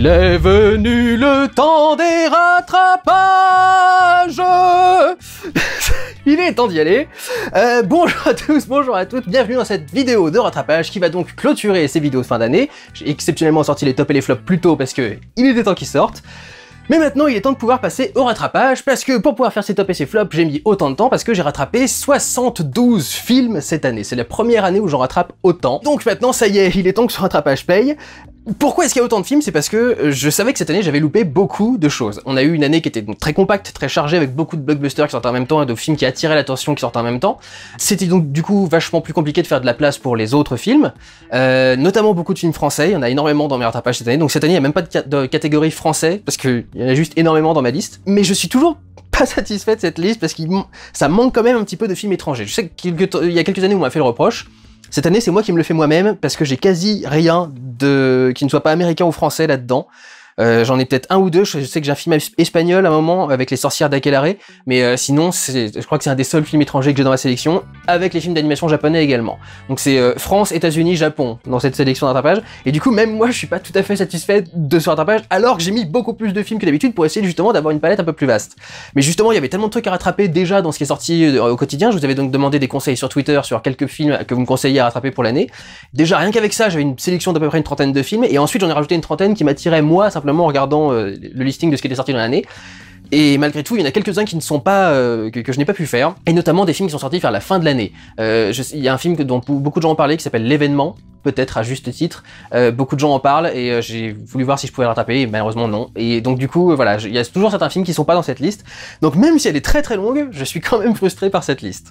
Il est venu le temps des rattrapages. Il est temps d'y aller. Bonjour à tous, bonjour à toutes, bienvenue dans cette vidéo de rattrapage qui va donc clôturer ces vidéos de fin d'année. J'ai exceptionnellement sorti les tops et les flops plus tôt parce que il était temps qu'ils sortent. Mais maintenant, il est temps de pouvoir passer au rattrapage, parce que pour pouvoir faire ces tops et ces flops, j'ai mis autant de temps parce que j'ai rattrapé 72 films cette année. C'est la première année où j'en rattrape autant. Donc maintenant, ça y est, il est temps que ce rattrapage paye. Pourquoi est-ce qu'il y a autant de films? C'est parce que je savais que cette année, j'avais loupé beaucoup de choses. On a eu une année qui était donc très compacte, très chargée, avec beaucoup de blockbusters qui sortaient en même temps et de films qui attiraient l'attention qui sortaient en même temps. C'était donc du coup vachement plus compliqué de faire de la place pour les autres films, notamment beaucoup de films français. Il y en a énormément dans mes rattrapages cette année. Donc cette année, il n'y a même pas de catégorie français, parce qu'il y en a juste énormément dans ma liste. Mais je suis toujours pas satisfait de cette liste, parce que ça manque quand même un petit peu de films étrangers. Je sais qu'il y a quelques années où on m'a fait le reproche. Cette année, c'est moi qui me le fais moi-même, parce que j'ai quasi rien qui ne soit pas américain ou français là-dedans. J'en ai peut-être un ou deux, je sais que j'ai un film espagnol à un moment, avec Les Sorcières d'Akelarre, mais sinon, je crois que c'est un des seuls films étrangers que j'ai dans ma sélection, avec les films d'animation japonais également. Donc c'est France, États-Unis, Japon, dans cette sélection de rattrapage, et du coup, même moi, je suis pas tout à fait satisfait de ce rattrapage, alors que j'ai mis beaucoup plus de films que d'habitude pour essayer justement d'avoir une palette un peu plus vaste. Mais justement, il y avait tellement de trucs à rattraper déjà dans ce qui est sorti au quotidien, je vous avais donc demandé des conseils sur Twitter sur quelques films que vous me conseillez à rattraper pour l'année. Déjà, rien qu'avec ça, j'avais une sélection d'à peu près une trentaine de films, et ensuite j'en ai rajouté une trentaine qui m'attiraient moi, simplement en regardant le listing de ce qui était sorti dans l'année. Et malgré tout, il y en a quelques-uns qui ne sont pas que je n'ai pas pu faire, et notamment des films qui sont sortis vers la fin de l'année. Il y a un film dont beaucoup de gens ont parlé qui s'appelle L'événement, peut-être à juste titre. Beaucoup de gens en parlent et j'ai voulu voir si je pouvais le rattraper, et malheureusement non. Et donc du coup, voilà, il y a toujours certains films qui sont pas dans cette liste. Donc même si elle est très très longue, je suis quand même frustré par cette liste.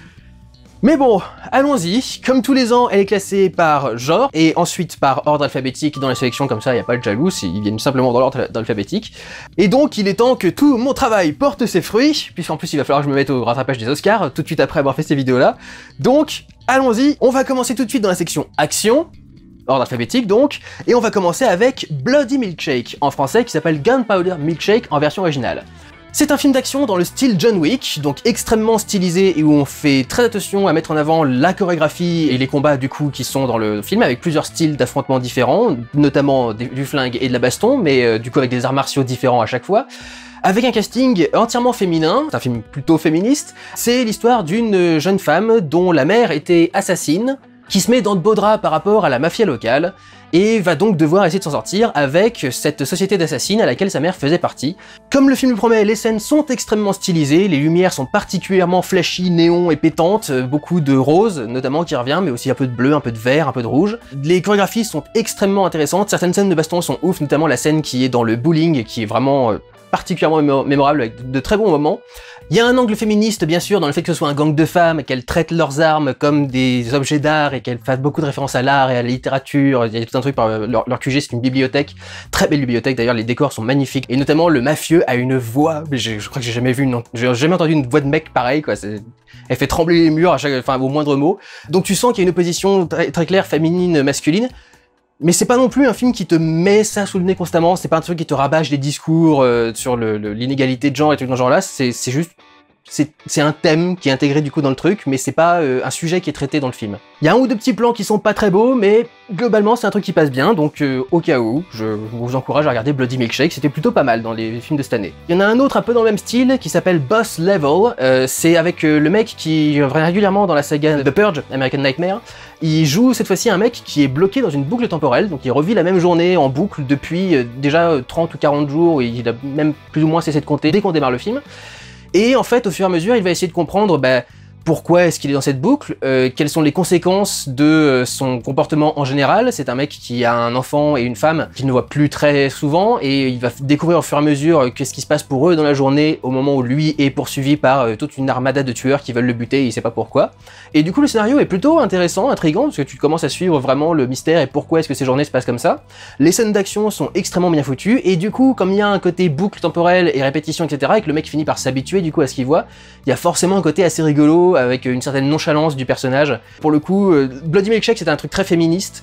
Mais bon, allons-y. Comme tous les ans, elle est classée par genre, et ensuite par ordre alphabétique dans la sélection, comme ça, il n'y a pas de jaloux, ils viennent simplement dans l'ordre alphabétique. Et donc, il est temps que tout mon travail porte ses fruits, puisqu'en plus, il va falloir que je me mette au rattrapage des Oscars, tout de suite après avoir fait ces vidéos-là. Donc, allons-y, on va commencer tout de suite dans la section action, ordre alphabétique donc, et on va commencer avec Bloody Milkshake, en français, qui s'appelle Gunpowder Milkshake en version originale. C'est un film d'action dans le style John Wick, donc extrêmement stylisé et où on fait très attention à mettre en avant la chorégraphie et les combats du coup qui sont dans le film, avec plusieurs styles d'affrontements différents, notamment du flingue et de la baston, mais du coup avec des arts martiaux différents à chaque fois. Avec un casting entièrement féminin, c'est un film plutôt féministe, c'est l'histoire d'une jeune femme dont la mère était assassine, qui se met dans de beaux draps par rapport à la mafia locale, et va donc devoir essayer de s'en sortir avec cette société d'assassins à laquelle sa mère faisait partie. Comme le film le promet, les scènes sont extrêmement stylisées, les lumières sont particulièrement flashy, néon et pétantes, beaucoup de rose notamment qui revient, mais aussi un peu de bleu, un peu de vert, un peu de rouge. Les chorégraphies sont extrêmement intéressantes, certaines scènes de baston sont ouf, notamment la scène qui est dans le bowling, qui est vraiment particulièrement mémorable avec de très bons moments. Il y a un angle féministe bien sûr dans le fait que ce soit un gang de femmes, qu'elles traitent leurs armes comme des objets d'art et qu'elles fassent beaucoup de références à l'art et à la littérature. Il y a tout un truc par leur QG, c'est une bibliothèque, très belle bibliothèque d'ailleurs, les décors sont magnifiques et notamment le mafieux a une voix, je crois que j'ai jamais entendu une voix de mec pareil quoi. Elle fait trembler les murs au moindre mot. Donc tu sens qu'il y a une opposition très claire féminine masculine. Mais c'est pas non plus un film qui te met ça sous le nez constamment, c'est pas un truc qui te rabâche des discours sur l'inégalité de genre et trucs dans ce genre-là, c'est juste... C'est un thème qui est intégré du coup dans le truc, mais c'est pas un sujet qui est traité dans le film. Il y a un ou deux petits plans qui sont pas très beaux, mais globalement c'est un truc qui passe bien, donc au cas où, je vous encourage à regarder Bloody Milkshake, c'était plutôt pas mal dans les films de cette année. Il y en a un autre un peu dans le même style, qui s'appelle Boss Level, c'est avec le mec qui revient régulièrement dans la saga The Purge, American Nightmare. Il joue cette fois-ci un mec qui est bloqué dans une boucle temporelle, donc il revit la même journée en boucle depuis déjà 30 ou 40 jours, et il a même plus ou moins cessé de compter dès qu'on démarre le film. Et en fait, au fur et à mesure, il va essayer de comprendre pourquoi est-ce qu'il est dans cette boucle, quelles sont les conséquences de son comportement en général. C'est un mec qui a un enfant et une femme qu'il ne voit plus très souvent, et il va découvrir au fur et à mesure qu'est-ce qui se passe pour eux dans la journée, au moment où lui est poursuivi par toute une armada de tueurs qui veulent le buter et il sait pas pourquoi. Et du coup, le scénario est plutôt intéressant, intriguant, parce que tu commences à suivre vraiment le mystère et pourquoi est-ce que ces journées se passent comme ça. Les scènes d'action sont extrêmement bien foutues, et du coup, comme il y a un côté boucle temporelle et répétition, etc., et que le mec finit par s'habituer du coup à ce qu'il voit, il y a forcément un côté assez rigolo, avec une certaine nonchalance du personnage. Pour le coup, Bloody Milkshake, c'était un truc très féministe.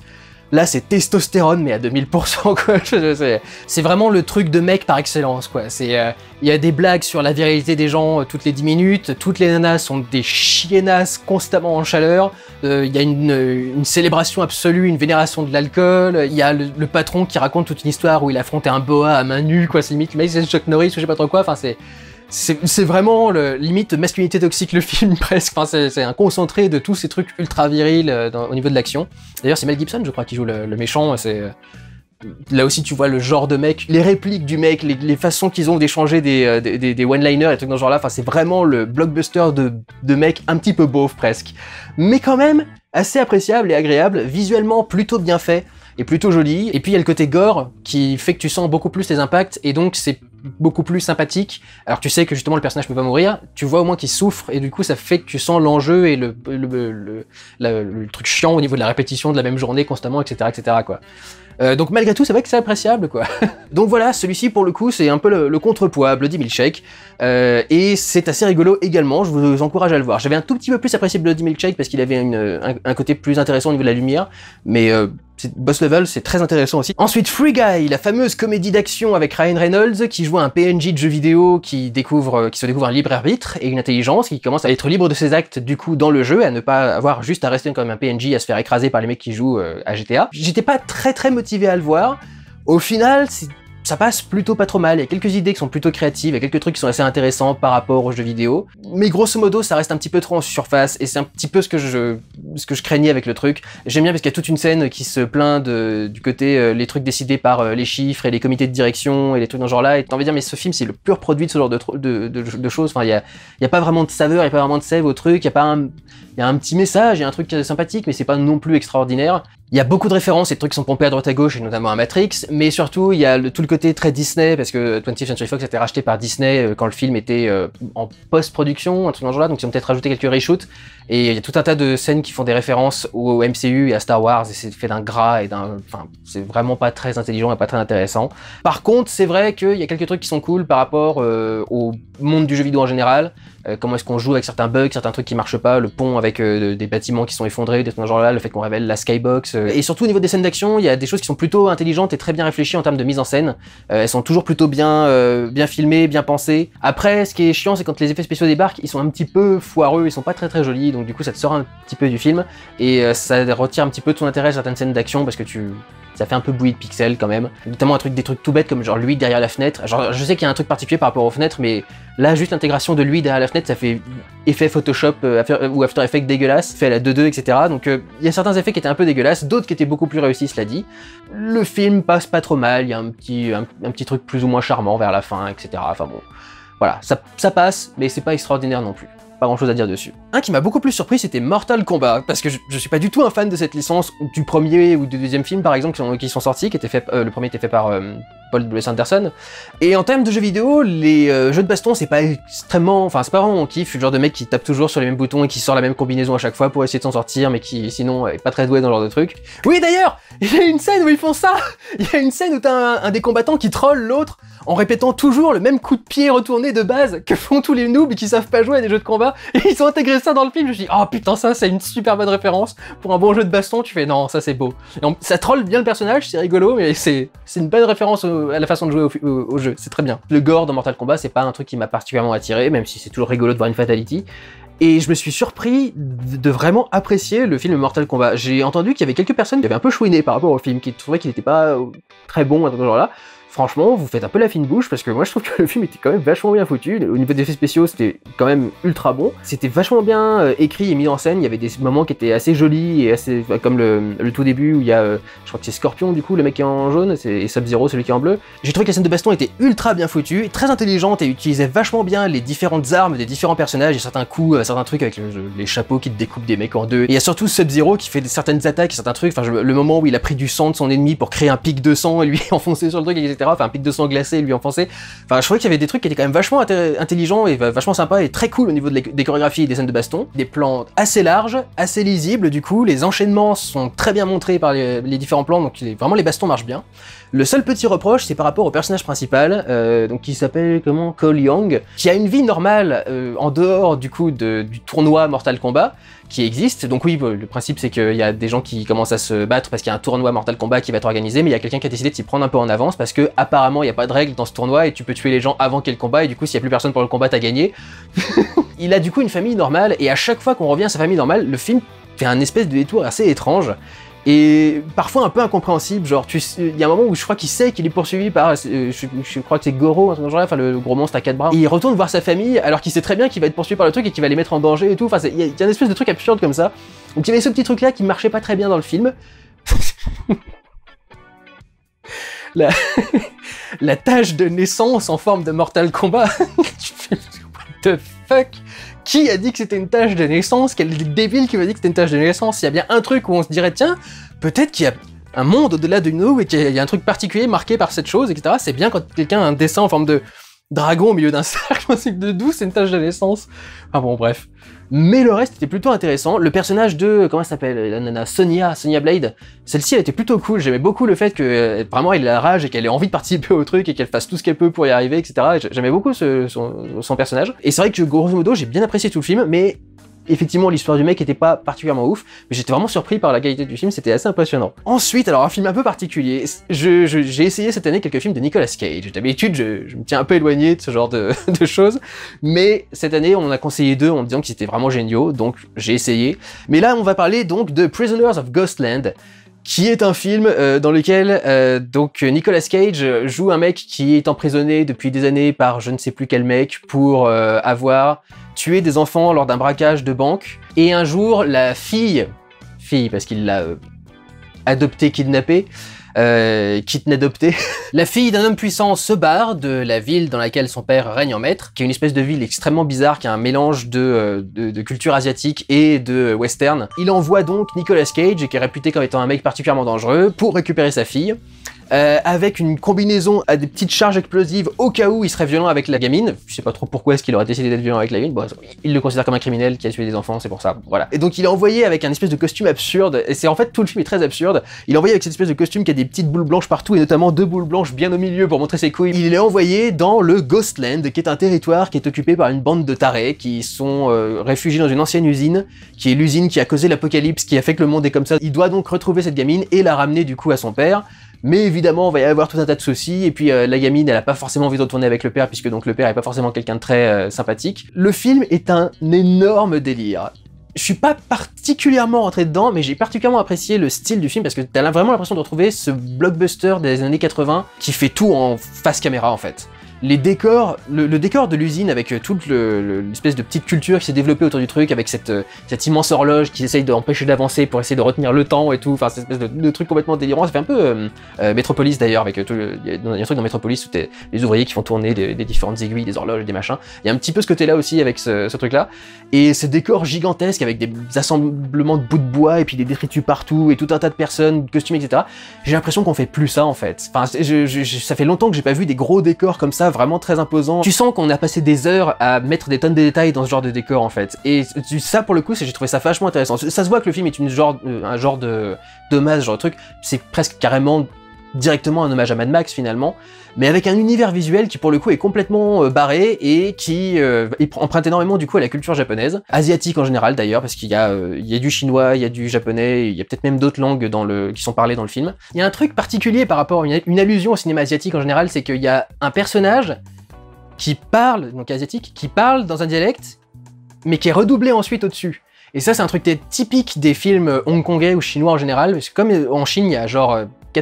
Là, c'est testostérone, mais à 2000%, quoi. C'est vraiment le truc de mec par excellence, quoi. Il y a des blagues sur la virilité des gens toutes les 10 minutes, toutes les nanas sont des chiennasses constamment en chaleur, il y a une célébration absolue, une vénération de l'alcool, il y a le patron qui raconte toute une histoire où il affrontait un boa à main nue, quoi. C'est limite, le mec, c'est Chuck Norris, ou je sais pas trop quoi, enfin, c'est vraiment limite masculinité toxique le film presque, enfin, c'est un concentré de tous ces trucs ultra virils au niveau de l'action. D'ailleurs c'est Mel Gibson je crois qui joue le méchant, là aussi tu vois le genre de mec, les répliques du mec, les façons qu'ils ont d'échanger des one-liners et trucs dans ce genre là, enfin c'est vraiment le blockbuster de mec un petit peu beauf presque. Mais quand même assez appréciable et agréable, visuellement plutôt bien fait et plutôt joli, et puis il y a le côté gore qui fait que tu sens beaucoup plus les impacts et donc c'est beaucoup plus sympathique. Alors tu sais que justement le personnage peut pas mourir, tu vois au moins qu'il souffre et du coup ça fait que tu sens l'enjeu et le truc chiant au niveau de la répétition de la même journée constamment, etc. etc. quoi. Donc malgré tout c'est vrai que c'est appréciable quoi. Donc voilà, celui-ci pour le coup c'est un peu le contrepoids, Bloody Milkshake, et c'est assez rigolo également, je vous encourage à le voir. J'avais un tout petit peu plus apprécié Bloody Milkshake parce qu'il avait un côté plus intéressant au niveau de la lumière, mais Boss Level, c'est très intéressant aussi. Ensuite, Free Guy, la fameuse comédie d'action avec Ryan Reynolds, qui joue un PNJ de jeu vidéo qui se découvre un libre arbitre et une intelligence, qui commence à être libre de ses actes du coup dans le jeu, à ne pas avoir juste à rester comme un PNJ à se faire écraser par les mecs qui jouent à GTA. J'étais pas très motivé à le voir. Au final, ça passe plutôt pas trop mal, il y a quelques idées qui sont plutôt créatives, il y a quelques trucs qui sont assez intéressants par rapport aux jeux vidéo, mais grosso modo ça reste un petit peu trop en surface, et c'est un petit peu ce que je craignais avec le truc. J'aime bien parce qu'il y a toute une scène qui se plaint du côté les trucs décidés par les chiffres et les comités de direction et les trucs dans ce genre là, et t'as envie de dire mais ce film c'est le pur produit de ce genre de choses, enfin il y a pas vraiment de saveur, il y a pas vraiment de sève au truc, il y a un petit message, il y a un truc sympathique, mais c'est pas non plus extraordinaire. Il y a beaucoup de références et de trucs qui sont pompés à droite à gauche, et notamment à Matrix, mais surtout il y a tout le côté très Disney, parce que 20th Century Fox a été racheté par Disney quand le film était en post-production, un truc dans ce genre-là, donc ils ont peut-être rajouté quelques reshoots, et il y a tout un tas de scènes qui font des références au MCU et à Star Wars, et c'est fait d'un gras et enfin, c'est vraiment pas très intelligent et pas très intéressant. Par contre, c'est vrai qu'il y a quelques trucs qui sont cool par rapport au monde du jeu vidéo en général. Comment est-ce qu'on joue avec certains bugs, certains trucs qui marchent pas, le pont avec des bâtiments qui sont effondrés, des trucs dans ce genre-là, le fait qu'on révèle la skybox. Et surtout au niveau des scènes d'action, il y a des choses qui sont plutôt intelligentes et très bien réfléchies en termes de mise en scène. Elles sont toujours plutôt bien filmées, bien pensées. Après, ce qui est chiant, c'est quand les effets spéciaux débarquent, ils sont un petit peu foireux, ils sont pas très jolis, donc du coup ça te sort un petit peu du film, et ça retire un petit peu de ton intérêt à certaines scènes d'action, parce que ça fait un peu bouillie de pixels quand même. Notamment des trucs tout bêtes comme genre lui derrière la fenêtre. Genre je sais qu'il y a un truc particulier par rapport aux fenêtres, mais là juste l'intégration de lui derrière la fenêtre, ça fait effet Photoshop ou After Effects dégueulasse, fait à la 2.2, etc. Donc il y a certains effets qui étaient un peu dégueulasses, d'autres qui étaient beaucoup plus réussis, cela dit. Le film passe pas trop mal, il y a un petit truc plus ou moins charmant vers la fin, etc. Enfin bon, voilà, ça passe, mais c'est pas extraordinaire non plus. Pas grand chose à dire dessus. Un qui m'a beaucoup plus surpris, c'était Mortal Kombat, parce que je suis pas du tout un fan de cette licence, du premier ou du deuxième film par exemple qui sont sortis, le premier était fait par Paul W. Sanderson, et en termes de jeux vidéo, les jeux de baston c'est pas extrêmement, enfin c'est pas vraiment mon kiff, je suis le genre de mec qui tape toujours sur les mêmes boutons et qui sort la même combinaison à chaque fois pour essayer de s'en sortir, mais qui sinon est pas très doué dans ce genre de truc. Oui d'ailleurs, il y a une scène où ils font ça. Il y a une scène où t'as un des combattants qui troll l'autre en répétant toujours le même coup de pied retourné de base que font tous les noobs qui savent pas jouer à des jeux de combat, et ils ont intégré ça dans le film. Je me suis dit oh putain, ça c'est une super bonne référence pour un bon jeu de baston. Tu fais non, ça c'est beau, et ça troll bien le personnage, c'est rigolo, mais c'est une bonne référence à la façon de jouer au jeu, c'est très bien. Le gore dans Mortal Kombat c'est pas un truc qui m'a particulièrement attiré, même si c'est toujours rigolo de voir une fatality. Et je me suis surpris de vraiment apprécier le film Mortal Kombat. J'ai entendu qu'il y avait quelques personnes qui avaient un peu chouiné par rapport au film, qui trouvaient qu'il n'était pas très bon, à ce genre-là. Franchement, vous faites un peu la fine bouche, parce que moi je trouve que le film était quand même vachement bien foutu. Au niveau des effets spéciaux, c'était quand même ultra bon. C'était vachement bien écrit et mis en scène. Il y avait des moments qui étaient assez jolis et assez, comme le tout début où il y a, je crois que c'est Scorpion du coup, le mec qui est en jaune, et Sub-Zero, celui qui est en bleu. J'ai trouvé que la scène de baston était ultra bien foutue, très intelligente, et utilisait vachement bien les différentes armes des différents personnages. Il y a certains coups, certains trucs avec les chapeaux qui te découpent des mecs en deux. Et il y a surtout Sub-Zero qui fait certaines attaques, certains trucs. Enfin, le moment où il a pris du sang de son ennemi pour créer un pic de sang et lui enfoncer sur le truc, etc. Enfin, un pic de sang glacé et lui enfoncer. Enfin, je trouvais qu'il y avait des trucs qui étaient quand même vachement intelligents et vachement sympas et très cool au niveau des chorégraphies et des scènes de baston. Des plans assez larges, assez lisibles du coup, les enchaînements sont très bien montrés par les différents plans, donc vraiment les bastons marchent bien. Le seul petit reproche, c'est par rapport au personnage principal, donc qui s'appelle comment, Cole Young, qui a une vie normale en dehors du coup du tournoi Mortal Kombat qui existe. Donc oui, le principe c'est qu'il y a des gens qui commencent à se battre parce qu'il y a un tournoi Mortal Kombat qui va être organisé, mais il y a quelqu'un qui a décidé de s'y prendre un peu en avance parce que apparemment il n'y a pas de règles dans ce tournoi et tu peux tuer les gens avant qu'il y ait le combat et du coup s'il n'y a plus personne pour le combat t'as gagné. Il a du coup une famille normale et à chaque fois qu'on revient à sa famille normale, le film fait un espèce de détour assez étrange. Et parfois un peu incompréhensible, genre il y a un moment où je crois qu'il sait qu'il est poursuivi par, je crois que c'est Goro, un truc genre, enfin le gros monstre à 4 bras, et il retourne voir sa famille alors qu'il sait très bien qu'il va être poursuivi par le truc et qu'il va les mettre en danger et tout, enfin il y a une espèce de truc absurde comme ça. Donc il y avait ce petit truc là qui marchait pas très bien dans le film. La tâche de naissance en forme de Mortal Kombat. What the fuck? Qui a dit que c'était une tâche de naissance? Quel débile qui m'a dit que c'était une tâche de naissance? Il y a bien un truc où on se dirait, tiens, peut-être qu'il y a un monde au-delà de nous et qu'il y a un truc particulier marqué par cette chose, etc. C'est bien quand quelqu'un a un dessin en forme de dragon au milieu d'un cercle, on sait que de d'où c'est une tâche de naissance. Enfin bon, bref. Mais le reste était plutôt intéressant. Le personnage de, comment elle s'appelle, la nana, Sonya Blade, celle-ci elle était plutôt cool. J'aimais beaucoup le fait que vraiment elle ait la rage et qu'elle ait envie de participer au truc et qu'elle fasse tout ce qu'elle peut pour y arriver, etc. J'aimais beaucoup son personnage. Et c'est vrai que grosso modo j'ai bien apprécié tout le film, mais effectivement, l'histoire du mec était pas particulièrement ouf, mais j'étais vraiment surpris par la qualité du film, c'était assez impressionnant. Ensuite, alors un film un peu particulier, j'ai essayé cette année quelques films de Nicolas Cage. D'habitude, je me tiens un peu éloigné de ce genre de choses, mais cette année, on en a conseillé 2 en me disant qu'ils étaient vraiment géniaux, donc j'ai essayé. Mais là, on va parler donc de Prisoners of Ghostland, qui est un film dans lequel donc Nicolas Cage joue un mec qui est emprisonné depuis des années par je ne sais plus quel mec pour avoir tué des enfants lors d'un braquage de banque. Et un jour, la fille parce qu'il l'a adopté, kidnappé, adopté. La fille d'un homme puissant se barre de la ville dans laquelle son père règne en maître, qui est une espèce de ville extrêmement bizarre, qui a un mélange de culture asiatique et de western. Il envoie donc Nicolas Cage, qui est réputé comme étant un mec particulièrement dangereux, pour récupérer sa fille. Avec une combinaison à des petites charges explosives au cas où il serait violent avec la gamine. Je sais pas trop pourquoi est-ce qu'il aurait décidé d'être violent avec la gamine. Bon, il le considère comme un criminel qui a tué des enfants, c'est pour ça, voilà. Et donc il est envoyé avec un espèce de costume absurde, et c'est en fait tout le film est très absurde. Il est envoyé avec cette espèce de costume qui a des petites boules blanches partout, et notamment 2 boules blanches bien au milieu pour montrer ses couilles. Il est envoyé dans le Ghostland, qui est un territoire qui est occupé par une bande de tarés qui sont réfugiés dans une ancienne usine, qui est l'usine qui a causé l'apocalypse, qui a fait que le monde est comme ça. Il doit donc retrouver cette gamine et la ramener du coup à son père. Mais évidemment, il va y avoir tout un tas de soucis, et puis la gamine, elle a pas forcément envie de retourner avec le père, puisque donc le père est pas forcément quelqu'un de très sympathique. Le film est un énorme délire. Je suis pas particulièrement rentré dedans, mais j'ai particulièrement apprécié le style du film, parce que t'as vraiment l'impression de retrouver ce blockbuster des années 80 qui fait tout en face caméra, en fait. Les décors, le décor de l'usine avec toute l'espèce de petite culture qui s'est développée autour du truc, avec cette immense horloge qui essaye d'empêcher d'avancer pour essayer de retenir le temps et tout, enfin cette espèce de truc complètement délirant, ça fait un peu Metropolis d'ailleurs, avec tout il y a un truc dans Metropolis où t'as les ouvriers qui font tourner des différentes aiguilles, des horloges, des machins, il y a un petit peu ce côté-là aussi avec ce truc-là, et ces décors gigantesques avec des assemblements de bouts de bois et puis des détritus partout et tout un tas de personnes, costumes, etc. J'ai l'impression qu'on fait plus ça en fait, enfin ça fait longtemps que j'ai pas vu des gros décors comme ça, vraiment très imposant. Tu sens qu'on a passé des heures à mettre des tonnes de détails dans ce genre de décor en fait. Et ça pour le coup, j'ai trouvé ça vachement intéressant. Ça se voit que le film est un genre d'hommage, genre de truc. C'est presque carrément directement un hommage à Mad Max finalement, mais avec un univers visuel qui pour le coup est complètement barré et qui emprunte énormément du coup à la culture japonaise, asiatique en général d'ailleurs, parce qu'il y a du chinois, il y a du japonais, il y a peut-être même d'autres langues qui sont parlées dans le film. Il y a un truc particulier par rapport à une allusion au cinéma asiatique en général, c'est qu'il y a un personnage qui parle, donc asiatique, qui parle dans un dialecte, mais qui est redoublé ensuite au-dessus. Et ça c'est un truc typique des films hongkongais ou chinois en général, parce que comme en Chine il y a genre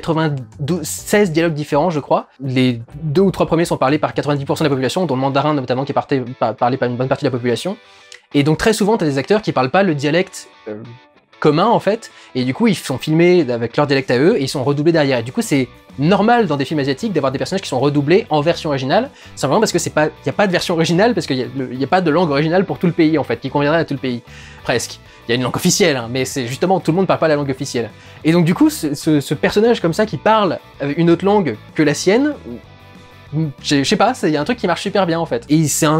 16 dialogues différents, je crois. Les 2 ou 3 premiers sont parlés par 90% de la population, dont le mandarin notamment qui est parlé par une bonne partie de la population. Et donc très souvent, t'as des acteurs qui parlent pas le dialecte commun en fait, et du coup ils sont filmés avec leur dialecte à eux, et ils sont redoublés derrière. Et du coup c'est normal dans des films asiatiques d'avoir des personnages qui sont redoublés en version originale, simplement parce que il n'y a pas de version originale, parce qu'il n'y a pas de langue originale pour tout le pays en fait, qui conviendrait à tout le pays, presque. Il y a une langue officielle, hein, mais c'est justement, tout le monde ne parle pas la langue officielle. Et donc du coup, ce personnage comme ça qui parle avec une autre langue que la sienne, je sais pas, il y a un truc qui marche super bien en fait. Et c'est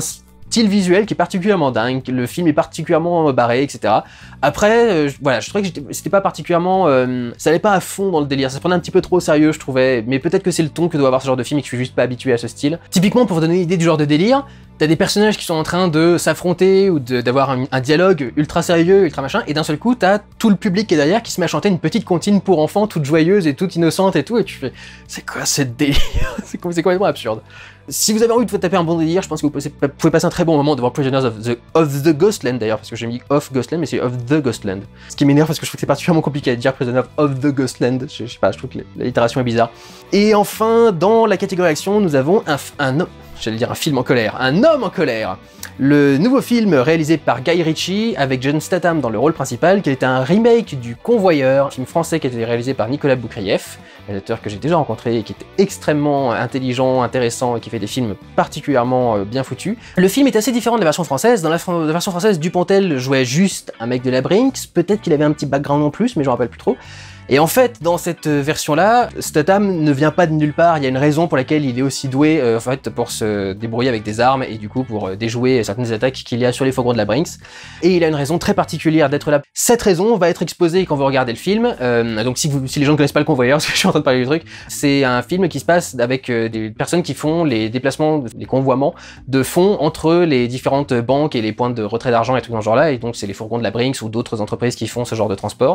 style visuel qui est particulièrement dingue, le film est particulièrement barré, etc. Après, voilà, je trouvais que c'était pas particulièrement... ça allait pas à fond dans le délire, ça se prenait un petit peu trop au sérieux, je trouvais, mais peut-être que c'est le ton que doit avoir ce genre de film et que je suis juste pas habitué à ce style. Typiquement, pour vous donner une idée du genre de délire, t'as des personnages qui sont en train de s'affronter ou d'avoir un dialogue ultra sérieux, ultra machin, et d'un seul coup, t'as tout le public qui est derrière qui se met à chanter une petite comptine pour enfants, toute joyeuse et toute innocente et tout, et tu fais, c'est quoi ce délire? C'est complètement absurde. Si vous avez envie de vous taper un bon délire, je pense que vous pouvez passer un très bon moment devant Prisoners of the Ghostland d'ailleurs, parce que j'ai mis of Ghostland, mais c'est of the Ghostland. Ce qui m'énerve parce que je trouve que c'est particulièrement compliqué à dire Prisoners of the Ghostland, je sais pas, je trouve que l'itération est bizarre. Et enfin, dans la catégorie action, nous avons j'allais dire un film en colère, un homme en colère. Le nouveau film réalisé par Guy Ritchie avec John Statham dans le rôle principal, qui est un remake du Convoyeur, un film français qui a été réalisé par Nicolas Boukrieff, réalisateur que j'ai déjà rencontré et qui était extrêmement intelligent, intéressant et qui fait des films particulièrement bien foutus. Le film est assez différent de la version française. Dans la version française, Dupontel jouait juste un mec de la Brinks, peut-être qu'il avait un petit background en plus, mais je me rappelle plus trop. Et en fait, dans cette version-là, Statham ne vient pas de nulle part, il y a une raison pour laquelle il est aussi doué en fait, pour se débrouiller avec des armes et du coup pour déjouer certaines attaques qu'il y a sur les fourgons de la Brinks. Et il a une raison très particulière d'être là. Cette raison va être exposée quand vous regardez le film, donc si les gens ne connaissent pas le Convoyeur, parce que je suis en train de parler du truc, c'est un film qui se passe avec des personnes qui font les déplacements, les convoiements de fonds entre les différentes banques et les points de retrait d'argent et tout dans ce genre-là, et donc c'est les fourgons de la Brinks ou d'autres entreprises qui font ce genre de transport.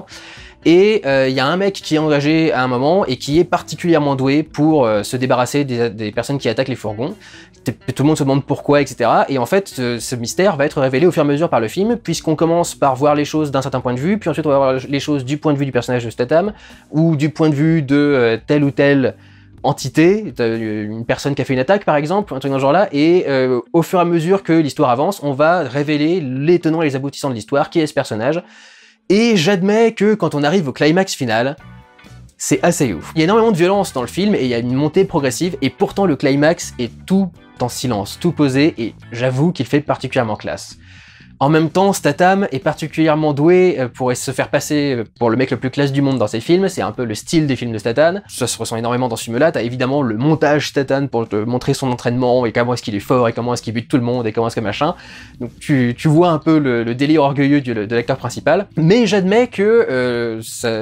Et il y a un mec qui est engagé à un moment et qui est particulièrement doué pour se débarrasser des personnes qui attaquent les fourgons. Tout le monde se demande pourquoi, etc. Et en fait, ce mystère va être révélé au fur et à mesure par le film, puisqu'on commence par voir les choses d'un certain point de vue, puis ensuite on va voir les choses du point de vue du personnage de Statham, ou du point de vue de telle ou telle entité, une personne qui a fait une attaque par exemple, un truc dans ce genre-là, et au fur et à mesure que l'histoire avance, on va révéler les tenants et les aboutissants de l'histoire, qui est ce personnage. Et j'admets que quand on arrive au climax final, c'est assez ouf. Il y a énormément de violence dans le film et il y a une montée progressive et pourtant le climax est tout en silence, tout posé et j'avoue qu'il fait particulièrement classe. En même temps, Statham est particulièrement doué pour se faire passer pour le mec le plus classe du monde dans ses films, c'est un peu le style des films de Statham, ça se ressent énormément dans ce film-là, t'as évidemment le montage Statham pour te montrer son entraînement et comment est-ce qu'il est fort et comment est-ce qu'il bute tout le monde et comment est-ce que machin, donc tu vois un peu le délire orgueilleux de l'acteur principal, mais j'admets que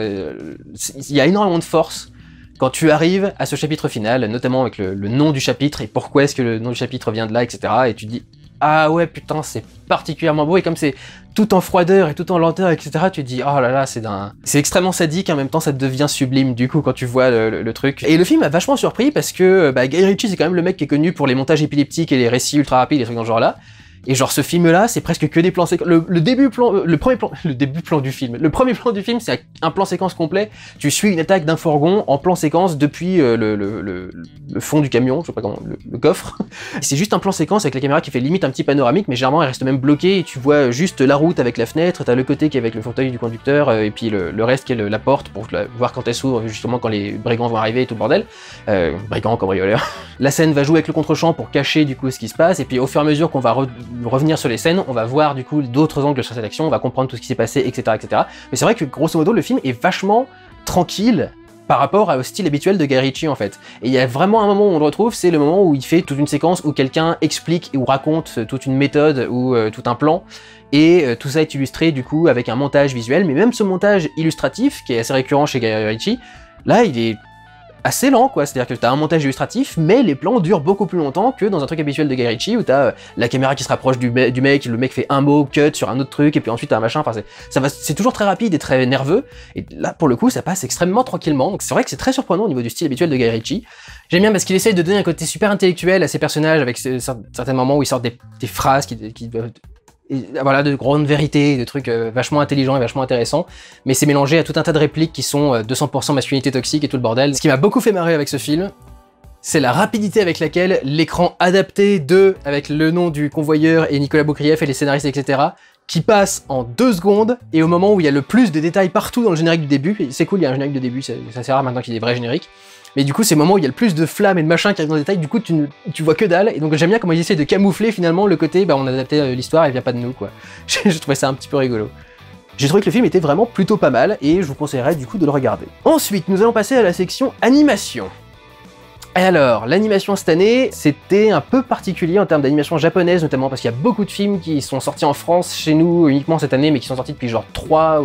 il y a énormément de force quand tu arrives à ce chapitre final, notamment avec le nom du chapitre et pourquoi est-ce que le nom du chapitre vient de là, etc. et tu dis ah ouais putain c'est particulièrement beau et comme c'est tout en froideur et tout en lenteur etc tu te dis oh là là c'est extrêmement sadique et en même temps ça devient sublime du coup quand tu vois le truc. Et le film m'a vachement surpris parce que Guy Ritchie c'est quand même le mec qui est connu pour les montages épileptiques et les récits ultra rapides et trucs dans ce genre là. Et genre ce film-là, c'est presque que des plans séquences. Le premier plan du film, c'est un plan séquence complet. Tu suis une attaque d'un fourgon en plan séquence depuis le fond du camion, je sais pas comment, le coffre. C'est juste un plan séquence avec la caméra qui fait limite un petit panoramique, mais généralement elle reste même bloquée et tu vois juste la route avec la fenêtre, t'as le côté qui est avec le fauteuil du conducteur et puis le reste qui est la porte pour voir quand elle s'ouvre, justement quand les brigands vont arriver et tout le bordel. Brigands, cambrioleurs. La scène va jouer avec le contre-champ pour cacher du coup ce qui se passe et puis au fur et à mesure qu'on va revenir sur les scènes, on va voir du coup d'autres angles sur cette action, on va comprendre tout ce qui s'est passé, etc., etc. Mais c'est vrai que grosso modo le film est vachement tranquille par rapport au style habituel de Guy Ritchie en fait. Et il y a vraiment un moment où on le retrouve, c'est le moment où il fait toute une séquence où quelqu'un explique ou raconte toute une méthode ou tout un plan, et tout ça est illustré du coup avec un montage visuel, mais même ce montage illustratif, qui est assez récurrent chez Guy Ritchie, là il est assez lent quoi, c'est-à-dire que t'as un montage illustratif, mais les plans durent beaucoup plus longtemps que dans un truc habituel de Guy Ritchie où t'as la caméra qui se rapproche du mec, le mec fait un mot, cut sur un autre truc, et puis ensuite t'as un machin, enfin c'est toujours très rapide et très nerveux, et là pour le coup ça passe extrêmement tranquillement, donc c'est vrai que c'est très surprenant au niveau du style habituel de Guy Ritchie. J'aime bien parce qu'il essaye de donner un côté super intellectuel à ses personnages avec certains moments où ils sortent des phrases qui doivent... Et voilà, de grandes vérités, de trucs vachement intelligents et vachement intéressants, mais c'est mélangé à tout un tas de répliques qui sont 200% masculinité toxique et tout le bordel. Ce qui m'a beaucoup fait marrer avec ce film, c'est la rapidité avec laquelle l'écran adapté avec le nom du convoyeur et Nicolas Boukrieff et les scénaristes, etc., qui passe en 2 secondes, et au moment où il y a le plus de détails partout dans le générique du début, c'est cool, il y a un générique de début, c'est assez rare maintenant qu'il y ait des vrais génériques, mais du coup c'est le moment où il y a le plus de flammes et de machins qui arrivent dans le détail, du coup tu vois que dalle, et donc j'aime bien comment ils essaient de camoufler finalement le côté, on a adapté l'histoire, elle vient pas de nous quoi. Je trouvais ça un petit peu rigolo. J'ai trouvé que le film était vraiment plutôt pas mal, et je vous conseillerais du coup de le regarder. Ensuite, nous allons passer à la section animation. Et alors, l'animation cette année, c'était un peu particulier en termes d'animation japonaise, notamment parce qu'il y a beaucoup de films qui sont sortis en France, chez nous, uniquement cette année, mais qui sont sortis depuis genre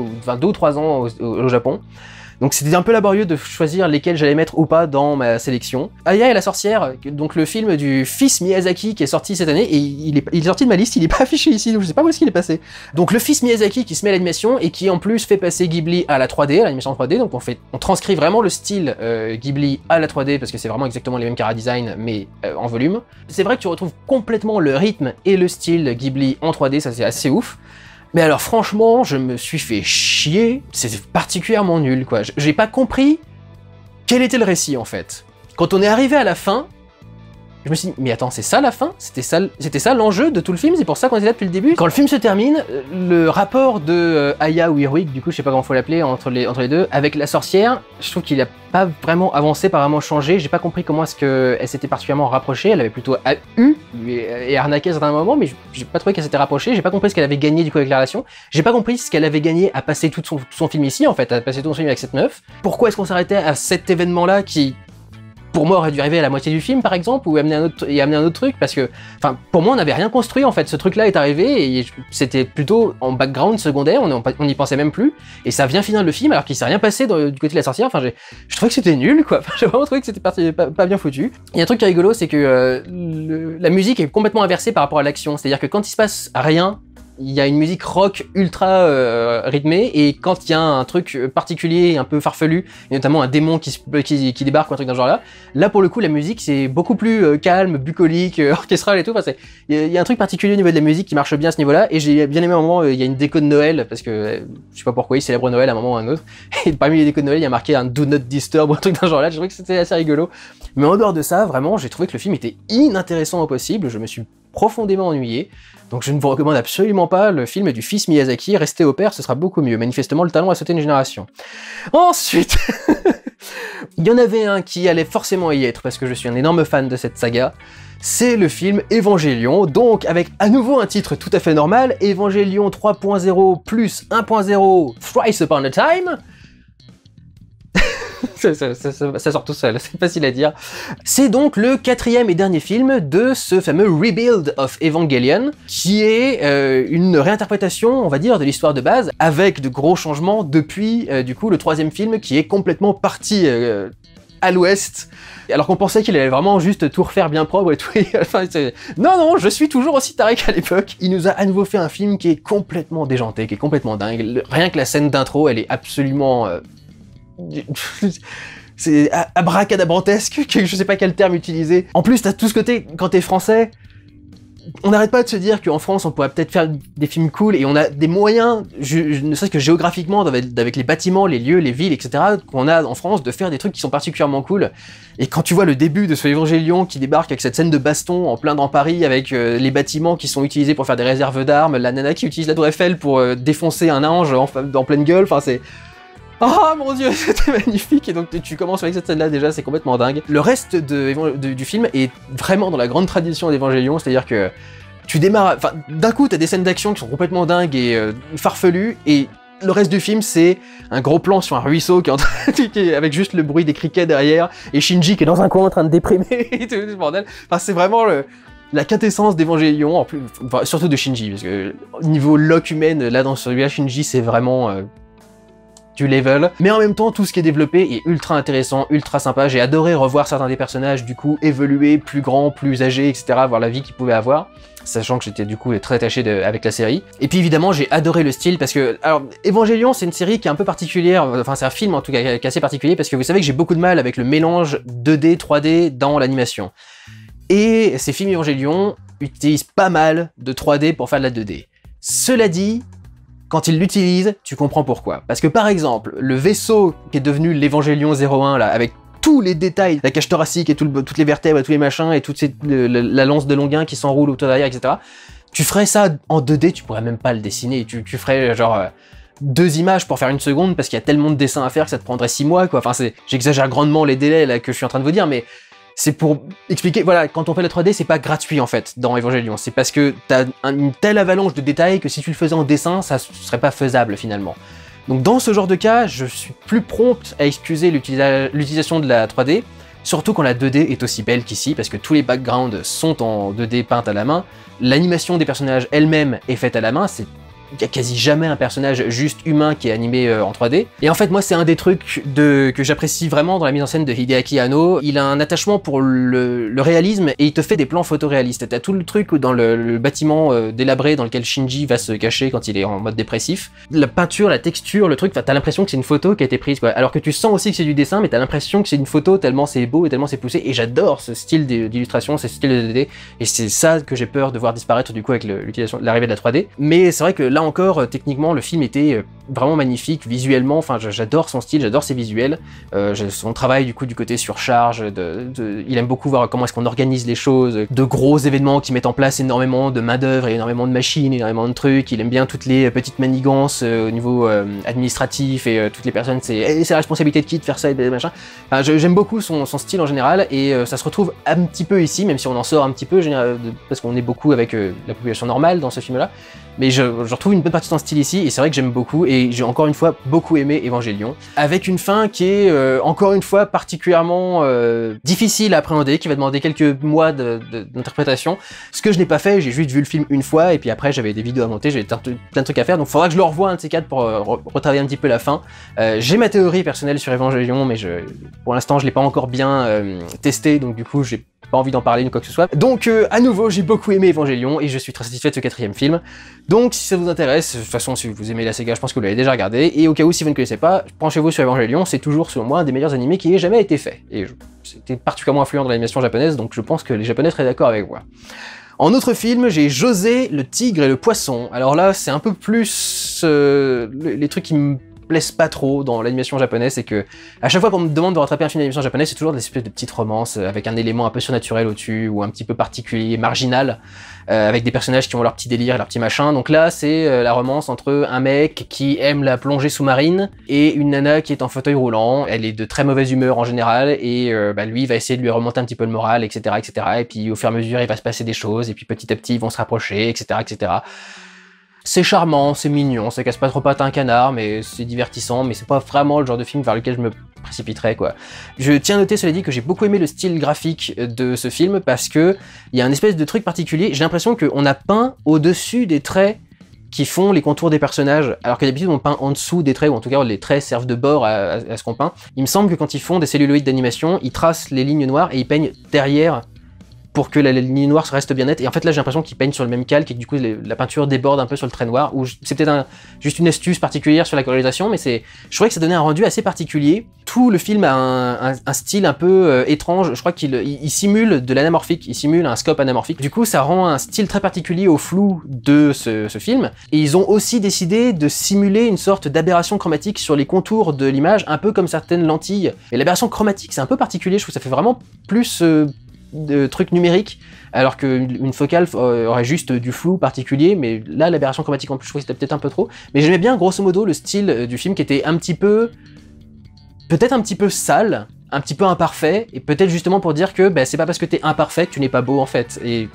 2 ou 3 ans au Japon. Donc c'était un peu laborieux de choisir lesquels j'allais mettre ou pas dans ma sélection. Aya et la sorcière, donc le film du fils Miyazaki qui est sorti cette année, et il est sorti de ma liste, il est pas affiché ici, donc je sais pas où est-ce qu'il est passé. Donc le fils Miyazaki qui se met à l'animation et qui en plus fait passer Ghibli à la 3D, à l'animation 3D, donc on transcrit vraiment le style Ghibli à la 3D parce que c'est vraiment exactement les mêmes chara-design mais en volume. C'est vrai que tu retrouves complètement le rythme et le style Ghibli en 3D, ça c'est assez ouf. Mais alors franchement, je me suis fait chier, c'est particulièrement nul quoi. J'ai pas compris quel était le récit en fait. Quand on est arrivé à la fin, je me suis dit, mais attends, c'est ça la fin? C'était ça l'enjeu de tout le film? C'est pour ça qu'on était là depuis le début? Quand le film se termine, le rapport de Aya ou Heroic, du coup je sais pas comment faut l'appeler entre les deux, avec la sorcière, je trouve qu'il a pas vraiment avancé, pas vraiment changé. J'ai pas compris comment est-ce qu'elle s'était particulièrement rapprochée. Elle avait plutôt eu et arnaqué à certains moments, mais j'ai pas trouvé qu'elle s'était rapprochée. J'ai pas compris ce qu'elle avait gagné du coup avec la relation. J'ai pas compris ce qu'elle avait gagné à passer tout son film ici en fait, à passer tout son film avec cette meuf. Pourquoi est-ce qu'on s'arrêtait à cet événement-là qui, pour moi, aurait dû arriver à la moitié du film, par exemple, ou amener un autre truc, parce que, enfin, pour moi, on n'avait rien construit, en fait. Ce truc-là est arrivé, et c'était plutôt en background secondaire, on n'y pensait même plus, et ça vient finir le film, alors qu'il s'est rien passé du côté de la sorcière. Enfin, je trouvais que c'était nul, quoi. J'ai vraiment trouvé que c'était pas bien foutu. Il y a un truc qui est rigolo, c'est que la musique est complètement inversée par rapport à l'action. C'est-à-dire que quand il se passe rien, il y a une musique rock ultra rythmée, et quand il y a un truc particulier, un peu farfelu, et notamment un démon qui débarque ou un truc dans ce genre-là, là pour le coup la musique c'est beaucoup plus calme, bucolique, orchestral et tout. Enfin, il y a un truc particulier au niveau de la musique qui marche bien à ce niveau-là, et j'ai bien aimé à un moment, il y a une déco de Noël, parce que je sais pas pourquoi ils célèbrent Noël à un moment ou à un autre, et parmi les décos de Noël il y a marqué un Do Not Disturb ou un truc dans ce genre-là. J'ai trouvé que c'était assez rigolo. Mais en dehors de ça, vraiment, j'ai trouvé que le film était inintéressant au possible, je me suis profondément ennuyé. Donc je ne vous recommande absolument pas le film du fils Miyazaki, restez au père, ce sera beaucoup mieux. Manifestement, le talent a sauté une génération. Ensuite, il y en avait un qui allait forcément y être, parce que je suis un énorme fan de cette saga, c'est le film Evangelion, donc avec à nouveau un titre tout à fait normal, Evangelion 3.0 plus 1.0 Thrice Upon a Time. Ça sort tout seul, c'est facile à dire. C'est donc le 4e et dernier film de ce fameux Rebuild of Evangelion, qui est une réinterprétation, on va dire, de l'histoire de base, avec de gros changements depuis, du coup, le 3e film qui est complètement parti à l'ouest, alors qu'on pensait qu'il allait vraiment juste tout refaire bien propre et tout. Enfin, non, je suis toujours aussi taré qu'à l'époque. Il nous a à nouveau fait un film qui est complètement déjanté, qui est complètement dingue. Rien que la scène d'intro, elle est absolument... c'est abracadabrantesque, je sais pas quel terme utiliser. En plus, t'as tout ce côté, quand t'es français, on n'arrête pas de se dire qu'en France, on pourrait peut-être faire des films cool, et on a des moyens, ne serait-ce que géographiquement, avec les bâtiments, les lieux, les villes, etc., qu'on a en France, de faire des trucs qui sont particulièrement cool. Et quand tu vois le début de ce Evangelion qui débarque avec cette scène de baston en plein dans Paris, avec les bâtiments qui sont utilisés pour faire des réserves d'armes, la nana qui utilise la tour Eiffel pour défoncer un ange en pleine gueule, enfin c'est... Oh mon dieu, c'était magnifique! Et donc tu commences avec cette scène-là, déjà, c'est complètement dingue. Le reste du film est vraiment dans la grande tradition d'Evangelion, c'est-à-dire que tu démarres... Enfin, d'un coup, t'as des scènes d'action qui sont complètement dingues et farfelues, et le reste du film, c'est un gros plan sur un ruisseau qui est en train avec juste le bruit des criquets derrière, et Shinji qui est dans un coin en train de déprimer, et tout ce bordel. Enfin, c'est vraiment la quintessence d'Evangelion, en plus, enfin, surtout de Shinji, parce que niveau look humaine, là, dans celui-là, Shinji, c'est vraiment... du level, mais en même temps tout ce qui est développé est ultra intéressant, ultra sympa. J'ai adoré revoir certains des personnages du coup évoluer, plus grands, plus âgés, etc., voir la vie qu'ils pouvaient avoir, sachant que j'étais du coup très attaché avec la série. Et puis évidemment j'ai adoré le style, parce que, alors Evangelion c'est une série qui est un peu particulière, enfin c'est un film en tout cas qui est assez particulier, parce que vous savez que j'ai beaucoup de mal avec le mélange 2D, 3D dans l'animation. Et ces films Evangelion utilisent pas mal de 3D pour faire de la 2D. Cela dit, quand ils l'utilisent, tu comprends pourquoi. Parce que par exemple, le vaisseau qui est devenu l'Evangelion 01, là, avec tous les détails, la cage thoracique et toutes les vertèbres et tous les machins, et la lance de Longuin qui s'enroule autour derrière, etc. Tu ferais ça en 2D, tu pourrais même pas le dessiner, tu ferais genre 2 images pour faire 1 seconde, parce qu'il y a tellement de dessins à faire que ça te prendrait 6 mois, quoi. Enfin, j'exagère grandement les délais là que je suis en train de vous dire, mais c'est pour expliquer, voilà, quand on fait la 3D, c'est pas gratuit en fait dans Evangelion, c'est parce que t'as une telle avalanche de détails que si tu le faisais en dessin, ça serait pas faisable finalement. Donc dans ce genre de cas, je suis plus prompt à excuser l'utilisation de la 3D, surtout quand la 2D est aussi belle qu'ici, parce que tous les backgrounds sont en 2D peintes à la main, l'animation des personnages elle-même est faite à la main, il y a quasi jamais un personnage juste humain qui est animé en 3D. Et en fait, moi, c'est un des trucs que j'apprécie vraiment dans la mise en scène de Hideaki Anno. Il a un attachement pour le réalisme et il te fait des plans photoréalistes. T'as tout le truc dans le bâtiment délabré dans lequel Shinji va se cacher quand il est en mode dépressif. La peinture, la texture, le truc, t'as l'impression que c'est une photo qui a été prise, quoi. Alors que tu sens aussi que c'est du dessin, mais t'as l'impression que c'est une photo tellement c'est beau et tellement c'est poussé. Et j'adore ce style d'illustration, ce style de 2D. Et c'est ça que j'ai peur de voir disparaître du coup avec l'arrivée de la 3D. Mais c'est vrai que là encore, techniquement, le film était vraiment magnifique, visuellement, enfin j'adore son style, j'adore ses visuels, son travail du coup du côté surcharge, il aime beaucoup voir comment est-ce qu'on organise les choses, de gros événements qui mettent en place énormément de main d'œuvre, énormément de machines, énormément de trucs, il aime bien toutes les petites manigances au niveau administratif et toutes les personnes, c'est la responsabilité de qui de faire ça et des machins. Enfin, j'aime beaucoup son style en général et ça se retrouve un petit peu ici, même si on en sort un petit peu, parce qu'on est beaucoup avec la population normale dans ce film-là. Mais je retrouve une bonne partie de son style ici, et c'est vrai que j'aime beaucoup, et j'ai encore une fois beaucoup aimé Evangelion, avec une fin qui est encore une fois particulièrement difficile à appréhender, qui va demander quelques mois d'interprétation, ce que je n'ai pas fait, j'ai juste vu le film une fois, et puis après j'avais des vidéos à monter, j'avais plein de trucs à faire, donc il faudra que je le revoie un de ces quatre pour retravailler un petit peu la fin. J'ai ma théorie personnelle sur Evangelion, mais pour l'instant je l'ai pas encore bien testé, donc du coup j'ai pas envie d'en parler ni quoi que ce soit. Donc à nouveau, j'ai beaucoup aimé Evangelion et je suis très satisfait de ce 4e film. Donc si ça vous intéresse, de toute façon si vous aimez la saga, je pense que vous l'avez déjà regardé, et au cas où si vous ne connaissez pas, penchez-vous sur Evangelion, c'est toujours selon moi un des meilleurs animés qui ait jamais été fait. Et c'était particulièrement influent dans l'animation japonaise, donc je pense que les japonais seraient d'accord avec moi. En autre film, j'ai José, le tigre et le poisson. Alors là, c'est un peu plus les trucs qui me plaisent pas trop dans l'animation japonaise, c'est que à chaque fois qu'on me demande de rattraper un film d'animation japonaise, c'est toujours des espèces de petites romances avec un élément un peu surnaturel au-dessus ou un petit peu particulier, marginal, avec des personnages qui ont leur petit délire et leur petit machin. Donc là, c'est la romance entre un mec qui aime la plongée sous-marine et une nana qui est en fauteuil roulant. Elle est de très mauvaise humeur en général et lui, il va essayer de lui remonter un petit peu le moral, etc., etc. Et puis au fur et à mesure, il va se passer des choses et puis petit à petit, ils vont se rapprocher, etc., etc. C'est charmant, c'est mignon, ça casse pas trop patin un canard, mais c'est divertissant, mais c'est pas vraiment le genre de film vers lequel je me précipiterais, quoi. Je tiens à noter, cela dit, que j'ai beaucoup aimé le style graphique de ce film, parce que il y a un espèce de truc particulier, j'ai l'impression qu'on a peint au-dessus des traits qui font les contours des personnages, alors que d'habitude on peint en dessous des traits, ou en tout cas les traits servent de bord à ce qu'on peint. Il me semble que quand ils font des celluloïdes d'animation, ils tracent les lignes noires et ils peignent derrière pour que la ligne noire reste bien nette, et en fait là j'ai l'impression qu'ils peignent sur le même calque et que du coup la peinture déborde un peu sur le trait noir, ou c'est peut-être juste une astuce particulière sur la colorisation, mais je trouvais que ça donnait un rendu assez particulier. Tout le film a un style un peu étrange, je crois qu'il simule de l'anamorphique, il simule un scope anamorphique, du coup ça rend un style très particulier au flou de ce film, et ils ont aussi décidé de simuler une sorte d'aberration chromatique sur les contours de l'image, un peu comme certaines lentilles, et l'aberration chromatique c'est un peu particulier, je trouve que ça fait vraiment plus de trucs numériques, alors qu'une focale aurait juste du flou particulier, mais là l'aberration chromatique en plus je trouvais que c'était peut-être un peu trop, mais j'aimais bien grosso modo le style du film qui était un petit peu, peut-être un petit peu sale, un petit peu imparfait, et peut-être justement pour dire que c'est pas parce que t'es imparfait que tu n'es pas beau en fait, et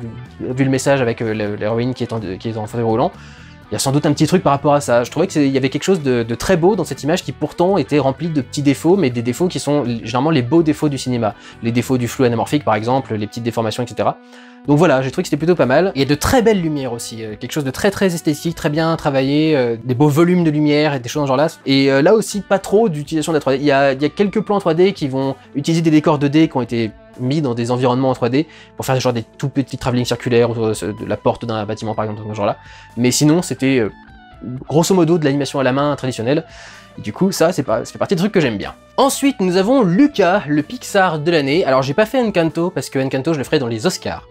vu le message avec l'héroïne qui est en fauteuil roulant, il y a sans doute un petit truc par rapport à ça. Je trouvais qu'il y avait quelque chose de très beau dans cette image qui pourtant était remplie de petits défauts, mais des défauts qui sont généralement les beaux défauts du cinéma. Les défauts du flou anamorphique par exemple, les petites déformations, etc. Donc voilà, j'ai trouvé que c'était plutôt pas mal. Il y a de très belles lumières aussi, quelque chose de très très esthétique, très bien travaillé, des beaux volumes de lumière et des choses dans ce genre-là. Et là aussi, pas trop d'utilisation de la 3D. Il y a quelques plans 3D qui vont utiliser des décors 2D qui ont été mis dans des environnements en 3D pour faire genre des tout petits travelling circulaires autour de la porte d'un bâtiment par exemple, dans ce genre-là. Mais sinon, c'était grosso modo de l'animation à la main traditionnelle. Et du coup, ça fait partie des trucs que j'aime bien. Ensuite, nous avons Luca, le Pixar de l'année. Alors, j'ai pas fait Encanto, parce que Encanto, je le ferai dans les Oscars.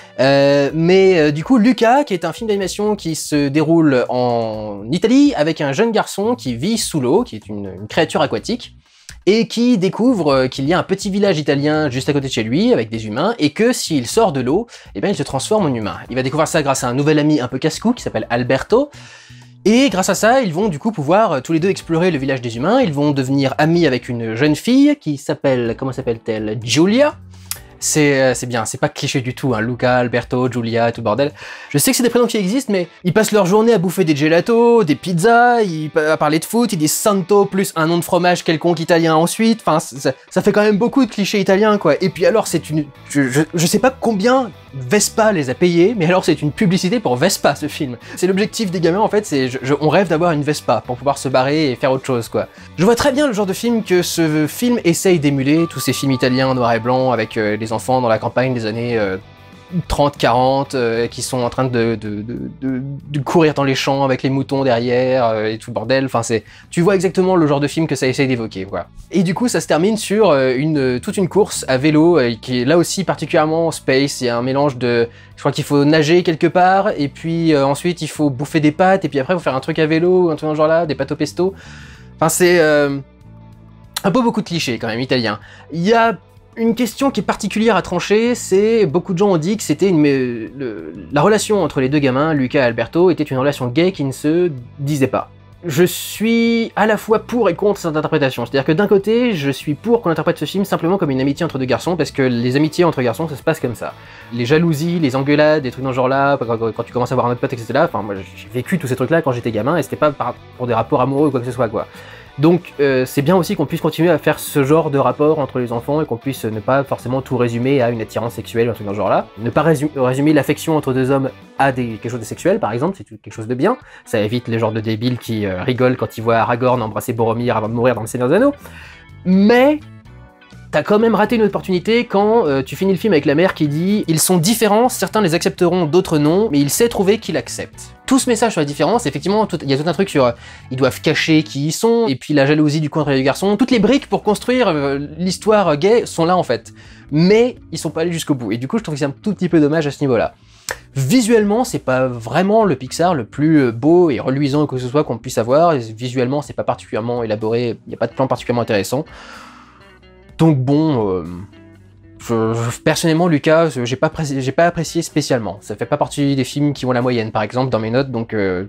Du coup, Luca, qui est un film d'animation qui se déroule en Italie, avec un jeune garçon qui vit sous l'eau, qui est une créature aquatique, et qui découvre qu'il y a un petit village italien juste à côté de chez lui, avec des humains, et que s'il sort de l'eau, eh bien il se transforme en humain. Il va découvrir ça grâce à un nouvel ami un peu casse-cou, qui s'appelle Alberto, et grâce à ça, ils vont du coup pouvoir tous les deux explorer le village des humains, ils vont devenir amis avec une jeune fille, qui s'appelle, comment s'appelle-t-elle, Giulia. c'est bien, c'est pas cliché du tout, hein. Luca, Alberto, Giulia, tout le bordel. Je sais que c'est des prénoms qui existent, mais ils passent leur journée à bouffer des gelatos, des pizzas, à parler de foot, ils disent Santo plus un nom de fromage quelconque italien ensuite, enfin, ça fait quand même beaucoup de clichés italiens, quoi. Et puis alors, c'est une... Je sais pas combien Vespa les a payés, mais alors c'est une publicité pour Vespa, ce film. C'est l'objectif des gamins, en fait, c'est on rêve d'avoir une Vespa pour pouvoir se barrer et faire autre chose, quoi. Je vois très bien le genre de film que ce film essaye d'émuler, tous ces films italiens en noir et blanc avec les enfants dans la campagne des années 30-40 qui sont en train de courir dans les champs avec les moutons derrière et tout le bordel. Enfin, tu vois exactement le genre de film que ça essaye d'évoquer, quoi. Et du coup, ça se termine sur toute une course à vélo qui est là aussi particulièrement space. Il y a un mélange de... Je crois qu'il faut nager quelque part, et puis ensuite il faut bouffer des pâtes, et puis après il faut faire un truc à vélo, un truc dans ce genre-là, des pâtes au pesto. Enfin, c'est un peu beaucoup de clichés quand même, italien. Il y a une question qui est particulière à trancher, c'est beaucoup de gens ont dit que c'était la relation entre les deux gamins, Luca et Alberto, était une relation gay qui ne se disait pas. Je suis à la fois pour et contre cette interprétation. C'est-à-dire que d'un côté, je suis pour qu'on interprète ce film simplement comme une amitié entre deux garçons, parce que les amitiés entre garçons, ça se passe comme ça. Les jalousies, les engueulades, des trucs dans ce genre-là, quand tu commences à avoir un autre pote, etc. Enfin, moi, j'ai vécu tous ces trucs-là quand j'étais gamin, et c'était pas pour des rapports amoureux ou quoi que ce soit, quoi. Donc c'est bien aussi qu'on puisse continuer à faire ce genre de rapport entre les enfants et qu'on puisse ne pas forcément tout résumer à une attirance sexuelle ou un truc dans ce genre-là. Ne pas résumer l'affection entre deux hommes à quelque chose de sexuel, par exemple, c'est quelque chose de bien. Ça évite les genres de débiles qui rigolent quand ils voient Aragorn embrasser Boromir avant de mourir dans le Seigneur des Anneaux. Mais t'as quand même raté une opportunité quand tu finis le film avec la mère qui dit « Ils sont différents, certains les accepteront, d'autres non, mais il sait trouver qui l'accepte. » Tout ce message sur la différence, effectivement, il y a tout un truc sur ils doivent cacher qui ils sont, et puis la jalousie du contre et du garçon. Toutes les briques pour construire l'histoire gay sont là en fait, mais ils sont pas allés jusqu'au bout. Et du coup, je trouve que c'est un tout petit peu dommage à ce niveau-là. Visuellement, c'est pas vraiment le Pixar le plus beau et reluisant que ce soit qu'on puisse avoir. Et visuellement, c'est pas particulièrement élaboré, il n'y a pas de plan particulièrement intéressant. Donc bon... personnellement, Lucas, j'ai pas apprécié spécialement. Ça fait pas partie des films qui ont la moyenne, par exemple, dans mes notes, donc non,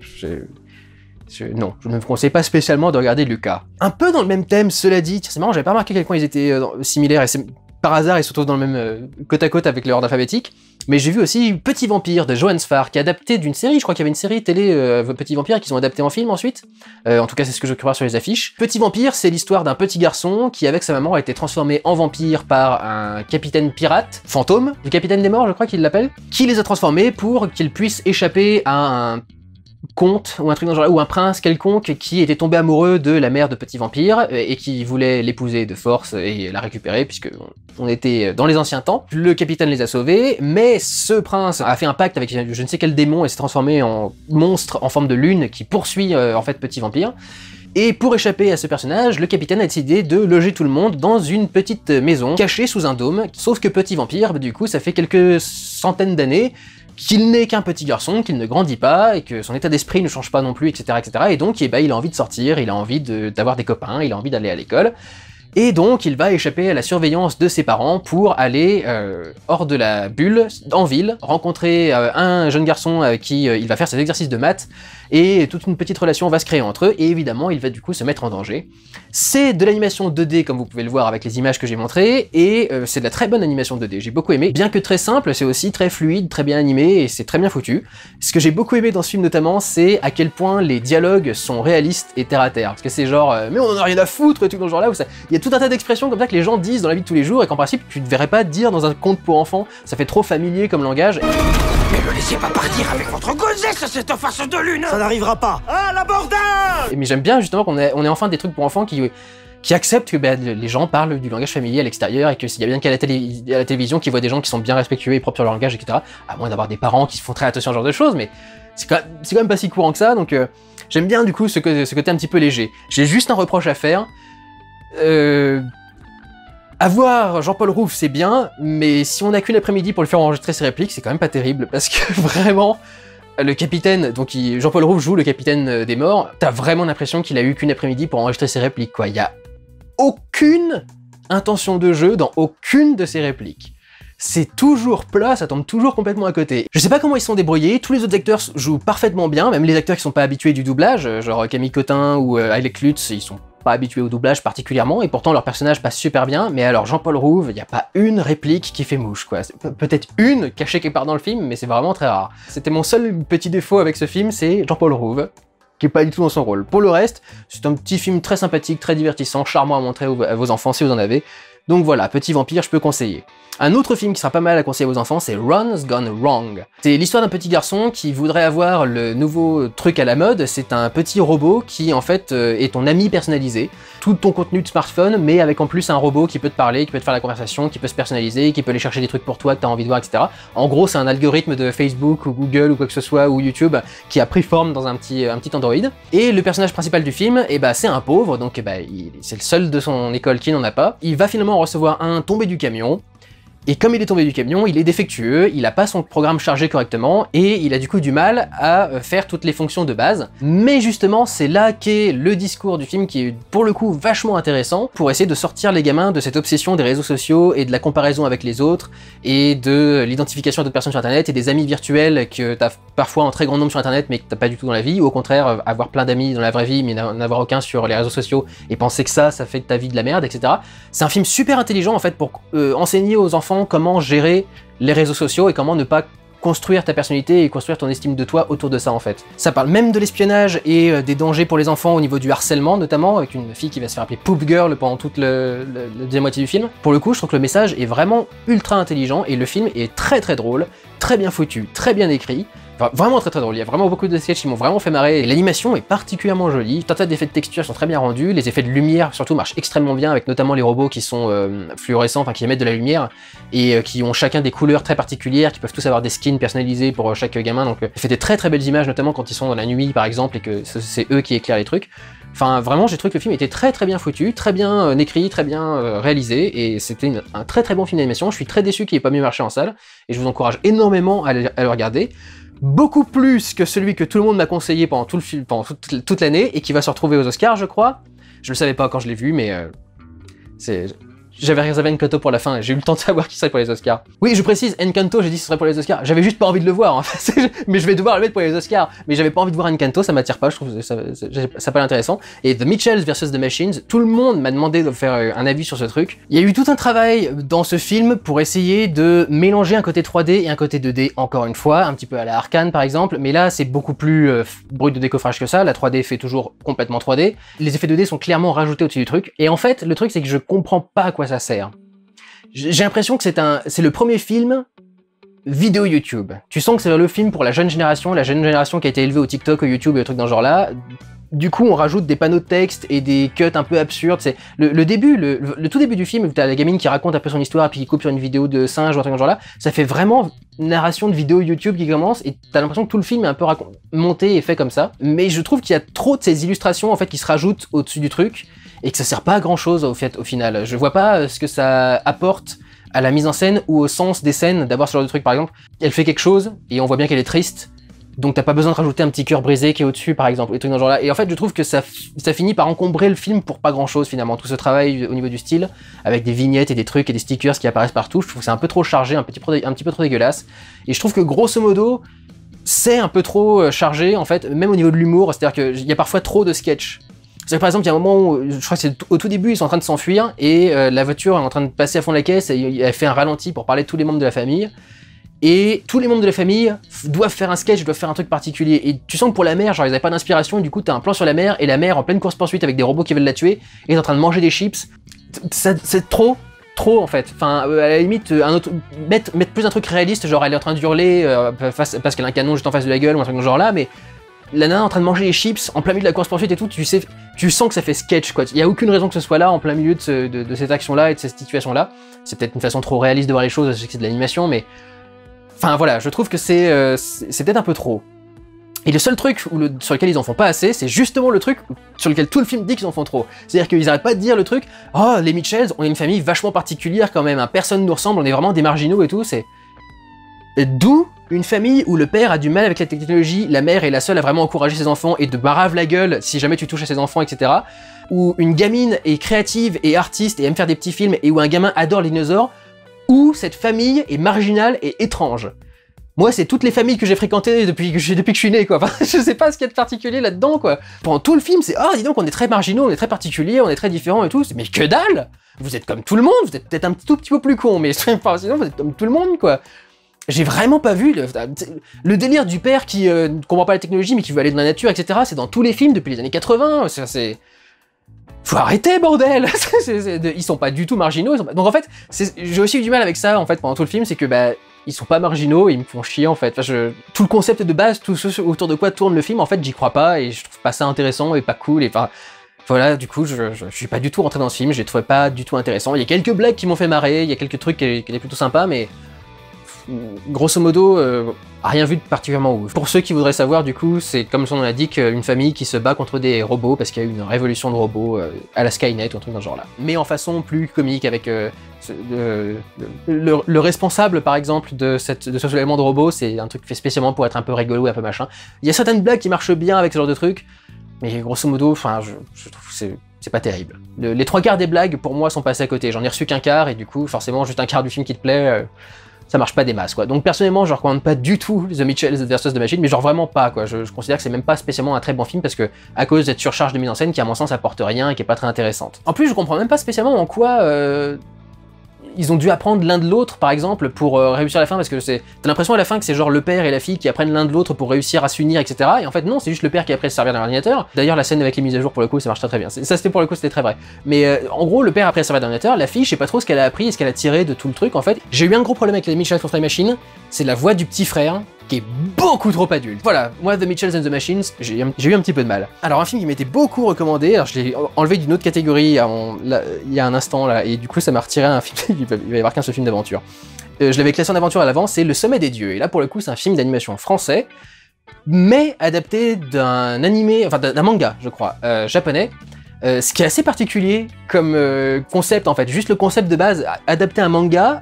je ne vous conseille pas spécialement de regarder Lucas. Un peu dans le même thème, cela dit, c'est marrant, j'avais pas remarqué à quel point ils étaient similaires, et par hasard, ils se retrouvent dans le même côte à côte avec l'ordre alphabétique. Mais j'ai vu aussi Petit Vampire de Johannes Farr, qui est adapté d'une série, je crois qu'il y avait une série télé Petit Vampire qu'ils ont adapté en film ensuite. En tout cas, c'est ce que je crois sur les affiches. Petit Vampire, c'est l'histoire d'un petit garçon qui, avec sa maman, a été transformé en vampire par un capitaine pirate, fantôme, le capitaine des morts, je crois qu'il l'appelle, qui les a transformés pour qu'ils puissent échapper à un comte ou un truc dans le genre, ou un prince quelconque qui était tombé amoureux de la mère de Petit Vampire et qui voulait l'épouser de force et la récupérer puisque on était dans les anciens temps. Le capitaine les a sauvés, mais ce prince a fait un pacte avec je ne sais quel démon et s'est transformé en monstre en forme de lune qui poursuit en fait Petit Vampire. Et pour échapper à ce personnage, le capitaine a décidé de loger tout le monde dans une petite maison cachée sous un dôme, sauf que Petit Vampire, du coup, ça fait quelques centaines d'années qu'il n'est qu'un petit garçon, qu'il ne grandit pas, et que son état d'esprit ne change pas non plus, etc. etc. Et donc, il a envie de sortir, il a envie d'avoir des copains, il a envie d'aller à l'école. Et donc, il va échapper à la surveillance de ses parents pour aller hors de la bulle, en ville, rencontrer un jeune garçon avec qui il va faire ses exercices de maths, et toute une petite relation va se créer entre eux, et évidemment, il va du coup se mettre en danger. C'est de l'animation 2D, comme vous pouvez le voir avec les images que j'ai montrées, et c'est de la très bonne animation 2D, j'ai beaucoup aimé. Bien que très simple, c'est aussi très fluide, très bien animé, et c'est très bien foutu. Ce que j'ai beaucoup aimé dans ce film notamment, c'est à quel point les dialogues sont réalistes et terre à terre. Parce que c'est genre, mais on en a rien à foutre, et tout dans ce genre-là, où il y a tout un tas d'expressions comme ça que les gens disent dans la vie de tous les jours, et qu'en principe, tu ne devrais pas dire dans un conte pour enfants, ça fait trop familier comme langage. Ne le laissez pas partir avec votre gonzesse, cette face de lune. Ça n'arrivera pas. Ah, l'abordage. Mais j'aime bien justement qu'on ait enfin des trucs pour enfants qui acceptent que les gens parlent du langage familier à l'extérieur et que s'il y a bien qu'à la télévision qui voient des gens qui sont bien respectueux et propres sur leur langage, etc. À moins d'avoir des parents qui font très attention à ce genre de choses, mais c'est quand même pas si courant que ça, donc j'aime bien du coup ce côté un petit peu léger. J'ai juste un reproche à faire. Avoir Jean-Paul Rouve, c'est bien, mais si on n'a qu'une après-midi pour le faire enregistrer ses répliques, c'est quand même pas terrible, parce que vraiment, le capitaine, donc Jean-Paul Rouve joue le capitaine des morts, t'as vraiment l'impression qu'il a eu qu'une après-midi pour enregistrer ses répliques, quoi. Il y a aucune intention de jeu dans aucune de ses répliques. C'est toujours plat, ça tombe toujours complètement à côté. Je sais pas comment ils sont débrouillés, tous les autres acteurs jouent parfaitement bien, même les acteurs qui sont pas habitués du doublage, genre Camille Cotin ou Alec Lutz, ils sont pas habitué au doublage particulièrement, et pourtant leur personnage passe super bien, mais alors Jean-Paul Rouve, il n'y a pas une réplique qui fait mouche, quoi. Peut-être une cachée quelque part dans le film, mais c'est vraiment très rare. C'était mon seul petit défaut avec ce film, c'est Jean-Paul Rouve, qui est pas du tout dans son rôle. Pour le reste, c'est un petit film très sympathique, très divertissant, charmant à montrer à vos enfants si vous en avez. Donc voilà, Petit Vampire, je peux conseiller. Un autre film qui sera pas mal à conseiller aux enfants, c'est Run's Gone Wrong. C'est l'histoire d'un petit garçon qui voudrait avoir le nouveau truc à la mode, c'est un petit robot qui en fait est ton ami personnalisé. Tout ton contenu de smartphone, mais avec en plus un robot qui peut te parler, qui peut te faire la conversation, qui peut se personnaliser, qui peut aller chercher des trucs pour toi que t'as envie de voir, etc. En gros, c'est un algorithme de Facebook ou Google ou quoi que ce soit, ou YouTube, qui a pris forme dans un petit Android. Et le personnage principal du film, c'est un pauvre, donc c'est le seul de son école qui n'en a pas. Il va finalement recevoir un tombé du camion, et comme il est tombé du camion, il est défectueux, il a pas son programme chargé correctement, et il a du coup du mal à faire toutes les fonctions de base. Mais justement, c'est là qu'est le discours du film qui est pour le coup vachement intéressant, pour essayer de sortir les gamins de cette obsession des réseaux sociaux, et de la comparaison avec les autres, et de l'identification à d'autres personnes sur internet, et des amis virtuels que t'as parfois en très grand nombre sur internet, mais que t'as pas du tout dans la vie, ou au contraire, avoir plein d'amis dans la vraie vie, mais n'en avoir aucun sur les réseaux sociaux, et penser que ça fait de ta vie de la merde, etc. C'est un film super intelligent en fait pour enseigner aux enfants comment gérer les réseaux sociaux et comment ne pas construire ta personnalité et construire ton estime de toi autour de ça en fait. Ça parle même de l'espionnage et des dangers pour les enfants au niveau du harcèlement notamment, avec une fille qui va se faire appeler Poop Girl pendant toute la deuxième moitié du film. Pour le coup, je trouve que le message est vraiment ultra intelligent et le film est très très drôle, très bien foutu, très bien écrit. Enfin, vraiment très très drôle, il y a vraiment beaucoup de sketchs qui m'ont vraiment fait marrer, et l'animation est particulièrement jolie, un tas d'effets de texture sont très bien rendus, les effets de lumière surtout marchent extrêmement bien, avec notamment les robots qui sont fluorescents, enfin qui émettent de la lumière, et qui ont chacun des couleurs très particulières, qui peuvent tous avoir des skins personnalisés pour chaque gamin, donc ça fait des très très belles images, notamment quand ils sont dans la nuit par exemple, et que c'est eux qui éclairent les trucs. Enfin, vraiment, j'ai trouvé que le film était très très bien foutu, très bien écrit, très bien réalisé, et c'était un très très bon film d'animation. Je suis très déçu qu'il ait pas mieux marché en salle, et je vous encourage énormément à le regarder. Beaucoup plus que celui que tout le monde m'a conseillé pendant tout le film, pendant toute l'année, et qui va se retrouver aux Oscars, je crois. Je le savais pas quand je l'ai vu, mais j'avais réservé Encanto pour la fin, j'ai eu le temps de savoir qui serait pour les Oscars. Oui, je précise, Encanto, j'ai dit que ce serait pour les Oscars. J'avais juste pas envie de le voir, en fait. Mais je vais devoir le mettre pour les Oscars. Mais j'avais pas envie de voir Encanto, ça m'attire pas, je trouve ça pas intéressant. Et The Mitchells vs The Machines, tout le monde m'a demandé de faire un avis sur ce truc. Il y a eu tout un travail dans ce film pour essayer de mélanger un côté 3D et un côté 2D, encore une fois, un petit peu à la Arcane par exemple, mais là c'est beaucoup plus brut de décoffrage que ça, la 3D fait toujours complètement 3D. Les effets 2D sont clairement rajoutés au-dessus du truc, et en fait, le truc c'est que je comprends pas à quoi ça sert. J'ai l'impression que c'est le premier film vidéo YouTube. Tu sens que c'est le film pour la jeune génération qui a été élevée au TikTok, au YouTube et des trucs dans ce genre-là. Du coup, on rajoute des panneaux de texte et des cuts un peu absurdes. C'est le début, le tout début du film, où t'as la gamine qui raconte un peu son histoire, puis qui coupe sur une vidéo de singe ou un truc dans ce genre-là. Ça fait vraiment narration de vidéo YouTube qui commence, et t'as l'impression que tout le film est un peu monté et fait comme ça. Mais je trouve qu'il y a trop de ces illustrations en fait qui se rajoutent au-dessus du truc, et que ça sert pas à grand chose au final. Je vois pas ce que ça apporte à la mise en scène ou au sens des scènes d'avoir ce genre de truc. Par exemple, elle fait quelque chose et on voit bien qu'elle est triste, donc t'as pas besoin de rajouter un petit cœur brisé qui est au-dessus par exemple, des trucs dans ce genre là. Et en fait je trouve que ça finit par encombrer le film pour pas grand chose finalement, tout ce travail au niveau du style, avec des vignettes et des trucs et des stickers qui apparaissent partout. Je trouve que c'est un peu trop chargé, un petit peu trop dégueulasse, et je trouve que grosso modo c'est un peu trop chargé en fait, même au niveau de l'humour, c'est-à-dire qu'il y a parfois trop de sketchs. C'est-à-dire par exemple, il y a un moment où, je crois que c'est au tout début, ils sont en train de s'enfuir, et la voiture est en train de passer à fond de la caisse, et elle fait un ralenti pour parler de tous les membres de la famille, et tous les membres de la famille doivent faire un sketch, doivent faire un truc particulier, et tu sens que pour la mère, genre ils avaient pas d'inspiration, et du coup t'as un plan sur la mère, et la mère en pleine course-poursuite avec des robots qui veulent la tuer, et est en train de manger des chips. C'est trop en fait. Enfin, à la limite, mettre plus un truc réaliste, genre elle est en train de hurler parce qu'elle a un canon juste en face de la gueule, ou un truc dans ce genre là, mais la nana en train de manger des chips en plein milieu de la course-poursuite et tout, tu sens que ça fait sketch quoi. Il y a aucune raison que ce soit là, en plein milieu de cette action-là et de cette situation-là. C'est peut-être une façon trop réaliste de voir les choses, je sais que c'est de l'animation, mais... Enfin voilà, je trouve que c'est peut-être un peu trop. Et le seul truc sur lequel ils en font pas assez, c'est justement le truc sur lequel tout le film dit qu'ils en font trop. C'est-à-dire qu'ils arrêtent pas de dire le truc « Oh, les Mitchells, on est une famille vachement particulière quand même, hein, personne nous ressemble, on est vraiment des marginaux et tout, c'est... » D'où une famille où le père a du mal avec la technologie, la mère est la seule à vraiment encourager ses enfants et de barave la gueule si jamais tu touches à ses enfants, etc. Où une gamine est créative et artiste et aime faire des petits films, et où un gamin adore les dinosaures, où cette famille est marginale et étrange. Moi, c'est toutes les familles que j'ai fréquentées depuis que je suis né, quoi. Enfin, je sais pas ce qu'il y a de particulier là-dedans, quoi. Pendant tout le film, c'est « Ah, dis donc, on est très marginaux, on est très particuliers, on est très différents et tout. » Mais que dalle! Vous êtes comme tout le monde, vous êtes peut-être un tout petit peu plus con, mais enfin, sinon, vous êtes comme tout le monde, quoi. J'ai vraiment pas vu le délire du père qui ne comprend pas la technologie, mais qui veut aller dans la nature, etc. C'est dans tous les films depuis les années 80. C'est... Faut arrêter, bordel. Ils sont pas du tout marginaux. Donc en fait, j'ai aussi eu du mal avec ça, en fait, pendant tout le film, c'est que, bah, ils sont pas marginaux et ils me font chier, en fait. Enfin, tout le concept de base, tout ce autour de quoi tourne le film, en fait, j'y crois pas et je trouve pas ça intéressant et pas cool. Et enfin, voilà, du coup, je suis pas du tout rentré dans ce film, je l'ai trouvé pas du tout intéressant. Il y a quelques blagues qui m'ont fait marrer, il y a quelques trucs qui étaient plutôt sympas, mais grosso modo, rien vu de particulièrement ouf. Pour ceux qui voudraient savoir, du coup, c'est comme son nom l'indique, une famille qui se bat contre des robots parce qu'il y a eu une révolution de robots à la Skynet ou un truc dans ce genre-là. Mais en façon plus comique, avec le responsable, par exemple, de ce soulèvement de robots, c'est un truc fait spécialement pour être un peu rigolo et un peu machin. Il y a certaines blagues qui marchent bien avec ce genre de truc, mais grosso modo, enfin, je trouve que c'est pas terrible. Les 3 quarts des blagues, pour moi, sont passés à côté. J'en ai reçu qu'un quart, et du coup, forcément, juste un quart du film qui te plaît... ça marche pas des masses, quoi. Donc personnellement, je recommande pas du tout The Mitchells vs The Machines, mais genre vraiment pas, quoi. Je considère que c'est même pas spécialement un très bon film parce que, à cause de cette surcharge de mise en scène qui, à mon sens, apporte rien et qui est pas très intéressante. En plus, je comprends même pas spécialement en quoi ils ont dû apprendre l'un de l'autre, par exemple, pour réussir à la fin, parce que t'as l'impression à la fin que c'est genre le père et la fille qui apprennent l'un de l'autre pour réussir à s'unir, etc. Et en fait, non, c'est juste le père qui a appris à se servir d'un ordinateur. D'ailleurs, la scène avec les mises à jour, pour le coup, ça marche très bien. Ça, c'était pour le coup, c'était très vrai. Mais en gros, le père a appris à se servir d'un ordinateur, la fille, je sais pas trop ce qu'elle a appris et ce qu'elle a tiré de tout le truc, en fait. J'ai eu un gros problème avec les Mitchells vs The Machines, c'est la voix du petit frère, qui est beaucoup trop adulte. Voilà, moi, The Mitchells and the Machines, j'ai eu un petit peu de mal. Alors, un film qui m'était beaucoup recommandé, alors je l'ai enlevé d'une autre catégorie il y a un instant, là, et du coup, ça m'a retiré un film, il va y avoir qu'un seul film d'aventure. Je l'avais classé en aventure à l'avant, c'est Le Sommet des Dieux, et là, pour le coup, c'est un film d'animation français, mais adapté d'un animé, enfin d'un manga, je crois, japonais, ce qui est assez particulier comme concept, en fait, juste le concept de base, adapter un manga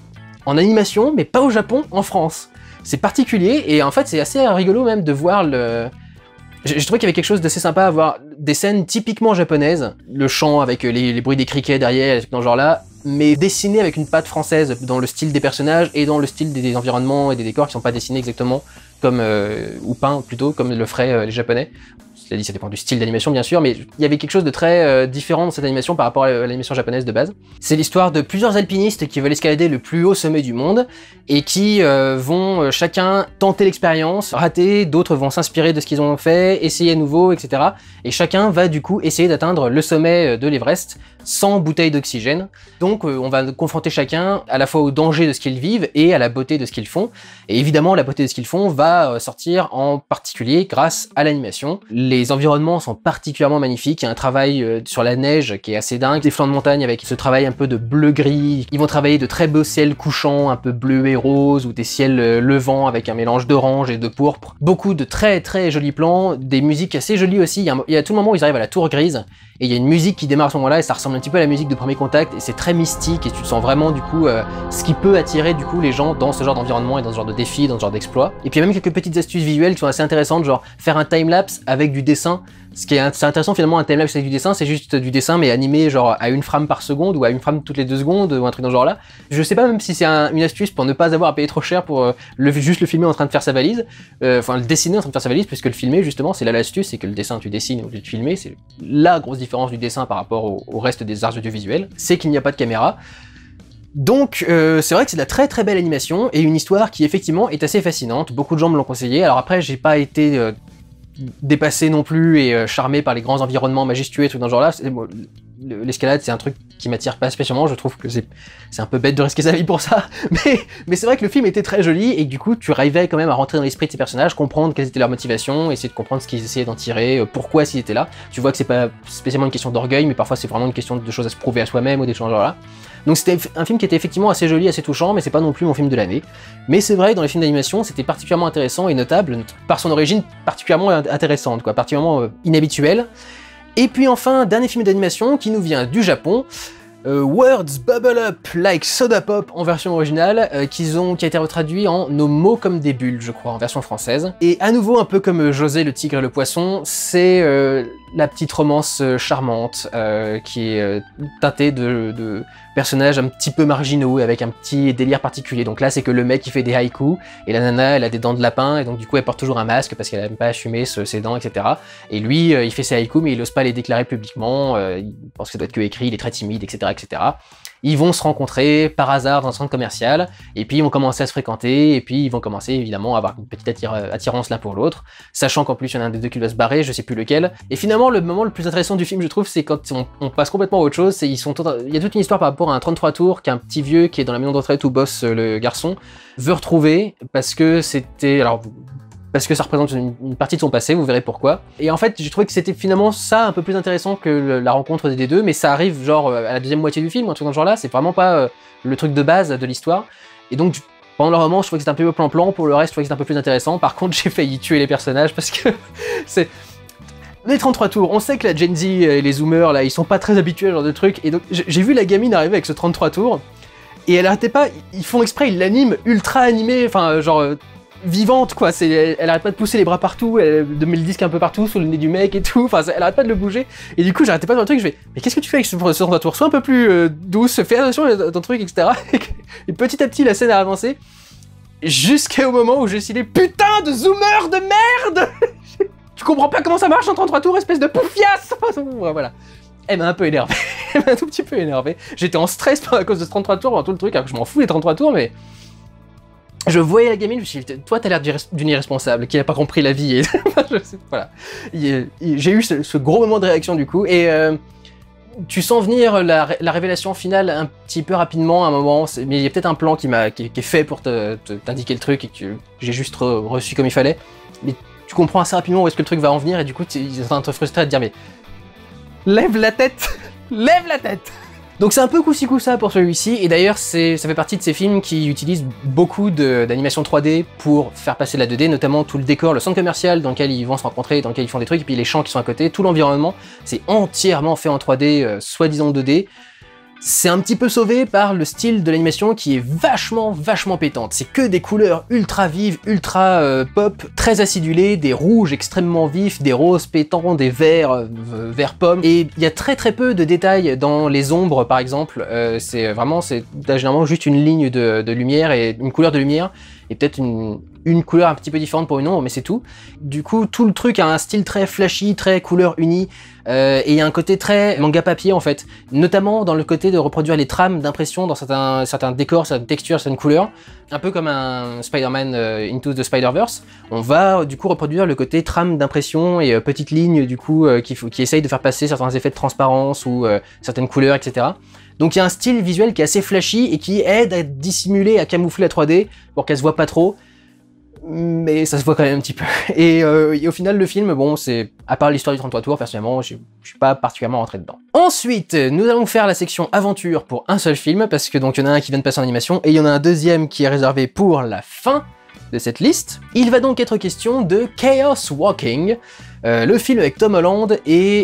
en animation, mais pas au Japon, en France. C'est particulier, et en fait c'est assez rigolo même de voir le... Je trouvais qu'il y avait quelque chose d'assez sympa à voir des scènes typiquement japonaises, le chant avec les bruits des criquets derrière, dans ce genre-là, mais dessiné avec une patte française dans le style des personnages et dans le style des environnements et des décors qui sont pas dessinés exactement comme, ou peints plutôt, comme le feraient les japonais. Cela dit, ça dépend du style d'animation bien sûr, mais il y avait quelque chose de très différent dans cette animation par rapport à l'animation japonaise de base. C'est l'histoire de plusieurs alpinistes qui veulent escalader le plus haut sommet du monde et qui vont chacun tenter l'expérience, rater, d'autres vont s'inspirer de ce qu'ils ont fait, essayer à nouveau, etc. Et chacun va du coup essayer d'atteindre le sommet de l'Everest sans bouteille d'oxygène. Donc on va confronter chacun à la fois au danger de ce qu'ils vivent et à la beauté de ce qu'ils font. Et évidemment, la beauté de ce qu'ils font va sortir en particulier grâce à l'animation. Les environnements sont particulièrement magnifiques, il y a un travail sur la neige qui est assez dingue, des flancs de montagne avec ce travail un peu de bleu-gris. Ils vont travailler de très beaux ciels couchants, un peu bleu et rose, ou des ciels levants avec un mélange d'orange et de pourpre. Beaucoup de très très jolis plans, des musiques assez jolies aussi. Il y a tout le moment où ils arrivent à la tour grise, et il y a une musique qui démarre à ce moment-là, et ça ressemble un petit peu à la musique de Premier Contact, et c'est très mystique, et tu sens vraiment du coup ce qui peut attirer du coup les gens dans ce genre d'environnement et dans ce genre de défi, dans ce genre d'exploit. Et puis il y a même quelques petites astuces visuelles qui sont assez intéressantes, genre faire un timelapse avec du dessin. Ce qui est intéressant finalement, un timelapse avec du dessin, c'est juste du dessin mais animé genre à 1 frame par seconde ou à 1 frame toutes les 2 secondes ou un truc dans ce genre là. Je sais pas même si c'est une astuce pour ne pas avoir à payer trop cher pour juste le filmer en train de faire sa valise, enfin le dessiner en train de faire sa valise, puisque le filmer justement c'est là l'astuce, c'est que le dessin tu dessines au lieu de filmer, c'est la grosse différence du dessin par rapport au reste des arts audiovisuels, c'est qu'il n'y a pas de caméra. Donc c'est vrai que c'est de la très très belle animation et une histoire qui effectivement est assez fascinante, beaucoup de gens me l'ont conseillé. Alors après j'ai pas été dépassé non plus et charmé par les grands environnements majestueux et tout dans ce genre là. L'escalade c'est un truc qui m'attire pas spécialement, je trouve que c'est un peu bête de risquer sa vie pour ça, mais c'est vrai que le film était très joli et du coup tu arrivais quand même à rentrer dans l'esprit de ces personnages, comprendre quelles étaient leurs motivations, essayer de comprendre ce qu'ils essayaient d'en tirer, pourquoi s'ils étaient là. Tu vois que c'est pas spécialement une question d'orgueil, mais parfois c'est vraiment une question de choses à se prouver à soi-même ou des choses dans ce genre là. Donc c'était un film qui était effectivement assez joli, assez touchant, mais c'est pas non plus mon film de l'année. Mais c'est vrai que dans les films d'animation, c'était particulièrement intéressant et notable, par son origine particulièrement intéressante, quoi, particulièrement inhabituelle. Et puis enfin, dernier film d'animation qui nous vient du Japon, Words Bubble Up Like Soda Pop en version originale, qui a été retraduit en Nos mots comme des bulles, je crois, en version française. Et à nouveau, un peu comme José, le tigre et le poisson, c'est la petite romance charmante, qui est teintée de personnages un petit peu marginaux, avec un petit délire particulier. Donc là, c'est que le mec, il fait des haïkus, et la nana, elle a des dents de lapin, et donc du coup, elle porte toujours un masque, parce qu'elle aime pas assumer ses dents, etc. Et lui, il fait ses haïkus, mais il ose pas les déclarer publiquement, il pense que ça doit être que écrit, il est très timide, etc., etc. Ils vont se rencontrer par hasard dans un centre commercial, et puis ils vont commencer à se fréquenter, et puis ils vont commencer évidemment à avoir une petite attirance l'un pour l'autre, sachant qu'en plus il y en a un des deux qui doit se barrer, je sais plus lequel. Et finalement, le moment le plus intéressant du film, je trouve, c'est quand on passe complètement à autre chose. Il y a toute une histoire par rapport à un 33 tours qu'un petit vieux qui est dans la maison de retraite où bosse le garçon veut retrouver, parce que ça représente une partie de son passé, vous verrez pourquoi. Et en fait, j'ai trouvé que c'était finalement ça un peu plus intéressant que la rencontre des deux, mais ça arrive genre à la deuxième moitié du film, un truc dans ce genre-là, c'est vraiment pas le truc de base de l'histoire. Et donc, pendant le roman, je trouvais que c'était un peu plan-plan, pour le reste, je trouvais que c'était un peu plus intéressant. Par contre, j'ai failli tuer les personnages parce que c'est... Les 33 tours, on sait que la Gen Z et les Zoomers, là, ils sont pas très habitués à ce genre de truc, et donc j'ai vu la gamine arriver avec ce 33 tours, et elle arrêtait pas, ils font exprès, ils l'animent ultra animé, enfin, genre... vivante quoi, elle arrête pas de pousser les bras partout, de mettre le disque un peu partout sous le nez du mec et tout, enfin elle arrête pas de le bouger, et du coup j'arrêtais pas dans le truc, je fais mais qu'est-ce que tu fais avec ce 33 tours, sois un peu plus douce, fais attention à ton truc, etc. Et petit à petit la scène a avancé, jusqu'au moment où j'ai décidé putain de zoomer de merde. Tu comprends pas comment ça marche en 33 tours, espèce de poufiasse. Voilà. Elle m'a un peu énervé, elle m'a un tout petit peu énervé, j'étais en stress à cause de ce 33 tours dans tout le truc, alors que je m'en fous des 33 tours, mais... Je voyais la gamine, je me suis dit, toi t'as l'air d'une irresponsable, qui a pas compris la vie, et voilà. J'ai eu ce gros moment de réaction du coup, et tu sens venir la révélation finale un petit peu rapidement à un moment, mais il y a peut-être un plan qui est fait pour t'indiquer le truc, et que j'ai juste reçu comme il fallait, mais tu comprends assez rapidement où est-ce que le truc va en venir, et du coup ils sont en train de te frustrer à te dire, mais lève la tête, lève la tête. Donc c'est un peu coup-ci coup-ça pour celui-ci, et d'ailleurs ça fait partie de ces films qui utilisent beaucoup d'animation 3D pour faire passer la 2D, notamment tout le décor, le centre commercial dans lequel ils vont se rencontrer, dans lequel ils font des trucs, et puis les champs qui sont à côté, tout l'environnement, c'est entièrement fait en 3D, soi-disant 2D. C'est un petit peu sauvé par le style de l'animation qui est vachement pétante. C'est que des couleurs ultra vives, ultra pop, très acidulées, des rouges extrêmement vifs, des roses pétants, des verts, verts pommes. Et il y a très peu de détails dans les ombres par exemple. C'est généralement juste une ligne de lumière et une couleur de lumière. Et peut-être une couleur un petit peu différente pour une ombre, mais c'est tout. Du coup, tout le truc a un style très flashy, très couleur unie, et il y a un côté très manga papier en fait, notamment dans le côté de reproduire les trames d'impression dans certains décors, certaines textures, certaines couleurs, un peu comme un Spider-Man Into the Spider-Verse. On va du coup reproduire le côté trame d'impression et petites lignes du coup qui essayent de faire passer certains effets de transparence ou certaines couleurs, etc. Donc il y a un style visuel qui est assez flashy et qui aide à dissimuler, à camoufler la 3D pour qu'elle se voit pas trop, mais ça se voit quand même un petit peu. Et au final le film, bon, c'est, à part l'histoire du 33 tours, personnellement, je suis pas particulièrement rentré dedans. Ensuite, nous allons faire la section aventure pour un seul film, parce que donc il y en a un qui vient de passer en animation, et il y en a un deuxième qui est réservé pour la fin de cette liste. Il va donc être question de Chaos Walking, le film avec Tom Holland et...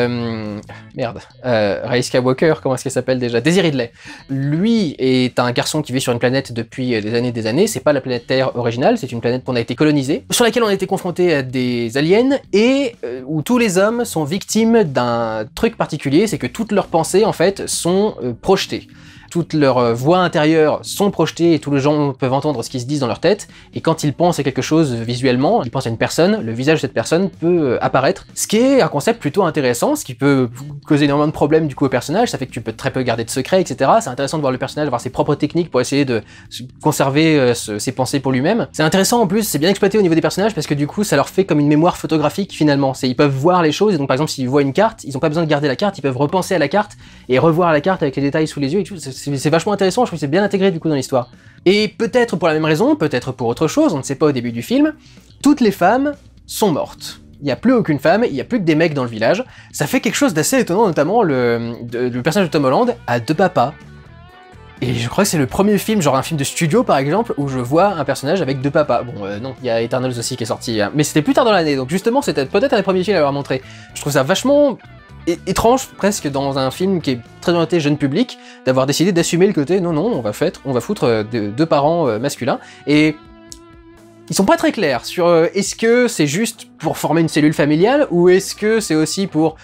Ray Skywalker, comment est-ce qu'elle s'appelle déjà? Daisy Ridley. Lui est un garçon qui vit sur une planète depuis des années, c'est pas la planète Terre originale, c'est une planète qu'on a été colonisée, sur laquelle on a été confronté à des aliens, et où tous les hommes sont victimes d'un truc particulier, c'est que toutes leurs pensées, en fait, sont projetées. Toutes leurs voix intérieures sont projetées et tous les gens peuvent entendre ce qui se dit dans leur tête, et quand ils pensent à quelque chose visuellement, ils pensent à une personne, le visage de cette personne peut apparaître, ce qui est un concept plutôt intéressant, ce qui peut causer énormément de problèmes du coup au personnage, ça fait que tu peux très peu garder de secrets, etc. C'est intéressant de voir le personnage avoir ses propres techniques pour essayer de conserver ses pensées pour lui-même. C'est intéressant en plus, c'est bien exploité au niveau des personnages parce que du coup ça leur fait comme une mémoire photographique finalement, ils peuvent voir les choses, et donc par exemple s'ils voient une carte, ils n'ont pas besoin de garder la carte, ils peuvent repenser à la carte et revoir la carte avec les détails sous les yeux et tout. C'est vachement intéressant, je trouve que c'est bien intégré du coup dans l'histoire. Et peut-être pour la même raison, peut-être pour autre chose, on ne sait pas au début du film, toutes les femmes sont mortes. Il n'y a plus aucune femme, il n'y a plus que des mecs dans le village. Ça fait quelque chose d'assez étonnant, notamment le personnage de Tom Holland a deux papas. Et je crois que c'est le premier film, genre un film de studio par exemple, où je vois un personnage avec deux papas. Bon, non, il y a Eternals aussi qui est sorti, hein. Mais c'était plus tard dans l'année, donc justement c'était peut-être un des premiers films à l'avoir montré. Je trouve ça vachement étrange presque dans un film qui est très orienté jeune public, d'avoir décidé d'assumer le côté non, on va foutre deux parents masculins, et ils sont pas très clairs sur est-ce que c'est juste pour former une cellule familiale, ou est-ce que c'est aussi pour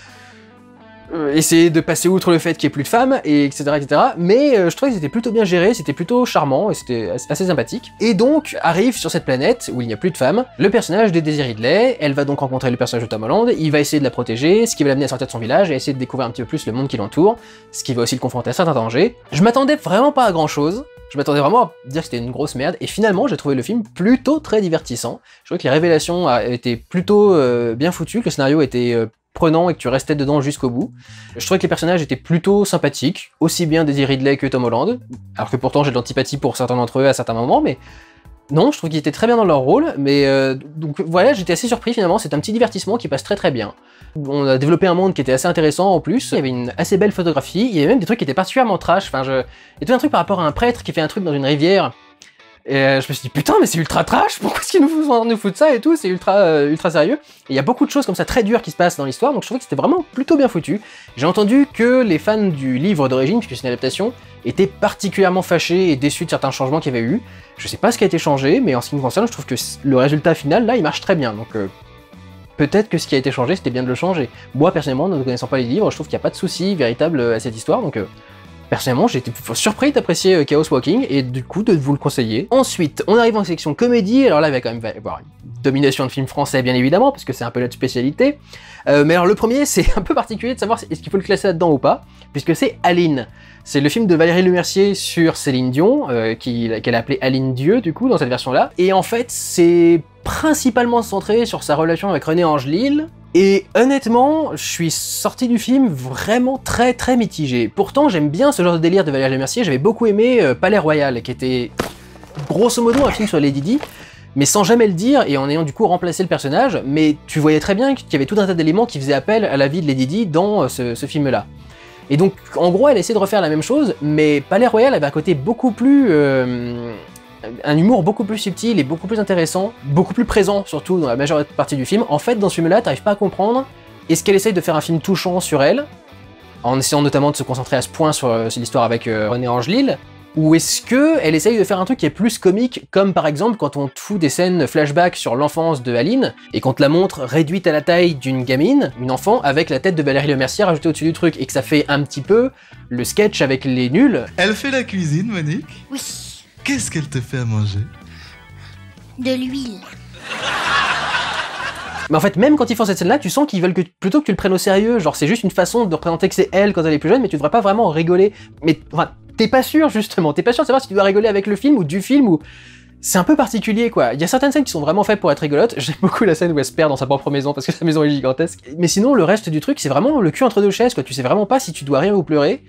essayer de passer outre le fait qu'il n'y ait plus de femmes, et etc. Mais je trouvais que c'était plutôt bien géré, c'était plutôt charmant, et c'était assez sympathique. Et donc, arrive sur cette planète, où il n'y a plus de femmes, le personnage de Daisy Ridley. Elle va donc rencontrer le personnage de Tom Holland, il va essayer de la protéger, ce qui va l'amener à sortir de son village, et essayer de découvrir un petit peu plus le monde qui l'entoure, ce qui va aussi le confronter à certains dangers. Je m'attendais vraiment pas à grand chose, je m'attendais vraiment à dire que c'était une grosse merde, et finalement j'ai trouvé le film plutôt très divertissant. Je trouvais que les révélations étaient plutôt bien foutues, que le scénario était prenant et que tu restais dedans jusqu'au bout. Je trouvais que les personnages étaient plutôt sympathiques, aussi bien Daisy Ridley que Tom Holland, alors que pourtant j'ai de l'antipathie pour certains d'entre eux à certains moments, mais non, je trouve qu'ils étaient très bien dans leur rôle, mais donc voilà, j'étais assez surpris finalement, c'est un petit divertissement qui passe très bien. On a développé un monde qui était assez intéressant en plus, il y avait une assez belle photographie, il y avait même des trucs qui étaient particulièrement trash, il y a tout un truc par rapport à un prêtre qui fait un truc dans une rivière, et je me suis dit putain mais c'est ultra trash, pourquoi est-ce qu'ils nous foutent ça et tout, c'est ultra sérieux. Et il y a beaucoup de choses comme ça très dures qui se passent dans l'histoire, donc je trouvais que c'était vraiment plutôt bien foutu. J'ai entendu que les fans du livre d'origine, puisque c'est une adaptation, étaient particulièrement fâchés et déçus de certains changements qu'il y avait eu. Je sais pas ce qui a été changé, mais en ce qui me concerne, je trouve que le résultat final là il marche très bien, donc peut-être que ce qui a été changé c'était bien de le changer. Moi personnellement, ne connaissant pas les livres, je trouve qu'il n'y a pas de souci véritable à cette histoire, donc personnellement, j'ai été surpris d'apprécier Chaos Walking et du coup de vous le conseiller. Ensuite, on arrive en section comédie. Alors là, il va quand même y avoir une domination de films français, bien évidemment, parce que c'est un peu notre spécialité. Mais alors le premier, c'est un peu particulier de savoir est-ce qu'il faut le classer là-dedans ou pas, puisque c'est Aline. C'est le film de Valérie Lemercier sur Céline Dion, qu'elle a appelé Aline Dieu, du coup, dans cette version-là. Et en fait, c'est principalement centré sur sa relation avec René Angelil. Et honnêtement, je suis sorti du film vraiment très mitigé. Pourtant, j'aime bien ce genre de délire de Valérie Lemercier, j'avais beaucoup aimé Palais Royal, qui était grosso modo un film sur Lady Di, mais sans jamais le dire, et en ayant du coup remplacé le personnage, mais tu voyais très bien qu'il y avait tout un tas d'éléments qui faisaient appel à la vie de Lady Di dans ce film-là. Et donc, en gros, elle essaie de refaire la même chose, mais Palais Royal avait un côté beaucoup plus... un humour beaucoup plus subtil et beaucoup plus intéressant, beaucoup plus présent surtout dans la majeure partie du film. En fait, dans ce film-là, t'arrives pas à comprendre est-ce qu'elle essaye de faire un film touchant sur elle, en essayant notamment de se concentrer à ce point sur l'histoire avec René Angelil, ou est-ce qu'elle essaye de faire un truc qui est plus comique, comme par exemple quand on te fout des scènes flashback sur l'enfance de Aline, et qu'on te la montre réduite à la taille d'une gamine, une enfant, avec la tête de Valérie Lemercier rajoutée au-dessus du truc, et que ça fait un petit peu le sketch avec les nuls. Elle fait la cuisine, Monique? Oui. Qu'est-ce qu'elle te fait à manger? De l'huile. Mais en fait, même quand ils font cette scène-là, tu sens qu'ils veulent plutôt que tu le prennes au sérieux, genre c'est juste une façon de représenter que c'est elle quand elle est plus jeune, mais tu devrais pas vraiment rigoler. Mais enfin, t'es pas sûr justement, t'es pas sûr de savoir si tu dois rigoler avec le film ou du film, ou... C'est un peu particulier quoi, il y a certaines scènes qui sont vraiment faites pour être rigolotes, j'aime beaucoup la scène où elle se perd dans sa propre maison parce que sa maison est gigantesque, mais sinon le reste du truc c'est vraiment le cul entre deux chaises quoi, tu sais vraiment pas si tu dois rire ou pleurer,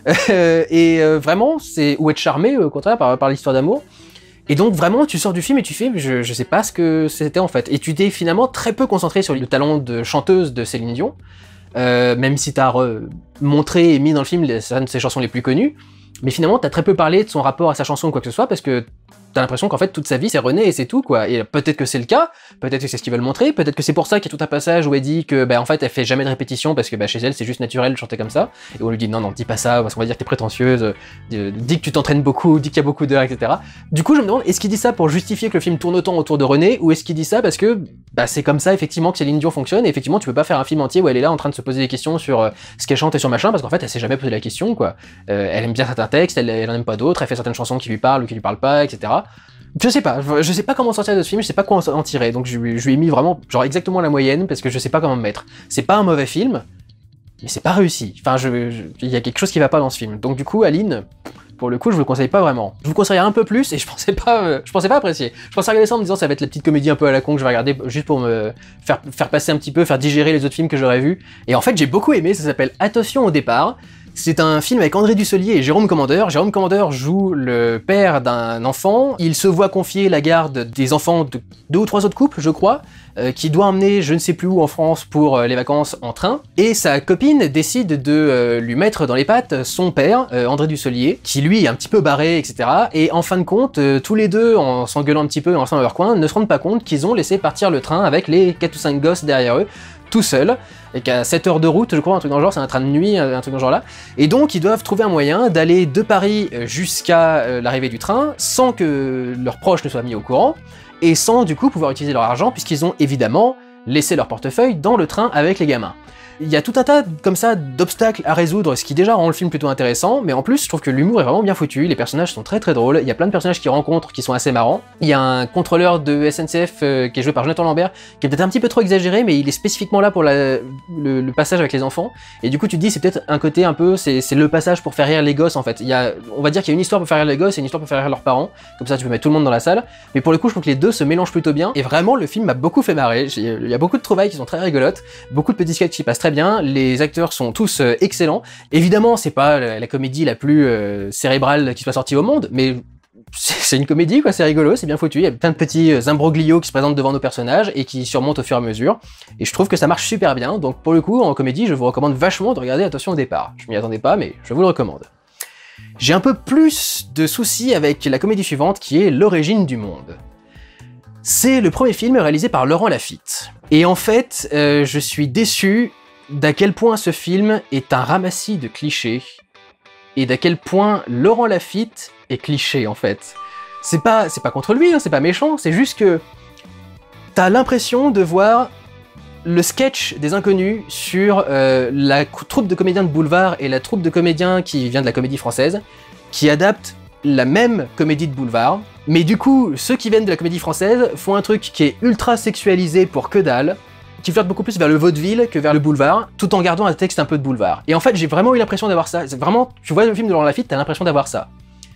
vraiment c'est ou être charmé au contraire par l'histoire d'amour. Et donc vraiment tu sors du film et tu fais je sais pas ce que c'était en fait, et tu t'es finalement très peu concentré sur le talent de chanteuse de Céline Dion, même si t'as montré et mis dans le film certaines de ses chansons les plus connues, mais finalement t'as très peu parlé de son rapport à sa chanson ou quoi que ce soit, parce que t'as l'impression qu'en fait toute sa vie c'est René et c'est tout quoi, et peut-être que c'est le cas, peut-être que c'est ce qu'ils veulent montrer, peut-être que c'est pour ça qu'il y a tout un passage où elle dit que en fait elle fait jamais de répétition parce que chez elle c'est juste naturel de chanter comme ça, et on lui dit non dis pas ça parce qu'on va dire que t'es prétentieuse, dis que tu t'entraînes beaucoup, dis qu'il y a beaucoup d'heures, etc. Du coup je me demande, est-ce qu'il dit ça pour justifier que le film tourne autant autour de René, ou est-ce qu'il dit ça parce que c'est comme ça effectivement que Céline Dion fonctionne, et effectivement tu peux pas faire un film entier où elle est là en train de se poser des questions sur ce qu'elle chante et sur machin, parce qu'en fait elle s'est jamais posé la question quoi. Elle aime bien certains textes, elle en aime pas d'autres, elle fait certaines chansons qui lui parlent ou qui lui parlent pas, etc. Je sais pas comment sortir de ce film, je sais pas quoi en tirer, donc je lui ai mis vraiment genre exactement la moyenne parce que je sais pas comment me mettre. C'est pas un mauvais film, mais c'est pas réussi. Enfin, il y a quelque chose qui va pas dans ce film. Donc du coup, Aline, pour le coup, je vous le conseille pas vraiment. Je vous conseillerais un peu plus et je pensais pas apprécier. Je pensais regarder ça en me disant ça va être la petite comédie un peu à la con que je vais regarder juste pour me faire passer un petit peu, faire digérer les autres films que j'aurais vus. Et en fait, j'ai beaucoup aimé, ça s'appelle Attention au départ. C'est un film avec André Dussolier et Jérôme Commandeur. Jérôme Commandeur joue le père d'un enfant. Il se voit confier la garde des enfants de 2 ou 3 autres couples, je crois, qui doit emmener je ne sais plus où en France pour les vacances en train. Et sa copine décide de lui mettre dans les pattes son père, André Dussolier, qui lui est un petit peu barré, etc. Et en fin de compte, tous les deux, en s'engueulant un petit peu et en restant dans leur coin, ne se rendent pas compte qu'ils ont laissé partir le train avec les 4 ou 5 gosses derrière eux. tout seul, et qu'à 7 heures de route, je crois, un truc dans le genre, c'est un train de nuit, un truc dans le genre là, et donc ils doivent trouver un moyen d'aller de Paris jusqu'à l'arrivée du train, sans que leurs proches ne soient mis au courant, et sans du coup pouvoir utiliser leur argent, puisqu'ils ont évidemment laissé leur portefeuille dans le train avec les gamins. Il y a tout un tas comme ça d'obstacles à résoudre, ce qui déjà rend le film plutôt intéressant, mais en plus je trouve que l'humour est vraiment bien foutu, les personnages sont très drôles, il y a plein de personnages qu'ils rencontrent qui sont assez marrants. Il y a un contrôleur de SNCF qui est joué par Jonathan Lambert, qui est peut-être un petit peu trop exagéré, mais il est spécifiquement là pour le passage avec les enfants, et du coup tu te dis c'est peut-être un côté un peu, c'est le passage pour faire rire les gosses en fait. On va dire qu'il y a une histoire pour faire rire les gosses et une histoire pour faire rire leurs parents, comme ça tu peux mettre tout le monde dans la salle, mais pour le coup je trouve que les deux se mélangent plutôt bien, et vraiment le film m'a beaucoup fait marrer, il y a beaucoup de trouvailles qui sont très rigolotes, beaucoup de petits sketchs qui passent très bien, les acteurs sont tous excellents. Évidemment, c'est pas la comédie la plus cérébrale qui soit sortie au monde, mais c'est une comédie, quoi, c'est rigolo, c'est bien foutu, il y a plein de petits imbroglios qui se présentent devant nos personnages et qui surmontent au fur et à mesure, et je trouve que ça marche super bien, donc pour le coup, en comédie, je vous recommande vachement de regarder Attention au départ. Je m'y attendais pas, mais je vous le recommande. J'ai un peu plus de soucis avec la comédie suivante, qui est L'origine du monde. C'est le premier film réalisé par Laurent Lafitte, et en fait, je suis déçu d'à quel point ce film est un ramassis de clichés, et d'à quel point Laurent Lafitte est cliché en fait. C'est pas contre lui, hein, c'est pas méchant, c'est juste que t'as l'impression de voir le sketch des Inconnus sur la troupe de comédiens de boulevard et la troupe de comédiens qui vient de la Comédie Française, qui adaptent la même comédie de boulevard, mais du coup, ceux qui viennent de la Comédie Française font un truc qui est ultra sexualisé pour que dalle, qui flirte beaucoup plus vers le vaudeville que vers le boulevard, tout en gardant un texte un peu de boulevard. Et en fait, j'ai vraiment eu l'impression d'avoir ça. C'est vraiment, tu vois le film de Laurent Lafitte, t'as l'impression d'avoir ça.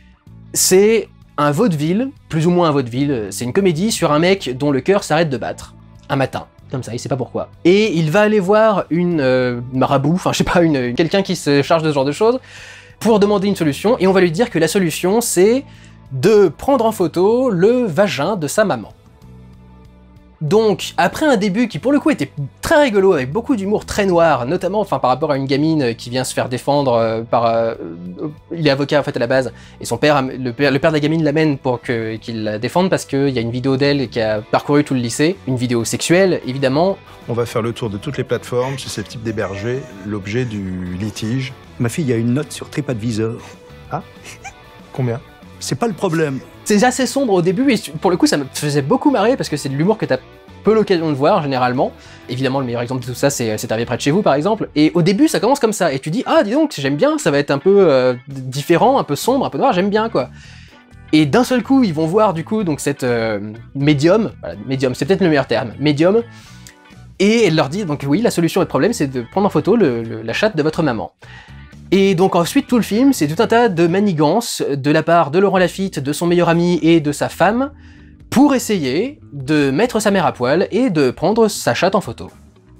C'est un vaudeville, plus ou moins un vaudeville, c'est une comédie sur un mec dont le cœur s'arrête de battre, un matin, comme ça, il sait pas pourquoi. Et il va aller voir une marabout, enfin je sais pas, quelqu'un qui se charge de ce genre de choses, pour demander une solution, et on va lui dire que la solution, c'est de prendre en photo le vagin de sa maman. Donc, après un début qui pour le coup était très rigolo, avec beaucoup d'humour très noir, notamment par rapport à une gamine qui vient se faire défendre par... il est avocat en fait à la base, et son père, le père de la gamine l'amène pour qu'il la défende parce qu'il y a une vidéo d'elle qui a parcouru tout le lycée, une vidéo sexuelle évidemment. On va faire le tour de toutes les plateformes susceptibles d'héberger l'objet du litige. Ma fille a une note sur TripAdvisor. Ah? Combien? C'est pas le problème. C'est assez sombre au début, et pour le coup ça me faisait beaucoup marrer parce que c'est de l'humour que t'as peu l'occasion de voir généralement. Évidemment le meilleur exemple de tout ça c'est arrivé près de chez vous par exemple, et au début ça commence comme ça, et tu dis ah dis donc j'aime bien, ça va être un peu différent, un peu sombre, un peu noir, j'aime bien quoi. Et d'un seul coup ils vont voir du coup donc cette médium, voilà, médium c'est peut-être le meilleur terme, médium, et elle leur dit donc oui la solution au problème c'est de prendre en photo la chatte de votre maman. Et donc ensuite tout le film c'est tout un tas de manigances de la part de Laurent Lafitte, de son meilleur ami et de sa femme, pour essayer de mettre sa mère à poil et de prendre sa chatte en photo.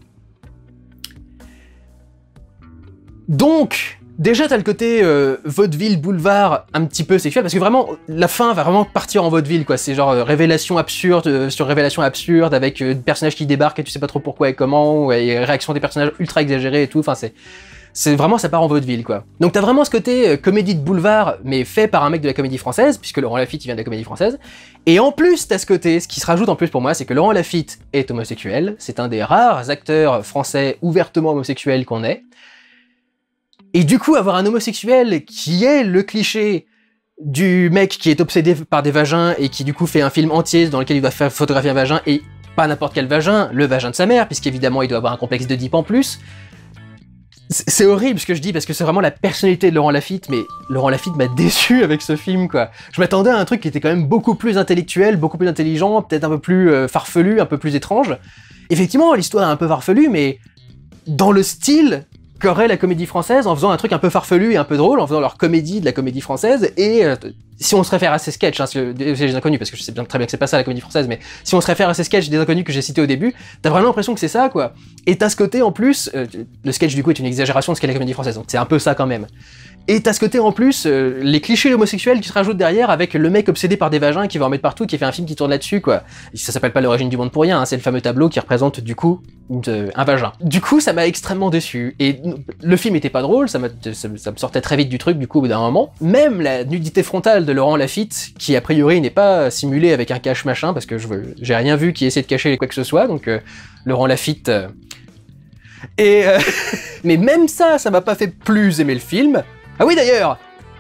Donc, déjà t'as le côté vaudeville, boulevard, un petit peu sexuel, parce que vraiment, la fin va vraiment partir en vaudeville, quoi. C'est genre révélation absurde sur révélation absurde, avec des personnages qui débarquent et tu sais pas trop pourquoi et comment, et réaction des personnages ultra exagérées et tout, enfin c'est vraiment, ça part en vaudeville, quoi. Donc t'as vraiment ce côté comédie de boulevard, mais fait par un mec de la Comédie Française, puisque Laurent Lafitte il vient de la Comédie Française, et en plus t'as ce côté, ce qui se rajoute en plus pour moi, c'est que Laurent Lafitte est homosexuel, c'est un des rares acteurs français ouvertement homosexuels qu'on ait, et du coup avoir un homosexuel qui est le cliché du mec qui est obsédé par des vagins, et qui du coup fait un film entier dans lequel il doit faire photographier un vagin, et pas n'importe quel vagin, le vagin de sa mère, puisqu'évidemment il doit avoir un complexe d'Oedipe en plus. C'est horrible ce que je dis parce que c'est vraiment la personnalité de Laurent Lafitte, mais Laurent Lafitte m'a déçu avec ce film, quoi. Je m'attendais à un truc qui était quand même beaucoup plus intellectuel, beaucoup plus intelligent, peut-être un peu plus farfelu, un peu plus étrange. Effectivement, l'histoire est un peu farfelue, mais dans le style qu'aurait la Comédie Française en faisant un truc un peu farfelu et un peu drôle, en faisant leur comédie de la Comédie Française, et si on se réfère à ces sketchs, hein, des Inconnus, parce que je sais bien très bien que c'est pas ça la Comédie Française, mais si on se réfère à ces sketchs des Inconnus que j'ai cités au début, t'as vraiment l'impression que c'est ça, quoi. Et t'as ce côté en plus, le sketch du coup est une exagération de ce qu'est la Comédie Française, donc c'est un peu ça quand même. Et t'as ce côté en plus, les clichés homosexuels qui se rajoutent derrière avec le mec obsédé par des vagins qui va en mettre partout, qui fait un film qui tourne là-dessus, quoi. Et ça s'appelle pas L'origine du monde pour rien, hein, c'est le fameux tableau qui représente du coup un vagin. Du coup, ça m'a extrêmement déçu. Et le film était pas drôle, ça me sortait très vite du truc du coup au bout d'un moment. Même la nudité frontale de Laurent Lafitte, qui a priori n'est pas simulée avec un cache-machin, parce que j'ai rien vu qui essaie de cacher quoi que ce soit, donc Laurent Lafitte Et mais même ça m'a pas fait plus aimer le film. Ah oui d'ailleurs,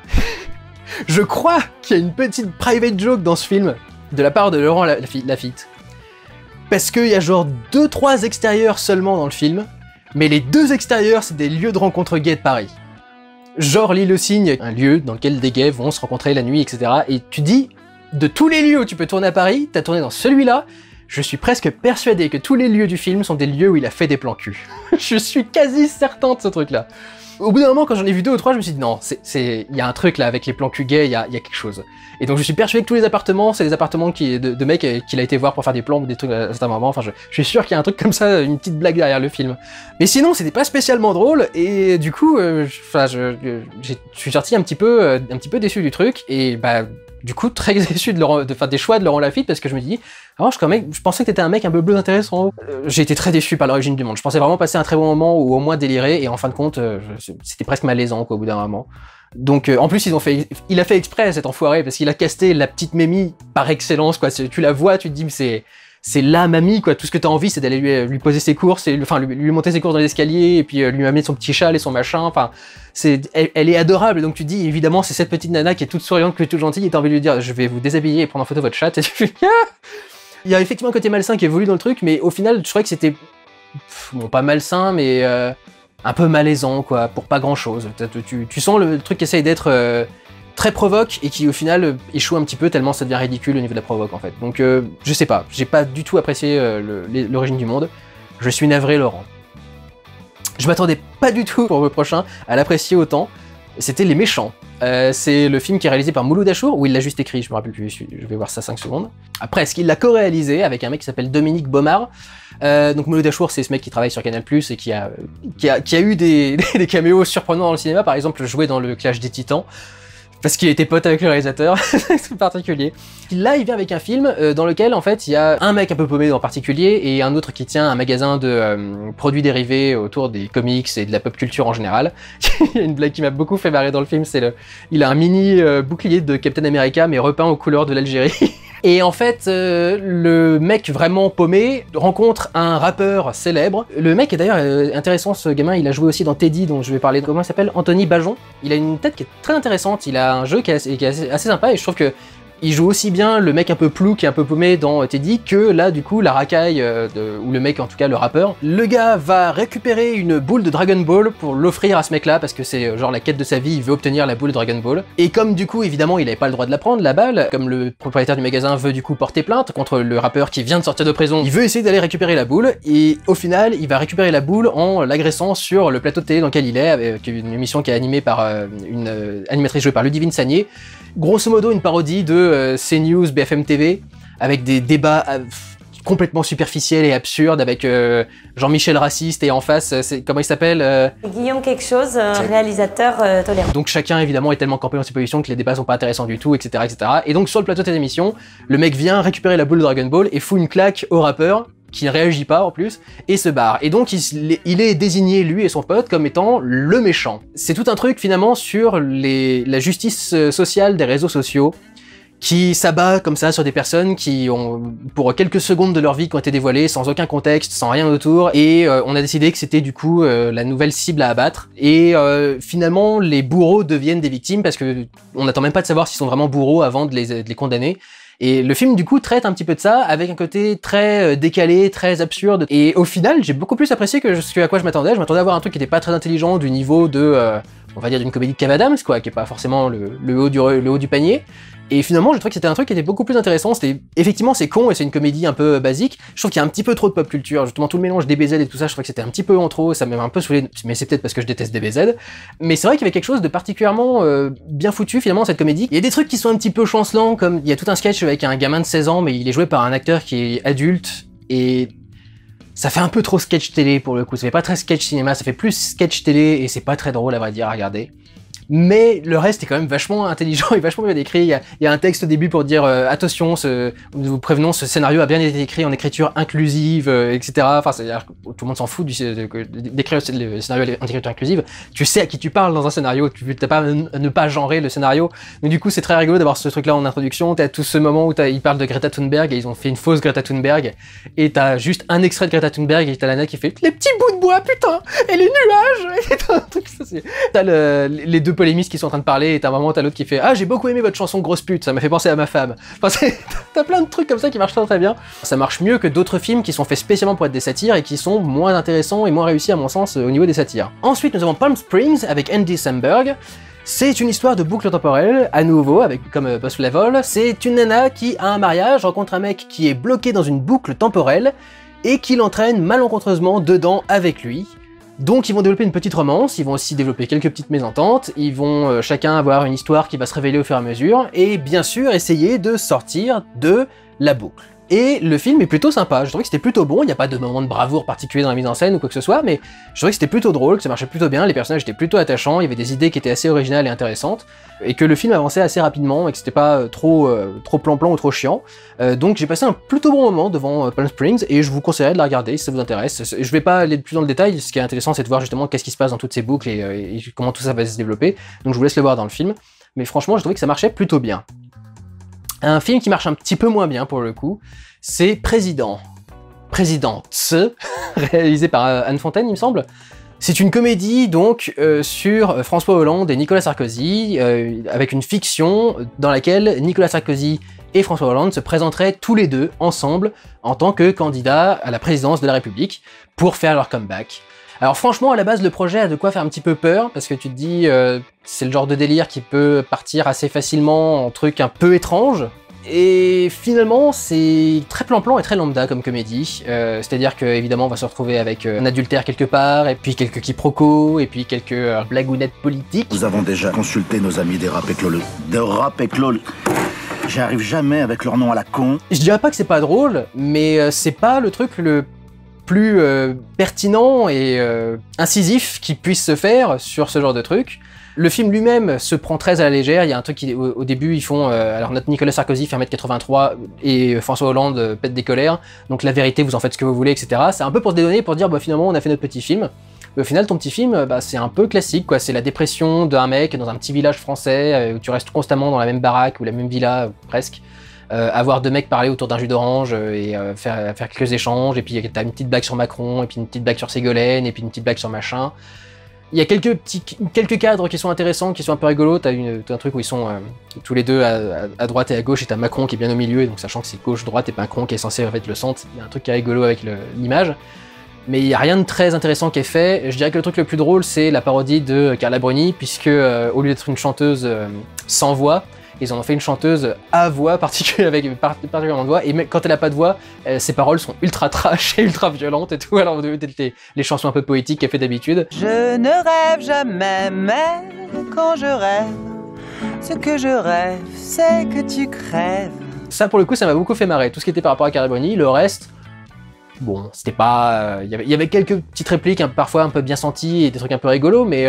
je crois qu'il y a une petite private joke dans ce film, de la part de Laurent Lafitte. Parce qu'il y a genre 2-3 extérieurs seulement dans le film, mais les 2 extérieurs, c'est des lieux de rencontre gays de Paris. Genre l'île aux cygnes, un lieu dans lequel des gays vont se rencontrer la nuit, etc. Et tu dis, de tous les lieux où tu peux tourner à Paris, t'as tourné dans celui-là. Je suis presque persuadé que tous les lieux du film sont des lieux où il a fait des plans cul. Je suis quasi certain de ce truc-là. Au bout d'un moment, quand j'en ai vu 2 ou 3, je me suis dit non, il y a un truc là avec les plans cul gays, il y a quelque chose. Et donc je suis persuadé que tous les appartements, c'est des appartements de mecs qu'il a été voir pour faire des plans ou des trucs à certains moments. Enfin, je suis sûr qu'il y a un truc comme ça, une petite blague derrière le film. Mais sinon, c'était pas spécialement drôle et du coup, je suis sorti un petit peu déçu du truc et bah du coup très déçu des choix de Laurent Lafitte parce que je me dis, alors je pensais que t'étais un mec un peu plus intéressant. J'ai été très déçu par l'origine du monde. Je pensais vraiment passer un très bon moment ou au moins délirer et en fin de compte, c'était presque malaisant quoi au bout d'un moment. Donc en plus il a fait exprès cet enfoiré parce qu'il a casté la petite Mémie par excellence quoi. Tu la vois, tu te dis mais c'est la mamie quoi. Tout ce que t'as envie c'est d'aller lui poser ses courses, lui monter ses courses dans l'escalier et puis lui amener son petit châle et son machin. Enfin elle est adorable donc tu te dis évidemment c'est cette petite nana qui est toute souriante, qui est toute gentille et t'as envie de lui dire je vais vous déshabiller et prendre en photo votre chatte et tu fais il y a effectivement un côté malsain qui évolue dans le truc mais au final je crois que c'était bon pas malsain mais un peu malaisant quoi pour pas grand chose. Tu sens le truc qui essaye d'être très provoque et qui au final échoue un petit peu tellement ça devient ridicule au niveau de la provoque en fait. Donc je sais pas, j'ai pas du tout apprécié l'origine du monde. Je suis navré Laurent. Je m'attendais pas du tout pour le prochain à l'apprécier autant. C'était Les Méchants. C'est le film qui est réalisé par Mouloud Achour, ou il l'a juste écrit, je me rappelle plus, je vais voir ça 5 secondes. Après, est-ce qu'il l'a co-réalisé avec un mec qui s'appelle Dominique Baumard. Donc Mouloud Achour, c'est ce mec qui travaille sur Canal+, et qui a eu des caméos surprenants dans le cinéma, par exemple jouer dans le Clash des Titans, parce qu'il était pote avec le réalisateur, c'est particulier. Là, il vient avec un film dans lequel, en fait, il y a un mec un peu paumé en particulier, et un autre qui tient un magasin de produits dérivés autour des comics et de la pop culture en général. Il y a une blague qui m'a beaucoup fait marrer dans le film, il a un mini bouclier de Captain America, mais repeint aux couleurs de l'Algérie. Et en fait, le mec vraiment paumé rencontre un rappeur célèbre. Le mec est d'ailleurs intéressant, ce gamin, il a joué aussi dans Teddy, dont je vais parler. Comment il s'appelle? Anthony Bajon. Il a une tête qui est très intéressante, il a un jeu qui est assez sympa, et je trouve que il joue aussi bien le mec un peu plou qui est un peu paumé dans Teddy que là du coup la racaille ou le mec en tout cas le rappeur. Le gars va récupérer une boule de Dragon Ball pour l'offrir à ce mec là parce que c'est genre la quête de sa vie, il veut obtenir la boule de Dragon Ball. Et comme du coup évidemment il avait pas le droit de la prendre la balle, comme le propriétaire du magasin veut du coup porter plainte contre le rappeur qui vient de sortir de prison, il veut essayer d'aller récupérer la boule et au final il va récupérer la boule en l'agressant sur le plateau de télé dans lequel il est, avec une émission qui est animée par une animatrice jouée par Ludivine Sagné. Grosso modo une parodie de CNews, BFM TV, avec des débats complètement superficiels et absurdes, avec Jean-Michel raciste et en face, comment il s'appelle Guillaume quelque chose, réalisateur tolérant. Donc chacun évidemment est tellement campé dans ses positions que les débats sont pas intéressants du tout, etc., etc. Et donc sur le plateau de cette émission, le mec vient récupérer la boule de Dragon Ball et fout une claque au rappeur, qui ne réagit pas en plus, et se barre. Et donc il est désigné, lui et son pote, comme étant le méchant. C'est tout un truc finalement sur la justice sociale des réseaux sociaux, qui s'abat comme ça sur des personnes qui ont, pour quelques secondes de leur vie, qui ont été dévoilées, sans aucun contexte, sans rien autour, et on a décidé que c'était du coup la nouvelle cible à abattre, et finalement les bourreaux deviennent des victimes, parce que on n'attend même pas de savoir s'ils sont vraiment bourreaux avant de les condamner. Et le film, du coup, traite un petit peu de ça, avec un côté très décalé, très absurde. Et au final, j'ai beaucoup plus apprécié que ce à quoi je m'attendais. Je m'attendais à voir un truc qui était pas très intelligent, du niveau de, on va dire, d'une comédie de Kev Adams, quoi, qui est pas forcément le haut du panier. Et finalement, je trouve que c'était un truc qui était beaucoup plus intéressant. Effectivement, c'est con et c'est une comédie un peu basique. Je trouve qu'il y a un petit peu trop de pop culture. Justement, tout le mélange DBZ et tout ça, je trouve que c'était un petit peu en trop. Ça m'a un peu saoulé, mais c'est peut-être parce que je déteste DBZ. Mais c'est vrai qu'il y avait quelque chose de particulièrement bien foutu, finalement, cette comédie. Il y a des trucs qui sont un petit peu chancelants, comme il y a tout un sketch avec un gamin de 16 ans, mais il est joué par un acteur qui est adulte. Et ça fait un peu trop sketch télé, pour le coup. Ça fait pas très sketch cinéma, ça fait plus sketch télé, et c'est pas très drôle, à vrai dire, à regarder. mais le reste est quand même vachement intelligent et vachement bien écrit. Il y a un texte au début pour dire attention, nous vous prévenons, ce scénario a bien été écrit en écriture inclusive, etc. Enfin, c'est-à-dire que tout le monde s'en fout d'écrire le scénario en écriture inclusive. Tu sais à qui tu parles dans un scénario, tu n'as pas à ne pas genrer le scénario. Mais du coup, c'est très rigolo d'avoir ce truc-là en introduction. T'as tout ce moment où ils parlent de Greta Thunberg et ils ont fait une fausse Greta Thunberg, et t'as juste un extrait de Greta Thunberg et t'as Lana qui fait les petits bouts de bois, putain, et les nuages. Et t'as un truc, t'as les deux polémistes qui sont en train de parler, et t'as un moment t'as l'autre qui fait ah, j'ai beaucoup aimé votre chanson grosse pute, ça m'a fait penser à ma femme. Enfin, t'as plein de trucs comme ça qui marchent très très bien. Ça marche mieux que d'autres films qui sont faits spécialement pour être des satires et qui sont moins intéressants et moins réussis à mon sens au niveau des satires. Ensuite, nous avons Palm Springs avec Andy Samberg. C'est une histoire de boucle temporelle, à nouveau, avec comme boss level. C'est une nana qui, à un mariage, rencontre un mec qui est bloqué dans une boucle temporelle et qui l'entraîne malencontreusement dedans avec lui. Donc ils vont développer une petite romance, ils vont aussi développer quelques petites mésententes, ils vont chacun avoir une histoire qui va se révéler au fur et à mesure, et bien sûr essayer de sortir de la boucle. Et le film est plutôt sympa, je trouvais que c'était plutôt bon, il n'y a pas de moment de bravoure particulier dans la mise en scène ou quoi que ce soit, mais je trouvais que c'était plutôt drôle, que ça marchait plutôt bien, les personnages étaient plutôt attachants, il y avait des idées qui étaient assez originales et intéressantes, et que le film avançait assez rapidement, et que c'était pas trop plan-plan ou trop chiant. Donc j'ai passé un plutôt bon moment devant Palm Springs, et je vous conseillerais de la regarder si ça vous intéresse. Je vais pas aller plus dans le détail, ce qui est intéressant c'est de voir justement qu'est-ce qui se passe dans toutes ces boucles et comment tout ça va se développer, donc je vous laisse le voir dans le film, mais franchement je trouvais que ça marchait plutôt bien. Un film qui marche un petit peu moins bien pour le coup, c'est Présidente, réalisé par Anne Fontaine, il me semble. C'est une comédie donc sur François Hollande et Nicolas Sarkozy, avec une fiction dans laquelle Nicolas Sarkozy et François Hollande se présenteraient tous les deux ensemble en tant que candidats à la présidence de la République pour faire leur comeback. Alors franchement, à la base, le projet a de quoi faire un petit peu peur, parce que tu te dis, c'est le genre de délire qui peut partir assez facilement en truc un peu étrange. Et finalement, c'est très plan-plan et très lambda comme comédie. C'est-à-dire qu'évidemment, on va se retrouver avec un adultère quelque part, et puis quelques quiproquos, et puis quelques blagounettes politiques. Nous avons déjà consulté nos amis des rap et cloleux. De rap et cloleux. J'arrive jamais avec leur nom à la con. Je dirais pas que c'est pas drôle, mais c'est pas le truc le plus pertinent et incisif qui puisse se faire sur ce genre de truc. Le film lui-même se prend très à la légère, il y a un truc qui, au début, ils font... alors notre Nicolas Sarkozy fait 1m83 et François Hollande pète des colères, donc la vérité, vous en faites ce que vous voulez, etc. C'est un peu pour se dédonner, pour dire, bah finalement, on a fait notre petit film. Mais au final, ton petit film, bah, c'est un peu classique, quoi. C'est la dépression d'un mec dans un petit village français, où tu restes constamment dans la même baraque, ou la même villa, presque. Avoir deux mecs parler autour d'un jus d'orange et faire quelques échanges, et puis t'as une petite blague sur Macron, et puis une petite blague sur Ségolène, et puis une petite blague sur machin. Il y a quelques cadres qui sont intéressants, qui sont un peu rigolos. T'as un truc où ils sont tous les deux à droite et à gauche, et t'as Macron qui est bien au milieu, et donc sachant que c'est gauche-droite et Macron qui est censé être le centre, il y a un truc qui est rigolo avec l'image. Mais il n'y a rien de très intéressant qui est fait. Je dirais que le truc le plus drôle, c'est la parodie de Carla Bruni, puisque au lieu d'être une chanteuse sans voix, ils en ont fait une chanteuse à voix, particulièrement de voix, et même quand elle a pas de voix, ses paroles sont ultra trash et ultra violentes et tout, alors vous devez peut-être les chansons un peu poétiques qu'elle fait d'habitude. Je ne rêve jamais, mais quand je rêve, ce que je rêve, c'est que tu crèves. Ça pour le coup, ça m'a beaucoup fait marrer, tout ce qui était par rapport à Carla Bruni, le reste... Bon, c'était pas... Il y avait quelques petites répliques, parfois un peu bien senties, et des trucs un peu rigolos, mais...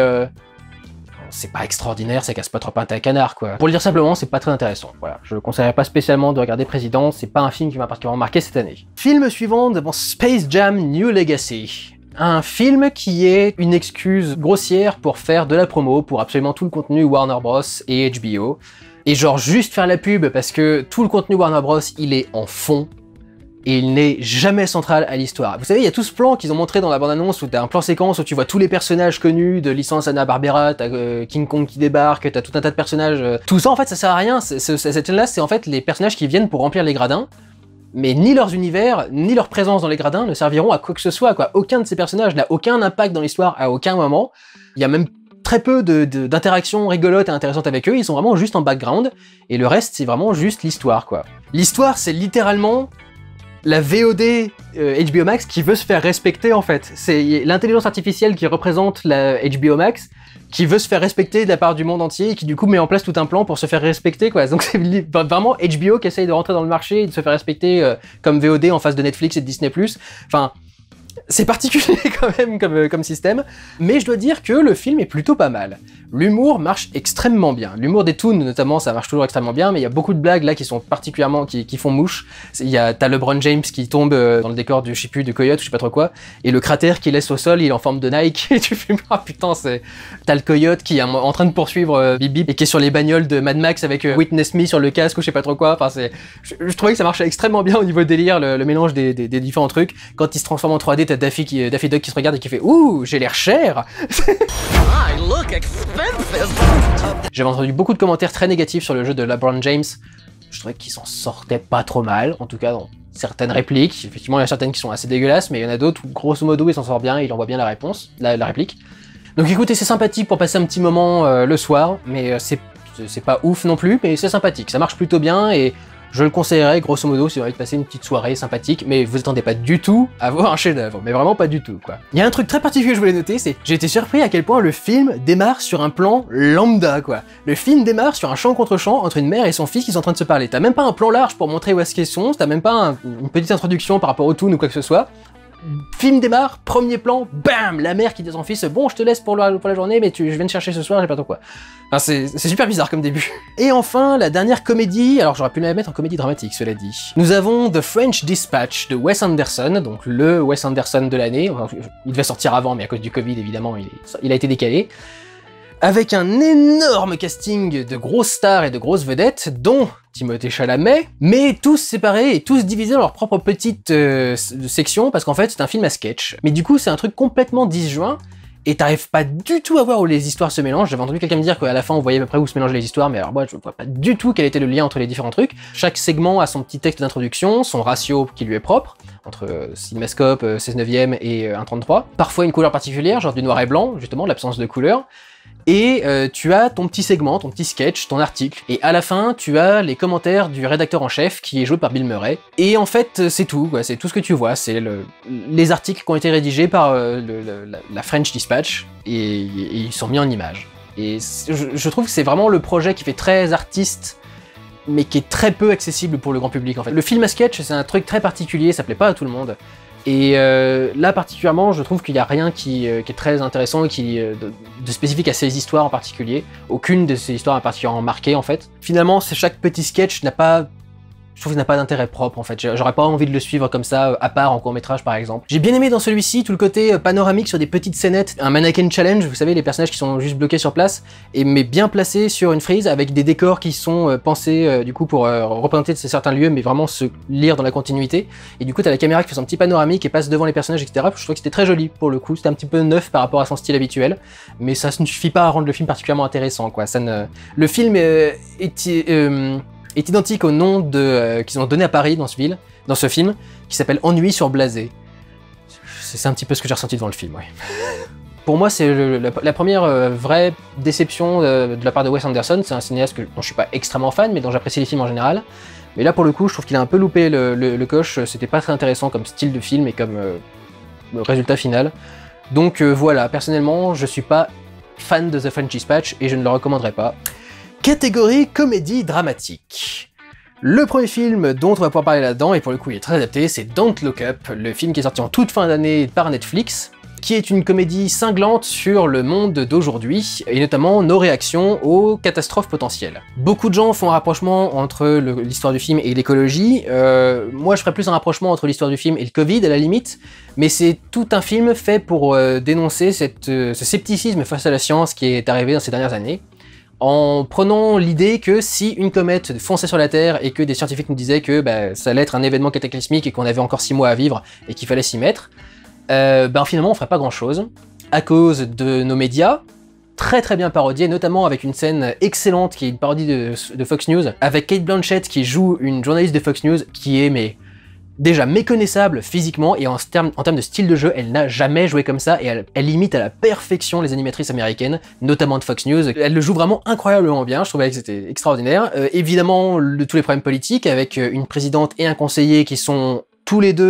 c'est pas extraordinaire, ça casse pas trop un tas à canard, quoi. Pour le dire simplement, c'est pas très intéressant. Voilà, je ne conseillerais pas spécialement de regarder Président, c'est pas un film qui m'a particulièrement marqué cette année. Film suivant, nous avons Space Jam New Legacy. Un film qui est une excuse grossière pour faire de la promo pour absolument tout le contenu Warner Bros et HBO. Et genre juste faire la pub parce que tout le contenu Warner Bros, il est en fond. Et il n'est jamais central à l'histoire. Vous savez, il y a tout ce plan qu'ils ont montré dans la bande-annonce où t'as un plan séquence où tu vois tous les personnages connus de licence Hanna-Barbera, t'as King Kong qui débarque, t'as tout un tas de personnages... Tout ça, en fait, ça sert à rien. Cette scène-là, c'est en fait les personnages qui viennent pour remplir les gradins, mais ni leurs univers, ni leur présence dans les gradins ne serviront à quoi que ce soit, quoi. Aucun de ces personnages n'a aucun impact dans l'histoire à aucun moment. Il y a même très peu d'interactions rigolotes et intéressantes avec eux, ils sont vraiment juste en background, et le reste, c'est vraiment juste l'histoire, quoi. L'histoire, c'est littéralement... la VOD HBO Max qui veut se faire respecter en fait. C'est l'intelligence artificielle qui représente la HBO Max qui veut se faire respecter de la part du monde entier et qui du coup met en place tout un plan pour se faire respecter, quoi. Donc c'est vraiment HBO qui essaye de rentrer dans le marché et de se faire respecter comme VOD en face de Netflix et de Disney+. Enfin, C'est particulier quand même comme système, mais je dois dire que le film est plutôt pas mal. L'humour marche extrêmement bien. L'humour des toons notamment, ça marche toujours extrêmement bien, mais il y a beaucoup de blagues là qui sont particulièrement, qui font mouche. T'as LeBron James qui tombe dans le décor du, je sais plus, de Coyote ou je sais pas trop quoi, et le cratère qu'il laisse au sol, il est en forme de Nike, et tu fais, ah putain, t'as le Coyote qui est en train de poursuivre Bip Bip, et qui est sur les bagnoles de Mad Max avec Witness Me sur le casque ou je sais pas trop quoi, enfin je trouvais que ça marchait extrêmement bien au niveau délire, le mélange des différents trucs. Quand il se transforme en 3D, t'as Daffy Duck qui se regarde et qui fait « Ouh, j'ai l'air cher !» J'avais entendu beaucoup de commentaires très négatifs sur le jeu de LeBron James. Je trouvais qu'il s'en sortait pas trop mal, en tout cas dans certaines répliques. Effectivement, il y a certaines qui sont assez dégueulasses, mais il y en a d'autres où, grosso modo, il s'en sort bien et il envoie bien la réponse, la réplique. Donc écoutez, c'est sympathique pour passer un petit moment le soir, mais c'est pas ouf non plus, mais c'est sympathique. Ça marche plutôt bien et je le conseillerais, grosso modo, si vous avez envie de passer une petite soirée sympathique, mais vous attendez pas du tout à voir un chef-d'œuvre, mais vraiment pas du tout, quoi. Il y a un truc très particulier que je voulais noter, c'est j'ai été surpris à quel point le film démarre sur un plan lambda, quoi. Le film démarre sur un champ contre champ entre une mère et son fils qui sont en train de se parler. T'as même pas un plan large pour montrer où est-ce qu'ils sont, t'as même pas une petite introduction par rapport au toon ou quoi que ce soit. Film démarre, premier plan, bam, la mère qui dit à son fils, bon, je te laisse pour la journée, mais je viens te chercher ce soir, j'ai pas trop quoi. Enfin, c'est super bizarre comme début. Et enfin, la dernière comédie, alors j'aurais pu la mettre en comédie dramatique, cela dit. Nous avons The French Dispatch de Wes Anderson, donc le Wes Anderson de l'année. Enfin, il devait sortir avant, mais à cause du Covid, évidemment, il a été décalé. Avec un énorme casting de grosses stars et de grosses vedettes, dont Timothée Chalamet, mais tous séparés et tous divisés dans leur propre petite section, parce qu'en fait c'est un film à sketch. Mais du coup c'est un truc complètement disjoint, et t'arrives pas du tout à voir où les histoires se mélangent. J'avais entendu quelqu'un me dire qu'à la fin on voyait à peu près où se mélangeaient les histoires, mais alors moi je vois pas du tout quel était le lien entre les différents trucs. Chaque segment a son petit texte d'introduction, son ratio qui lui est propre, entre cinémascope, 16/9 et 1/33. Parfois une couleur particulière, genre du noir et blanc, justement, l'absence de couleur. Et tu as ton petit segment, ton petit sketch, ton article. Et à la fin, tu as les commentaires du rédacteur en chef, qui est joué par Bill Murray. Et en fait, c'est tout, quoi. C'est tout ce que tu vois. C'est les articles qui ont été rédigés par la French Dispatch, et ils sont mis en image. Et je trouve que c'est vraiment le projet qui fait très artiste, mais qui est très peu accessible pour le grand public, en fait. Le film à sketch, c'est un truc très particulier, ça plaît pas à tout le monde. Et là particulièrement, je trouve qu'il n'y a rien qui est très intéressant et de spécifique à ces histoires en particulier. Aucune de ces histoires est particulièrement marquée en fait. Finalement, chaque petit sketch n'a pas... Je trouve qu'il n'a pas d'intérêt propre en fait. J'aurais pas envie de le suivre comme ça, à part en court-métrage par exemple. J'ai bien aimé dans celui-ci tout le côté panoramique sur des petites scénettes, un mannequin challenge, vous savez, les personnages qui sont juste bloqués sur place, mais bien placés sur une frise avec des décors qui sont pensés du coup pour représenter certains lieux, mais vraiment se lire dans la continuité. Et du coup, t'as la caméra qui fait son petit panoramique et passe devant les personnages, etc. Je trouve que c'était très joli pour le coup. C'était un petit peu neuf par rapport à son style habituel, mais ça ne suffit pas à rendre le film particulièrement intéressant, quoi. Le film est identique au nom qu'ils ont donné à Paris dans ce film, qui s'appelle Ennui sur Blasé. C'est un petit peu ce que j'ai ressenti devant le film, ouais. Pour moi, c'est la première vraie déception de la part de Wes Anderson. C'est un cinéaste dont je suis pas extrêmement fan, mais dont j'apprécie les films en général. Mais là, pour le coup, je trouve qu'il a un peu loupé le coche. C'était pas très intéressant comme style de film et comme résultat final. Donc voilà, personnellement, je suis pas fan de The French Dispatch et je ne le recommanderais pas. Catégorie comédie dramatique. Le premier film dont on va pouvoir parler là-dedans, et pour le coup il est très adapté, c'est Don't Look Up, le film qui est sorti en toute fin d'année par Netflix, qui est une comédie cinglante sur le monde d'aujourd'hui, et notamment nos réactions aux catastrophes potentielles. Beaucoup de gens font un rapprochement entre l'histoire du film et l'écologie. Moi je ferais plus un rapprochement entre l'histoire du film et le Covid à la limite, mais c'est tout un film fait pour dénoncer ce scepticisme face à la science qui est arrivé dans ces dernières années, en prenant l'idée que si une comète fonçait sur la Terre et que des scientifiques nous disaient que ça allait être un événement cataclysmique et qu'on avait encore 6 mois à vivre et qu'il fallait s'y mettre, finalement on ferait pas grand chose, à cause de nos médias, très bien parodiés, notamment avec une scène excellente qui est une parodie de Fox News, avec Cate Blanchett qui joue une journaliste de Fox News qui est déjà méconnaissable physiquement, et en termes de style de jeu, elle n'a jamais joué comme ça, et elle imite à la perfection les animatrices américaines, notamment de Fox News. Elle le joue vraiment incroyablement bien, je trouvais que c'était extraordinaire. Évidemment, tous les problèmes politiques, avec une présidente et un conseiller qui sont tous les deux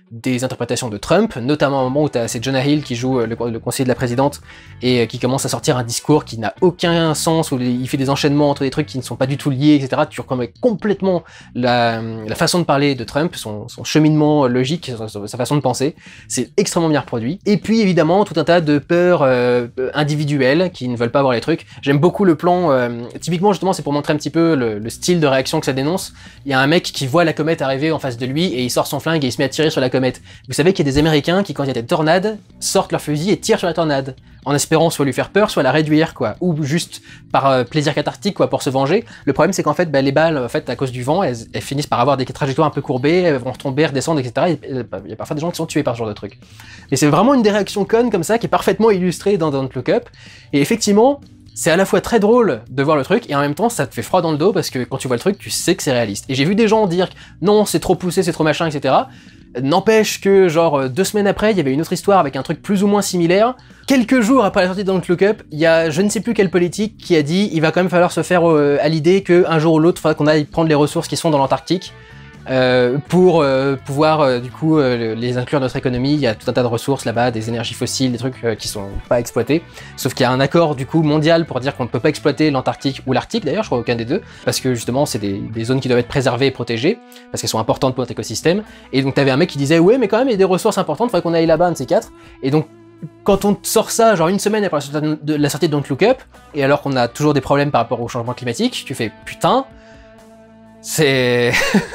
des interprétations de Trump, notamment au moment où c'est Jonah Hill qui joue le conseiller de la présidente et qui commence à sortir un discours qui n'a aucun sens, où il fait des enchaînements entre des trucs qui ne sont pas du tout liés, etc. Tu reconnais complètement la façon de parler de Trump, son cheminement logique, sa façon de penser. C'est extrêmement bien reproduit. Et puis évidemment tout un tas de peurs individuelles qui ne veulent pas voir les trucs. J'aime beaucoup le plan, typiquement justement c'est pour montrer un petit peu le style de réaction que ça dénonce. Il y a un mec qui voit la comète arriver en face de lui et il sort son flingue et il se met à tirer sur la comète. Vous savez qu'il y a des Américains qui, quand il y a des tornades, sortent leur fusil et tirent sur la tornade, en espérant soit lui faire peur, soit la réduire, quoi, ou juste par plaisir cathartique, quoi, pour se venger. Le problème, c'est qu'en fait, les balles, en fait, à cause du vent, elles finissent par avoir des trajectoires un peu courbées, elles vont retomber, redescendre, etc. Il y a parfois des gens qui sont tués par ce genre de truc. Et c'est vraiment une des réactions connes comme ça, qui est parfaitement illustrée dans Don't Look Up. Et effectivement, c'est à la fois très drôle de voir le truc, et en même temps, ça te fait froid dans le dos, parce que quand tu vois le truc, tu sais que c'est réaliste. Et j'ai vu des gens dire non, c'est trop poussé, c'est trop machin, etc. N'empêche que, genre, 2 semaines après, il y avait une autre histoire avec un truc plus ou moins similaire. Quelques jours après la sortie de Don't Look Up, il y a je ne sais plus quel politique qui a dit il va quand même falloir se faire à l'idée qu'un jour ou l'autre, il faudra qu'on aille prendre les ressources qui sont dans l'Antarctique pour pouvoir du coup les inclure dans notre économie. Il y a tout un tas de ressources là-bas, des énergies fossiles, des trucs qui sont pas exploités. Sauf qu'il y a un accord du coup mondial pour dire qu'on ne peut pas exploiter l'Antarctique ou l'Arctique d'ailleurs, je crois aucun des deux, parce que justement c'est des zones qui doivent être préservées et protégées, parce qu'elles sont importantes pour notre écosystème. Et donc t'avais un mec qui disait ouais mais quand même il y a des ressources importantes, il faudrait qu'on aille là-bas, un de ces quatre. Et donc quand on sort ça, genre 1 semaine après la sortie de Don't Look Up, et alors qu'on a toujours des problèmes par rapport au changement climatique, tu fais putain, c'est...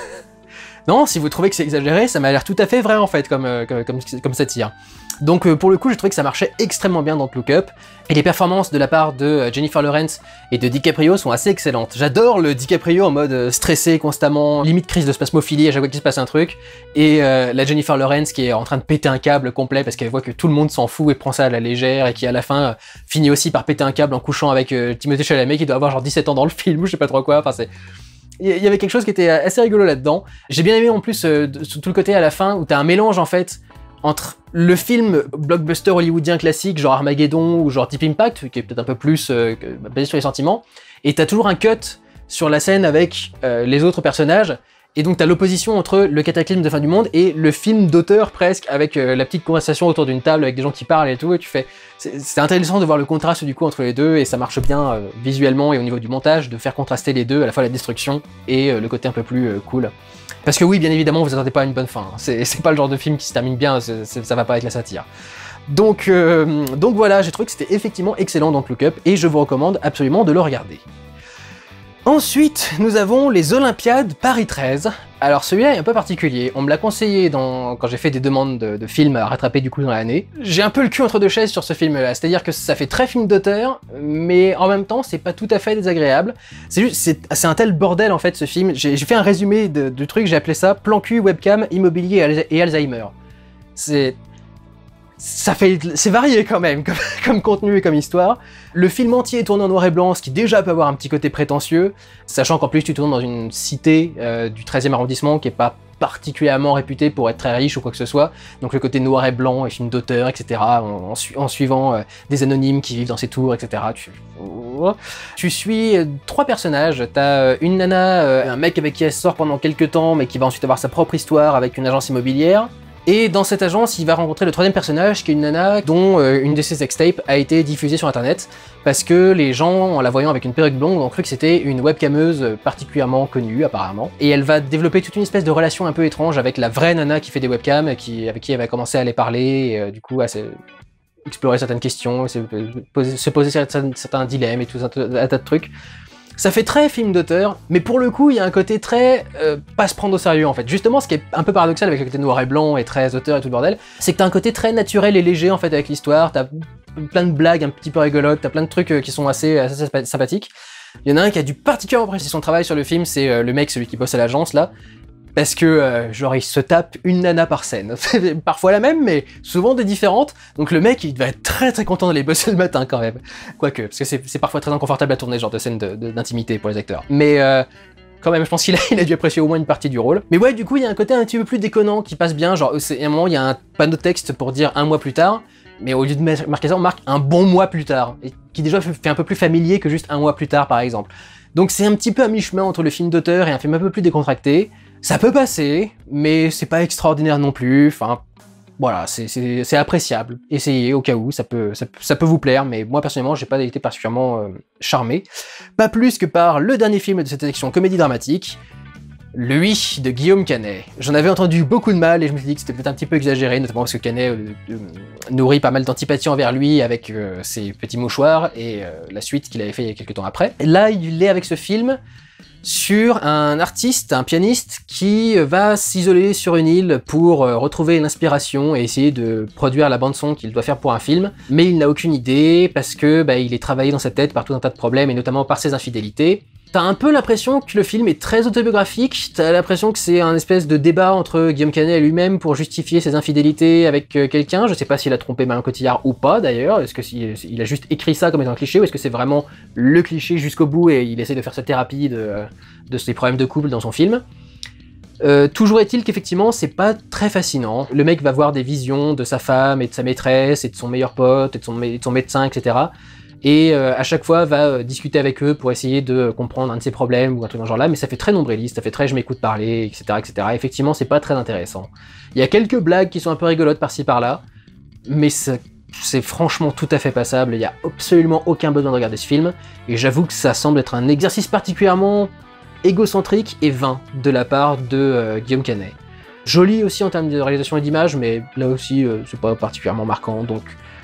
Non, si vous trouvez que c'est exagéré, ça m'a l'air tout à fait vrai en fait, comme satire. Donc pour le coup, j'ai trouvé que ça marchait extrêmement bien dans Don't Look Up, et les performances de la part de Jennifer Lawrence et de DiCaprio sont assez excellentes. J'adore le DiCaprio en mode stressé constamment, limite crise de spasmophilie à chaque fois qu'il se passe un truc, et la Jennifer Lawrence qui est en train de péter un câble complet parce qu'elle voit que tout le monde s'en fout et prend ça à la légère, et qui à la fin finit aussi par péter un câble en couchant avec Timothée Chalamet qui doit avoir genre 17 ans dans le film ou je sais pas trop quoi, enfin c'est... Il y avait quelque chose qui était assez rigolo là-dedans. J'ai bien aimé en plus tout le côté à la fin où t'as un mélange en fait entre le film blockbuster hollywoodien classique genre Armageddon ou genre Deep Impact qui est peut-être un peu plus basé sur les sentiments, et t'as toujours un cut sur la scène avec les autres personnages, et donc t'as l'opposition entre le cataclysme de fin du monde et le film d'auteur presque, avec la petite conversation autour d'une table avec des gens qui parlent et tout, et tu fais... C'est intéressant de voir le contraste du coup entre les deux, et ça marche bien visuellement et au niveau du montage, de faire contraster les deux, à la fois la destruction et le côté un peu plus cool. Parce que oui, bien évidemment, vous attendez pas à une bonne fin, c'est pas le genre de film qui se termine bien, ça va pas avec la satire. Donc voilà, j'ai trouvé que c'était effectivement excellent dans Don't Look Up, et je vous recommande absolument de le regarder. Ensuite, nous avons les Olympiades Paris 13. Alors celui-là est un peu particulier, on me l'a conseillé quand j'ai fait des demandes de films à rattraper du coup dans l'année. J'ai un peu le cul entre deux chaises sur ce film-là, c'est-à-dire que ça fait très film d'auteur, mais en même temps c'est pas tout à fait désagréable. C'est un tel bordel en fait ce film, j'ai fait un résumé du truc, j'ai appelé ça plan cul, webcam, immobilier et Alzheimer. C'est varié quand même, comme contenu et comme histoire. Le film entier est tourné en noir et blanc, ce qui déjà peut avoir un petit côté prétentieux, sachant qu'en plus tu tournes dans une cité du 13e arrondissement qui est pas particulièrement réputée pour être très riche ou quoi que ce soit, donc le côté noir et blanc et film d'auteur, etc., en suivant des anonymes qui vivent dans ces tours, etc. Tu suis 3 personnages, t'as une nana, un mec avec qui elle sort pendant quelques temps, mais qui va ensuite avoir sa propre histoire avec une agence immobilière. Et dans cette agence, il va rencontrer le 3e personnage, qui est une nana dont une de ses sextapes a été diffusée sur internet, parce que les gens, en la voyant avec une perruque blonde, ont cru que c'était une webcameuse particulièrement connue, apparemment. Et elle va développer toute une espèce de relation un peu étrange avec la vraie nana qui fait des webcams, avec qui elle va commencer à aller parler, et, du coup à explorer certaines questions, se poser certains dilemmes et tout un tas de trucs. Ça fait très film d'auteur, mais pour le coup, il y a un côté très pas se prendre au sérieux en fait. Justement, ce qui est un peu paradoxal avec le côté noir et blanc et très auteur et tout le bordel, c'est que t'as un côté très naturel et léger en fait avec l'histoire, t'as plein de blagues un petit peu rigolotes, t'as plein de trucs qui sont assez sympathiques. Il y en a un qui a dû particulièrement apprécier son travail sur le film, c'est le mec, celui qui bosse à l'agence là, parce que genre il se tape une nana par scène, parfois la même mais souvent des différentes, donc le mec il va être très très content d'aller bosser le matin quand même, quoique, parce que c'est parfois très inconfortable à tourner ce genre de scène d'intimité pour les acteurs, mais quand même je pense qu'il a dû apprécier au moins une partie du rôle. Mais ouais, du coup il y a un côté un petit peu plus déconnant qui passe bien, genre à un moment il y a un panneau de texte pour dire 1 mois plus tard, mais au lieu de marquer ça on marque un bon mois plus tard, et qui déjà fait un peu plus familier que juste 1 mois plus tard par exemple. Donc c'est un petit peu à mi-chemin entre le film d'auteur et un film un peu plus décontracté. Ça peut passer, mais c'est pas extraordinaire non plus, enfin... Voilà, c'est appréciable. Essayez au cas où, ça peut vous plaire, mais moi personnellement, j'ai pas été particulièrement charmé. Pas plus que par le dernier film de cette section comédie dramatique, Lui, de Guillaume Canet. J'en avais entendu beaucoup de mal et je me suis dit que c'était peut-être un petit peu exagéré, notamment parce que Canet nourrit pas mal d'antipathie envers lui avec ses petits mouchoirs et la suite qu'il avait fait il y a quelques temps après. Et là, il est avec ce film sur un artiste, un pianiste, qui va s'isoler sur une île pour retrouver l'inspiration et essayer de produire la bande-son qu'il doit faire pour un film, mais il n'a aucune idée parce que il est travaillé dans sa tête par tout un tas de problèmes et notamment par ses infidélités. T'as un peu l'impression que le film est très autobiographique, t'as l'impression que c'est un espèce de débat entre Guillaume Canet et lui-même pour justifier ses infidélités avec quelqu'un. Je sais pas s'il a trompé Marion Cotillard ou pas d'ailleurs, est-ce qu'il a juste écrit ça comme étant un cliché ou est-ce que c'est vraiment le cliché jusqu'au bout et il essaie de faire sa thérapie de ses problèmes de couple dans son film. Toujours est-il qu'effectivement c'est pas très fascinant. Le mec va voir des visions de sa femme et de sa maîtresse et de son meilleur pote et de son médecin, etc. Et à chaque fois va discuter avec eux pour essayer de comprendre un de ses problèmes ou un truc dans ce genre-là, mais ça fait très nombriliste, ça fait très je m'écoute parler, etc., etc. Effectivement, c'est pas très intéressant. Il y a quelques blagues qui sont un peu rigolotes par-ci par-là, mais c'est franchement tout à fait passable, il y a absolument aucun besoin de regarder ce film, et j'avoue que ça semble être un exercice particulièrement égocentrique et vain de la part de Guillaume Canet. Joli aussi en termes de réalisation et d'image, mais là aussi c'est pas particulièrement marquant, donc...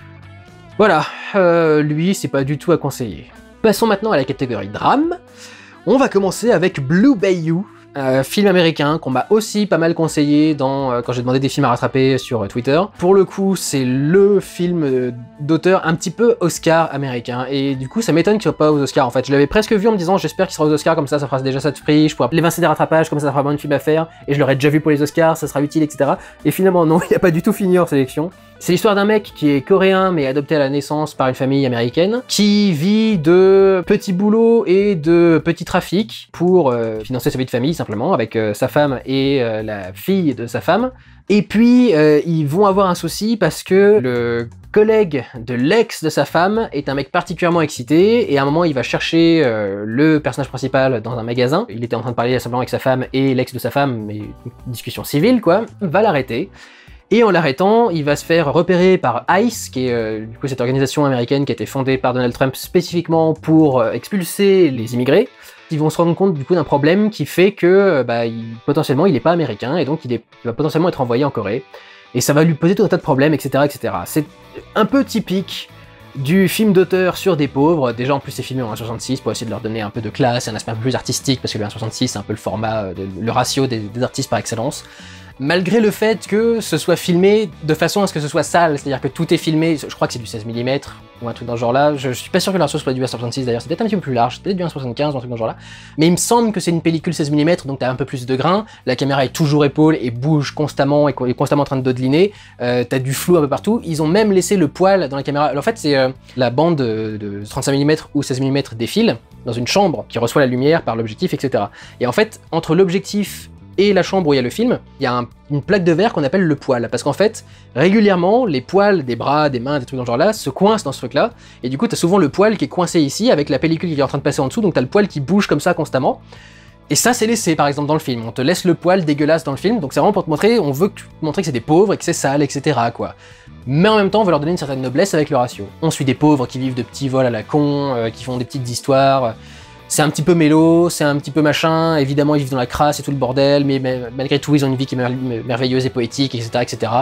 Voilà, lui, c'est pas du tout à conseiller. Passons maintenant à la catégorie drame. On va commencer avec Blue Bayou, film américain qu'on m'a aussi pas mal conseillé quand j'ai demandé des films à rattraper sur Twitter. Pour le coup, c'est le film d'auteur un petit peu Oscar américain, et du coup ça m'étonne qu'il soit pas aux Oscars en fait. Je l'avais presque vu en me disant j'espère qu'il sera aux Oscars, comme ça fera déjà ça de prix, je pourrai l'évincer des rattrapages, comme ça fera moins de films à faire, et je l'aurais déjà vu pour les Oscars, ça sera utile, etc. Et finalement non, il a pas du tout fini en sélection. C'est l'histoire d'un mec qui est coréen mais adopté à la naissance par une famille américaine, qui vit de petits boulots et de petits trafics pour financer sa vie de famille simplement, avec sa femme et la fille de sa femme. Et puis ils vont avoir un souci parce que le collègue de l'ex de sa femme est un mec particulièrement excité, et à un moment il va chercher le personnage principal dans un magasin. Il était en train de parler simplement avec sa femme et l'ex de sa femme, mais une discussion civile quoi, va l'arrêter. Et en l'arrêtant, il va se faire repérer par ICE, qui est du coup cette organisation américaine qui a été fondée par Donald Trump spécifiquement pour expulser les immigrés. Ils vont se rendre compte du coup d'un problème qui fait que potentiellement il n'est pas américain, et donc il va potentiellement être envoyé en Corée. Et ça va lui poser tout un tas de problèmes, etc., etc. C'est un peu typique du film d'auteur sur des pauvres. Déjà en plus c'est filmé en 1.66 pour essayer de leur donner un peu de classe et un aspect un peu plus artistique, parce que le 1.66 c'est un peu le format, le ratio des artistes par excellence. Malgré le fait que ce soit filmé de façon à ce que ce soit sale, c'est-à-dire que tout est filmé, je crois que c'est du 16 mm ou un truc dans ce genre-là, je suis pas sûr que le ratio soit du 1.66 d'ailleurs, c'est peut-être un petit peu plus large, peut-être du 1.75 ou un truc dans ce genre-là, mais il me semble que c'est une pellicule 16 mm, donc t'as un peu plus de grains, la caméra est toujours épaule et bouge constamment, et est constamment en train de dodeliner, t'as du flou un peu partout, ils ont même laissé le poil dans la caméra. Alors, en fait c'est la bande de 35 mm ou 16 mm défile dans une chambre qui reçoit la lumière par l'objectif, etc. Et en fait, entre l'objectif et la chambre où il y a le film, il y a une plaque de verre qu'on appelle le poil, parce qu'en fait, régulièrement, les poils des bras, des mains, des trucs dans ce genre-là, se coincent dans ce truc-là, et du coup, t'as souvent le poil qui est coincé ici, avec la pellicule qui est en train de passer en dessous, donc t'as le poil qui bouge comme ça constamment, et ça, c'est laissé, par exemple, dans le film. On te laisse le poil dégueulasse dans le film, donc c'est vraiment pour te montrer, on veut montrer que c'est des pauvres, et que c'est sale, etc., quoi. Mais en même temps, on veut leur donner une certaine noblesse avec le ratio. On suit des pauvres qui vivent de petits vols à la con, qui font des petites histoires... C'est un petit peu mélo, c'est un petit peu machin, évidemment ils vivent dans la crasse et tout le bordel, mais malgré tout ils ont une vie qui est merveilleuse et poétique, etc., etc.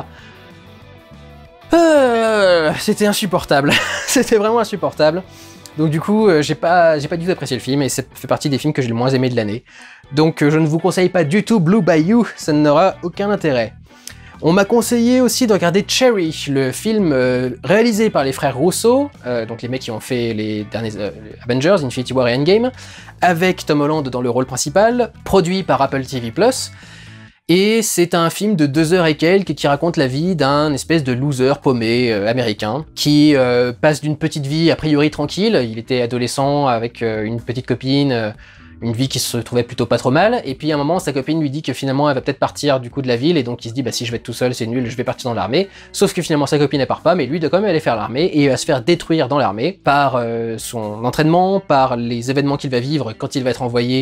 C'était insupportable, c'était vraiment insupportable. Donc du coup, j'ai pas du tout apprécié le film, et ça fait partie des films que j'ai le moins aimé de l'année. Donc je ne vous conseille pas du tout Blue Bayou, ça n'aura aucun intérêt. On m'a conseillé aussi de regarder Cherry, le film réalisé par les frères Russo, donc les mecs qui ont fait les derniers Avengers, Infinity War et Endgame, avec Tom Holland dans le rôle principal, produit par Apple TV+. Et c'est un film de 2 heures et quelques qui raconte la vie d'un espèce de loser paumé américain qui passe d'une petite vie a priori tranquille. Il était adolescent avec une petite copine, une vie qui se trouvait plutôt pas trop mal, et puis à un moment sa copine lui dit que finalement elle va peut-être partir du coup de la ville, et donc il se dit bah si je vais être tout seul c'est nul, je vais partir dans l'armée, sauf que finalement sa copine elle part pas, mais lui doit quand même aller faire l'armée, et il va se faire détruire dans l'armée par son entraînement, par les événements qu'il va vivre quand il va être envoyé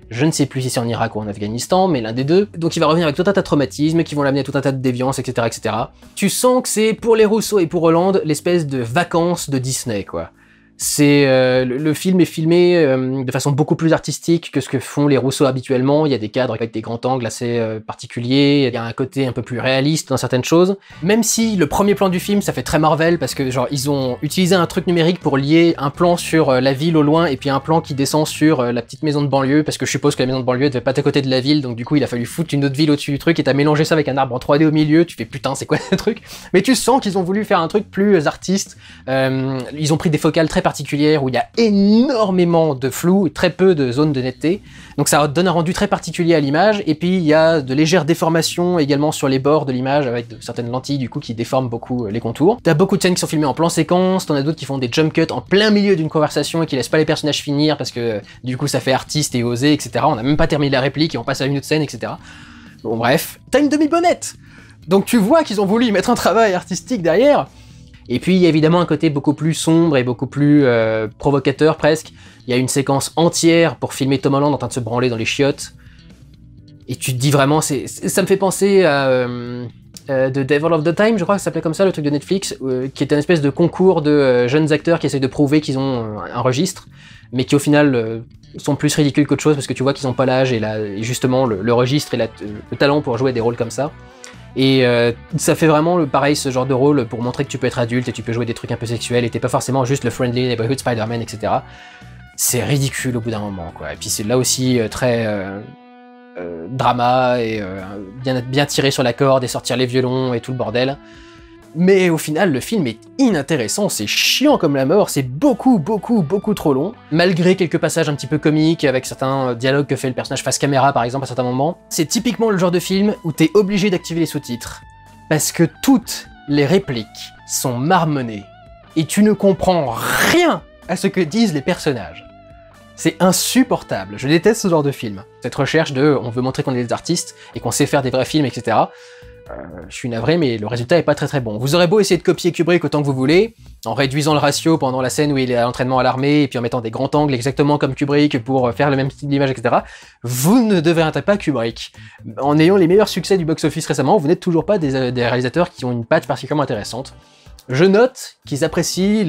Je ne sais plus si c'est en Irak ou en Afghanistan, mais l'un des deux. Donc il va revenir avec tout un tas de traumatismes qui vont l'amener à tout un tas de déviances, etc., etc. Tu sens que c'est, pour les Russo et pour Holland, l'espèce de vacances de Disney, quoi. C'est le film est filmé de façon beaucoup plus artistique que ce que font les Russo habituellement. Il y a des cadres avec des grands angles assez particuliers. Il y a un côté un peu plus réaliste dans certaines choses. Même si le premier plan du film, ça fait très Marvel parce que genre ils ont utilisé un truc numérique pour lier un plan sur la ville au loin et puis un plan qui descend sur la petite maison de banlieue parce que je suppose que la maison de banlieue devait pas être à côté de la ville, donc du coup il a fallu foutre une autre ville au-dessus du truc et t'as mélangé ça avec un arbre en 3D au milieu. Tu fais putain c'est quoi ce truc? Mais tu sens qu'ils ont voulu faire un truc plus artiste. Ils ont pris des focales très particulière où il y a énormément de flou et très peu de zones de netteté. Donc ça donne un rendu très particulier à l'image, et puis il y a de légères déformations également sur les bords de l'image avec de certaines lentilles du coup qui déforment beaucoup les contours. T'as beaucoup de scènes qui sont filmées en plan séquence, t'en as d'autres qui font des jump cuts en plein milieu d'une conversation et qui laissent pas les personnages finir parce que du coup ça fait artiste et osé, etc. On a même pas terminé la réplique et on passe à une autre scène, etc. Bon bref, t'as une demi-bonnette. Donc tu vois qu'ils ont voulu y mettre un travail artistique derrière. Et puis il y a évidemment un côté beaucoup plus sombre et beaucoup plus provocateur presque. Il y a une séquence entière pour filmer Tom Holland en train de se branler dans les chiottes. Et tu te dis vraiment, ça me fait penser à The Devil of the Time, je crois que ça s'appelait comme ça, le truc de Netflix, qui est une espèce de concours de jeunes acteurs qui essayent de prouver qu'ils ont un registre, mais qui au final sont plus ridicules qu'autre chose parce que tu vois qu'ils n'ont pas l'âge et justement le registre et le talent pour jouer des rôles comme ça. Et ça fait vraiment pareil ce genre de rôle pour montrer que tu peux être adulte et tu peux jouer des trucs un peu sexuels et t'es pas forcément juste le friendly neighborhood Spider-Man, etc. C'est ridicule au bout d'un moment, quoi. Et puis c'est là aussi très drama et bien tiré sur la corde et sortir les violons et tout le bordel. Mais au final, le film est inintéressant, c'est chiant comme la mort, c'est beaucoup trop long. Malgré quelques passages un petit peu comiques, avec certains dialogues que fait le personnage face caméra par exemple à certains moments, c'est typiquement le genre de film où t'es obligé d'activer les sous-titres. Parce que toutes les répliques sont marmonnées, et tu ne comprends rien à ce que disent les personnages. C'est insupportable, je déteste ce genre de film. Cette recherche de on veut montrer qu'on est des artistes, et qu'on sait faire des vrais films, etc. Je suis navré, mais le résultat est pas très bon. Vous aurez beau essayer de copier Kubrick autant que vous voulez, en réduisant le ratio pendant la scène où il est à l'entraînement à l'armée, et puis en mettant des grands angles exactement comme Kubrick pour faire le même style d'image, etc. Vous ne deviendrez pas Kubrick. En ayant les meilleurs succès du box-office récemment, vous n'êtes toujours pas des réalisateurs qui ont une patte particulièrement intéressante. Je note qu'ils apprécient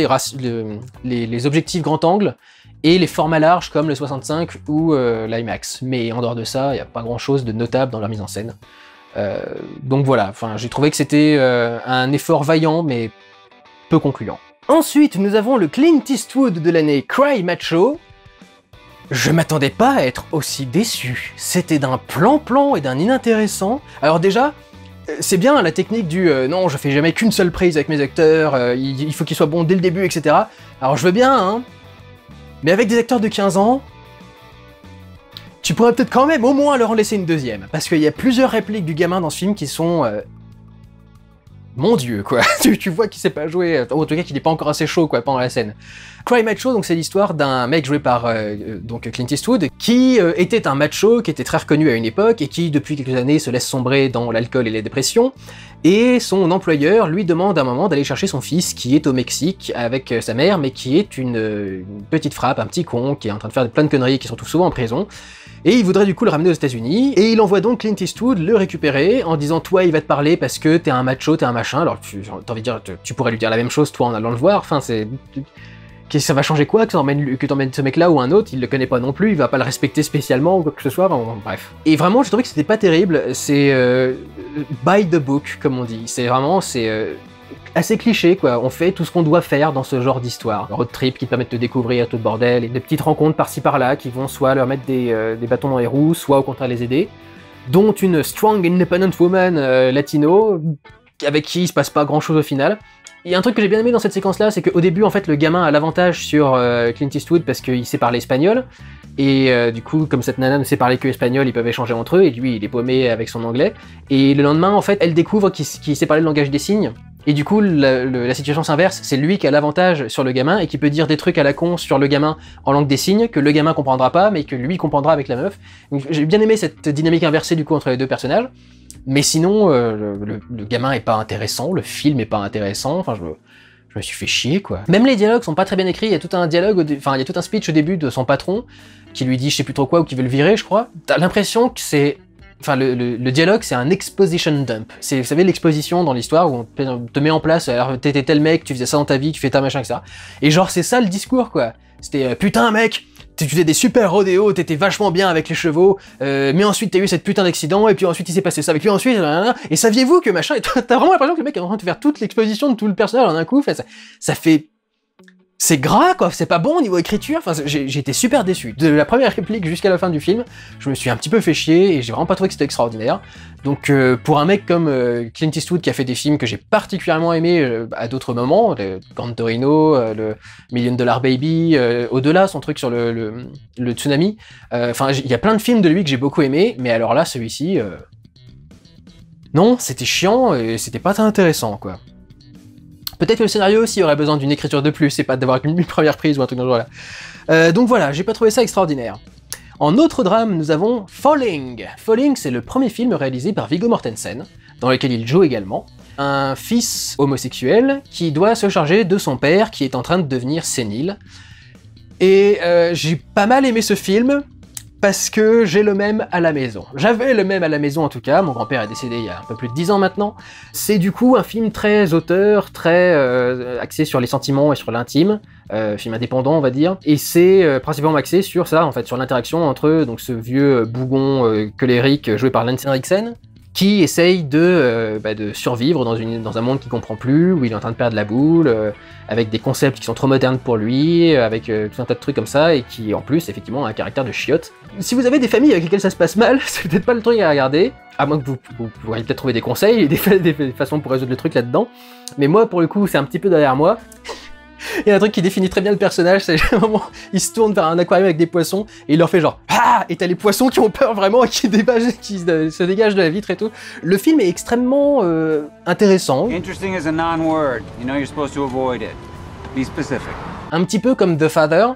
les objectifs grand angle et les formats larges comme le 65 ou l'IMAX. Mais en dehors de ça, il n'y a pas grand-chose de notable dans leur mise en scène. Donc voilà, j'ai trouvé que c'était un effort vaillant mais peu concluant. Ensuite, nous avons le Clint Eastwood de l'année Cry Macho. Je m'attendais pas à être aussi déçu. C'était d'un plan-plan et d'un inintéressant. Alors déjà, c'est bien la technique du non, je fais jamais qu'une seule prise avec mes acteurs, il faut qu'ils soient bons dès le début, etc. Alors je veux bien, hein, mais avec des acteurs de 15 ans, tu pourrais peut-être quand même au moins leur en laisser une deuxième, parce qu'il y a plusieurs répliques du gamin dans ce film qui sont... Mon dieu, quoi. Tu vois qu'il sait pas jouer, en tout cas qu'il est pas encore assez chaud, quoi, pendant la scène. Cry Macho, donc c'est l'histoire d'un mec joué par donc Clint Eastwood, qui était un macho, qui était très reconnu à une époque, et qui depuis quelques années se laisse sombrer dans l'alcool et les dépressions, et son employeur lui demande à un moment d'aller chercher son fils, qui est au Mexique avec sa mère, mais qui est une petite frappe, un petit con, qui est en train de faire plein de conneries, qui se retrouve souvent en prison, et il voudrait du coup le ramener aux États-Unis, et il envoie donc Clint Eastwood le récupérer en disant toi il va te parler parce que t'es un macho, t'es un machin. Alors t'as envie de dire, tu pourrais lui dire la même chose toi en allant le voir, enfin c'est... Ça va changer quoi que t'emmènes ce mec là ou un autre, il le connaît pas non plus, il va pas le respecter spécialement ou quoi que ce soit, enfin, bref. Et vraiment je trouvais que c'était pas terrible, c'est by the book comme on dit, c'est vraiment, assez cliché quoi, on fait tout ce qu'on doit faire dans ce genre d'histoire. Road trip qui te permettent de découvrir tout le bordel, et des petites rencontres par-ci par-là qui vont soit leur mettre des bâtons dans les roues, soit au contraire les aider, dont une strong independent woman latino, avec qui il se passe pas grand-chose au final. Il y a un truc que j'ai bien aimé dans cette séquence-là, c'est qu'au début, en fait, le gamin a l'avantage sur Clint Eastwood parce qu'il sait parler espagnol, et du coup, comme cette nana ne sait parler que espagnol, ils peuvent échanger entre eux, et lui, il est paumé avec son anglais. Et le lendemain, en fait, elle découvre qu'il sait parler le langage des signes, et du coup, la situation s'inverse, c'est lui qui a l'avantage sur le gamin, et qui peut dire des trucs à la con sur le gamin en langue des signes, que le gamin comprendra pas, mais que lui comprendra avec la meuf. Donc j'ai bien aimé cette dynamique inversée, du coup, entre les deux personnages. Mais sinon, le gamin est pas intéressant, le film est pas intéressant, enfin Je me suis fait chier, quoi. Même les dialogues sont pas très bien écrits, il y a tout un dialogue, enfin, il y a tout un speech au début de son patron, qui lui dit je sais plus trop quoi, ou qui veut le virer, je crois. T'as l'impression que c'est... Enfin, le dialogue, c'est un exposition dump. C'est, vous savez, l'exposition dans l'histoire où on te met en place, alors t'étais tel mec, tu faisais ça dans ta vie, tu fais ta machin, etc. Et genre, c'est ça le discours, quoi. C'était putain, mec, tu faisais des super rodéos, t'étais vachement bien avec les chevaux, mais ensuite t'as eu cette putain d'accident, et puis ensuite il s'est passé ça avec lui, ensuite, et saviez-vous que machin, et t'as vraiment l'impression que le mec est en train de faire toute l'exposition de tout le personnage en un coup, ça fait... C'est gras, quoi, c'est pas bon au niveau écriture, enfin, j'ai été super déçu. De la première réplique jusqu'à la fin du film, je me suis un petit peu fait chier, et j'ai vraiment pas trouvé que c'était extraordinaire. Donc pour un mec comme Clint Eastwood qui a fait des films que j'ai particulièrement aimés à d'autres moments, le Gran Torino, le $1 Million Baby, au-delà son truc sur le tsunami, enfin il y a plein de films de lui que j'ai beaucoup aimés, mais alors là celui-ci, non, c'était chiant et c'était pas très intéressant, quoi. Peut-être que le scénario aussi aurait besoin d'une écriture de plus, et pas d'avoir une première prise ou un truc dans ce genre-là. Donc voilà, j'ai pas trouvé ça extraordinaire. En autre drame, nous avons Falling. Falling, c'est le premier film réalisé par Viggo Mortensen, dans lequel il joue également. Un fils homosexuel qui doit se charger de son père qui est en train de devenir sénile. Et j'ai pas mal aimé ce film, parce que j'ai le même à la maison. J'avais le même à la maison en tout cas, mon grand-père est décédé il y a un peu plus de 10 ans maintenant. C'est du coup un film très auteur, très axé sur les sentiments et sur l'intime, film indépendant on va dire, et c'est principalement axé sur ça en fait, sur l'interaction entre donc ce vieux bougon colérique joué par Lance Henriksen, qui essaye de survivre dans un monde qu'il comprend plus, où il est en train de perdre la boule, avec des concepts qui sont trop modernes pour lui, avec tout un tas de trucs comme ça, et qui en plus effectivement a un caractère de chiotte. Si vous avez des familles avec lesquelles ça se passe mal, c'est peut-être pas le truc à regarder, à moins que vous pourriez peut-être trouver des conseils et des façons pour résoudre le truc là-dedans, mais moi pour le coup c'est un petit peu derrière moi. Il y a un truc qui définit très bien le personnage, c'est un moment, il se tourne vers un aquarium avec des poissons, et il leur fait genre ah, et t'as les poissons qui ont peur vraiment, et qui se dégagent de la vitre et tout. Le film est extrêmement intéressant. Interesting is a non-word. You know you're supposed to avoid it. Be specific. Un petit peu comme The Father,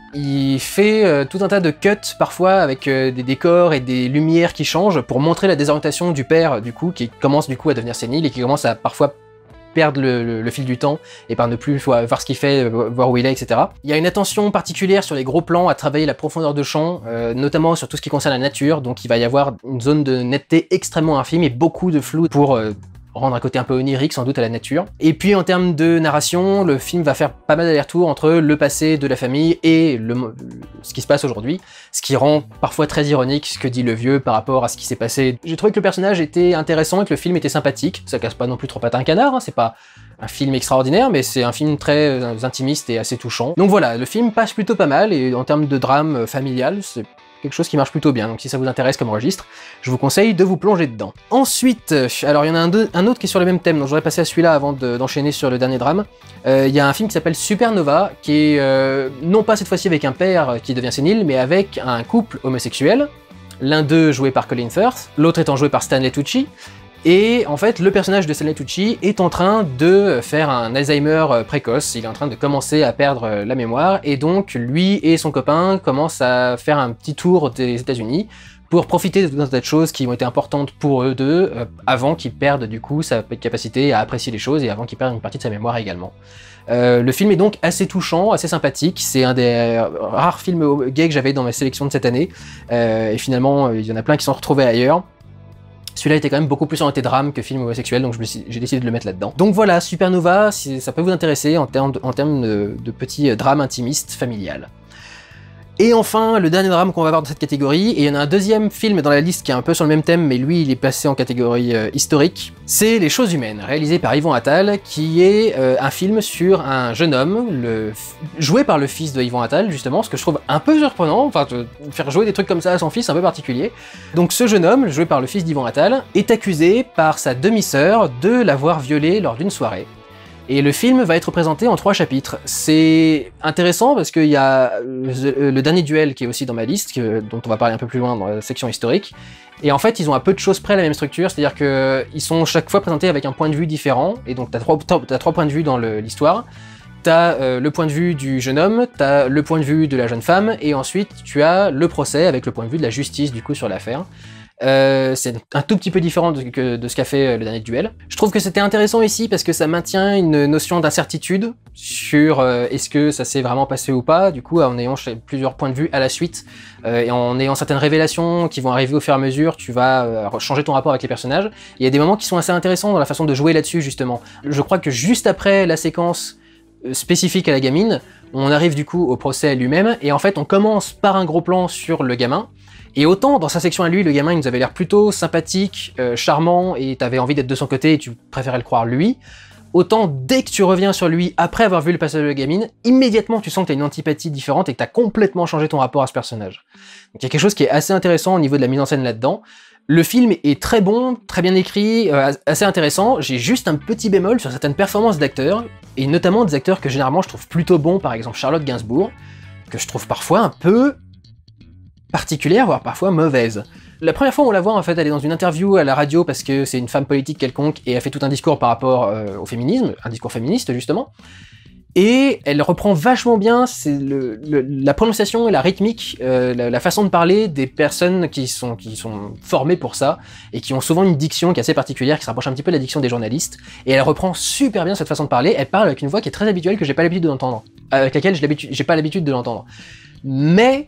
il fait tout un tas de cuts parfois avec des décors et des lumières qui changent pour montrer la désorientation du père du coup, qui commence du coup à devenir sénile et qui commence à parfois perdre le fil du temps et par ne plus voir ce qu'il fait, voir où il est, etc. Il y a une attention particulière sur les gros plans à travailler la profondeur de champ, notamment sur tout ce qui concerne la nature, donc il va y avoir une zone de netteté extrêmement infime et beaucoup de flou pour rendre un côté un peu onirique sans doute à la nature. Et puis en termes de narration, le film va faire pas mal d'allers-retours entre le passé de la famille et ce qui se passe aujourd'hui, ce qui rend parfois très ironique ce que dit le vieux par rapport à ce qui s'est passé. J'ai trouvé que le personnage était intéressant et que le film était sympathique, ça casse pas non plus trop patin un canard, hein, c'est pas un film extraordinaire, mais c'est un film très intimiste et assez touchant. Donc voilà, le film passe plutôt pas mal, et en termes de drame familial, c'est quelque chose qui marche plutôt bien, donc si ça vous intéresse comme registre, je vous conseille de vous plonger dedans. Ensuite, alors il y en a un autre qui est sur le même thème, donc j'aurais passé à celui-là avant d'enchaîner sur le dernier drame. Il y a un film qui s'appelle Supernova, qui est non pas cette fois-ci avec un père qui devient sénile, mais avec un couple homosexuel, l'un d'eux joué par Colin Firth, l'autre étant joué par Stanley Tucci. Et en fait, le personnage de Stanley Tucci est en train de faire un Alzheimer précoce, il est en train de commencer à perdre la mémoire, et donc lui et son copain commencent à faire un petit tour des États-Unis pour profiter de tout un tas de choses qui ont été importantes pour eux deux, avant qu'ils perdent du coup sa capacité à apprécier les choses et avant qu'ils perdent une partie de sa mémoire également. Le film est donc assez touchant, assez sympathique, c'est un des rares films gays que j'avais dans ma sélection de cette année, et finalement il y en a plein qui sont retrouvés ailleurs. Celui-là était quand même beaucoup plus orienté drame que film homosexuel, donc j'ai décidé de le mettre là-dedans. Donc voilà, Supernova, si ça peut vous intéresser en termes de petits drames intimistes familial. Et enfin, le dernier drame qu'on va voir dans cette catégorie, et il y en a un deuxième film dans la liste qui est un peu sur le même thème, mais lui il est passé en catégorie historique, c'est Les Choses Humaines, réalisé par Yvon Attal, qui est un film sur un jeune homme, joué par le fils de Yvon Attal justement, ce que je trouve un peu surprenant, enfin faire jouer des trucs comme ça à son fils, c'est un peu particulier. Donc ce jeune homme, joué par le fils d'Yvon Attal, est accusé par sa demi-sœur de l'avoir violé lors d'une soirée. Et le film va être présenté en 3 chapitres. C'est intéressant parce qu'il y a le dernier duel qui est aussi dans ma liste, dont on va parler un peu plus loin dans la section historique. Et en fait, ils ont à peu de choses près la même structure, c'est-à-dire qu'ils sont chaque fois présentés avec un point de vue différent, et donc t'as 3 points de vue dans l'histoire. T'as le point de vue du jeune homme, t'as le point de vue de la jeune femme, et ensuite tu as le procès avec le point de vue de la justice du coup sur l'affaire. C'est un tout petit peu différent de ce qu'a fait le dernier duel. Je trouve que c'était intéressant ici parce que ça maintient une notion d'incertitude sur est-ce que ça s'est vraiment passé ou pas, du coup en ayant plusieurs points de vue à la suite et en ayant certaines révélations qui vont arriver au fur et à mesure, tu vas changer ton rapport avec les personnages. Il y a des moments qui sont assez intéressants dans la façon de jouer là-dessus justement. Je crois que juste après la séquence spécifique à la gamine, on arrive du coup au procès lui-même et en fait on commence par un gros plan sur le gamin. Et autant dans sa section à lui, le gamin il nous avait l'air plutôt sympathique, charmant, et t'avais envie d'être de son côté et tu préférais le croire lui, autant dès que tu reviens sur lui après avoir vu le passage de la gamine, immédiatement tu sens que t'as une antipathie différente et que t'as complètement changé ton rapport à ce personnage. Donc il y a quelque chose qui est assez intéressant au niveau de la mise en scène là-dedans. Le film est très bon, très bien écrit, assez intéressant. J'ai juste un petit bémol sur certaines performances d'acteurs, et notamment des acteurs que généralement je trouve plutôt bons, par exemple Charlotte Gainsbourg, que je trouve parfois un peu particulière, voire parfois mauvaise. La première fois où on la voit, en fait, elle est dans une interview à la radio parce que c'est une femme politique quelconque et elle fait tout un discours par rapport au féminisme, un discours féministe justement, et elle reprend vachement bien la prononciation et la rythmique, la façon de parler des personnes qui sont formées pour ça et qui ont souvent une diction qui est assez particulière, qui se rapproche un petit peu de la diction des journalistes, et elle reprend super bien cette façon de parler. Elle parle avec une voix qui est très habituelle, que j'ai pas l'habitude d'entendre, avec laquelle j'ai pas l'habitude de l'entendre, mais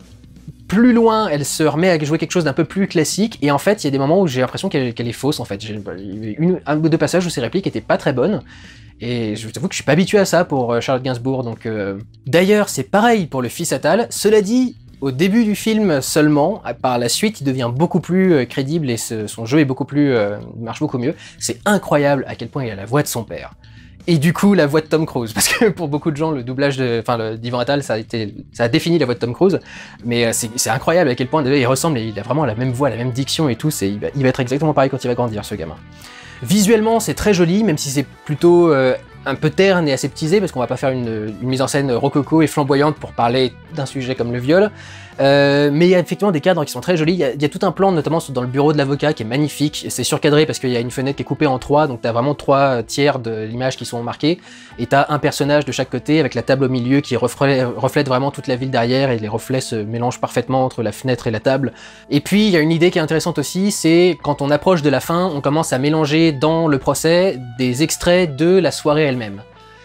plus loin, elle se remet à jouer quelque chose d'un peu plus classique, et en fait, il y a des moments où j'ai l'impression qu'elle est fausse, en fait. Il y a eu un ou deux passages où ses répliques étaient pas très bonnes, et je t'avoue que je suis pas habitué à ça pour Charlotte Gainsbourg, donc... D'ailleurs, c'est pareil pour le fils Attal. Cela dit, au début du film seulement, par la suite, il devient beaucoup plus crédible, et son jeu est beaucoup plus... marche beaucoup mieux. C'est incroyable à quel point il a la voix de son père. Et du coup, la voix de Tom Cruise, parce que pour beaucoup de gens, le doublage d'Ivan Attal, ça a défini la voix de Tom Cruise, mais c'est incroyable à quel point il ressemble, il a vraiment la même voix, la même diction et tout, il va être exactement pareil quand il va grandir, ce gamin. Visuellement, c'est très joli, même si c'est plutôt un peu terne et aseptisé, parce qu'on va pas faire une mise en scène rococo et flamboyante pour parler d'un sujet comme le viol. Mais il y a effectivement des cadres qui sont très jolis. Il y a tout un plan, notamment dans le bureau de l'avocat, qui est magnifique. C'est surcadré parce qu'il y a une fenêtre qui est coupée en 3, donc t'as vraiment 3 tiers de l'image qui sont marqués. Et t'as un personnage de chaque côté, avec la table au milieu qui reflète vraiment toute la ville derrière, et les reflets se mélangent parfaitement entre la fenêtre et la table. Et puis il y a une idée qui est intéressante aussi, c'est quand on approche de la fin, on commence à mélanger dans le procès des extraits de la soirée elle-même.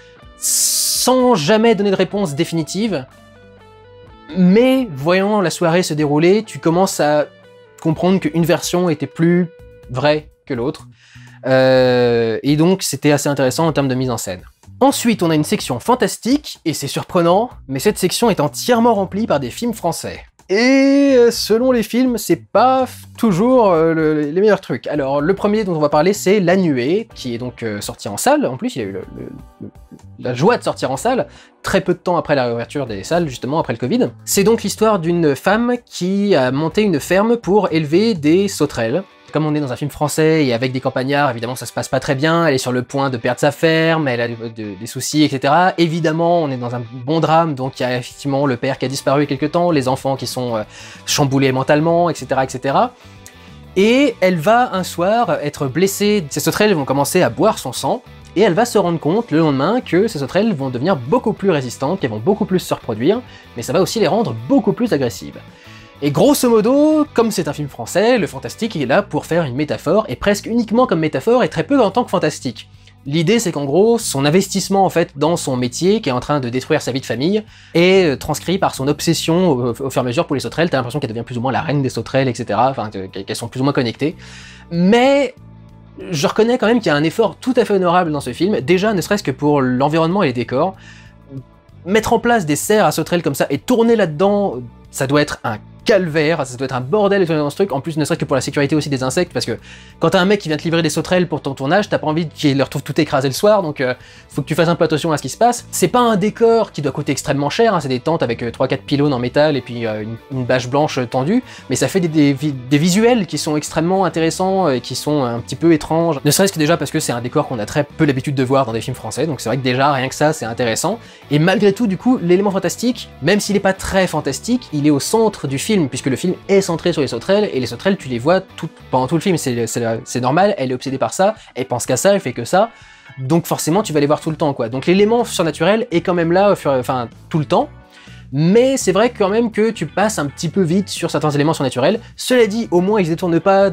Sans jamais donner de réponse définitive, mais voyant la soirée se dérouler, tu commences à comprendre qu'une version était plus vraie que l'autre. Et donc c'était assez intéressant en termes de mise en scène. Ensuite, on a une section fantastique, et c'est surprenant, mais cette section est entièrement remplie par des films français. Et selon les films, c'est pas toujours les meilleurs trucs. Alors, le premier dont on va parler, c'est La Nuée, qui est donc sorti en salle. En plus, il a eu la joie de sortir en salle, très peu de temps après la réouverture des salles, justement, après le Covid. C'est donc l'histoire d'une femme qui a monté une ferme pour élever des sauterelles. Comme on est dans un film français et avec des campagnards, évidemment ça se passe pas très bien, elle est sur le point de perdre sa ferme, elle a des soucis, etc. Évidemment, on est dans un bon drame, donc il y a effectivement le père qui a disparu quelque temps, les enfants qui sont chamboulés mentalement, etc., etc. Et elle va un soir être blessée, ces sauterelles vont commencer à boire son sang, et elle va se rendre compte le lendemain que ces sauterelles vont devenir beaucoup plus résistantes, qu'elles vont beaucoup plus se reproduire, mais ça va aussi les rendre beaucoup plus agressives. Et grosso modo, comme c'est un film français, le fantastique est là pour faire une métaphore, et presque uniquement comme métaphore, et très peu en tant que fantastique. L'idée c'est qu'en gros, son investissement en fait dans son métier, qui est en train de détruire sa vie de famille, est transcrit par son obsession au fur et à mesure pour les sauterelles. T'as l'impression qu'elle devient plus ou moins la reine des sauterelles, etc. Enfin, qu'elles sont plus ou moins connectées. Mais je reconnais quand même qu'il y a un effort tout à fait honorable dans ce film, déjà ne serait-ce que pour l'environnement et les décors. Mettre en place des serres à sauterelles comme ça et tourner là-dedans, ça doit être un calvaire, ça doit être un bordel dans ce truc, en plus ne serait-ce que pour la sécurité aussi des insectes, parce que quand t'as un mec qui vient te livrer des sauterelles pour ton tournage, t'as pas envie qu'il leur trouve tout écrasé le soir, donc faut que tu fasses un peu attention à ce qui se passe. C'est pas un décor qui doit coûter extrêmement cher, hein, c'est des tentes avec 3-4 pylônes en métal et puis une bâche blanche tendue, mais ça fait des visuels qui sont extrêmement intéressants et qui sont un petit peu étranges, ne serait-ce que déjà parce que c'est un décor qu'on a très peu l'habitude de voir dans des films français, donc c'est vrai que déjà rien que ça c'est intéressant, et malgré tout du coup l'élément fantastique, même s'il est pas très fantastique, il est au centre du film, puisque le film est centré sur les sauterelles, et les sauterelles tu les vois pendant tout le film, c'est normal, elle est obsédée par ça, elle pense qu'à ça, elle fait que ça, donc forcément tu vas les voir tout le temps quoi. Donc l'élément surnaturel est quand même là, tout le temps, mais c'est vrai quand même que tu passes un petit peu vite sur certains éléments surnaturels. Cela dit, au moins ils détournent pas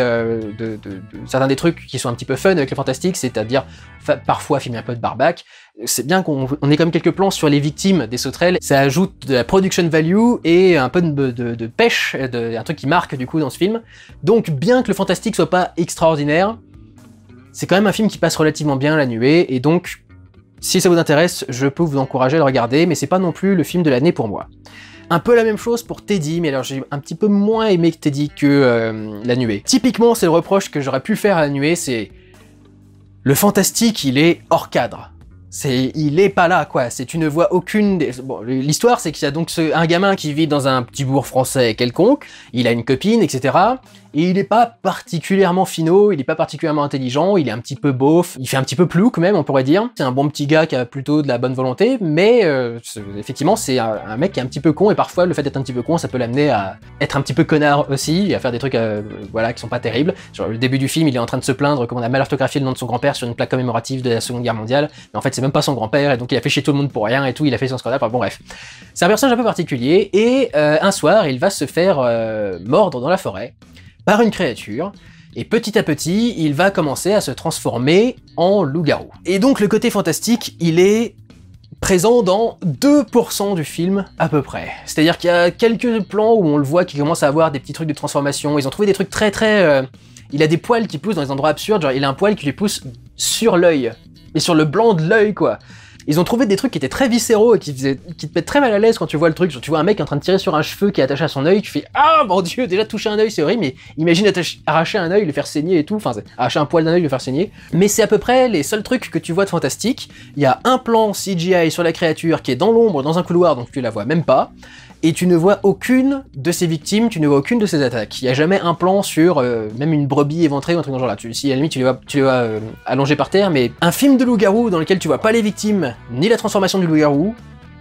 certains des trucs qui sont un petit peu fun avec le fantastique, c'est-à-dire parfois filmer un peu de barbac. C'est bien qu'on ait comme quelques plans sur les victimes des sauterelles, ça ajoute de la production value et un peu de pêche, un truc qui marque du coup dans ce film. Donc bien que le fantastique soit pas extraordinaire, c'est quand même un film qui passe relativement bien La Nuée, et donc si ça vous intéresse, je peux vous encourager à le regarder, mais c'est pas non plus le film de l'année pour moi. Un peu la même chose pour Teddy, mais alors j'ai un petit peu moins aimé que Teddy que La Nuée. Typiquement, c'est le reproche que j'aurais pu faire à La Nuée, c'est le fantastique, il est hors cadre. Il est pas là, quoi. Tu ne vois aucune... Bon, l'histoire, c'est qu'il y a donc un gamin qui vit dans un petit bourg français quelconque, il a une copine, etc. Et il est pas particulièrement finot, il est pas particulièrement intelligent, il est un petit peu beauf, il fait un petit peu plouc même, on pourrait dire. C'est un bon petit gars qui a plutôt de la bonne volonté, mais effectivement, c'est un mec qui est un petit peu con, et parfois, le fait d'être un petit peu con, ça peut l'amener à être un petit peu connard aussi, et à faire des trucs voilà, qui sont pas terribles. Genre, le début du film, il est en train de se plaindre qu'on a mal orthographié le nom de son grand-père sur une plaque commémorative de la Seconde Guerre mondiale, mais en fait, c'est même pas son grand-père, et donc il a fait chier tout le monde pour rien, et tout, il a fait son scandale, enfin bon bref. C'est un personnage un peu particulier, et un soir, il va se faire mordre dans la forêt par une créature, et petit à petit, il va commencer à se transformer en loup-garou. Et donc le côté fantastique, il est présent dans 2% du film à peu près. C'est-à-dire qu'il y a quelques plans où on le voit qui commence à avoir des petits trucs de transformation, ils ont trouvé des trucs très... il a des poils qui poussent dans des endroits absurdes, genre il a un poil qui lui pousse sur l'œil, et sur le blanc de l'œil quoi. Ils ont trouvé des trucs qui étaient très viscéraux et qui te mettent très mal à l'aise quand tu vois le truc. Genre, tu vois un mec en train de tirer sur un cheveu qui est attaché à son œil, tu fais « Ah mon dieu, déjà toucher un œil c'est horrible, mais imagine arracher un œil, le faire saigner et tout, enfin arracher un poil d'un œil, le faire saigner. » Mais c'est à peu près les seuls trucs que tu vois de fantastique. Il y a un plan CGI sur la créature qui est dans l'ombre, dans un couloir, donc tu la vois même pas. Et tu ne vois aucune de ses victimes, tu ne vois aucune de ses attaques. Il n'y a jamais un plan sur même une brebis éventrée ou un truc dans ce genre-là. Si à la limite tu les vois allongés par terre, mais un film de loup-garou dans lequel tu vois pas les victimes, ni la transformation du loup-garou,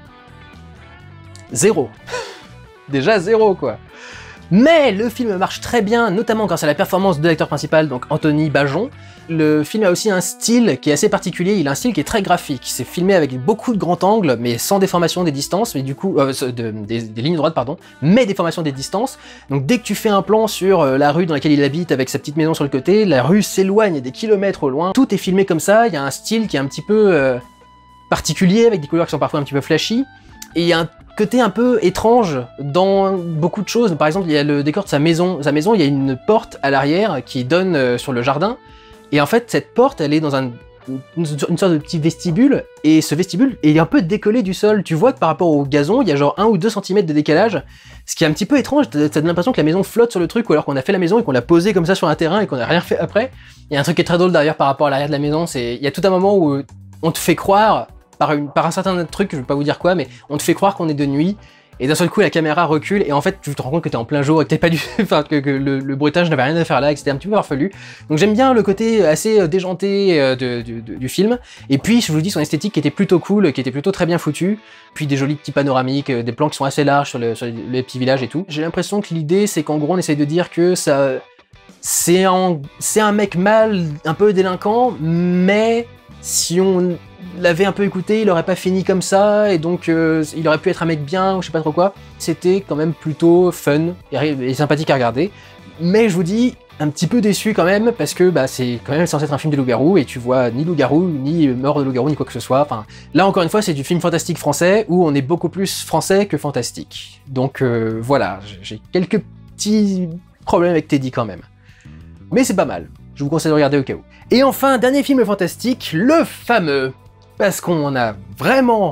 zéro. Déjà zéro, quoi. Mais le film marche très bien, notamment grâce à la performance de l'acteur principal, donc Anthony Bajon. Le film a aussi un style qui est assez particulier, il a un style qui est très graphique. C'est filmé avec beaucoup de grands angles, mais sans déformation des distances, mais du coup, des lignes droites, pardon, mais déformation des distances. Donc dès que tu fais un plan sur la rue dans laquelle il habite avec sa petite maison sur le côté, la rue s'éloigne des kilomètres au loin. Tout est filmé comme ça, il y a un style qui est un petit peu particulier, avec des couleurs qui sont parfois un petit peu flashy. Et il y a un côté un peu étrange dans beaucoup de choses. Par exemple, il y a le décor de sa maison. Sa maison, il y a une porte à l'arrière qui donne sur le jardin. Et en fait, cette porte, elle est dans une sorte de petit vestibule. Et ce vestibule est un peu décollé du sol. Tu vois que par rapport au gazon, il y a genre 1 ou 2 cm de décalage. Ce qui est un petit peu étrange. Ça donne l'impression que la maison flotte sur le truc, ou alors qu'on a fait la maison et qu'on l'a posée comme ça sur un terrain et qu'on n'a rien fait après. Il y a un truc qui est très drôle d'ailleurs par rapport à l'arrière de la maison. Il y a tout un moment où on te fait croire... Par un certain truc, je vais pas vous dire quoi, mais on te fait croire qu'on est de nuit, et d'un seul coup la caméra recule, et en fait tu te rends compte que t'es en plein jour, et que t'es pas du... enfin, que le bruitage n'avait rien à faire là, et que c'était un petit peu farfelu. Donc j'aime bien le côté assez déjanté du film, et puis je vous dis son esthétique qui était plutôt cool, qui était plutôt très bien foutu, puis des jolis petits panoramiques, des plans qui sont assez larges sur les petits villages et tout. J'ai l'impression que l'idée c'est qu'en gros on essaye de dire que ça... c'est un mec mal, un peu délinquant, mais si on l'avait un peu écouté, il aurait pas fini comme ça, et donc il aurait pu être un mec bien, ou je sais pas trop quoi. C'était quand même plutôt fun et sympathique à regarder, mais je vous dis, un petit peu déçu quand même, parce que bah, c'est quand même censé être un film de loup-garou, et tu vois ni loup-garou, ni mort de loup-garou, ni quoi que ce soit. Enfin, là encore une fois, c'est du film fantastique français, où on est beaucoup plus français que fantastique. Donc voilà, j'ai quelques petits problèmes avec Teddy quand même. Mais c'est pas mal, je vous conseille de regarder au cas où. Et enfin, dernier film fantastique, le fameux, parce qu'on en a vraiment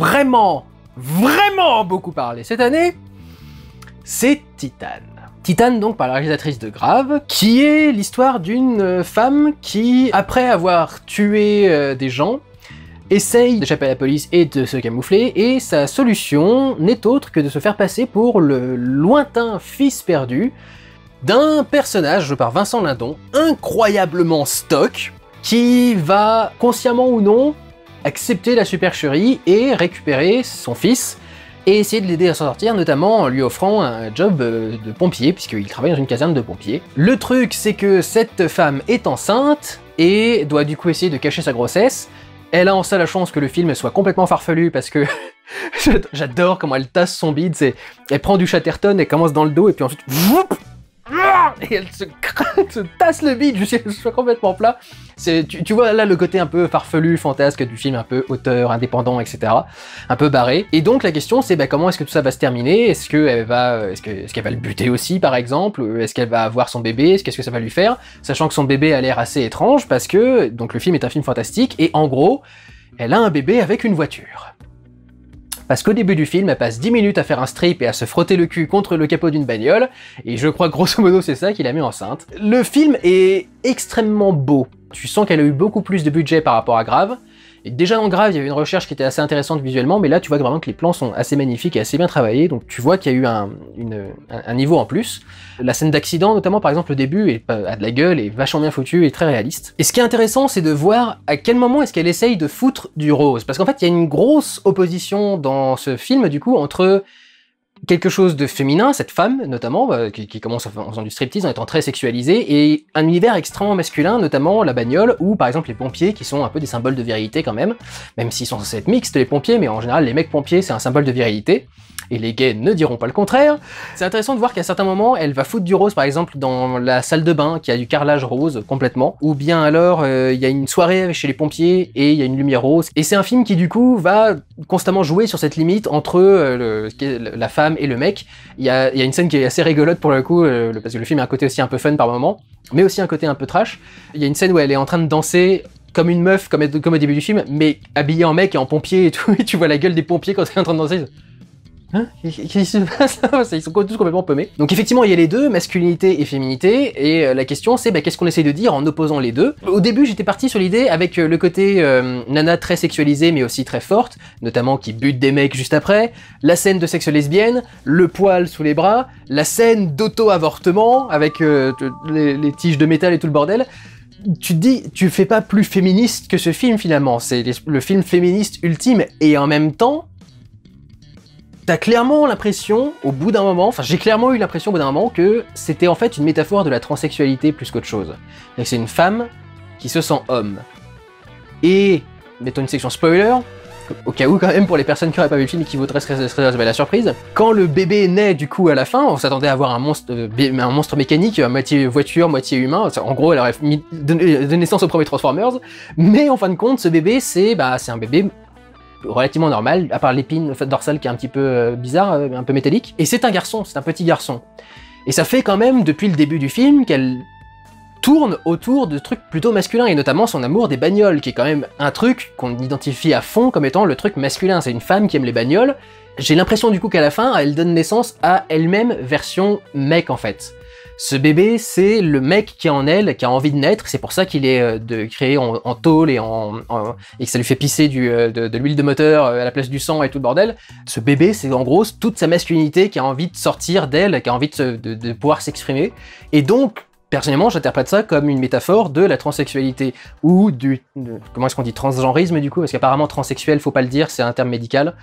beaucoup parlé cette année, c'est Titane. Titane, donc, par la réalisatrice de Grave, qui est l'histoire d'une femme qui, après avoir tué des gens, essaye d'échapper à la police et de se camoufler, et sa solution n'est autre que de se faire passer pour le lointain fils perdu d'un personnage joué par Vincent Lindon, incroyablement stock, qui va, consciemment ou non, accepter la supercherie et récupérer son fils, et essayer de l'aider à s'en sortir, notamment en lui offrant un job de pompier, puisqu'il travaille dans une caserne de pompiers. Le truc, c'est que cette femme est enceinte, et doit du coup essayer de cacher sa grossesse. Elle a en ça la chance que le film soit complètement farfelu, parce que J'adore comment elle tasse son bide, elle prend du Chatterton, elle commence dans le dos, et puis ensuite, et elle se tasse le bide jusqu'à ce que ce soit complètement plat. Tu vois là le côté un peu farfelu, fantasque du film, un peu auteur, indépendant, etc. Un peu barré. Et donc la question c'est comment est-ce que tout ça va se terminer? Est-ce qu'elle va le buter aussi par exemple? Est-ce qu'elle va avoir son bébé? Qu'est-ce que ça va lui faire? Sachant que son bébé a l'air assez étrange parce que donc le film est un film fantastique et en gros, elle a un bébé avec une voiture. Parce qu'au début du film, elle passe 10 minutes à faire un strip et à se frotter le cul contre le capot d'une bagnole, et je crois que grosso modo c'est ça qui l'a mis enceinte. Le film est extrêmement beau. Tu sens qu'elle a eu beaucoup plus de budget par rapport à Grave. Et déjà dans Grave, il y avait une recherche qui était assez intéressante visuellement, mais là tu vois vraiment que les plans sont assez magnifiques et assez bien travaillés, donc tu vois qu'il y a eu un niveau en plus. La scène d'accident, notamment par exemple le début, a de la gueule, est vachement bien foutu et très réaliste. Et ce qui est intéressant, c'est de voir à quel moment est-ce qu'elle essaye de foutre du rose, parce qu'en fait il y a une grosse opposition dans ce film du coup entre quelque chose de féminin, cette femme notamment, qui commence en faisant du striptease en étant très sexualisée, et un univers extrêmement masculin, notamment la bagnole, ou par exemple les pompiers qui sont un peu des symboles de virilité quand même s'ils sont censés être mixtes les pompiers, mais en général les mecs pompiers c'est un symbole de virilité, et les gays ne diront pas le contraire. C'est intéressant de voir qu'à certains moments, elle va foutre du rose, par exemple dans la salle de bain, qui a du carrelage rose complètement, ou bien alors il y a une soirée chez les pompiers et il y a une lumière rose, et c'est un film qui du coup va constamment jouer sur cette limite entre la femme et le mec. Il y a une scène qui est assez rigolote pour le coup, parce que le film a un côté aussi un peu fun par moment, mais aussi un côté un peu trash. Il y a une scène où elle est en train de danser comme une meuf, comme au début du film, mais habillée en mec et en pompier et tout, et tu vois la gueule des pompiers quand elle est en train de danser. Hein? Qu'est-ce qui se passe? Ils sont tous complètement paumés. Donc effectivement, il y a les deux, masculinité et féminité, et la question c'est qu'est-ce qu'on essaye de dire en opposant les deux? Au début, j'étais parti sur l'idée avec le côté nana très sexualisée, mais aussi très forte, notamment qui bute des mecs juste après, la scène de sexe lesbienne, le poil sous les bras, la scène d'auto-avortement, avec les tiges de métal et tout le bordel. Tu te dis, tu fais pas plus féministe que ce film finalement, c'est le film féministe ultime, et en même temps, t'as clairement l'impression, au bout d'un moment, j'ai clairement eu l'impression au bout d'un moment que c'était en fait une métaphore de la transsexualité plus qu'autre chose. C'est une femme qui se sent homme. Et, mettons une section spoiler, au cas où quand même pour les personnes qui n'auraient pas vu le film et qui voudraient se réserver la surprise, quand le bébé naît du coup à la fin, on s'attendait à avoir un monstre mécanique, à moitié voiture, moitié humain, en gros elle aurait donné naissance au premier Transformers, mais en fin de compte ce bébé c'est un bébé relativement normal, à part l'épine dorsale qui est un petit peu bizarre, un peu métallique. Et c'est un garçon, c'est un petit garçon. Et ça fait quand même, depuis le début du film, qu'elle tourne autour de trucs plutôt masculins, et notamment son amour des bagnoles, qui est quand même un truc qu'on identifie à fond comme étant le truc masculin. C'est une femme qui aime les bagnoles. J'ai l'impression du coup qu'à la fin, elle donne naissance à elle-même version mec en fait. Ce bébé, c'est le mec qui est en elle, qui a envie de naître, c'est pour ça qu'il est créé en tôle et que ça lui fait pisser de l'huile de moteur à la place du sang et tout le bordel. Ce bébé, c'est en gros toute sa masculinité qui a envie de sortir d'elle, qui a envie de pouvoir s'exprimer. Et donc, personnellement, j'interprète ça comme une métaphore de la transsexualité, ou comment est-ce qu'on dit, transgenrisme du coup, parce qu'apparemment transsexuel, faut pas le dire, c'est un terme médical.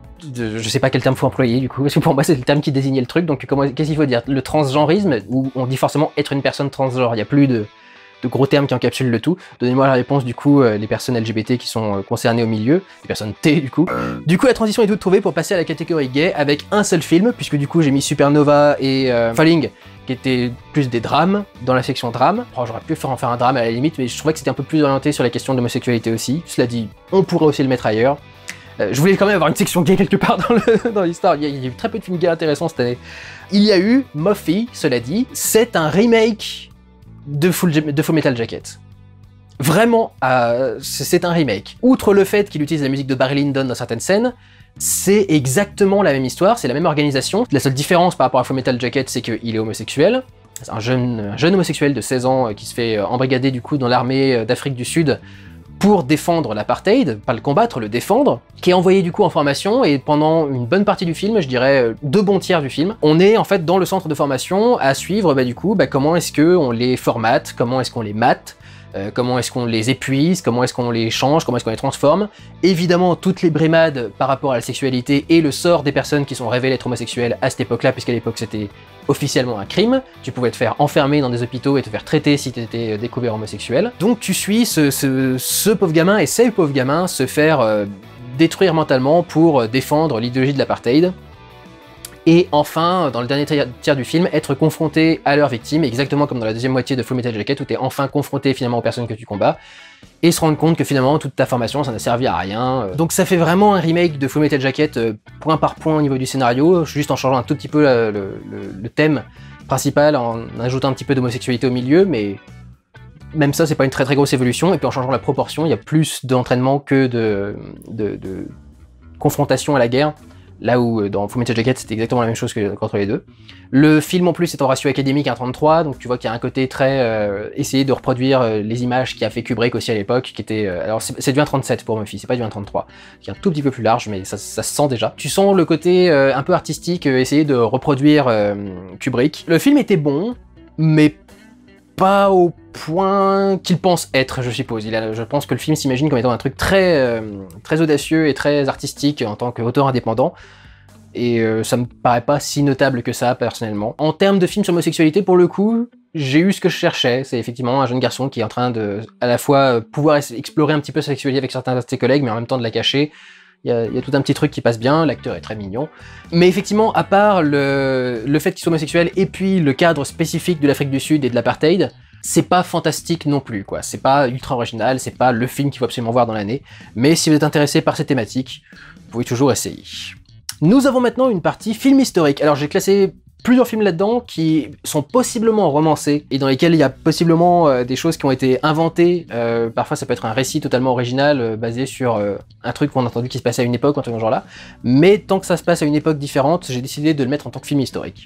Je sais pas quel terme faut employer du coup, parce que pour moi c'est le terme qui désignait le truc, donc qu'est-ce qu'il faut dire? Le transgenrisme, où on dit forcément être une personne transgenre, il n'y a plus de gros termes qui encapsulent le tout. Donnez-moi la réponse du coup, les personnes LGBT qui sont concernées au milieu, les personnes T du coup. Du coup la transition est toute trouvée pour passer à la catégorie gay avec un seul film, puisque du coup j'ai mis Supernova et Falling, qui étaient plus des drames, dans la section drame. Oh, j'aurais pu en faire un drame à la limite, mais je trouvais que c'était un peu plus orienté sur la question de l'homosexualité aussi. Cela dit, on pourrait aussi le mettre ailleurs. Je voulais quand même avoir une section gay quelque part dans l'histoire. Il y a eu très peu de films gays intéressants cette année. Il y a eu Muffy, cela dit. C'est un remake de Full Metal Jacket. Vraiment, c'est un remake. Outre le fait qu'il utilise la musique de Barry Lyndon dans certaines scènes, c'est exactement la même histoire, c'est la même organisation. La seule différence par rapport à Full Metal Jacket, c'est qu'il est homosexuel. C'est un jeune homosexuel de 16 ans qui se fait embrigader du coup dans l'armée d'Afrique du Sud pour défendre l'apartheid, pas le combattre, le défendre, qui est envoyé du coup en formation, et pendant une bonne partie du film, je dirais 2 bons tiers du film, on est en fait dans le centre de formation à suivre comment est-ce qu'on les formate, comment est-ce qu'on les mate, comment est-ce qu'on les épuise, comment est-ce qu'on les change, comment est-ce qu'on les transforme. Évidemment, toutes les brimades par rapport à la sexualité et le sort des personnes qui sont révélées être homosexuelles à cette époque-là, puisqu'à l'époque c'était officiellement un crime. Tu pouvais te faire enfermer dans des hôpitaux et te faire traiter si tu étais découvert homosexuel. Donc tu suis ce pauvre gamin et ces pauvres gamins se faire détruire mentalement pour défendre l'idéologie de l'apartheid. Et enfin, dans le dernier tiers du film, être confronté à leurs victimes, exactement comme dans la deuxième moitié de Full Metal Jacket, où tu es enfin confronté finalement aux personnes que tu combats, et se rendre compte que finalement toute ta formation ça n'a servi à rien. Donc ça fait vraiment un remake de Full Metal Jacket point par point au niveau du scénario, juste en changeant un tout petit peu le thème principal, en ajoutant un petit peu d'homosexualité au milieu, mais même ça c'est pas une très grosse évolution, et puis en changeant la proportion, il y a plus d'entraînement que de confrontation à la guerre. Là où dans Full Metal Jacket c'était exactement la même chose qu'entre les deux. Le film en plus est en ratio académique 1:33, donc tu vois qu'il y a un côté très essayer de reproduire les images qu'a fait Kubrick aussi à l'époque, qui était... alors c'est du 1:37 pour Murphy, c'est pas du 1:33, qui est un tout petit peu plus large, mais ça se sent déjà. Tu sens le côté un peu artistique, essayer de reproduire Kubrick. Le film était bon, mais pas au point qu'il pense être, je suppose. Je pense que le film s'imagine comme étant un truc très audacieux et très artistique en tant qu'auteur indépendant, et ça me paraît pas si notable que ça, personnellement. En termes de film sur l'homosexualité, pour le coup, j'ai eu ce que je cherchais. C'est effectivement un jeune garçon qui est en train de, à la fois, pouvoir explorer un petit peu sa sexualité avec certains de ses collègues, mais en même temps de la cacher. Il y a tout un petit truc qui passe bien, l'acteur est très mignon. Mais effectivement, à part le fait qu'il soit homosexuel et puis le cadre spécifique de l'Afrique du Sud et de l'apartheid, c'est pas fantastique non plus, quoi. C'est pas ultra original, c'est pas le film qu'il faut absolument voir dans l'année. Mais si vous êtes intéressé par ces thématiques, vous pouvez toujours essayer. Nous avons maintenant une partie film historique. Alors j'ai classé plusieurs films là-dedans qui sont possiblement romancés et dans lesquels il y a possiblement des choses qui ont été inventées. Parfois ça peut être un récit totalement original basé sur un truc qu'on a entendu qui se passait à une époque, un truc dans ce genre-là. Mais tant que ça se passe à une époque différente, j'ai décidé de le mettre en tant que film historique.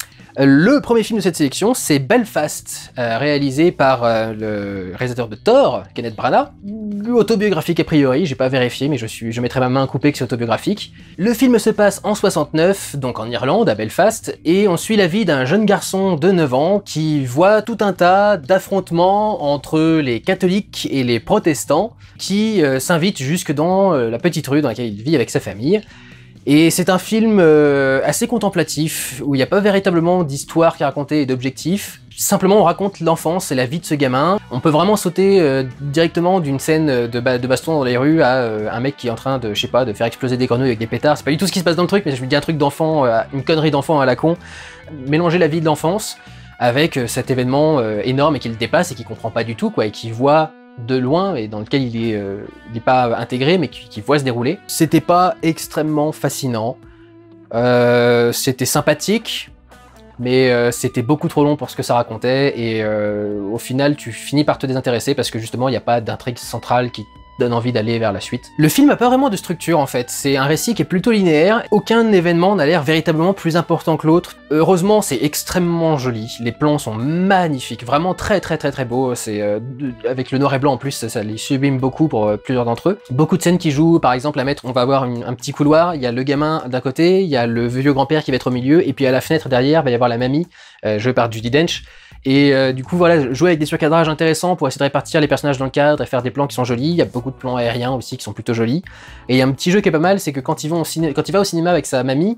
Le premier film de cette sélection, c'est Belfast, réalisé par le réalisateur de Thor, Kenneth Branagh. Autobiographique a priori, j'ai pas vérifié, mais je mettrai ma main coupée que c'est autobiographique. Le film se passe en 69, donc en Irlande, à Belfast, et on suit la vie d'un jeune garçon de 9 ans qui voit tout un tas d'affrontements entre les catholiques et les protestants, qui s'invitent jusque dans la petite rue dans laquelle il vit avec sa famille. Et c'est un film assez contemplatif, où il n'y a pas véritablement d'histoire qui est racontée et d'objectifs. Simplement on raconte l'enfance et la vie de ce gamin. On peut vraiment sauter directement d'une scène de baston dans les rues à un mec qui est en train de, je sais pas, de faire exploser des grenouilles avec des pétards. C'est pas du tout ce qui se passe dans le truc, mais je me dis un truc d'enfant, une connerie d'enfant à la con. Mélanger la vie de l'enfance avec cet événement énorme et qui le dépasse et qui comprend pas du tout, quoi, et qui voit de loin et dans lequel il est pas intégré mais qui voit se dérouler. C'était pas extrêmement fascinant, c'était sympathique, mais c'était beaucoup trop long pour ce que ça racontait et au final tu finis par te désintéresser parce que justement il n'y a pas d'intrigue centrale qui donne envie d'aller vers la suite. Le film a pas vraiment de structure en fait, c'est un récit qui est plutôt linéaire, aucun événement n'a l'air véritablement plus important que l'autre. Heureusement c'est extrêmement joli, les plans sont magnifiques, vraiment très beaux, c'est avec le noir et blanc en plus, ça les sublime beaucoup pour plusieurs d'entre eux. Beaucoup de scènes qui jouent, par exemple à mettre, on va avoir un petit couloir, il y a le gamin d'un côté, il y a le vieux grand-père qui va être au milieu, et puis à la fenêtre derrière il va y avoir la mamie, jouée par Judi Dench. Et du coup voilà, jouer avec des surcadrages intéressants pour essayer de répartir les personnages dans le cadre et faire des plans qui sont jolis. Il y a beaucoup de plans aériens aussi qui sont plutôt jolis. Et il y a un petit jeu qui est pas mal, c'est que quand il va au cinéma avec sa mamie,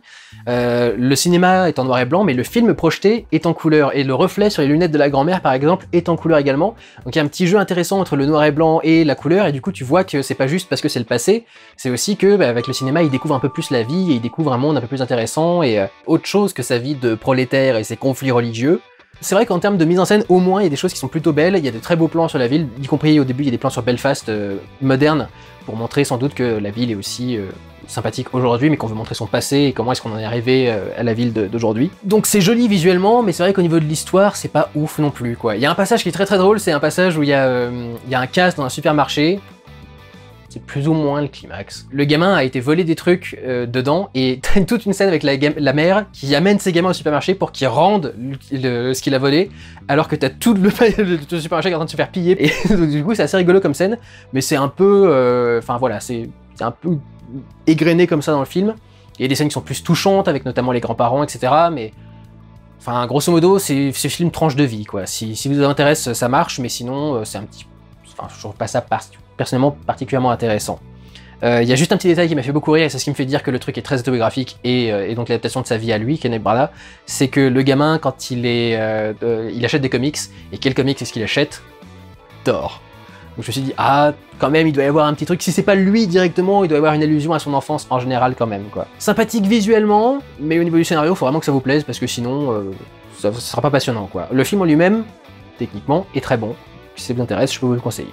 le cinéma est en noir et blanc, mais le film projeté est en couleur. Et le reflet sur les lunettes de la grand-mère par exemple est en couleur également. Donc il y a un petit jeu intéressant entre le noir et blanc et la couleur, et du coup tu vois que c'est pas juste parce que c'est le passé, c'est aussi que avec le cinéma il découvre un peu plus la vie et il découvre un monde un peu plus intéressant et autre chose que sa vie de prolétaire et ses conflits religieux. C'est vrai qu'en termes de mise en scène, au moins, il y a des choses qui sont plutôt belles, il y a de très beaux plans sur la ville, y compris au début, il y a des plans sur Belfast moderne, pour montrer sans doute que la ville est aussi sympathique aujourd'hui, mais qu'on veut montrer son passé et comment est-ce qu'on en est arrivé à la ville d'aujourd'hui. Donc c'est joli visuellement, mais c'est vrai qu'au niveau de l'histoire, c'est pas ouf non plus, quoi. Il y a un passage qui est très drôle, c'est un passage où il y a un casse dans un supermarché. C'est plus ou moins le climax. Le gamin a été volé des trucs dedans, et t'as toute une scène avec la mère qui amène ses gamins au supermarché pour qu'ils rendent ce qu'il a volé, alors que t'as tout le supermarché qui est en train de se faire piller. Et donc, du coup c'est assez rigolo comme scène, mais c'est un peu... Enfin voilà, c'est un peu égrené comme ça dans le film. Il y a des scènes qui sont plus touchantes, avec notamment les grands-parents, etc. Mais... Enfin, grosso modo, c'est film tranche de vie, quoi. Si vous intéresse, ça marche, mais sinon, c'est un petit... Enfin, je trouve pas ça personnellement particulièrement intéressant. Il y a juste un petit détail qui m'a fait beaucoup rire, et c'est ce qui me fait dire que le truc est très autobiographique, et donc l'adaptation de sa vie à lui, Kenneth Branagh, c'est que le gamin, quand il achète des comics, et quel comics est-ce qu'il achète? Thor. Donc je me suis dit, ah, quand même, il doit y avoir un petit truc. Si c'est pas lui directement, il doit y avoir une allusion à son enfance en général quand même, quoi. Sympathique visuellement, mais au niveau du scénario, il faut vraiment que ça vous plaise, parce que sinon, ça sera pas passionnant, quoi. Le film en lui-même, techniquement, est très bon. Si ça vous intéresse, je peux vous le conseiller.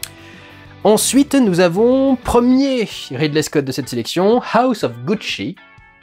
Ensuite, nous avons premier Ridley Scott de cette sélection, House of Gucci.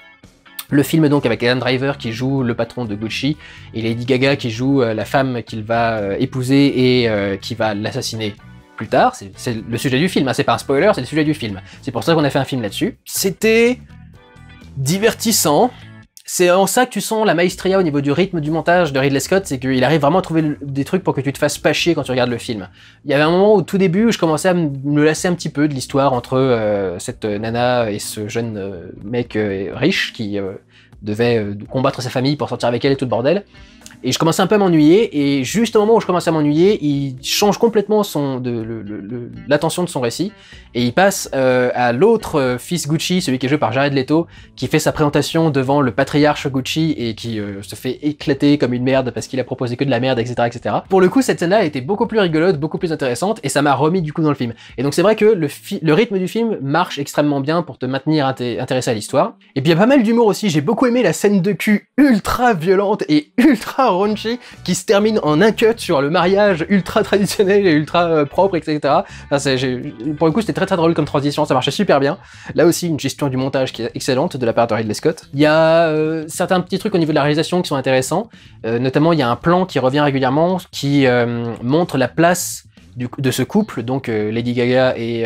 Le film donc avec Adam Driver qui joue le patron de Gucci et Lady Gaga qui joue la femme qu'il va épouser et qui va l'assassiner plus tard. C'est le sujet du film, hein. C'est pas un spoiler, c'est le sujet du film. C'est pour ça qu'on a fait un film là-dessus. C'était divertissant. C'est en ça que tu sens la maestria au niveau du rythme du montage de Ridley Scott, c'est qu'il arrive vraiment à trouver des trucs pour que tu te fasses pas chier quand tu regardes le film. Il y avait un moment au tout début où je commençais à me lasser un petit peu de l'histoire entre cette nana et ce jeune mec riche qui devait combattre sa famille pour sortir avec elle et tout le bordel. Et je commençais un peu à m'ennuyer, et juste au moment où je commençais à m'ennuyer, il change complètement l'attention de son récit, et il passe à l'autre fils Gucci, celui qui est joué par Jared Leto, qui fait sa présentation devant le patriarche Gucci, et qui se fait éclater comme une merde parce qu'il a proposé que de la merde, etc. etc. Pour le coup, cette scène-là était beaucoup plus rigolote, beaucoup plus intéressante, et ça m'a remis du coup dans le film. Et donc c'est vrai que le rythme du film marche extrêmement bien pour te maintenir intéressé à l'histoire. Et puis il y a pas mal d'humour aussi, j'ai beaucoup aimé la scène de cul ultra violente et ultra raunchy qui se termine en un cut sur le mariage ultra traditionnel et ultra propre, etc. Enfin, pour le coup, c'était très très drôle comme transition, ça marchait super bien. Là aussi, une gestion du montage qui est excellente de la part de Ridley Scott. Il y a certains petits trucs au niveau de la réalisation qui sont intéressants, notamment il y a un plan qui revient régulièrement qui montre la place de ce couple, donc Lady Gaga et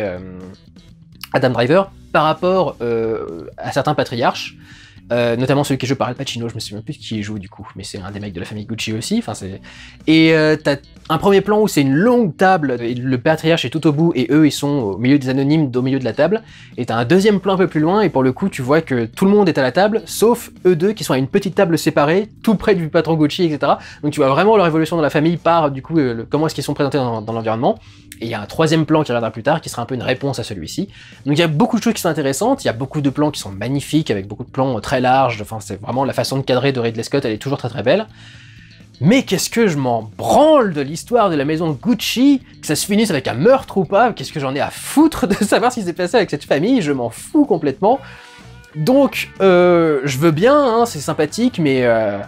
Adam Driver, par rapport à certains patriarches. Notamment celui qui joue par Al Pacino, je me souviens plus qui joue du coup, mais c'est un des mecs de la famille Gucci aussi, enfin c'est... Et t'as un premier plan où c'est une longue table, et le patriarche est tout au bout, et eux ils sont au milieu des anonymes, au milieu de la table, et t'as un deuxième plan un peu plus loin, et pour le coup tu vois que tout le monde est à la table, sauf eux deux qui sont à une petite table séparée, tout près du patron Gucci, etc. Donc tu vois vraiment leur évolution dans la famille par du coup comment est-ce qu'ils sont présentés dans l'environnement. Et il y a un troisième plan qui reviendra plus tard, qui sera un peu une réponse à celui-ci. Donc il y a beaucoup de choses qui sont intéressantes, il y a beaucoup de plans qui sont magnifiques, avec beaucoup de plans très larges, enfin c'est vraiment la façon de cadrer de Ridley Scott, elle est toujours très très belle. Mais qu'est-ce que je m'en branle de l'histoire de la maison Gucci, que ça se finisse avec un meurtre ou pas, qu'est-ce que j'en ai à foutre de savoir ce qui s'est passé avec cette famille, je m'en fous complètement. Donc je veux bien, hein, c'est sympathique, mais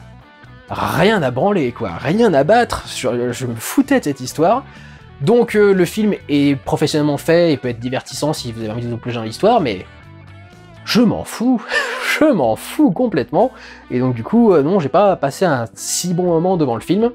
rien à branler quoi, rien à battre, je me foutais de cette histoire. Donc le film est professionnellement fait et peut être divertissant si vous avez envie de vous plonger dans l'histoire, mais je m'en fous, je m'en fous complètement. Et donc du coup, non, j'ai pas passé un si bon moment devant le film.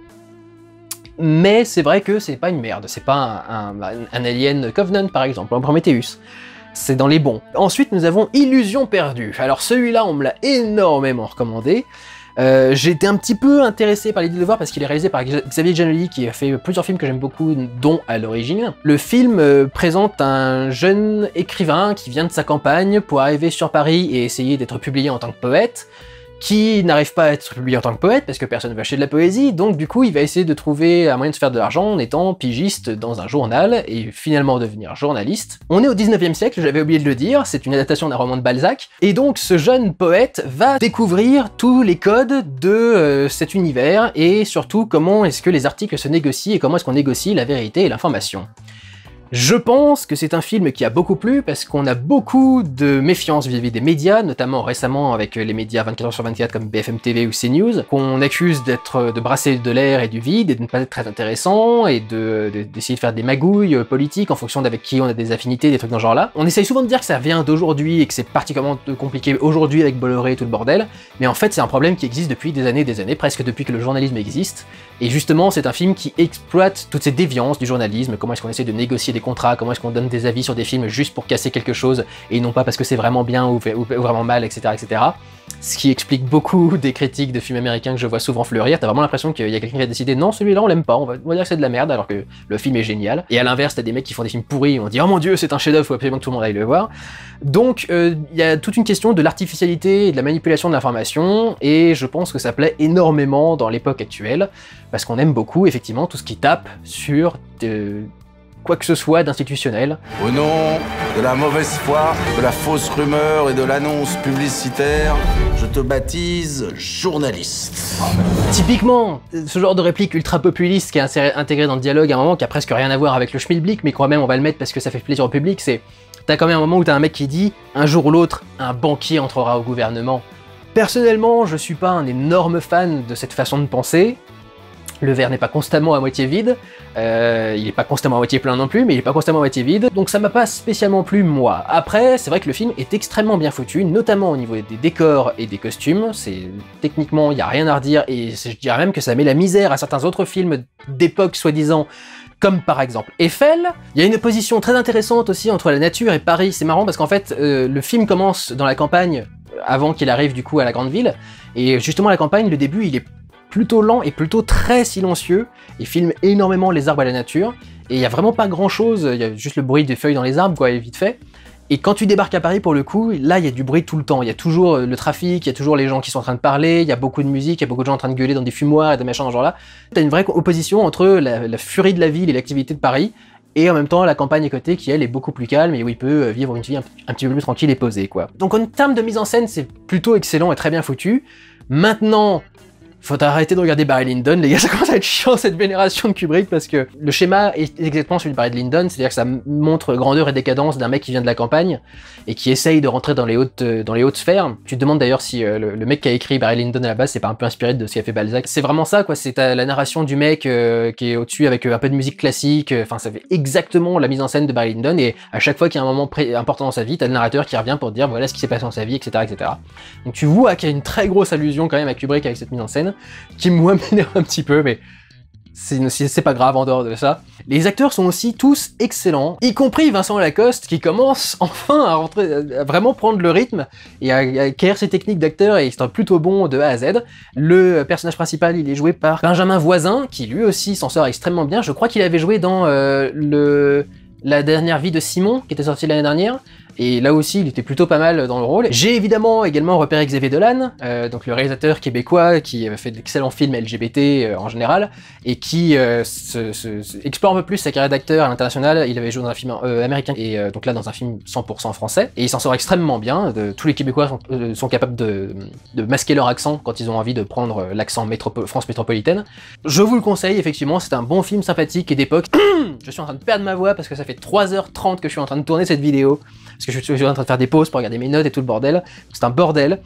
Mais c'est vrai que c'est pas une merde, c'est pas un Alien Covenant par exemple, un Prometheus. C'est dans les bons. Ensuite, nous avons Illusion perdue. Alors celui-là, on me l'a énormément recommandé. J'ai été un petit peu intéressé par l'idée de le voir parce qu'il est réalisé par Xavier Giannoli qui a fait plusieurs films que j'aime beaucoup, dont à l'origine. Le film présente un jeune écrivain qui vient de sa campagne pour arriver sur Paris et essayer d'être publié en tant que poète, qui n'arrive pas à être publié en tant que poète parce que personne ne va acheter de la poésie, donc du coup il va essayer de trouver un moyen de se faire de l'argent en étant pigiste dans un journal et finalement devenir journaliste. On est au 19e siècle, j'avais oublié de le dire, c'est une adaptation d'un roman de Balzac, et donc ce jeune poète va découvrir tous les codes de cet univers et surtout comment est-ce que les articles se négocient et comment est-ce qu'on négocie la vérité et l'information. Je pense que c'est un film qui a beaucoup plu parce qu'on a beaucoup de méfiance vis-à-vis des médias, notamment récemment avec les médias 24h/24 comme BFM TV ou CNews, qu'on accuse de brasser de l'air et du vide et de ne pas être très intéressant et d'essayer de faire des magouilles politiques en fonction d'avec qui on a des affinités, des trucs dans ce genre-là. On essaye souvent de dire que ça vient d'aujourd'hui et que c'est particulièrement compliqué aujourd'hui avec Bolloré et tout le bordel, mais en fait c'est un problème qui existe depuis des années, presque depuis que le journalisme existe. Et justement, c'est un film qui exploite toutes ces déviances du journalisme, comment est-ce qu'on essaie de négocier des contrats, comment est-ce qu'on donne des avis sur des films juste pour casser quelque chose, et non pas parce que c'est vraiment bien ou vraiment mal, etc., etc. Ce qui explique beaucoup des critiques de films américains que je vois souvent fleurir. T'as vraiment l'impression qu'il y a quelqu'un qui a décidé non, celui-là on l'aime pas, on va dire que c'est de la merde, alors que le film est génial. Et à l'inverse, t'as des mecs qui font des films pourris et on dit oh mon dieu, c'est un chef-d'œuvre, faut absolument que tout le monde aille le voir. Donc il y a toute une question de l'artificialité et de la manipulation de l'information, et je pense que ça plaît énormément dans l'époque actuelle, parce qu'on aime beaucoup effectivement tout ce qui tape sur quoi que ce soit d'institutionnel. Au nom de la mauvaise foi, de la fausse rumeur et de l'annonce publicitaire, je te baptise journaliste. Typiquement, ce genre de réplique ultra populiste qui est intégré dans le dialogue à un moment qui a presque rien à voir avec le schmilblick, mais quand même on va le mettre parce que ça fait plaisir au public, c'est... T'as quand même un moment où t'as un mec qui dit « Un jour ou l'autre, un banquier entrera au gouvernement ». Personnellement, je suis pas un énorme fan de cette façon de penser. Le verre n'est pas constamment à moitié vide, il est pas constamment à moitié plein non plus, mais il est pas constamment à moitié vide, donc ça m'a pas spécialement plu moi. Après, c'est vrai que le film est extrêmement bien foutu, notamment au niveau des décors et des costumes, techniquement, il y a rien à redire, et je dirais même que ça met la misère à certains autres films d'époque soi-disant, comme par exemple Eiffel. Il y a une opposition très intéressante aussi entre la nature et Paris, c'est marrant parce qu'en fait, le film commence dans la campagne, avant qu'il arrive du coup à la grande ville, et justement à la campagne, le début il est plutôt lent et plutôt très silencieux, il filme énormément les arbres et la nature, et il y a vraiment pas grand chose, il y a juste le bruit des feuilles dans les arbres quoi, vite fait. Et quand tu débarques à Paris pour le coup, là il y a du bruit tout le temps, il y a toujours le trafic, il y a toujours les gens qui sont en train de parler, il y a beaucoup de musique, il y a beaucoup de gens en train de gueuler dans des fumoirs et des machins dans ce genre là. T'as une vraie opposition entre la furie de la ville et l'activité de Paris, et en même temps la campagne à côté qui elle est beaucoup plus calme et où il peut vivre une vie un petit peu plus tranquille et posée quoi. Donc en termes de mise en scène c'est plutôt excellent et très bien foutu. Maintenant, faut arrêter de regarder Barry Lyndon, les gars, ça commence à être chiant cette vénération de Kubrick parce que le schéma est exactement celui de Barry Lyndon, c'est-à-dire que ça montre grandeur et décadence d'un mec qui vient de la campagne et qui essaye de rentrer dans les hautes sphères. Tu te demandes d'ailleurs si le mec qui a écrit Barry Lyndon à la base c'est pas un peu inspiré de ce qu'a fait Balzac. C'est vraiment ça quoi, c'est la narration du mec qui est au-dessus avec un peu de musique classique, enfin ça fait exactement la mise en scène de Barry Lyndon et à chaque fois qu'il y a un moment important dans sa vie, t'as le narrateur qui revient pour te dire voilà ce qui s'est passé dans sa vie, etc. etc. Donc tu vois qu'il y a une très grosse allusion quand même à Kubrick avec cette mise en scène, qui moi m'énerve un petit peu, mais c'est pas grave en dehors de ça. Les acteurs sont aussi tous excellents, y compris Vincent Lacoste qui commence enfin à rentrer, à vraiment prendre le rythme et à acquérir ses techniques d'acteur et il sera plutôt bon de A à Z. Le personnage principal il est joué par Benjamin Voisin qui lui aussi s'en sort extrêmement bien. Je crois qu'il avait joué dans La dernière vie de Simon qui était sorti l'année dernière. Et là aussi, il était plutôt pas mal dans le rôle. J'ai évidemment également repéré Xavier Dolan, donc le réalisateur québécois qui fait d'excellents films LGBT en général, et qui explore un peu plus sa carrière d'acteur à l'international. Il avait joué dans un film américain, et donc là dans un film 100% français, et il s'en sort extrêmement bien. Tous les Québécois sont capables de masquer leur accent quand ils ont envie de prendre l'accent France métropolitaine. Je vous le conseille, effectivement, c'est un bon film sympathique et d'époque. Je suis en train de perdre ma voix parce que ça fait 3h30 que je suis en train de tourner cette vidéo, parce que je suis en train de faire des pauses pour regarder mes notes et tout le bordel, c'est un bordel.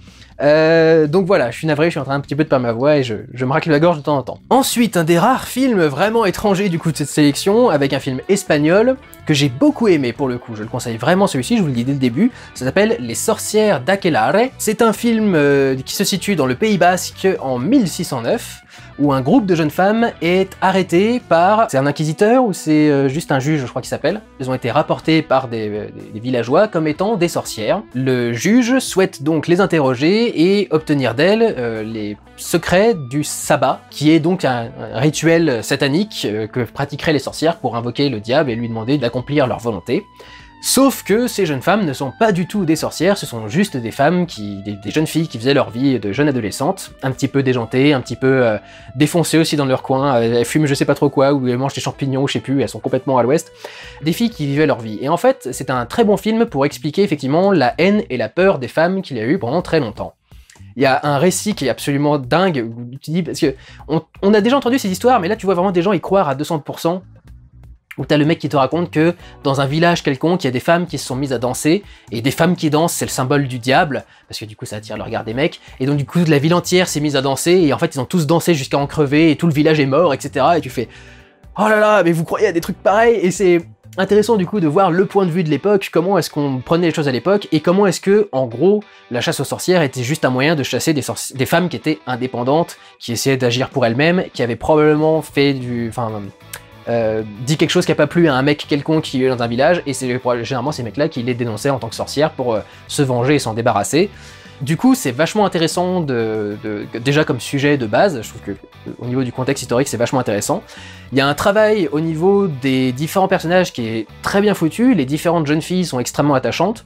Donc voilà, je suis navré, je suis en train un petit peu de perdre ma voix et je me racle la gorge de temps en temps. Ensuite, un des rares films vraiment étrangers du coup de cette sélection, avec un film espagnol que j'ai beaucoup aimé pour le coup, je le conseille vraiment celui-ci, je vous le dis dès le début, ça s'appelle Les Sorcières d'Aquelarre. C'est un film qui se situe dans le Pays Basque en 1609, où un groupe de jeunes femmes est arrêté par... C'est un inquisiteur ou c'est juste un juge, je crois qu'il s'appelle. Ils ont été rapportés par des villageois comme étant des sorcières. Le juge souhaite donc les interroger et obtenir d'elles les secrets du sabbat, qui est donc un rituel satanique que pratiqueraient les sorcières pour invoquer le diable et lui demander d'accomplir leur volonté. Sauf que ces jeunes femmes ne sont pas du tout des sorcières, ce sont juste des femmes, des jeunes filles qui faisaient leur vie de jeunes adolescentes, un petit peu déjantées, un petit peu défoncées aussi dans leur coin, elles fument je sais pas trop quoi, ou elles mangent des champignons, je sais plus, elles sont complètement à l'ouest. Des filles qui vivaient leur vie. Et en fait, c'est un très bon film pour expliquer effectivement la haine et la peur des femmes qu'il y a eu pendant très longtemps. Il y a un récit qui est absolument dingue, où tu dis, parce que on a déjà entendu ces histoires, mais là tu vois vraiment des gens y croire à 200%, où t'as le mec qui te raconte que dans un village quelconque, il y a des femmes qui se sont mises à danser, et des femmes qui dansent, c'est le symbole du diable, parce que du coup ça attire le regard des mecs, et donc du coup la ville entière s'est mise à danser, et en fait ils ont tous dansé jusqu'à en crever, et tout le village est mort, etc. Et tu fais « Oh là là, mais vous croyez à des trucs pareils ?» Et c'est intéressant du coup de voir le point de vue de l'époque, comment est-ce qu'on prenait les choses à l'époque, et comment est-ce que, en gros, la chasse aux sorcières était juste un moyen de chasser des femmes qui étaient indépendantes, qui essayaient d'agir pour elles-mêmes, qui avaient probablement fait dit quelque chose qui a pas plu à un mec quelconque qui est dans un village, et c'est généralement ces mecs-là qui les dénonçaient en tant que sorcières pour se venger et s'en débarrasser. Du coup, c'est vachement intéressant déjà comme sujet de base, je trouve que au niveau du contexte historique, c'est vachement intéressant. Il y a un travail au niveau des différents personnages qui est très bien foutu, les différentes jeunes filles sont extrêmement attachantes.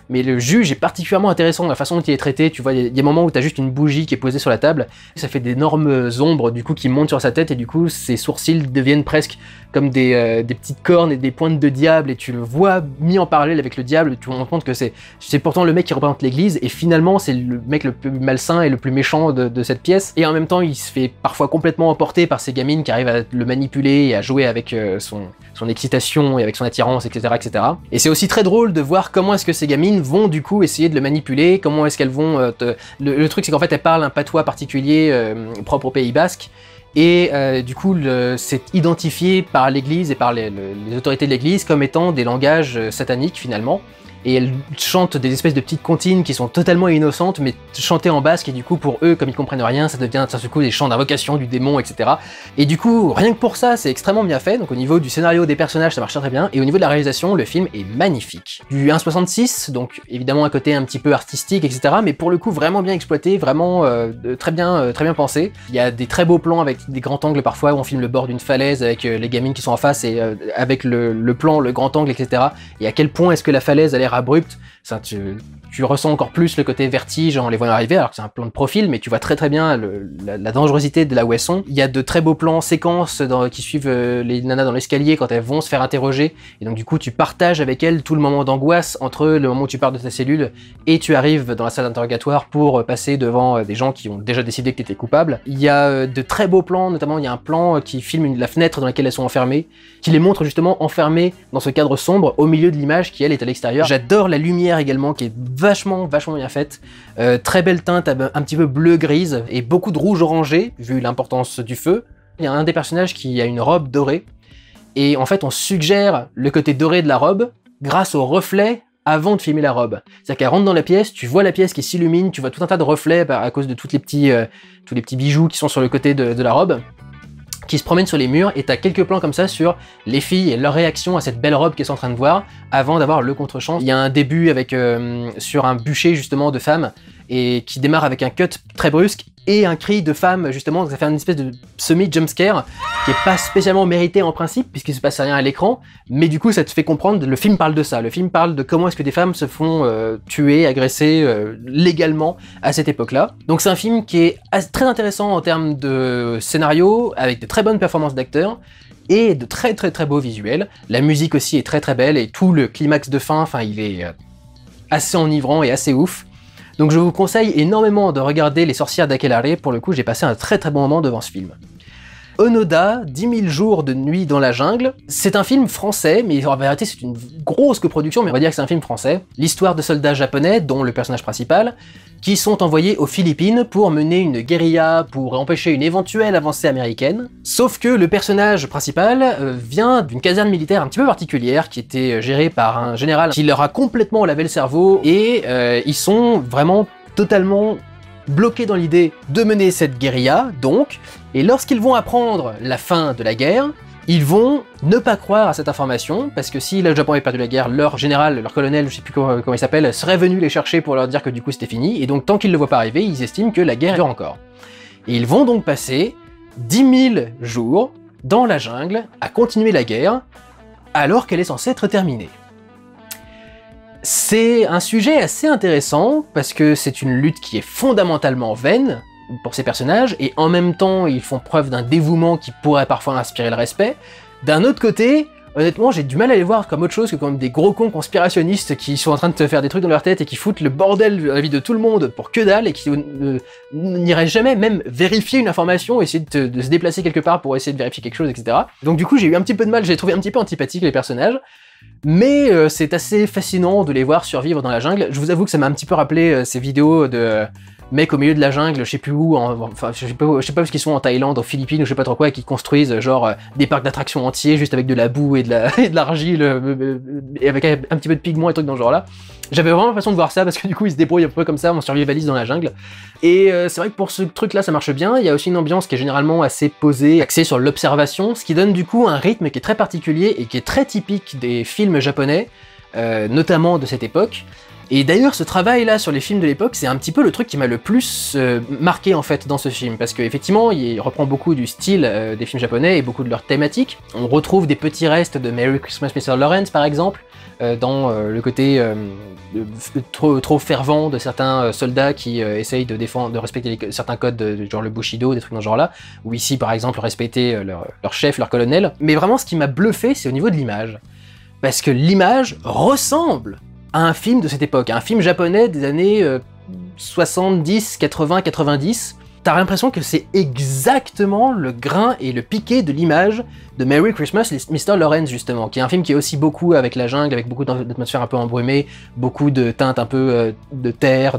mais le juge est particulièrement intéressant dans la façon dont il est traité. Tu vois, il y a des moments où t'as juste une bougie qui est posée sur la table, ça fait d'énormes ombres du coup qui montent sur sa tête et du coup ses sourcils deviennent presque comme des petites cornes et des pointes de diable et tu le vois mis en parallèle avec le diable, tu te rends compte que c'est pourtant le mec qui représente l'église et finalement c'est le mec le plus malsain et le plus méchant de cette pièce et en même temps il se fait parfois complètement emporter par ces gamines qui arrivent à le manipuler et à jouer avec son excitation et avec son attirance, etc. etc. Et c'est aussi très drôle de voir comment est-ce que ces gamines vont du coup essayer de le manipuler, comment est-ce qu'elles vont... Le truc c'est qu'en fait elles parlent un patois particulier propre au Pays Basque, et du coup c'est identifié par l'église et par les autorités de l'église comme étant des langages sataniques finalement. Et elles chantent des espèces de petites comptines qui sont totalement innocentes, mais chantées en basque, et du coup pour eux, comme ils comprennent rien, ça devient d'un seul coup des chants d'invocation du démon, etc. Et du coup, rien que pour ça, c'est extrêmement bien fait, donc au niveau du scénario des personnages, ça marche très bien, et au niveau de la réalisation, le film est magnifique. Du 1,66, donc évidemment un côté un petit peu artistique, etc., mais pour le coup vraiment bien exploité, vraiment très bien pensé. Il y a des très beaux plans avec des grands angles parfois, où on filme le bord d'une falaise avec les gamines qui sont en face, et avec le plan, le grand angle, etc. Et à quel point est-ce que la falaise a l'air abrupte, ça, tu ressens encore plus le côté vertige en les voyant arriver, alors que c'est un plan de profil, mais tu vois très très bien la dangerosité de là où elles sont. Il y a de très beaux plans séquences qui suivent les nanas dans l'escalier quand elles vont se faire interroger, et donc du coup tu partages avec elles tout le moment d'angoisse entre le moment où tu pars de ta cellule et tu arrives dans la salle d'interrogatoire pour passer devant des gens qui ont déjà décidé que tu étais coupable. Il y a de très beaux plans, notamment il y a un plan qui filme la fenêtre dans laquelle elles sont enfermées, qui les montre justement enfermées dans ce cadre sombre au milieu de l'image qui elle est à l'extérieur. J'adore la lumière également qui est vachement bien faite, très belle teinte un petit peu bleu-grise et beaucoup de rouge orangé vu l'importance du feu. Il y a un des personnages qui a une robe dorée et en fait on suggère le côté doré de la robe grâce au reflet avant de filmer la robe. C'est-à-dire qu'elle rentre dans la pièce, tu vois la pièce qui s'illumine, tu vois tout un tas de reflets à cause de tous les petits bijoux qui sont sur le côté de la robe, qui se promènent sur les murs, et t'as quelques plans comme ça sur les filles et leur réaction à cette belle robe qu'elles sont en train de voir avant d'avoir le contre-champ. Il y a un début avec sur un bûcher justement de femme et qui démarre avec un cut très brusque et un cri de femme justement, donc ça fait une espèce de semi-jumpscare qui est pas spécialement mérité en principe puisqu'il se passe rien à l'écran, mais du coup ça te fait comprendre, le film parle de ça, le film parle de comment est-ce que des femmes se font tuer, agresser légalement à cette époque-là. Donc c'est un film qui est très intéressant en termes de scénario, avec de très bonnes performances d'acteurs, et de très beaux visuels. La musique aussi est très belle, et tout le climax de fin, il est assez enivrant et assez ouf. Donc je vous conseille énormément de regarder Les Sorcières d'Akelarre, pour le coup j'ai passé un très bon moment devant ce film. Onoda, 10 000 jours de nuit dans la jungle, c'est un film français, mais en vérité c'est une grosse coproduction, mais on va dire que c'est un film français. L'histoire de soldats japonais, dont le personnage principal, qui sont envoyés aux Philippines pour mener une guérilla, pour empêcher une éventuelle avancée américaine. Sauf que le personnage principal vient d'une caserne militaire un petit peu particulière, qui était gérée par un général qui leur a complètement lavé le cerveau, et ils sont vraiment totalement bloqués dans l'idée de mener cette guérilla, donc, et lorsqu'ils vont apprendre la fin de la guerre, ils vont ne pas croire à cette information, parce que si le Japon avait perdu la guerre, leur général, leur colonel, je sais plus comment il s'appelle, serait venu les chercher pour leur dire que du coup c'était fini, et donc tant qu'ils ne le voient pas arriver, ils estiment que la guerre dure encore. Et ils vont donc passer 10 000 jours dans la jungle à continuer la guerre, alors qu'elle est censée être terminée. C'est un sujet assez intéressant, parce que c'est une lutte qui est fondamentalement vaine pour ces personnages, et en même temps ils font preuve d'un dévouement qui pourrait parfois inspirer le respect. D'un autre côté, honnêtement j'ai du mal à les voir comme autre chose que comme des gros cons conspirationnistes qui sont en train de te faire des trucs dans leur tête et qui foutent le bordel dans la vie de tout le monde pour que dalle, et qui n'iraient jamais même vérifier une information, essayer de se déplacer quelque part pour essayer de vérifier quelque chose, etc. Donc du coup j'ai eu un petit peu de mal, j'ai trouvé un petit peu antipathique les personnages, mais c'est assez fascinant de les voir survivre dans la jungle. Je vous avoue que ça m'a un petit peu rappelé ces vidéos de mecs au milieu de la jungle, je sais plus où, enfin je sais pas où est-ce qu'ils sont, en Thaïlande, aux Philippines, ou je sais pas trop quoi, et qui construisent genre des parcs d'attractions entiers juste avec de la boue et de l'argile, et avec un petit peu de pigments et trucs dans ce genre là. J'avais vraiment l'impression de voir ça, parce que du coup ils se débrouillent un peu comme ça, on survivalise dans la jungle. Et c'est vrai que pour ce truc là ça marche bien, il y a aussi une ambiance qui est généralement assez posée, axée sur l'observation, ce qui donne du coup un rythme qui est très particulier et qui est très typique des films japonais, notamment de cette époque. Et d'ailleurs, ce travail-là sur les films de l'époque, c'est un petit peu le truc qui m'a le plus marqué en fait dans ce film, parce qu'effectivement, il reprend beaucoup du style des films japonais et beaucoup de leurs thématiques. On retrouve des petits restes de Merry Christmas Mr. Lawrence par exemple, dans le côté trop fervent de certains soldats qui essayent de défendre, de respecter certains codes, genre le Bushido, des trucs dans ce genre-là, ou ici par exemple respecter leur chef, leur colonel. Mais vraiment ce qui m'a bluffé, c'est au niveau de l'image. Parce que l'image ressemble à un film de cette époque, à un film japonais des années 70, 80, 90. T'as l'impression que c'est exactement le grain et le piqué de l'image de Merry Christmas, Mr. Lawrence justement, qui est un film qui est aussi beaucoup avec la jungle, avec beaucoup d'atmosphère un peu embrumée, beaucoup de teintes un peu de terre,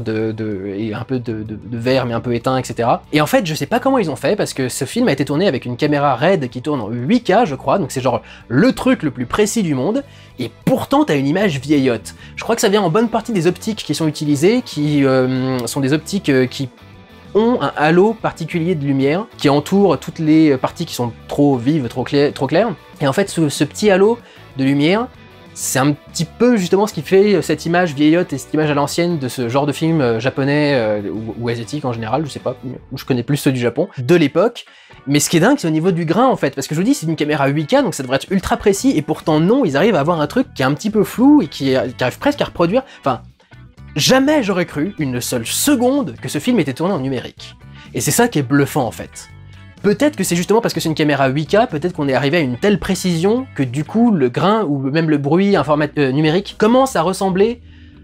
et un peu de vert mais un peu éteint, etc. Et en fait, je sais pas comment ils ont fait, parce que ce film a été tourné avec une caméra RED qui tourne en 8K, je crois, donc c'est genre le truc le plus précis du monde, et pourtant t'as une image vieillotte. Je crois que ça vient en bonne partie des optiques qui sont utilisées, qui sont des optiques qui ont un halo particulier de lumière qui entoure toutes les parties qui sont trop vives, trop claires. Et en fait, ce petit halo de lumière, c'est un petit peu justement ce qui fait cette image vieillotte et cette image à l'ancienne de ce genre de film japonais ou asiatique en général, je sais pas, je connais plus ceux du Japon, de l'époque. Mais ce qui est dingue, c'est au niveau du grain en fait, parce que je vous dis, c'est une caméra 8K, donc ça devrait être ultra précis, et pourtant non, ils arrivent à avoir un truc qui est un petit peu flou et qui arrive presque à reproduire, enfin, jamais j'aurais cru une seule seconde que ce film était tourné en numérique. Et c'est ça qui est bluffant en fait. Peut-être que c'est justement parce que c'est une caméra 8K, peut-être qu'on est arrivé à une telle précision que du coup le grain ou même le bruit en format numérique commence à ressembler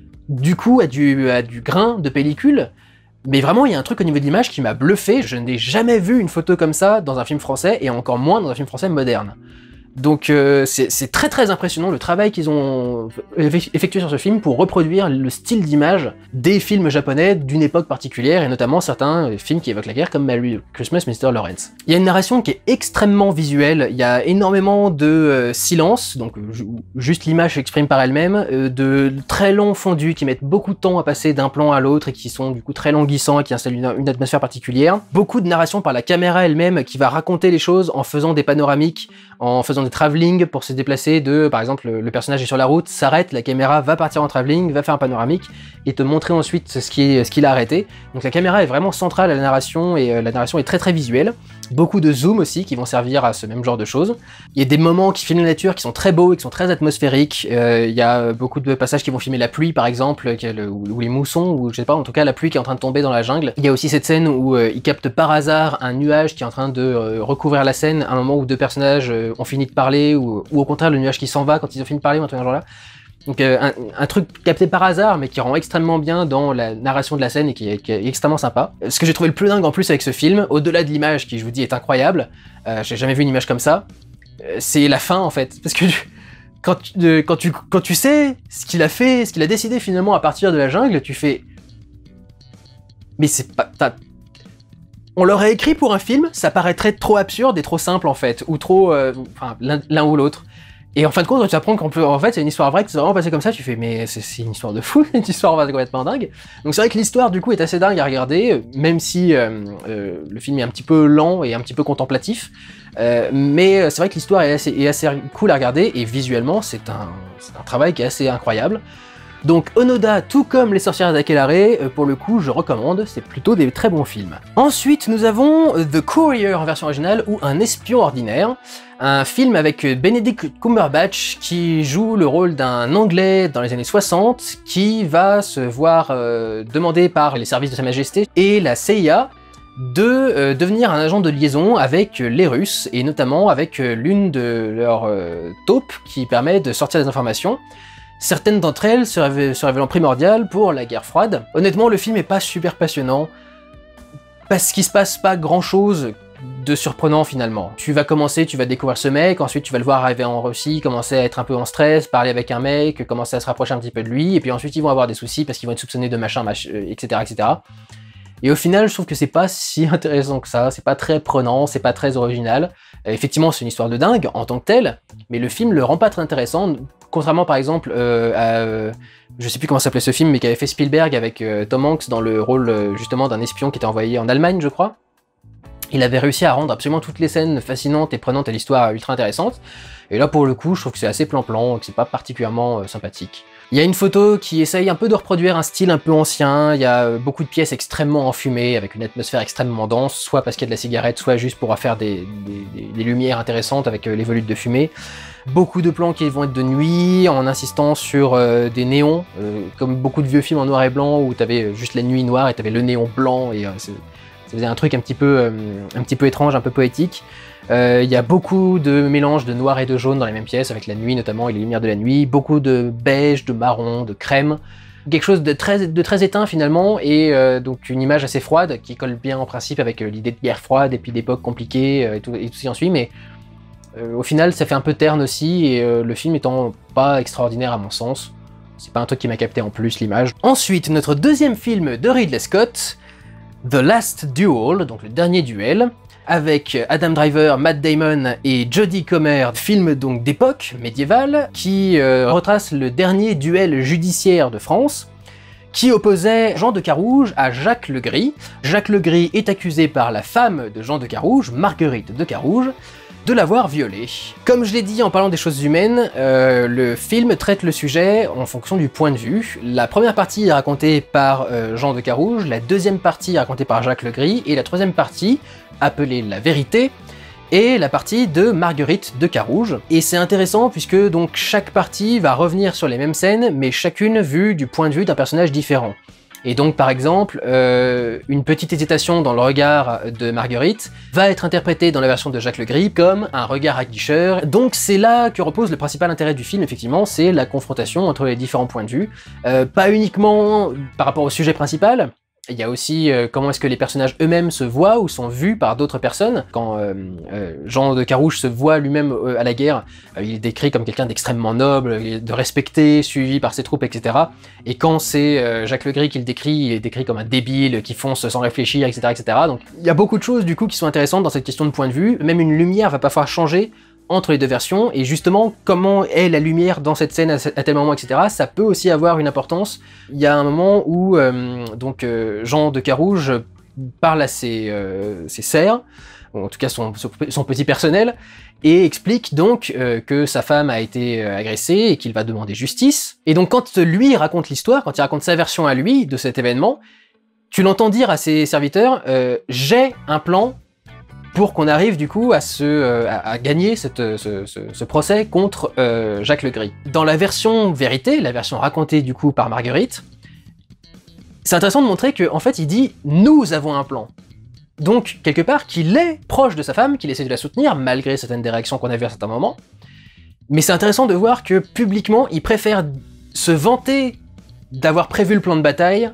du coup à du grain de pellicule. Mais vraiment il y a un truc au niveau de l'image qui m'a bluffé, je n'ai jamais vu une photo comme ça dans un film français et encore moins dans un film français moderne. Donc c'est très très impressionnant le travail qu'ils ont effectué sur ce film pour reproduire le style d'image des films japonais d'une époque particulière, et notamment certains films qui évoquent la guerre comme Merry Christmas, Mr. Lawrence. Il y a une narration qui est extrêmement visuelle, il y a énormément de silence, donc juste l'image s'exprime par elle-même, de très longs fondus qui mettent beaucoup de temps à passer d'un plan à l'autre et qui sont du coup très languissants et qui installent une atmosphère particulière. Beaucoup de narration par la caméra elle-même qui va raconter les choses en faisant des panoramiques, en faisant des travelling pour se déplacer par exemple, le personnage est sur la route, s'arrête, la caméra va partir en travelling, va faire un panoramique et te montrer ensuite ce qu'il a arrêté. Donc la caméra est vraiment centrale à la narration et la narration est très très visuelle. Beaucoup de zoom aussi qui vont servir à ce même genre de choses. Il y a des moments qui filment la nature qui sont très beaux et qui sont très atmosphériques. Il y a beaucoup de passages qui vont filmer la pluie par exemple, ou les moussons, ou je sais pas, en tout cas la pluie qui est en train de tomber dans la jungle. Il y a aussi cette scène où ils captent par hasard un nuage qui est en train de recouvrir la scène à un moment où deux personnages ont fini de parler, ou au contraire le nuage qui s'en va quand ils ont fini de parler, ou un truc dans ce genre-là. Donc un truc capté par hasard, mais qui rend extrêmement bien dans la narration de la scène et qui est extrêmement sympa. Ce que j'ai trouvé le plus dingue en plus avec ce film, au-delà de l'image qui, je vous dis, est incroyable, j'ai jamais vu une image comme ça, c'est la fin en fait. Parce que quand tu sais ce qu'il a fait, ce qu'il a décidé finalement à partir de la jungle, tu fais... Mais c'est pas... On l'aurait écrit pour un film, ça paraîtrait trop absurde et trop simple en fait, ou trop... enfin, l'un ou l'autre. Et en fin de compte, tu apprends qu'en fait, c'est une histoire vraie qui s'est vraiment passée comme ça, tu fais, mais c'est une histoire de fou, une histoire complètement dingue. Donc c'est vrai que l'histoire, du coup, est assez dingue à regarder, même si le film est un petit peu lent et un petit peu contemplatif. Mais c'est vrai que l'histoire est assez cool à regarder, et visuellement, c'est un travail qui est assez incroyable. Donc Onoda, tout comme Les Sorcières d'Akelare, pour le coup, je recommande, c'est plutôt des très bons films. Ensuite, nous avons The Courier en version originale, ou Un espion ordinaire, un film avec Benedict Cumberbatch qui joue le rôle d'un Anglais dans les années 60 qui va se voir demander par les services de Sa Majesté et la CIA de devenir un agent de liaison avec les Russes, et notamment avec l'une de leurs taupes qui permet de sortir des informations. Certaines d'entre elles se révélant primordiales pour la guerre froide. Honnêtement, le film est pas super passionnant, parce qu'il se passe pas grand chose de surprenant finalement. Tu vas découvrir ce mec, ensuite tu vas le voir arriver en Russie, commencer à être un peu en stress, parler avec un mec, commencer à se rapprocher un petit peu de lui, et puis ensuite ils vont avoir des soucis parce qu'ils vont être soupçonnés de machin, etc., etc. Et au final, je trouve que c'est pas si intéressant que ça, c'est pas très prenant, c'est pas très original. Effectivement, c'est une histoire de dingue en tant que telle, mais le film le rend pas très intéressant, contrairement par exemple à... je sais plus comment s'appelait ce film, mais qu'avait fait Spielberg avec Tom Hanks dans le rôle justement d'un espion qui était envoyé en Allemagne, je crois. Il avait réussi à rendre absolument toutes les scènes fascinantes et prenantes et l'histoire ultra intéressante. Et là, pour le coup, je trouve que c'est assez plan-plan, que c'est pas particulièrement sympathique. Il y a une photo qui essaye un peu de reproduire un style un peu ancien, il y a beaucoup de pièces extrêmement enfumées, avec une atmosphère extrêmement dense, soit parce qu'il y a de la cigarette, soit juste pour faire des lumières intéressantes avec les volutes de fumée. Beaucoup de plans qui vont être de nuit, en insistant sur des néons, comme beaucoup de vieux films en noir et blanc, où t'avais juste la nuit noire et t'avais le néon blanc, et ça faisait un truc un petit peu étrange, un peu poétique. Il y a beaucoup de mélanges de noir et de jaune dans les mêmes pièces, avec la nuit notamment et les lumières de la nuit, beaucoup de beige, de marron, de crème, quelque chose de très éteint finalement, et donc une image assez froide qui colle bien en principe avec l'idée de guerre froide et puis d'époque compliquée et tout ce qui en suit, mais au final ça fait un peu terne aussi, et le film étant pas extraordinaire à mon sens, c'est pas un truc qui m'a capté en plus l'image. Ensuite, notre deuxième film de Ridley Scott, The Last Duel, donc le dernier duel, avec Adam Driver, Matt Damon et Jodie Comer, film donc d'époque médiévale, qui retrace le dernier duel judiciaire de France, qui opposait Jean de Carouge à Jacques le Gris. Jacques le Gris est accusé par la femme de Jean de Carouge, Marguerite de Carouge, de l'avoir violé. Comme je l'ai dit en parlant des choses humaines, le film traite le sujet en fonction du point de vue. La première partie est racontée par Jean de Carouge, la deuxième partie est racontée par Jacques le Gris, et la troisième partie, appelée La Vérité, est la partie de Marguerite de Carouge. Et c'est intéressant puisque donc chaque partie va revenir sur les mêmes scènes, mais chacune vue du point de vue d'un personnage différent. Et donc par exemple, une petite hésitation dans le regard de Marguerite va être interprétée dans la version de Jacques le Gris comme un regard aguicheur. Donc c'est là que repose le principal intérêt du film, effectivement, c'est la confrontation entre les différents points de vue. Pas uniquement par rapport au sujet principal, il y a aussi comment est-ce que les personnages eux-mêmes se voient ou sont vus par d'autres personnes. Quand Jean de Carouge se voit lui-même à la guerre, il est décrit comme quelqu'un d'extrêmement noble, de respecté, suivi par ses troupes, etc. Et quand c'est Jacques le Gris qui le décrit, il est décrit comme un débile qui fonce sans réfléchir, etc., etc. Donc il y a beaucoup de choses du coup qui sont intéressantes dans cette question de point de vue. Même une lumière va parfois changer entre les deux versions, et justement, comment est la lumière dans cette scène à tel moment, etc., ça peut aussi avoir une importance. Il y a un moment où Jean de Carouge parle à ses serfs, ou en tout cas son petit personnel, et explique donc que sa femme a été agressée et qu'il va demander justice. Et donc quand lui raconte l'histoire, quand il raconte sa version à lui de cet événement, tu l'entends dire à ses serviteurs « j'ai un plan » pour qu'on arrive du coup à gagner ce procès contre Jacques le Gris. Dans la version vérité, la version racontée du coup par Marguerite, c'est intéressant de montrer qu'en fait il dit « nous avons un plan ». Donc quelque part qu'il est proche de sa femme, qu'il essaie de la soutenir malgré certaines des réactions qu'on a vues à certains moments, mais c'est intéressant de voir que publiquement il préfère se vanter d'avoir prévu le plan de bataille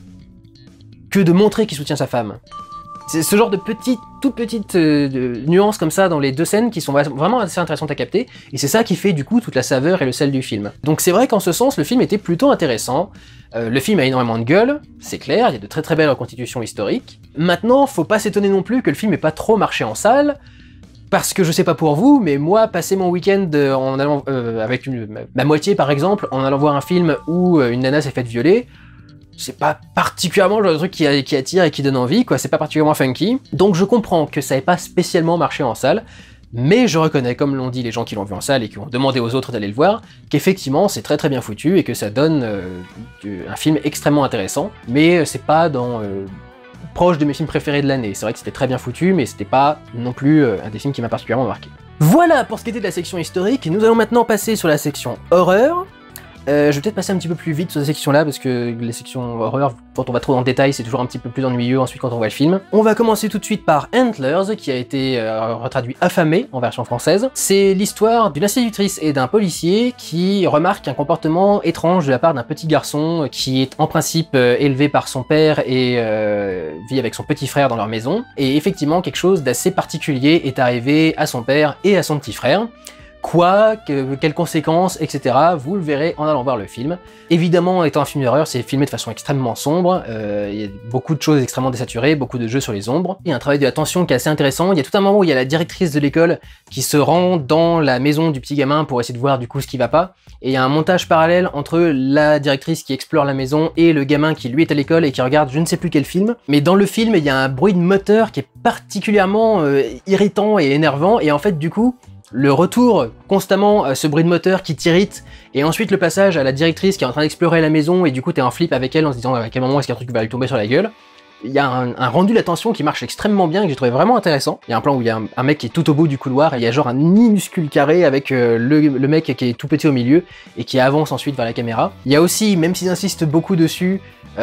que de montrer qu'il soutient sa femme. C'est ce genre de toute petite nuances comme ça dans les deux scènes qui sont vraiment assez intéressantes à capter, et c'est ça qui fait du coup toute la saveur et le sel du film. Donc c'est vrai qu'en ce sens, le film était plutôt intéressant. Le film a énormément de gueule, c'est clair, il y a de très belles reconstitutions historiques. Maintenant, faut pas s'étonner non plus que le film ait pas trop marché en salle, parce que je sais pas pour vous, mais moi, passer mon week-end en allant avec ma moitié par exemple, en allant voir un film où une nana s'est faite violer, c'est pas particulièrement le genre de truc qui attire et qui donne envie, quoi, c'est pas particulièrement funky. Donc je comprends que ça ait pas spécialement marché en salle, mais je reconnais, comme l'ont dit les gens qui l'ont vu en salle et qui ont demandé aux autres d'aller le voir, qu'effectivement c'est très bien foutu et que ça donne un film extrêmement intéressant, mais c'est pas proche de mes films préférés de l'année. C'est vrai que c'était très bien foutu, mais c'était pas non plus un des films qui m'a particulièrement marqué. Voilà pour ce qui était de la section historique, nous allons maintenant passer sur la section horreur. Je vais peut-être passer un petit peu plus vite sur cette section-là, parce que les sections horreur, quand on va trop dans le détail, c'est toujours un petit peu plus ennuyeux ensuite quand on voit le film. On va commencer tout de suite par Antlers, qui a été retraduit Affamé en version française. C'est l'histoire d'une institutrice et d'un policier qui remarquent un comportement étrange de la part d'un petit garçon qui est en principe élevé par son père et vit avec son petit frère dans leur maison. Et effectivement, quelque chose d'assez particulier est arrivé à son père et à son petit frère. Quelles conséquences, etc. Vous le verrez en allant voir le film. Évidemment, étant un film d'horreur, c'est filmé de façon extrêmement sombre, il y a beaucoup de choses extrêmement désaturées, beaucoup de jeux sur les ombres. Il y a un travail de la tension qui est assez intéressant, il y a tout un moment où il y a la directrice de l'école qui se rend dans la maison du petit gamin pour essayer de voir du coup ce qui va pas, et il y a un montage parallèle entre la directrice qui explore la maison et le gamin qui lui est à l'école et qui regarde je ne sais plus quel film, mais dans le film il y a un bruit de moteur qui est particulièrement irritant et énervant, et en fait du coup, Le retour constamment à ce bruit de moteur qui t'irrite, et ensuite le passage à la directrice qui est en train d'explorer la maison, et du coup t'es en flip avec elle en se disant à quel moment est-ce qu'un truc va lui tomber sur la gueule. Il y a un rendu d'attention qui marche extrêmement bien et que j'ai trouvé vraiment intéressant. Il y a un plan où il y a un mec qui est tout au bout du couloir et il y a genre un minuscule carré avec le mec qui est tout petit au milieu et qui avance ensuite vers la caméra. Il y a aussi, même s'ils insistent beaucoup dessus,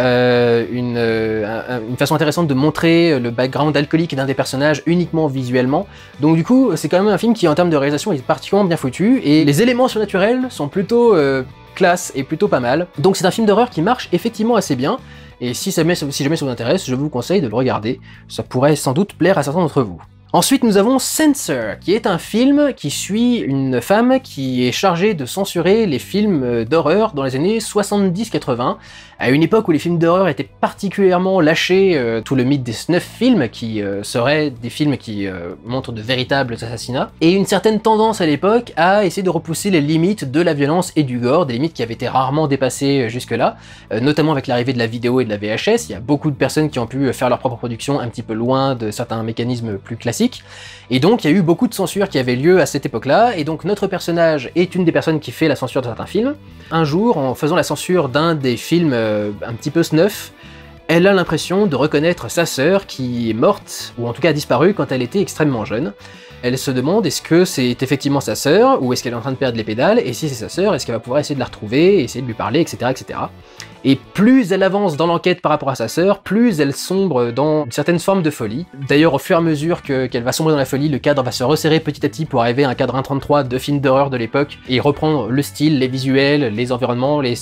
une façon intéressante de montrer le background alcoolique d'un des personnages uniquement visuellement. Donc du coup, c'est quand même un film qui en termes de réalisation est particulièrement bien foutu et les éléments surnaturels sont plutôt classe et plutôt pas mal. Donc c'est un film d'horreur qui marche effectivement assez bien. Et si jamais ça vous intéresse, je vous conseille de le regarder. Ça pourrait sans doute plaire à certains d'entre vous. Ensuite, nous avons Censor, qui est un film qui suit une femme qui est chargée de censurer les films d'horreur dans les années 70-80, à une époque où les films d'horreur étaient particulièrement lâchés, tout le mythe des snuff films, qui seraient des films qui montrent de véritables assassinats, et une certaine tendance à l'époque à essayer de repousser les limites de la violence et du gore, des limites qui avaient été rarement dépassées jusque-là, notamment avec l'arrivée de la vidéo et de la VHS. Il y a beaucoup de personnes qui ont pu faire leur propre production un petit peu loin de certains mécanismes plus classiques. Et donc il y a eu beaucoup de censure qui avait lieu à cette époque-là, et donc notre personnage est une des personnes qui fait la censure de certains films. Un jour, en faisant la censure d'un des films un petit peu snuff, elle a l'impression de reconnaître sa sœur qui est morte, ou en tout cas a disparu quand elle était extrêmement jeune. Elle se demande est-ce que c'est effectivement sa sœur, ou est-ce qu'elle est en train de perdre les pédales, et si c'est sa sœur, est-ce qu'elle va pouvoir essayer de la retrouver, essayer de lui parler, etc. etc. Et plus elle avance dans l'enquête par rapport à sa sœur, plus elle sombre dans certaines formes de folie. D'ailleurs, au fur et à mesure qu'elle va sombrer dans la folie, le cadre va se resserrer petit à petit pour arriver à un cadre 1.33 de films d'horreur de l'époque, et reprendre le style, les visuels, les environnements, les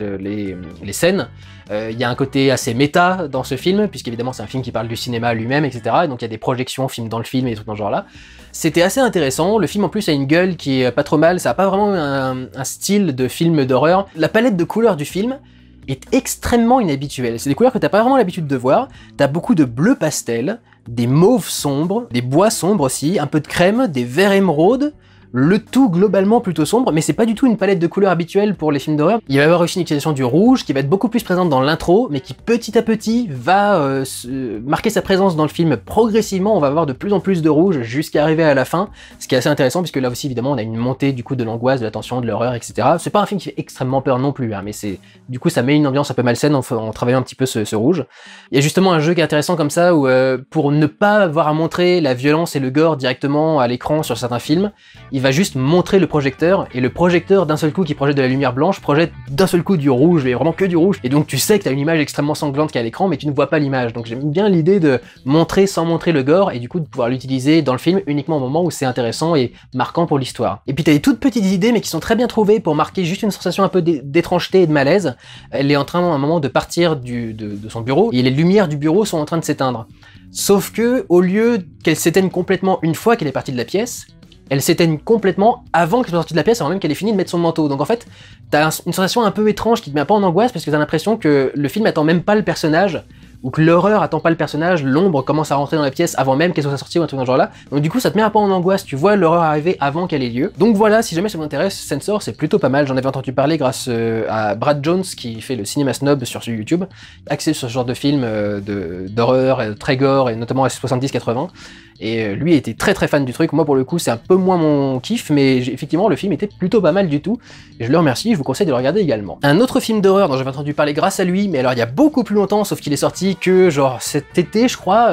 scènes. Il y a un côté assez méta dans ce film, puisqu'évidemment c'est un film qui parle du cinéma lui-même, etc. Et donc il y a des projections, films dans le film et des trucs dans ce genre-là. C'était assez intéressant, le film en plus a une gueule qui est pas trop mal, ça a pas vraiment un style de film d'horreur. La palette de couleurs du film est extrêmement inhabituelle. C'est des couleurs que t'as pas vraiment l'habitude de voir. T'as beaucoup de bleu pastel, des mauves sombres, des bois sombres aussi, un peu de crème, des verts émeraudes, le tout globalement plutôt sombre, mais c'est pas du tout une palette de couleurs habituelle pour les films d'horreur. Il va y avoir aussi une utilisation du rouge qui va être beaucoup plus présente dans l'intro, mais qui petit à petit va marquer sa présence dans le film progressivement. On va avoir de plus en plus de rouge jusqu'à arriver à la fin, ce qui est assez intéressant puisque là aussi évidemment on a une montée du coup de l'angoisse, de la tension, de l'horreur, etc. C'est pas un film qui fait extrêmement peur non plus, hein, mais du coup ça met une ambiance un peu malsaine en travaillant un petit peu ce rouge. Il y a justement un jeu qui est intéressant comme ça où pour ne pas avoir à montrer la violence et le gore directement à l'écran sur certains films, il va juste montrer le projecteur, et le projecteur d'un seul coup qui projette de la lumière blanche projette d'un seul coup du rouge, et vraiment que du rouge, et donc tu sais que t'as une image extrêmement sanglante qui est à l'écran mais tu ne vois pas l'image. Donc j'aime bien l'idée de montrer sans montrer le gore, et du coup de pouvoir l'utiliser dans le film uniquement au moment où c'est intéressant et marquant pour l'histoire. Et puis t'as des toutes petites idées mais qui sont très bien trouvées pour marquer juste une sensation un peu d'étrangeté et de malaise. Elle est en train à un moment de partir de son bureau, et les lumières du bureau sont en train de s'éteindre. Sauf que, au lieu qu'elle s'éteigne complètement une fois qu'elle est partie de la pièce, elle s'éteigne complètement avant qu'elle soit sortie de la pièce, avant même qu'elle ait fini de mettre son manteau. Donc en fait, t'as une sensation un peu étrange qui te met un peu en angoisse parce que t'as l'impression que le film attend même pas le personnage, ou que l'horreur attend pas le personnage, l'ombre commence à rentrer dans la pièce avant même qu'elle soit sortie ou un truc dans ce genre-là. Donc du coup, ça te met un peu en angoisse, tu vois l'horreur arriver avant qu'elle ait lieu. Donc voilà, si jamais ça vous intéresse, Censor, c'est plutôt pas mal. J'en avais entendu parler grâce à Brad Jones qui fait le Cinéma Snob sur YouTube, axé sur ce genre de film d'horreur, très gore, et notamment à 70-80. Et lui était très très fan du truc. Moi pour le coup c'est un peu moins mon kiff, mais effectivement le film était plutôt pas mal du tout, et je le remercie, je vous conseille de le regarder également. Un autre film d'horreur dont j'avais entendu parler grâce à lui, mais alors il y a beaucoup plus longtemps, sauf qu'il est sorti que genre cet été je crois,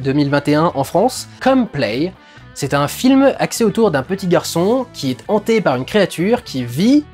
2021 en France, Come Play. C'est un film axé autour d'un petit garçon qui est hanté par une créature qui vit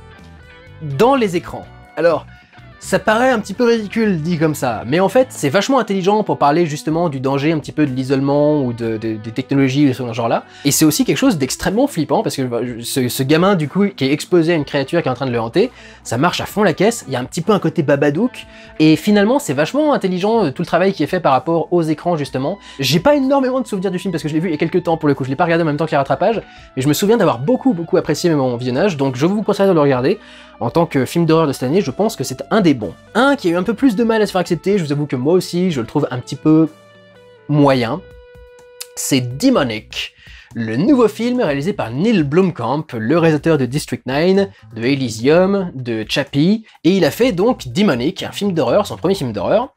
dans les écrans. Alors ça paraît un petit peu ridicule dit comme ça, mais en fait c'est vachement intelligent pour parler justement du danger un petit peu de l'isolement ou des technologies ou ce genre-là. Et c'est aussi quelque chose d'extrêmement flippant parce que ce gamin du coup qui est exposé à une créature qui est en train de le hanter, ça marche à fond la caisse, il y a un petit peu un côté Babadook, et finalement c'est vachement intelligent tout le travail qui est fait par rapport aux écrans justement. J'ai pas énormément de souvenirs du film parce que je l'ai vu il y a quelques temps pour le coup, je l'ai pas regardé en même temps que les rattrapages, mais je me souviens d'avoir beaucoup apprécié mon visionnage, donc je vous conseille de le regarder. En tant que film d'horreur de cette année, je pense que c'est un des bons. Un qui a eu un peu plus de mal à se faire accepter, je vous avoue que moi aussi, je le trouve un petit peu moyen, c'est Demonic, le nouveau film réalisé par Neil Blomkamp, le réalisateur de District 9, de Elysium, de Chappie, et il a fait donc Demonic, un film d'horreur, son premier film d'horreur,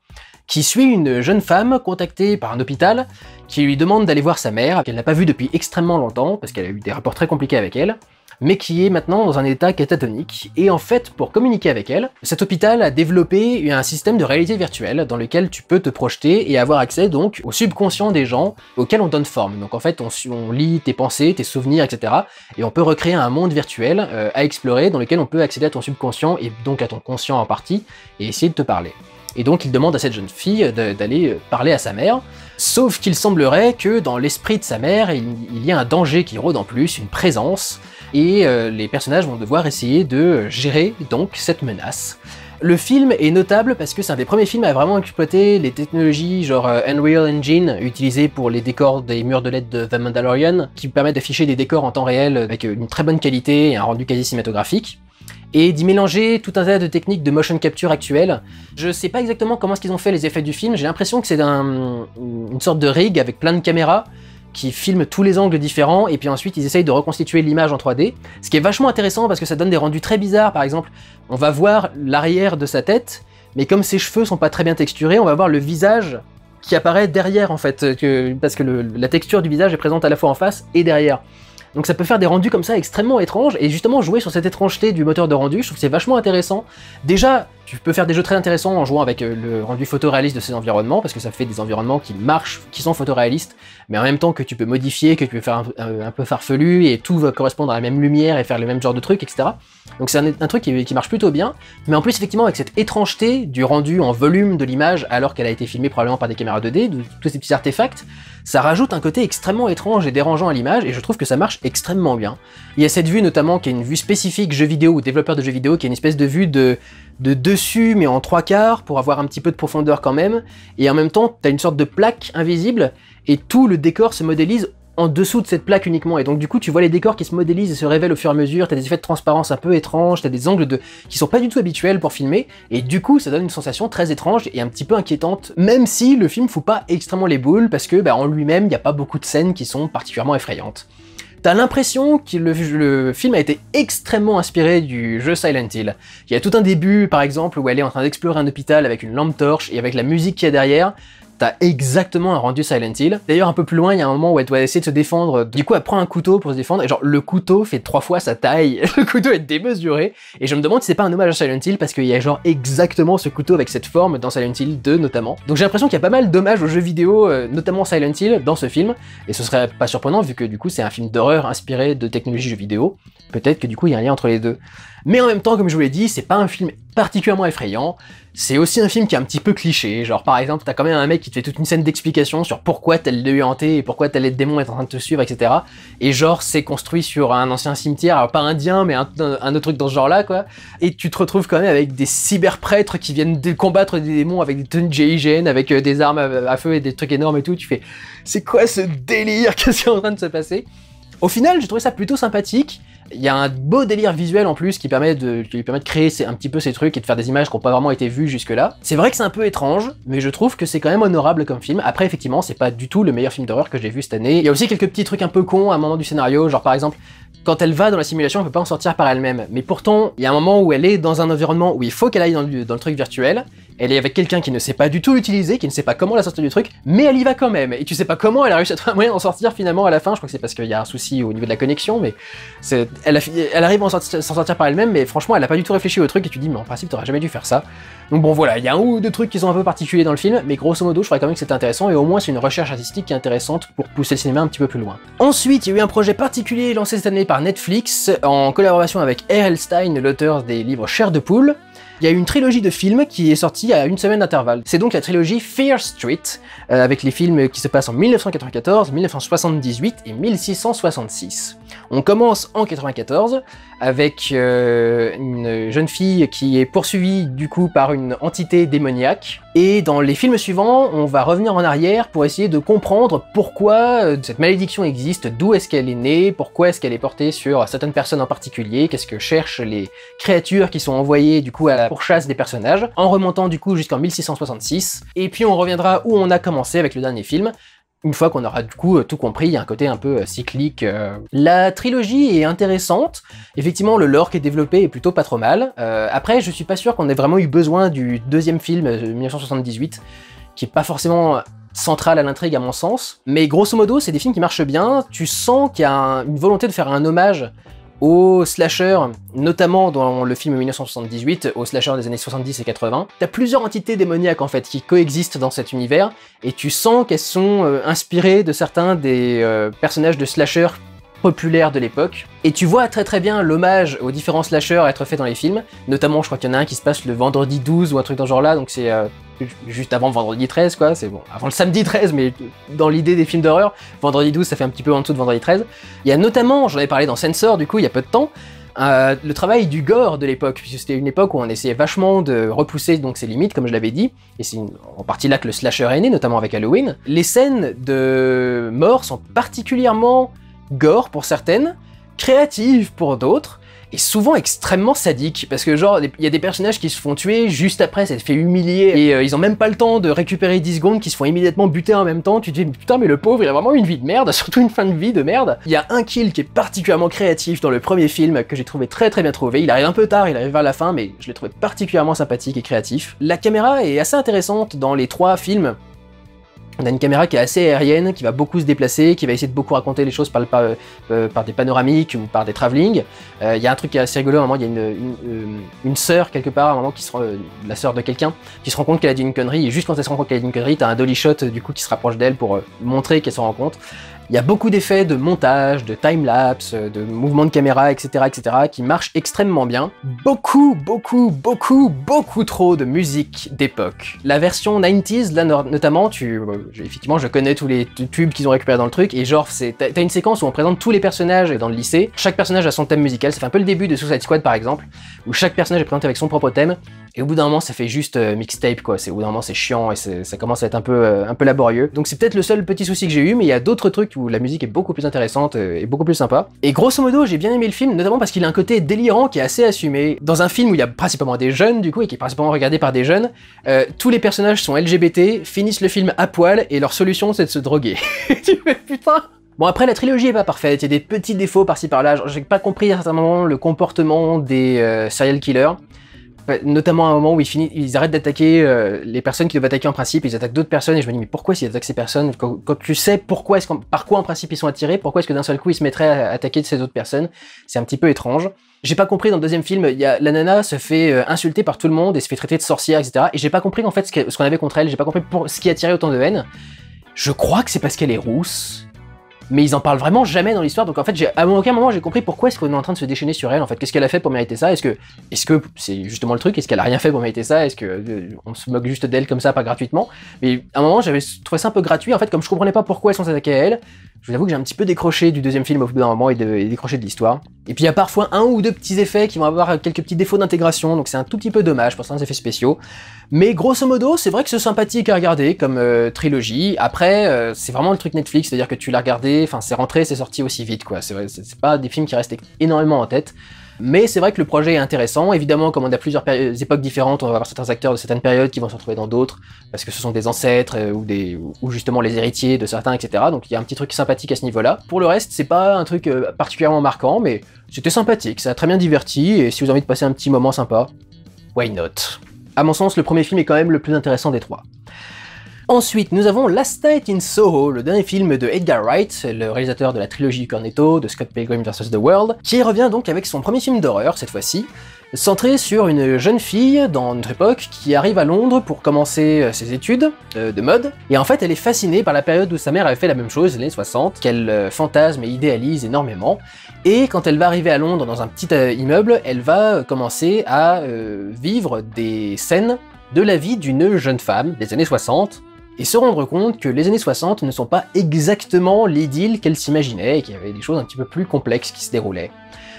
qui suit une jeune femme contactée par un hôpital qui lui demande d'aller voir sa mère, qu'elle n'a pas vue depuis extrêmement longtemps, parce qu'elle a eu des rapports très compliqués avec elle, mais qui est maintenant dans un état catatonique. Et en fait, pour communiquer avec elle, cet hôpital a développé un système de réalité virtuelle dans lequel tu peux te projeter et avoir accès donc au subconscient des gens auxquels on donne forme. Donc en fait, on lit tes pensées, tes souvenirs, etc. Et on peut recréer un monde virtuel à explorer dans lequel on peut accéder à ton subconscient et donc à ton conscient en partie et essayer de te parler. Et donc il demande à cette jeune fille d'aller parler à sa mère, sauf qu'il semblerait que dans l'esprit de sa mère, il y a un danger qui rôde en plus, une présence, et les personnages vont devoir essayer de gérer donc cette menace. Le film est notable parce que c'est un des premiers films à vraiment exploiter les technologies genre Unreal Engine utilisées pour les décors des murs de LED de The Mandalorian, qui permettent d'afficher des décors en temps réel avec une très bonne qualité et un rendu quasi cinématographique, et d'y mélanger tout un tas de techniques de motion capture actuelles. Je sais pas exactement comment est-ce qu'ils ont fait les effets du film, j'ai l'impression que c'est une sorte de rig avec plein de caméras qui filment tous les angles différents, et puis ensuite ils essayent de reconstituer l'image en 3D, ce qui est vachement intéressant parce que ça donne des rendus très bizarres. Par exemple, on va voir l'arrière de sa tête, mais comme ses cheveux sont pas très bien texturés, on va voir le visage qui apparaît derrière en fait, parce que la texture du visage est présente à la fois en face et derrière. Donc ça peut faire des rendus comme ça extrêmement étranges, et justement jouer sur cette étrangeté du moteur de rendu, je trouve que c'est vachement intéressant. Déjà, tu peux faire des jeux très intéressants en jouant avec le rendu photoréaliste de ces environnements, parce que ça fait des environnements qui marchent, qui sont photoréalistes, mais en même temps que tu peux modifier, que tu peux faire un peu farfelu, et tout va correspondre à la même lumière et faire le même genre de trucs, etc. Donc c'est un truc qui marche plutôt bien, mais en plus effectivement avec cette étrangeté du rendu en volume de l'image, alors qu'elle a été filmée probablement par des caméras 2D, de tous ces petits artefacts, ça rajoute un côté extrêmement étrange et dérangeant à l'image, et je trouve que ça marche extrêmement bien. Il y a cette vue notamment qui est une vue spécifique jeu vidéo ou développeur de jeux vidéo, qui est une espèce de vue de dessus mais en 3/4 pour avoir un petit peu de profondeur quand même, et en même temps t'as une sorte de plaque invisible et tout le décor se modélise en dessous de cette plaque uniquement, et donc du coup tu vois les décors qui se modélisent et se révèlent au fur et à mesure, t'as des effets de transparence un peu étranges, t'as des angles qui sont pas du tout habituels pour filmer, et du coup ça donne une sensation très étrange et un petit peu inquiétante, même si le film fout pas extrêmement les boules, parce que en lui-même il n'y a pas beaucoup de scènes qui sont particulièrement effrayantes. T'as l'impression que le film a été extrêmement inspiré du jeu Silent Hill. Il y a tout un début par exemple où elle est en train d'explorer un hôpital avec une lampe torche, et avec la musique qu'il y a derrière, t'as exactement un rendu Silent Hill. D'ailleurs, un peu plus loin, il y a un moment où elle doit essayer de se défendre. Du coup, elle prend un couteau pour se défendre, et genre, le couteau fait 3 fois sa taille. Le couteau est démesuré. Et je me demande si c'est pas un hommage à Silent Hill, parce qu'il y a genre exactement ce couteau avec cette forme dans Silent Hill 2 notamment. Donc j'ai l'impression qu'il y a pas mal d'hommages aux jeux vidéo, notamment Silent Hill, dans ce film. Et ce serait pas surprenant, vu que du coup, c'est un film d'horreur inspiré de technologie jeux vidéo. Peut-être que du coup, il y a un lien entre les deux. Mais en même temps, comme je vous l'ai dit, c'est pas un film particulièrement effrayant. C'est aussi un film qui est un petit peu cliché, genre par exemple t'as quand même un mec qui te fait toute une scène d'explication sur pourquoi tel lieu est hanté et pourquoi tel démon est en train de te suivre, etc. Et genre c'est construit sur un ancien cimetière, alors pas indien mais un autre truc dans ce genre là quoi. Et tu te retrouves quand même avec des cyberprêtres qui viennent combattre des démons avec des tenues de GIGN, avec des armes à feu et des trucs énormes et tout, tu fais c'est quoi ce délire, qu'est-ce qui est en train de se passer? Au final j'ai trouvé ça plutôt sympathique. Il y a un beau délire visuel en plus qui lui permet de créer un petit peu ces trucs et de faire des images qui n'ont pas vraiment été vues jusque-là. C'est vrai que c'est un peu étrange, mais je trouve que c'est quand même honorable comme film. Après, effectivement, c'est pas du tout le meilleur film d'horreur que j'ai vu cette année. Il y a aussi quelques petits trucs un peu cons à un moment du scénario, genre par exemple, quand elle va dans la simulation, elle peut pas en sortir par elle-même. Mais pourtant, il y a un moment où elle est dans un environnement où il faut qu'elle aille dans le truc virtuel. Elle est avec quelqu'un qui ne sait pas du tout l'utiliser, qui ne sait pas comment la sortir du truc, mais elle y va quand même. Et tu sais pas comment elle a réussi à trouver un moyen d'en sortir finalement à la fin. Je crois que c'est parce qu'il y a un souci au niveau de la connexion, mais elle arrive à s'en sortir par elle-même, mais franchement elle a pas du tout réfléchi au truc et tu dis mais en principe t'aurais jamais dû faire ça. Donc bon voilà, il y a un ou deux trucs qui sont un peu particuliers dans le film, mais grosso modo je trouvais quand même que c'était intéressant, et au moins c'est une recherche artistique qui est intéressante pour pousser le cinéma un petit peu plus loin. Ensuite il y a eu un projet particulier lancé cette année par Netflix en collaboration avec R.L. Stine, l'auteur des livres Chair de poule. Il y a une trilogie de films qui est sortie à une semaine d'intervalle. C'est donc la trilogie Fear Street, avec les films qui se passent en 1994, 1978 et 1666. On commence en 94 avec une jeune fille qui est poursuivie du coup par une entité démoniaque, et dans les films suivants on va revenir en arrière pour essayer de comprendre pourquoi cette malédiction existe, d'où est-ce qu'elle est née, pourquoi est-ce qu'elle est portée sur certaines personnes en particulier, qu'est-ce que cherchent les créatures qui sont envoyées du coup à la pourchasse des personnages, en remontant du coup jusqu'en 1666, et puis on reviendra où on a commencé avec le dernier film. Une fois qu'on aura du coup tout compris, il y a un côté un peu cyclique. La trilogie est intéressante, effectivement le lore qui est développé est plutôt pas trop mal. Après je suis pas sûr qu'on ait vraiment eu besoin du deuxième film, 1978. qui est pas forcément centrale à l'intrigue à mon sens, mais grosso modo c'est des films qui marchent bien, tu sens qu'il y a une volonté de faire un hommage aux slashers, notamment dans le film 1978, aux slashers des années 70 et 80. T'as plusieurs entités démoniaques en fait qui coexistent dans cet univers, et tu sens qu'elles sont inspirées de certains des personnages de slashers populaires de l'époque. Et tu vois très bien l'hommage aux différents slashers être fait dans les films, notamment je crois qu'il y en a un qui se passe le vendredi 12 ou un truc dans ce genre là, donc c'est juste avant vendredi 13 quoi, c'est bon, avant le samedi 13, mais dans l'idée des films d'horreur, vendredi 12 ça fait un petit peu en dessous de vendredi 13. Il y a notamment, j'en avais parlé dans Censor du coup il y a peu de temps, le travail du gore de l'époque, puisque c'était une époque où on essayait vachement de repousser donc ses limites, comme je l'avais dit, et c'est en partie là que le slasher est né, notamment avec Halloween. Les scènes de mort sont particulièrement gore pour certaines, créatives pour d'autres, et souvent extrêmement sadiques, parce que genre, il y a des personnages qui se font tuer juste après s'être fait humilier, et ils ont même pas le temps de récupérer 10 secondes, qui se font immédiatement buter en même temps, tu te dis putain mais le pauvre il a vraiment une vie de merde, surtout une fin de vie de merde. Il y a un kill qui est particulièrement créatif dans le premier film, que j'ai trouvé très bien trouvé, il arrive un peu tard, il arrive vers la fin, mais je l'ai trouvé particulièrement sympathique et créatif. La caméra est assez intéressante dans les 3 films. On a une caméra qui est assez aérienne, qui va beaucoup se déplacer, qui va essayer de beaucoup raconter les choses par des panoramiques ou par des travelling. Il y a un truc qui est assez rigolo, à un moment il y a une sœur quelque part, à un moment la sœur de quelqu'un, qui se rend compte qu'elle a dit une connerie, et juste quand elle se rend compte qu'elle a dit une connerie, t'as un dolly shot du coup qui se rapproche d'elle pour montrer qu'elle s'en rend compte. Il y a beaucoup d'effets de montage, de time-lapse, de mouvements de caméra, etc., qui marchent extrêmement bien. Beaucoup trop de musique d'époque. La version 90s, là notamment, effectivement, je connais tous les tubes qu'ils ont récupérés dans le truc, et genre, t'as une séquence où on présente tous les personnages dans le lycée. Chaque personnage a son thème musical, ça fait un peu le début de Suicide Squad par exemple, où chaque personnage est présenté avec son propre thème, et au bout d'un moment, ça fait juste mixtape, quoi. Au bout d'un moment, c'est chiant, et ça commence à être un peu laborieux. Donc c'est peut-être le seul petit souci que j'ai eu, mais il y a d'autres trucs où la musique est beaucoup plus intéressante et beaucoup plus sympa. Et grosso modo, j'ai bien aimé le film, notamment parce qu'il a un côté délirant qui est assez assumé. Dans un film où il y a principalement des jeunes, du coup, et qui est principalement regardé par des jeunes, tous les personnages sont LGBT, finissent le film à poil, et leur solution, c'est de se droguer. Tu fais putain. Bon après la trilogie est pas parfaite, il y a des petits défauts par-ci par-là, j'ai pas compris à certains moments le comportement des serial killers. Notamment à un moment où ils arrêtent d'attaquer les personnes qui doivent attaquer en principe, ils attaquent d'autres personnes, et je me dis mais pourquoi s'ils attaquent ces personnes quand tu sais par quoi en principe ils sont attirés, pourquoi est-ce que d'un seul coup ils se mettraient à attaquer ces autres personnes? C'est un petit peu étrange. J'ai pas compris dans le deuxième film, la nana se fait insulter par tout le monde et se fait traiter de sorcière, etc. Et j'ai pas compris en fait ce qu'on avait contre elle, j'ai pas compris ce qui attirait autant de haine. Je crois que c'est parce qu'elle est rousse, mais ils en parlent vraiment jamais dans l'histoire, donc en fait à aucun moment j'ai compris pourquoi est-ce qu'on est en train de se déchaîner sur elle, en fait, qu'est-ce qu'elle a fait pour mériter ça, est-ce que c'est justement le truc, est-ce qu'elle a rien fait pour mériter ça, est-ce que on se moque juste d'elle comme ça, pas gratuitement, mais à un moment j'avais trouvé ça un peu gratuit, en fait, comme je comprenais pas pourquoi elles sont attaquées à elle, je vous avoue que j'ai un petit peu décroché du deuxième film au bout d'un moment et décroché de l'histoire. Et puis il y a parfois un ou deux petits effets qui vont avoir quelques petits défauts d'intégration, donc c'est un tout petit peu dommage pour certains effets spéciaux. Mais grosso modo, c'est vrai que c'est sympathique à regarder comme trilogie. Après, c'est vraiment le truc Netflix, c'est-à-dire que tu l'as regardé, enfin c'est rentré, c'est sorti aussi vite, quoi. C'est pas des films qui restent énormément en tête. Mais c'est vrai que le projet est intéressant, évidemment comme on a plusieurs époques différentes, on va avoir certains acteurs de certaines périodes qui vont se retrouver dans d'autres, parce que ce sont des ancêtres ou justement les héritiers de certains, etc. Donc il y a un petit truc sympathique à ce niveau-là. Pour le reste, c'est pas un truc particulièrement marquant, mais c'était sympathique, ça a très bien diverti, et si vous avez envie de passer un petit moment sympa, why not? À mon sens, le premier film est quand même le plus intéressant des 3. Ensuite, nous avons Last Night in Soho, le dernier film de Edgar Wright, le réalisateur de la trilogie Cornetto, de Scott Pilgrim vs. The World, qui revient donc avec son premier film d'horreur, cette fois-ci, centré sur une jeune fille dans notre époque qui arrive à Londres pour commencer ses études de mode, et en fait elle est fascinée par la période où sa mère avait fait la même chose, les années 60, qu'elle fantasme et idéalise énormément, et quand elle va arriver à Londres dans un petit immeuble, elle va commencer à vivre des scènes de la vie d'une jeune femme des années 60, et se rendre compte que les années 60 ne sont pas exactement l'idylle qu'elle s'imaginait, et qu'il y avait des choses un petit peu plus complexes qui se déroulaient.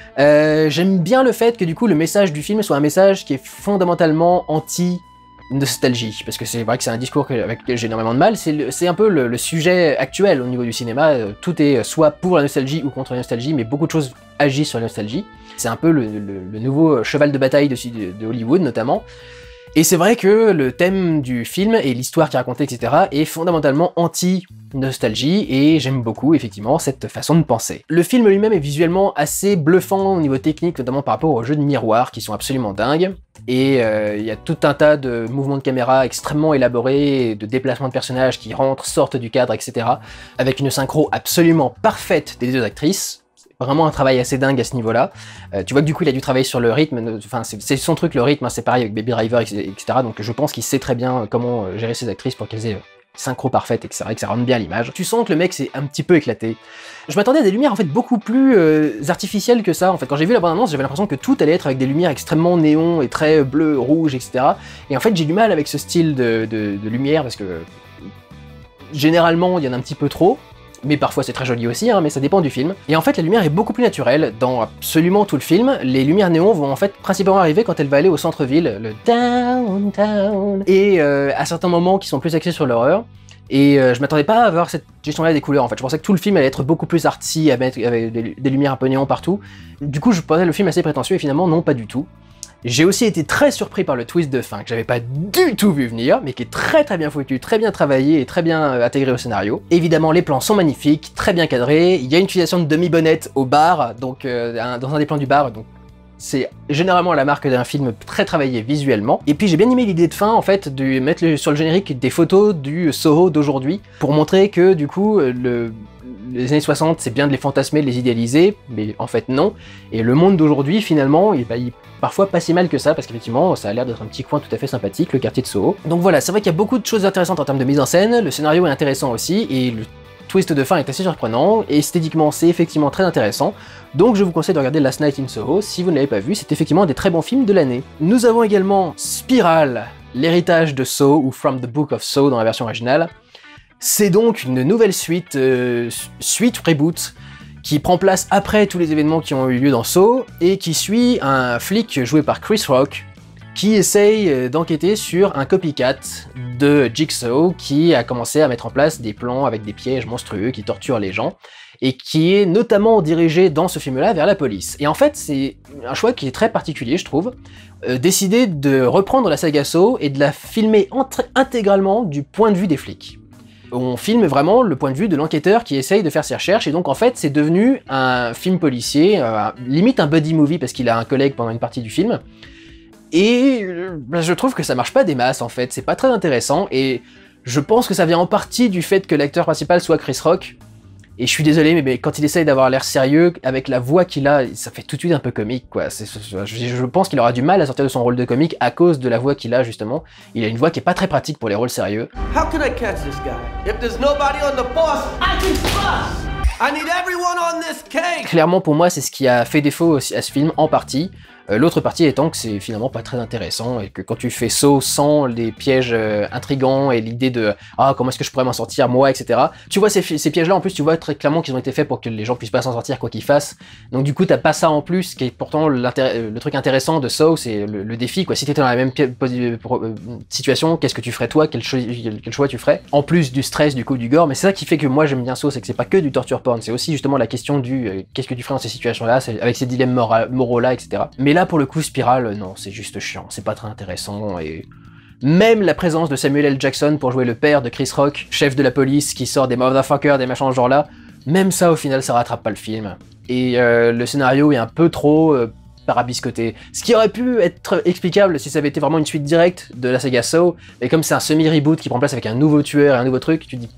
J'aime bien le fait que du coup le message du film soit un message qui est fondamentalement anti-nostalgie, parce que c'est vrai que c'est un discours avec lequel j'ai énormément de mal, c'est un peu le sujet actuel au niveau du cinéma, tout est soit pour la nostalgie ou contre la nostalgie, mais beaucoup de choses agissent sur la nostalgie. C'est un peu le nouveau cheval de bataille de Hollywood notamment. Et c'est vrai que le thème du film et l'histoire qui est racontée, etc. est fondamentalement anti-nostalgie, et j'aime beaucoup, effectivement, cette façon de penser. Le film lui-même est visuellement assez bluffant au niveau technique, notamment par rapport aux jeux de miroir, qui sont absolument dingues. et il y a tout un tas de mouvements de caméra extrêmement élaborés, de déplacements de personnages qui rentrent, sortent du cadre, etc. avec une synchro absolument parfaite des deux actrices. Vraiment un travail assez dingue à ce niveau-là. Tu vois que du coup il a dû travailler sur le rythme, enfin c'est son truc le rythme, hein, c'est pareil avec Baby Driver, etc. Donc je pense qu'il sait très bien comment gérer ses actrices pour qu'elles aient synchro parfaite, etc. et que ça rende bien l'image. Tu sens que le mec s'est un petit peu éclaté. Je m'attendais à des lumières en fait beaucoup plus artificielles que ça. En fait, quand j'ai vu la bande-annonce, j'avais l'impression que tout allait être avec des lumières extrêmement néon et très bleu, rouge, etc. Et en fait, j'ai du mal avec ce style de lumière parce que généralement, il y en a un petit peu trop. Mais parfois c'est très joli aussi, hein, mais ça dépend du film. Et en fait la lumière est beaucoup plus naturelle dans absolument tout le film. Les lumières néons vont en fait principalement arriver quand elle va aller au centre-ville, le downtown, et à certains moments qui sont plus axés sur l'horreur. Et je m'attendais pas à avoir cette gestion-là des couleurs en fait. Je pensais que tout le film allait être beaucoup plus artsy, avec des lumières un peu néon partout. Du coup je pensais le film assez prétentieux et finalement non, pas du tout. J'ai aussi été très surpris par le twist de fin, que j'avais pas du tout vu venir, mais qui est très bien foutu, très bien travaillé et très bien intégré au scénario. Évidemment, les plans sont magnifiques, très bien cadrés, il y a une utilisation de demi-bonnette au bar, donc dans un des plans du bar, donc c'est généralement la marque d'un film très travaillé visuellement. Et puis j'ai bien aimé l'idée de fin, en fait, de mettre sur le générique des photos du Soho d'aujourd'hui, pour montrer que, du coup, les années 60, c'est bien de les fantasmer, de les idéaliser, mais en fait non. Et le monde d'aujourd'hui, finalement, il est parfois pas si mal que ça, parce qu'effectivement, ça a l'air d'être un petit coin tout à fait sympathique, le quartier de Soho. Donc voilà, c'est vrai qu'il y a beaucoup de choses intéressantes en termes de mise en scène, le scénario est intéressant aussi, et le twist de fin est assez surprenant, et esthétiquement, c'est effectivement très intéressant. Donc je vous conseille de regarder Last Night in Soho, si vous ne l'avez pas vu, c'est effectivement un des très bons films de l'année. Nous avons également Spiral, l'héritage de Saw, ou From the Book of Saw dans la version originale. C'est donc une nouvelle suite, reboot, qui prend place après tous les événements qui ont eu lieu dans Saw, et qui suit un flic joué par Chris Rock, qui essaye d'enquêter sur un copycat de Jigsaw, qui a commencé à mettre en place des plans avec des pièges monstrueux qui torturent les gens, et qui est notamment dirigé dans ce film-là vers la police. Et en fait, c'est un choix qui est très particulier, je trouve, décider de reprendre la saga Saw et de la filmer intégralement du point de vue des flics. On filme vraiment le point de vue de l'enquêteur qui essaye de faire ses recherches, et donc en fait c'est devenu un film policier, limite un buddy movie parce qu'il a un collègue pendant une partie du film, et je trouve que ça marche pas des masses en fait, c'est pas très intéressant, et je pense que ça vient en partie du fait que l'acteur principal soit Chris Rock, et je suis désolé mais quand il essaye d'avoir l'air sérieux, avec la voix qu'il a, ça fait tout de suite un peu comique quoi. Je pense qu'il aura du mal à sortir de son rôle de comique à cause de la voix qu'il a justement. Il a une voix qui est pas très pratique pour les rôles sérieux. How can I catch this guy? If there's nobody on the force, I can trust! I need everyone on this case! Clairement pour moi c'est ce qui a fait défaut à ce film en partie. L'autre partie étant que c'est finalement pas très intéressant, et que quand tu fais Saw sans les pièges intrigants et l'idée de « Ah, comment est-ce que je pourrais m'en sortir, moi, etc. » Tu vois ces pièges-là, en plus, tu vois très clairement qu'ils ont été faits pour que les gens puissent pas s'en sortir quoi qu'ils fassent. Donc du coup, t'as pas ça en plus, qui est pourtant le truc intéressant de Saw, c'est le défi, quoi. Si t'étais dans la même situation, qu'est-ce que tu ferais toi, quel choix tu ferais? En plus du stress, du coup, du gore, mais c'est ça qui fait que moi j'aime bien Saw, c'est que c'est pas que du torture porn, c'est aussi justement la question du qu'est-ce que tu ferais dans ces situations-là, avec ces dilemmes moraux-là, etc. Mais là, pour le coup, Spiral, non, c'est juste chiant, c'est pas très intéressant, et même la présence de Samuel L. Jackson pour jouer le père de Chris Rock, chef de la police, qui sort des motherfuckers, des machins genre là, même ça, au final, ça rattrape pas le film. Et le scénario est un peu trop parabiscoté. Ce qui aurait pu être explicable si ça avait été vraiment une suite directe de la saga Saw, mais comme c'est un semi-reboot qui prend place avec un nouveau tueur et un nouveau truc, tu te dis...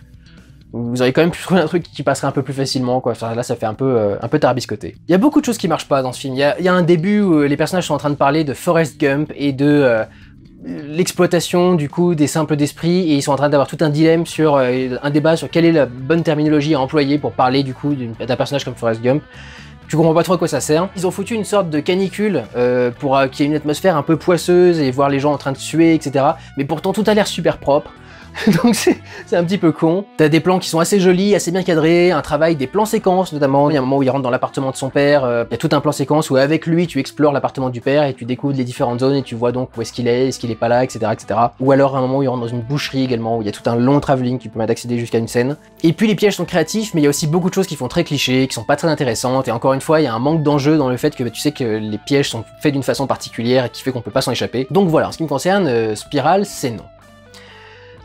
Vous auriez quand même pu trouver un truc qui passerait un peu plus facilement, quoi. Enfin, là, ça fait un peu tarbiscoté. Il y a beaucoup de choses qui marchent pas dans ce film. Il y a un début où les personnages sont en train de parler de Forrest Gump et de l'exploitation, du coup, des simples d'esprit, et ils sont en train d'avoir tout un dilemme sur un débat sur quelle est la bonne terminologie à employer pour parler, du coup, d'un personnage comme Forrest Gump. Tu comprends pas trop à quoi ça sert. Ils ont foutu une sorte de canicule pour qu'il y ait une atmosphère un peu poisseuse et voir les gens en train de suer, etc. Mais pourtant, tout a l'air super propre. Donc c'est un petit peu con. T'as des plans qui sont assez jolis, assez bien cadrés, un travail des plans séquences notamment. Il y a un moment où il rentre dans l'appartement de son père, il y a tout un plan séquence où avec lui tu explores l'appartement du père et tu découvres les différentes zones et tu vois donc où est-ce qu'il est pas là, etc., etc. Ou alors à un moment où il rentre dans une boucherie également, où il y a tout un long travelling qui permet d'accéder jusqu'à une scène. Et puis les pièges sont créatifs, mais il y a aussi beaucoup de choses qui font très clichés, qui sont pas très intéressantes, et encore une fois il y a un manque d'enjeu dans le fait que tu sais que les pièges sont faits d'une façon particulière et qui fait qu'on peut pas s'en échapper. Donc voilà, en ce qui me concerne, Spiral, c'est non.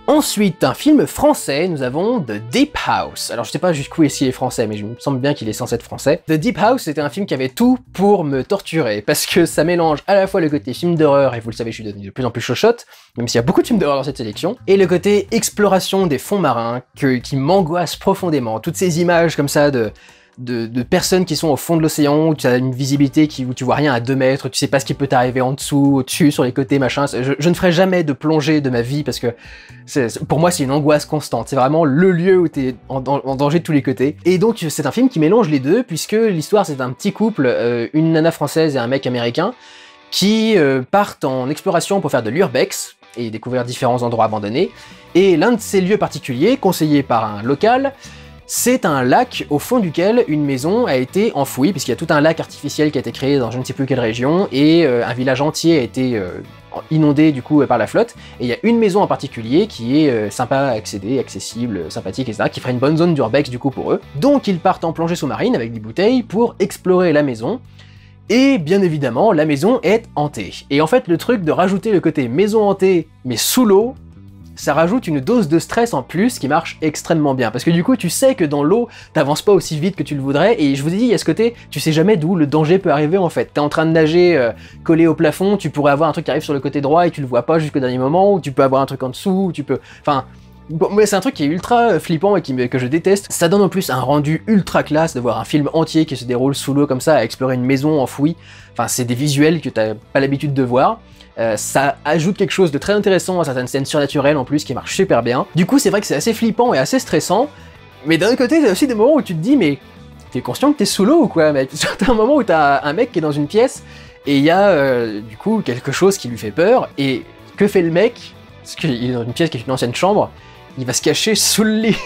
Ensuite, un film français, nous avons The Deep House. Alors je sais pas jusqu'où est-ce qu'il est français, mais je me semble bien qu'il est censé être français. The Deep House, c'était un film qui avait tout pour me torturer, parce que ça mélange à la fois le côté film d'horreur, et vous le savez, je suis devenu de plus en plus chochotte, même s'il y a beaucoup de films d'horreur dans cette sélection, et le côté exploration des fonds marins, qui m'angoisse profondément. Toutes ces images comme ça de personnes qui sont au fond de l'océan, où tu as une visibilité où tu vois rien à 2 mètres, tu sais pas ce qui peut t'arriver en dessous, au-dessus, sur les côtés, machin. Je ne ferai jamais de plongée de ma vie parce que pour moi c'est une angoisse constante. C'est vraiment le lieu où tu es en danger de tous les côtés. Et donc c'est un film qui mélange les deux, puisque l'histoire c'est un petit couple, une nana française et un mec américain, qui partent en exploration pour faire de l'urbex et découvrir différents endroits abandonnés. Et l'un de ces lieux particuliers, conseillé par un local, c'est un lac au fond duquel une maison a été enfouie, puisqu'il y a tout un lac artificiel qui a été créé dans je ne sais plus quelle région, et un village entier a été inondé du coup par la flotte, et il y a une maison en particulier qui est sympa à accéder, accessible, sympathique, etc., qui ferait une bonne zone d'urbex du coup pour eux. Donc ils partent en plongée sous-marine avec des bouteilles pour explorer la maison, et bien évidemment la maison est hantée. Et en fait le truc de rajouter le côté maison hantée mais sous l'eau, ça rajoute une dose de stress en plus qui marche extrêmement bien. Parce que du coup, tu sais que dans l'eau, t'avances pas aussi vite que tu le voudrais, et je vous ai dit, il y a ce côté, tu sais jamais d'où le danger peut arriver en fait. T'es en train de nager collé au plafond, tu pourrais avoir un truc qui arrive sur le côté droit et tu le vois pas jusqu'au dernier moment, ou tu peux avoir un truc en dessous, ou tu peux... Enfin... Bon, mais c'est un truc qui est ultra flippant et que je déteste. Ça donne en plus un rendu ultra classe de voir un film entier qui se déroule sous l'eau comme ça, à explorer une maison enfouie. Enfin, c'est des visuels que t'as pas l'habitude de voir. Ça ajoute quelque chose de très intéressant à certaines scènes surnaturelles en plus qui marchent super bien. Du coup, c'est vrai que c'est assez flippant et assez stressant, mais d'un autre côté, il y a aussi des moments où tu te dis, mais t'es conscient que t'es sous l'eau ou quoi, mec? T'as un moment où t'as un mec qui est dans une pièce et il y a du coup quelque chose qui lui fait peur, et que fait le mec? Parce qu'il est dans une pièce qui est une ancienne chambre, il va se cacher sous le lit.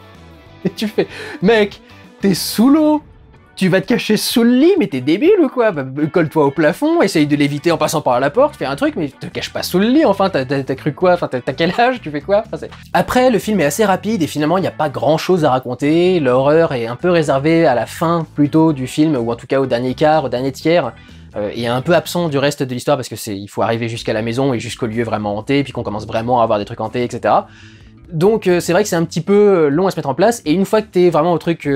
Et tu fais, mec, t'es sous l'eau, tu vas te cacher sous le lit, mais t'es débile ou quoi? Bah, colle-toi au plafond, essaye de l'éviter en passant par la porte, fais un truc, mais te cache pas sous le lit, enfin, t'as cru quoi? Enfin, t'as quel âge? Tu fais quoi? Enfin, après, le film est assez rapide et finalement, il n'y a pas grand chose à raconter. L'horreur est un peu réservée à la fin, plutôt, du film, ou en tout cas au dernier quart, au dernier tiers. Et un peu absent du reste de l'histoire parce que il faut arriver jusqu'à la maison et jusqu'au lieu vraiment hanté, puis qu'on commence vraiment à avoir des trucs hantés, etc. Donc c'est vrai que c'est un petit peu long à se mettre en place, et une fois que t'es vraiment au truc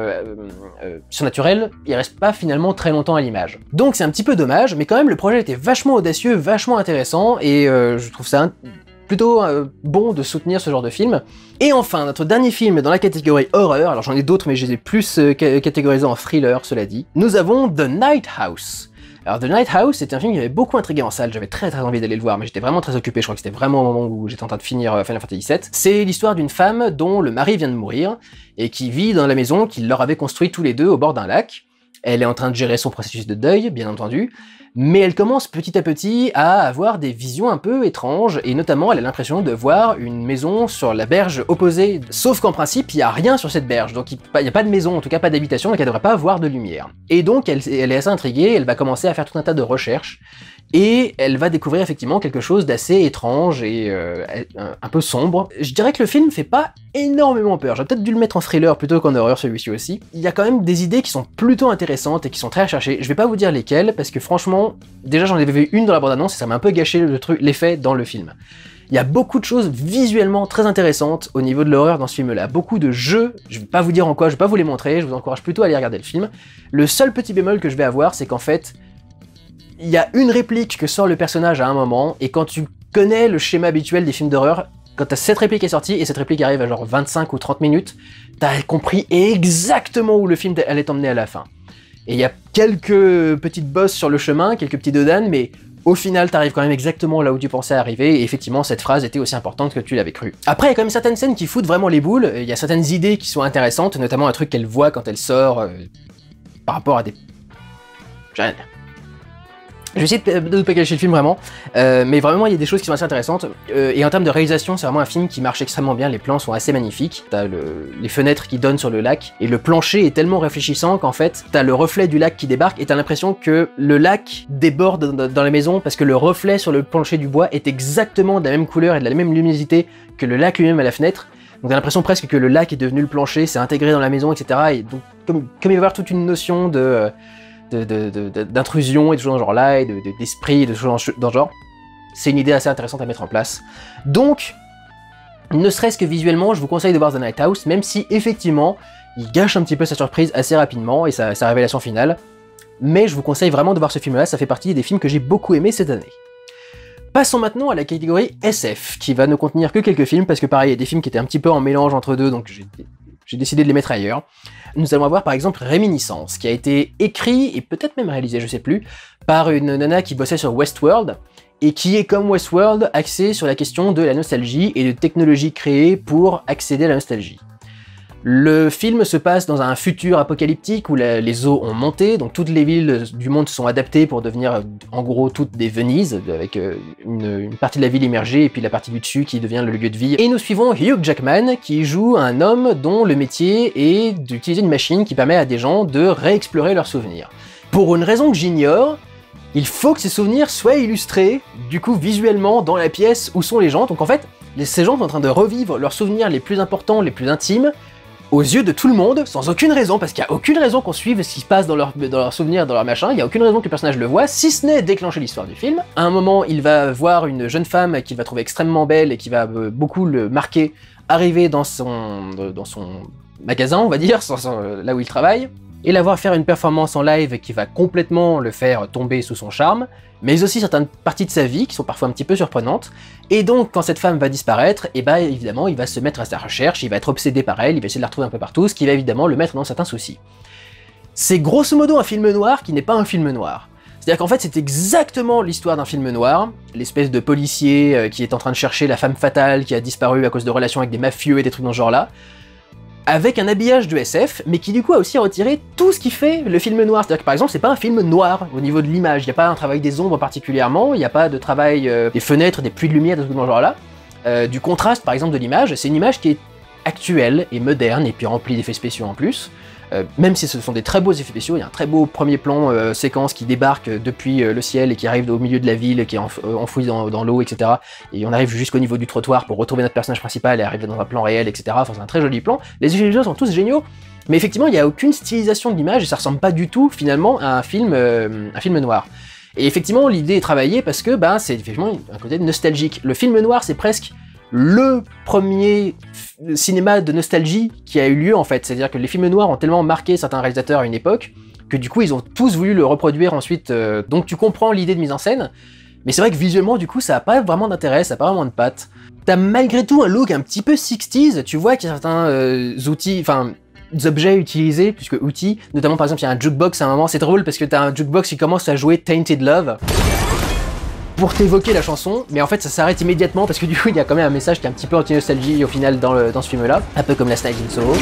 surnaturel, il reste pas finalement très longtemps à l'image. Donc c'est un petit peu dommage, mais quand même le projet était vachement audacieux, vachement intéressant, et je trouve ça plutôt bon de soutenir ce genre de film. Et enfin, notre dernier film dans la catégorie horreur, alors j'en ai d'autres mais je les ai plus catégorisés en thriller, cela dit, nous avons The Night House. Alors The Night House, c'était un film qui m'avait beaucoup intrigué en salle, j'avais très envie d'aller le voir, mais j'étais vraiment très occupé, je crois que c'était vraiment au moment où j'étais en train de finir Final Fantasy VII. C'est l'histoire d'une femme dont le mari vient de mourir, et qui vit dans la maison qu'ils leur avaient construite tous les deux au bord d'un lac. Elle est en train de gérer son processus de deuil, bien entendu, mais elle commence petit à petit à avoir des visions un peu étranges, et notamment elle a l'impression de voir une maison sur la berge opposée, sauf qu'en principe il n'y a rien sur cette berge, donc il n'y a pas de maison, en tout cas pas d'habitation, donc elle ne devrait pas avoir de lumière. Et donc elle est assez intriguée, elle va commencer à faire tout un tas de recherches, et elle va découvrir effectivement quelque chose d'assez étrange et un peu sombre. Je dirais que le film fait pas énormément peur, j'aurais peut-être dû le mettre en thriller plutôt qu'en horreur celui-ci aussi. Il y a quand même des idées qui sont plutôt intéressantes et qui sont très recherchées, je vais pas vous dire lesquelles, parce que franchement, déjà j'en avais vu une dans la bande-annonce et ça m'a un peu gâché l'effet dans le film. Il y a beaucoup de choses visuellement très intéressantes au niveau de l'horreur dans ce film-là, beaucoup de jeux, je vais pas vous dire en quoi, je vais pas vous les montrer, je vous encourage plutôt à aller regarder le film. Le seul petit bémol que je vais avoir, c'est qu'en fait, il y a une réplique que sort le personnage à un moment, et quand tu connais le schéma habituel des films d'horreur, quand cette réplique est sortie, et cette réplique arrive à genre 25 ou 30 minutes, t'as compris exactement où le film allait t'emmener à la fin. Et il y a quelques petites bosses sur le chemin, quelques petits dodanes, mais au final t'arrives quand même exactement là où tu pensais arriver, et effectivement cette phrase était aussi importante que tu l'avais cru. Après il y a quand même certaines scènes qui foutent vraiment les boules, il y a certaines idées qui sont intéressantes, notamment un truc qu'elle voit quand elle sort, par rapport à des... Je vais essayer de ne pas gâcher le film vraiment, mais vraiment il y a des choses qui sont assez intéressantes, et en termes de réalisation c'est vraiment un film qui marche extrêmement bien, les plans sont assez magnifiques, t'as les fenêtres qui donnent sur le lac, et le plancher est tellement réfléchissant qu'en fait t'as le reflet du lac qui débarque, et t'as l'impression que le lac déborde dans la maison, parce que le reflet sur le plancher du bois est exactement de la même couleur et de la même luminosité que le lac lui-même à la fenêtre, donc t'as l'impression presque que le lac est devenu le plancher, c'est intégré dans la maison, etc. Et donc comme il va y avoir toute une notion d'intrusion et de choses dans ce genre-là, et d'esprit et de choses dans ce genre, c'est une idée assez intéressante à mettre en place. Donc, Ne serait-ce que visuellement, je vous conseille de voir The Night House, même si effectivement, il gâche un petit peu sa surprise assez rapidement et sa révélation finale. Mais je vous conseille vraiment de voir ce film-là, ça fait partie des films que j'ai beaucoup aimé cette année. Passons maintenant à la catégorie SF, qui va ne contenir que quelques films, parce que pareil, il y a des films qui étaient un petit peu en mélange entre deux, donc j'ai décidé de les mettre ailleurs. Nous allons avoir par exemple Réminiscence, qui a été écrit, et peut-être même réalisé, je sais plus, par une nana qui bossait sur Westworld, et qui est comme Westworld axé sur la question de la nostalgie et de technologies créées pour accéder à la nostalgie. Le film se passe dans un futur apocalyptique où les eaux ont monté, donc toutes les villes du monde se sont adaptées pour devenir en gros toutes des Venise, avec une partie de la ville immergée et puis la partie du dessus qui devient le lieu de vie. Et nous suivons Hugh Jackman qui joue un homme dont le métier est d'utiliser une machine qui permet à des gens de réexplorer leurs souvenirs. Pour une raison que j'ignore, il faut que ces souvenirs soient illustrés, du coup visuellement, dans la pièce où sont les gens. Donc en fait, ces gens sont en train de revivre leurs souvenirs les plus importants, les plus intimes, aux yeux de tout le monde, sans aucune raison, parce qu'il n'y a aucune raison qu'on suive ce qui se passe dans leurs souvenirs, dans leur machin, il n'y a aucune raison que le personnage le voit, si ce n'est déclencher l'histoire du film. À un moment, il va voir une jeune femme qu'il va trouver extrêmement belle et qui va beaucoup le marquer, arriver dans son magasin, on va dire, là où il travaille, et la voir faire une performance en live qui va complètement le faire tomber sous son charme, mais aussi certaines parties de sa vie qui sont parfois un petit peu surprenantes. Et donc, quand cette femme va disparaître, et bah évidemment, il va se mettre à sa recherche, il va être obsédé par elle, il va essayer de la retrouver un peu partout, ce qui va évidemment le mettre dans certains soucis. C'est grosso modo un film noir qui n'est pas un film noir. C'est-à-dire qu'en fait, c'est exactement l'histoire d'un film noir, l'espèce de policier qui est en train de chercher la femme fatale qui a disparu à cause de relations avec des mafieux et des trucs dans ce genre-là, avec un habillage de SF, mais qui du coup a aussi retiré tout ce qui fait le film noir. C'est-à-dire que par exemple, c'est pas un film noir au niveau de l'image, il n'y a pas un travail des ombres particulièrement, il n'y a pas de travail des fenêtres, des pluies de lumière, des trucs dans ce genre-là, du contraste par exemple de l'image, c'est une image qui est actuelle et moderne, et puis remplie d'effets spéciaux en plus. Même si ce sont des très beaux effets spéciaux, il y a un très beau premier plan séquence qui débarque depuis le ciel et qui arrive au milieu de la ville, qui est enfoui dans l'eau, etc. Et on arrive jusqu'au niveau du trottoir pour retrouver notre personnage principal et arriver dans un plan réel, etc. Enfin, c'est un très joli plan. Les effets spéciaux sont tous géniaux, mais effectivement, il n'y a aucune stylisation de l'image et ça ressemble pas du tout, finalement, à un film noir. Et effectivement, l'idée est travaillée parce que c'est effectivement un côté nostalgique. Le film noir, c'est presque le premier cinéma de nostalgie qui a eu lieu en fait, c'est-à-dire que les films noirs ont tellement marqué certains réalisateurs à une époque que du coup ils ont tous voulu le reproduire ensuite, donc tu comprends l'idée de mise en scène, mais c'est vrai que visuellement du coup ça a pas vraiment d'intérêt, ça a pas vraiment de patte. T'as malgré tout un look un petit peu 60s, tu vois qu'il y a certains outils, enfin objets utilisés, puisque outils, notamment par exemple il y a un jukebox à un moment, c'est drôle parce que t'as un jukebox qui commence à jouer Tainted Love pour t'évoquer la chanson, mais en fait ça s'arrête immédiatement parce que du coup il y a quand même un message qui est un petit peu anti-nostalgie au final dans ce film là, un peu comme Last Night in Soho.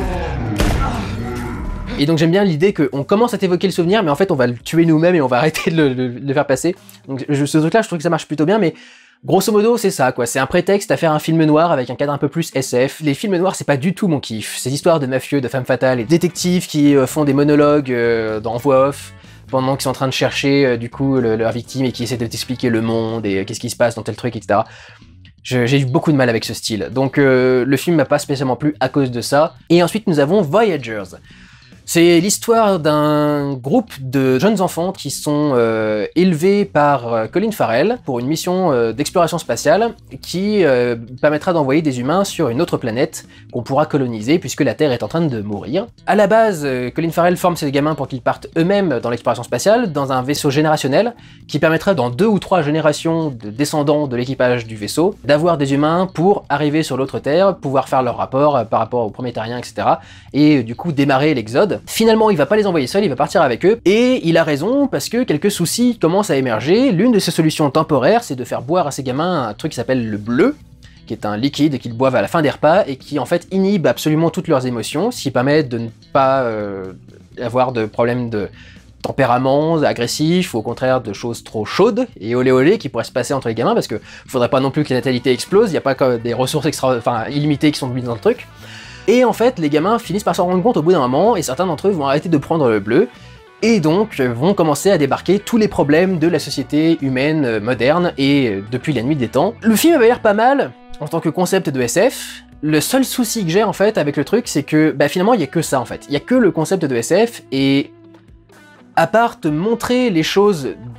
Et donc j'aime bien l'idée qu'on commence à t'évoquer le souvenir, mais en fait on va le tuer nous-mêmes et on va arrêter de le faire passer. Donc ce truc là je trouve que ça marche plutôt bien, mais grosso modo c'est ça quoi, c'est un prétexte à faire un film noir avec un cadre un peu plus SF. Les films noirs c'est pas du tout mon kiff, ces histoires de mafieux, de femmes fatales et de détectives qui font des monologues en voix off, pendant qu'ils sont en train de chercher du coup leur victime et qui essaient de t'expliquer le monde et qu'est-ce qui se passe dans tel truc, etc. J'ai eu beaucoup de mal avec ce style, donc le film m'a pas spécialement plu à cause de ça. Et ensuite nous avons Voyagers. C'est l'histoire d'un groupe de jeunes enfants qui sont élevés par Colin Farrell pour une mission d'exploration spatiale qui permettra d'envoyer des humains sur une autre planète qu'on pourra coloniser puisque la Terre est en train de mourir. À la base, Colin Farrell forme ces gamins pour qu'ils partent eux-mêmes dans l'exploration spatiale dans un vaisseau générationnel qui permettra dans 2 ou 3 générations de descendants de l'équipage du vaisseau d'avoir des humains pour arriver sur l'autre Terre, pouvoir faire leur rapport par rapport aux premiers terriens, etc. et du coup démarrer l'exode. Finalement, il va pas les envoyer seuls, il va partir avec eux, et il a raison parce que quelques soucis commencent à émerger. L'une de ces solutions temporaires, c'est de faire boire à ces gamins un truc qui s'appelle le bleu, qui est un liquide qu'ils boivent à la fin des repas et qui en fait inhibe absolument toutes leurs émotions, ce qui permet de ne pas avoir de problèmes de tempérament agressif ou au contraire de choses trop chaudes et olé olé qui pourraient se passer entre les gamins, parce que faudrait pas non plus que la natalité explose, il n'y a pas des ressources illimitées qui sont mises dans le truc. Et en fait, les gamins finissent par s'en rendre compte au bout d'un moment, et certains d'entre eux vont arrêter de prendre le bleu, et donc vont commencer à débarquer tous les problèmes de la société humaine moderne, et depuis la nuit des temps. Le film avait l'air pas mal, en tant que concept de SF. Le seul souci que j'ai en fait avec le truc, c'est que finalement il y a que ça en fait. Il y a que le concept de SF, et à part te montrer les choses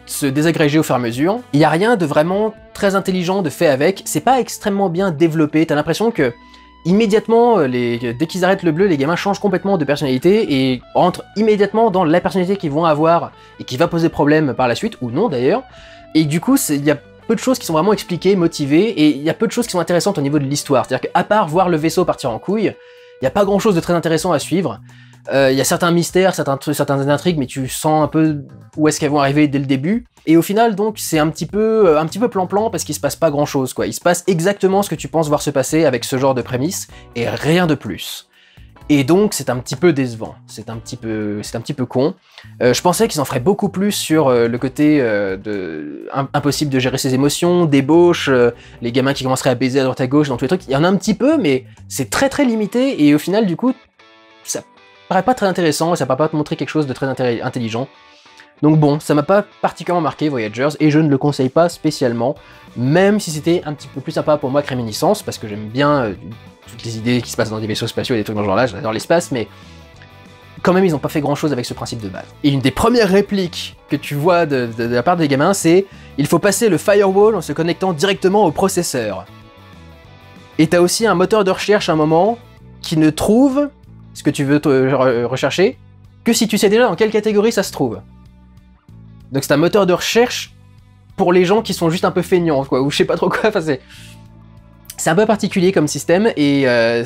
se désagréger au fur et à mesure. Il n'y a rien de vraiment très intelligent de fait avec, c'est pas extrêmement bien développé, t'as l'impression que immédiatement, dès qu'ils arrêtent le bleu, les gamins changent complètement de personnalité et rentrent immédiatement dans la personnalité qu'ils vont avoir et qui va poser problème par la suite, ou non d'ailleurs. Et du coup, il y a peu de choses qui sont vraiment expliquées, motivées, et il y a peu de choses qui sont intéressantes au niveau de l'histoire. C'est-à-dire qu'à part voir le vaisseau partir en couille, il n'y a pas grand-chose de très intéressant à suivre. Il y a certains mystères, certaines intrigues, mais tu sens un peu où est-ce qu'elles vont arriver dès le début. Et au final, donc, c'est un petit peu plan-plan parce qu'il se passe pas grand-chose, quoi. Il se passe exactement ce que tu penses voir se passer avec ce genre de prémisse, et rien de plus. Et donc, c'est un petit peu décevant. C'est un petit peu con. Je pensais qu'ils en feraient beaucoup plus sur le côté impossible de gérer ses émotions, débauche, les gamins qui commenceraient à baiser à droite à gauche, dans tous les trucs. Il y en a un petit peu, mais c'est très très limité, et au final, du coup, ça paraît pas très intéressant, et ça paraît pas te montrer quelque chose de très intelligent. Donc bon, ça m'a pas particulièrement marqué Voyagers, et je ne le conseille pas spécialement, même si c'était un petit peu plus sympa pour moi que Réminiscence, parce que j'aime bien toutes les idées qui se passent dans des vaisseaux spatiaux et des trucs dans ce genre-là, j'adore l'espace, mais quand même ils ont pas fait grand-chose avec ce principe de base. Et une des premières répliques que tu vois de la part des gamins, c'est « Il faut passer le firewall en se connectant directement au processeur ». Et t'as aussi un moteur de recherche à un moment qui ne trouve ce que tu veux rechercher que si tu sais déjà dans quelle catégorie ça se trouve. Donc c'est un moteur de recherche pour les gens qui sont juste un peu feignants, quoi, ou je sais pas trop quoi, enfin c'est un peu particulier comme système, et